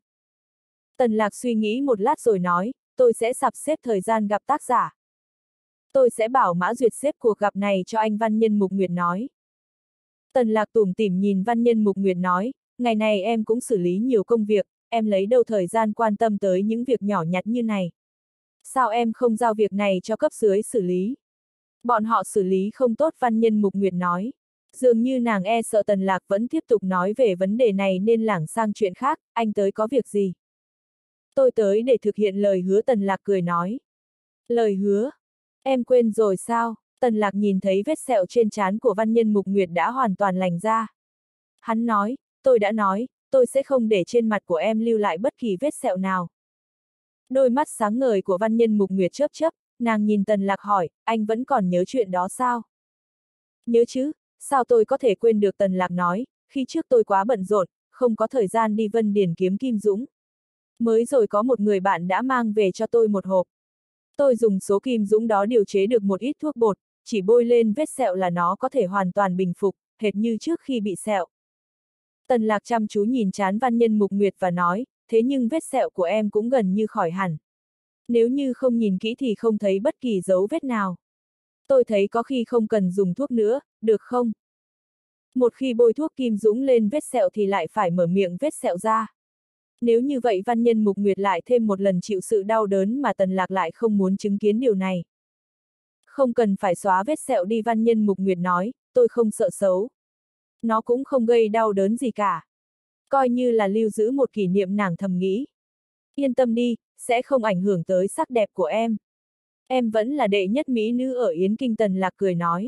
Tần Lạc suy nghĩ một lát rồi nói, tôi sẽ sắp xếp thời gian gặp tác giả. Tôi sẽ bảo Mã Duyệt xếp cuộc gặp này cho anh, Văn Nhân Mục Nguyệt nói. Tần Lạc tủm tỉm nhìn Văn Nhân Mục Nguyệt nói, ngày này em cũng xử lý nhiều công việc, em lấy đâu thời gian quan tâm tới những việc nhỏ nhặt như này. Sao em không giao việc này cho cấp dưới xử lý? Bọn họ xử lý không tốt, Văn Nhân Mục Nguyệt nói. Dường như nàng e sợ Tần Lạc vẫn tiếp tục nói về vấn đề này nên lảng sang chuyện khác, anh tới có việc gì? Tôi tới để thực hiện lời hứa, Tần Lạc cười nói. Lời hứa? Em quên rồi sao? Tần Lạc nhìn thấy vết sẹo trên trán của Văn Nhân Mục Nguyệt đã hoàn toàn lành ra. Hắn nói, tôi đã nói, tôi sẽ không để trên mặt của em lưu lại bất kỳ vết sẹo nào. Đôi mắt sáng ngời của Văn Nhân Mục Nguyệt chớp chớp, nàng nhìn Tần Lạc hỏi, anh vẫn còn nhớ chuyện đó sao? Nhớ chứ, sao tôi có thể quên được, Tần Lạc nói, khi trước tôi quá bận rộn, không có thời gian đi Vân Điền kiếm kim dũng. Mới rồi có một người bạn đã mang về cho tôi một hộp. Tôi dùng số kim dũng đó điều chế được một ít thuốc bột, chỉ bôi lên vết sẹo là nó có thể hoàn toàn bình phục, hệt như trước khi bị sẹo. Tần Lạc chăm chú nhìn trán Văn Nhân Mục Nguyệt và nói, thế nhưng vết sẹo của em cũng gần như khỏi hẳn. Nếu như không nhìn kỹ thì không thấy bất kỳ dấu vết nào. Tôi thấy có khi không cần dùng thuốc nữa, được không? Một khi bôi thuốc kim dũng lên vết sẹo thì lại phải mở miệng vết sẹo ra. Nếu như vậy, Văn Nhân Mục Nguyệt lại thêm một lần chịu sự đau đớn mà Tần Lạc lại không muốn chứng kiến điều này. Không cần phải xóa vết sẹo đi, Văn Nhân Mục Nguyệt nói, tôi không sợ xấu. Nó cũng không gây đau đớn gì cả. Coi như là lưu giữ một kỷ niệm, nàng thầm nghĩ. Yên tâm đi, sẽ không ảnh hưởng tới sắc đẹp của em. Em vẫn là đệ nhất mỹ nữ ở Yến Kinh, Tần Lạc cười nói.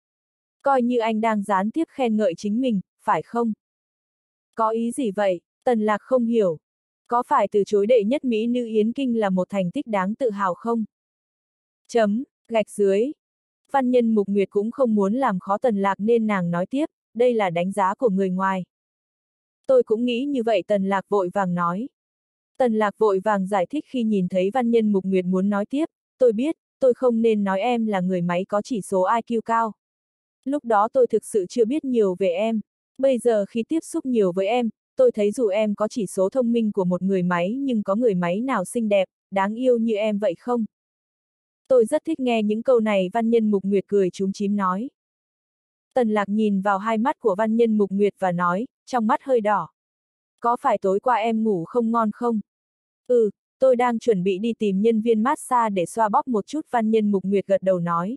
Coi như anh đang gián tiếp khen ngợi chính mình, phải không? Có ý gì vậy? Tần Lạc không hiểu. Có phải từ chối đệ nhất mỹ nữ Yến Kinh là một thành tích đáng tự hào không? Chấm, gạch dưới. Văn nhân Mục Nguyệt cũng không muốn làm khó Tần Lạc nên nàng nói tiếp, đây là đánh giá của người ngoài. Tôi cũng nghĩ như vậy, Tần Lạc vội vàng nói. Tần Lạc vội vàng giải thích khi nhìn thấy văn nhân Mục Nguyệt muốn nói tiếp, tôi biết, tôi không nên nói em là người máy có chỉ số I Q cao. Lúc đó tôi thực sự chưa biết nhiều về em. Bây giờ khi tiếp xúc nhiều với em, tôi thấy dù em có chỉ số thông minh của một người máy nhưng có người máy nào xinh đẹp, đáng yêu như em vậy không? Tôi rất thích nghe những câu này, văn nhân Mục Nguyệt cười chúm chím nói. Tần Lạc nhìn vào hai mắt của văn nhân Mục Nguyệt và nói, trong mắt hơi đỏ. Có phải tối qua em ngủ không ngon không? Ừ, tôi đang chuẩn bị đi tìm nhân viên massage để xoa bóp một chút, văn nhân Mục Nguyệt gật đầu nói.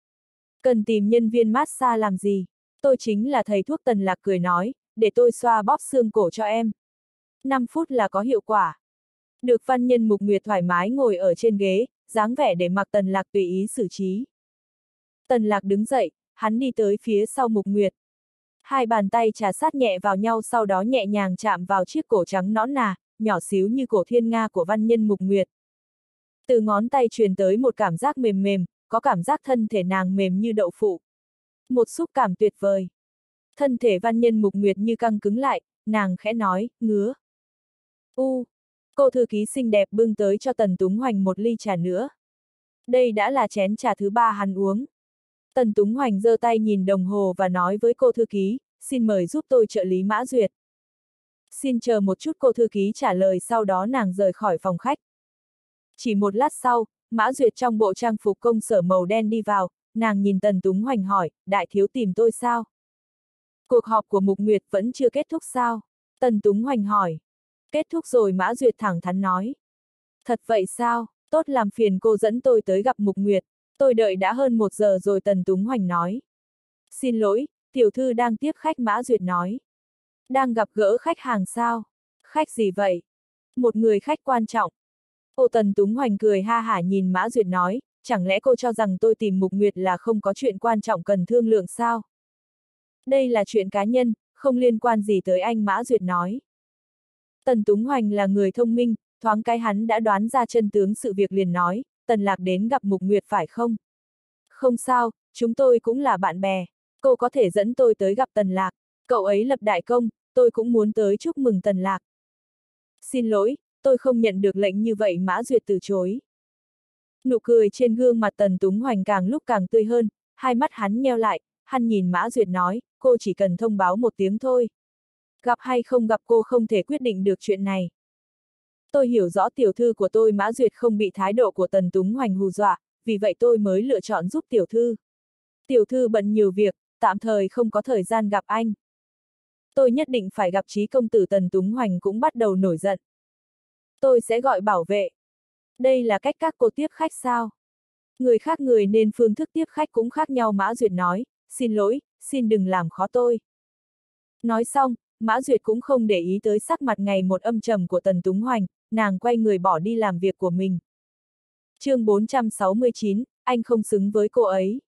Cần tìm nhân viên massage làm gì? Tôi chính là thầy thuốc, Tần Lạc cười nói, để tôi xoa bóp xương cổ cho em. năm phút là có hiệu quả. Được, văn nhân Mục Nguyệt thoải mái ngồi ở trên ghế, dáng vẻ để mặc Tần Lạc tùy ý xử trí. Tần Lạc đứng dậy, hắn đi tới phía sau Mục Nguyệt. Hai bàn tay trà sát nhẹ vào nhau, sau đó nhẹ nhàng chạm vào chiếc cổ trắng nõn nà, nhỏ xíu như cổ thiên nga của văn nhân Mục Nguyệt. Từ ngón tay truyền tới một cảm giác mềm mềm, có cảm giác thân thể nàng mềm như đậu phụ. Một xúc cảm tuyệt vời. Thân thể văn nhân Mục Nguyệt như căng cứng lại, nàng khẽ nói, ngứa. U. Cô thư ký xinh đẹp bưng tới cho Tần Túng Hoành một ly trà nữa. Đây đã là chén trà thứ ba hắn uống. Tần Túng Hoành giơ tay nhìn đồng hồ và nói với cô thư ký, xin mời giúp tôi trợ lý Mã Duyệt. Xin chờ một chút, cô thư ký trả lời, sau đó nàng rời khỏi phòng khách. Chỉ một lát sau, Mã Duyệt trong bộ trang phục công sở màu đen đi vào, nàng nhìn Tần Túng Hoành hỏi, đại thiếu tìm tôi sao? Cuộc họp của Mục Nguyệt vẫn chưa kết thúc sao? Tần Túng Hoành hỏi. Kết thúc rồi, Mã Duyệt thẳng thắn nói. Thật vậy sao? Tốt, làm phiền cô dẫn tôi tới gặp Mục Nguyệt. Tôi đợi đã hơn một giờ rồi, Tần Túng Hoành nói. Xin lỗi, tiểu thư đang tiếp khách, Mã Duyệt nói. Đang gặp gỡ khách hàng sao? Khách gì vậy? Một người khách quan trọng. Cô Tần Túng Hoành cười ha hả nhìn Mã Duyệt nói, chẳng lẽ cô cho rằng tôi tìm Mục Nguyệt là không có chuyện quan trọng cần thương lượng sao? Đây là chuyện cá nhân, không liên quan gì tới anh, Mã Duyệt nói. Tần Túng Hoành là người thông minh, thoáng cái hắn đã đoán ra chân tướng sự việc, liền nói, Tần Lạc đến gặp Mục Nguyệt phải không? Không sao, chúng tôi cũng là bạn bè, cô có thể dẫn tôi tới gặp Tần Lạc, cậu ấy lập đại công, tôi cũng muốn tới chúc mừng Tần Lạc. Xin lỗi, tôi không nhận được lệnh như vậy, Mã Duyệt từ chối. Nụ cười trên gương mặt Tần Túng Hoành càng lúc càng tươi hơn, hai mắt hắn nheo lại, hắn nhìn Mã Duyệt nói, cô chỉ cần thông báo một tiếng thôi. Gặp hay không gặp cô không thể quyết định được chuyện này. Tôi hiểu rõ tiểu thư của tôi, Mã Duyệt không bị thái độ của Tần Túng Hoành hù dọa, vì vậy tôi mới lựa chọn giúp tiểu thư. Tiểu thư bận nhiều việc, tạm thời không có thời gian gặp anh. Tôi nhất định phải gặp Trí công tử. Tần Túng Hoành cũng bắt đầu nổi giận. Tôi sẽ gọi bảo vệ. Đây là cách các cô tiếp khách sao? Người khác người nên phương thức tiếp khách cũng khác nhau, Mã Duyệt nói, xin lỗi, xin đừng làm khó tôi. Nói xong, Mã Duyệt cũng không để ý tới sắc mặt ngày một âm trầm của Tần Túng Hoành, nàng quay người bỏ đi làm việc của mình. Chương bốn trăm sáu mươi chín, anh không xứng với cô ấy.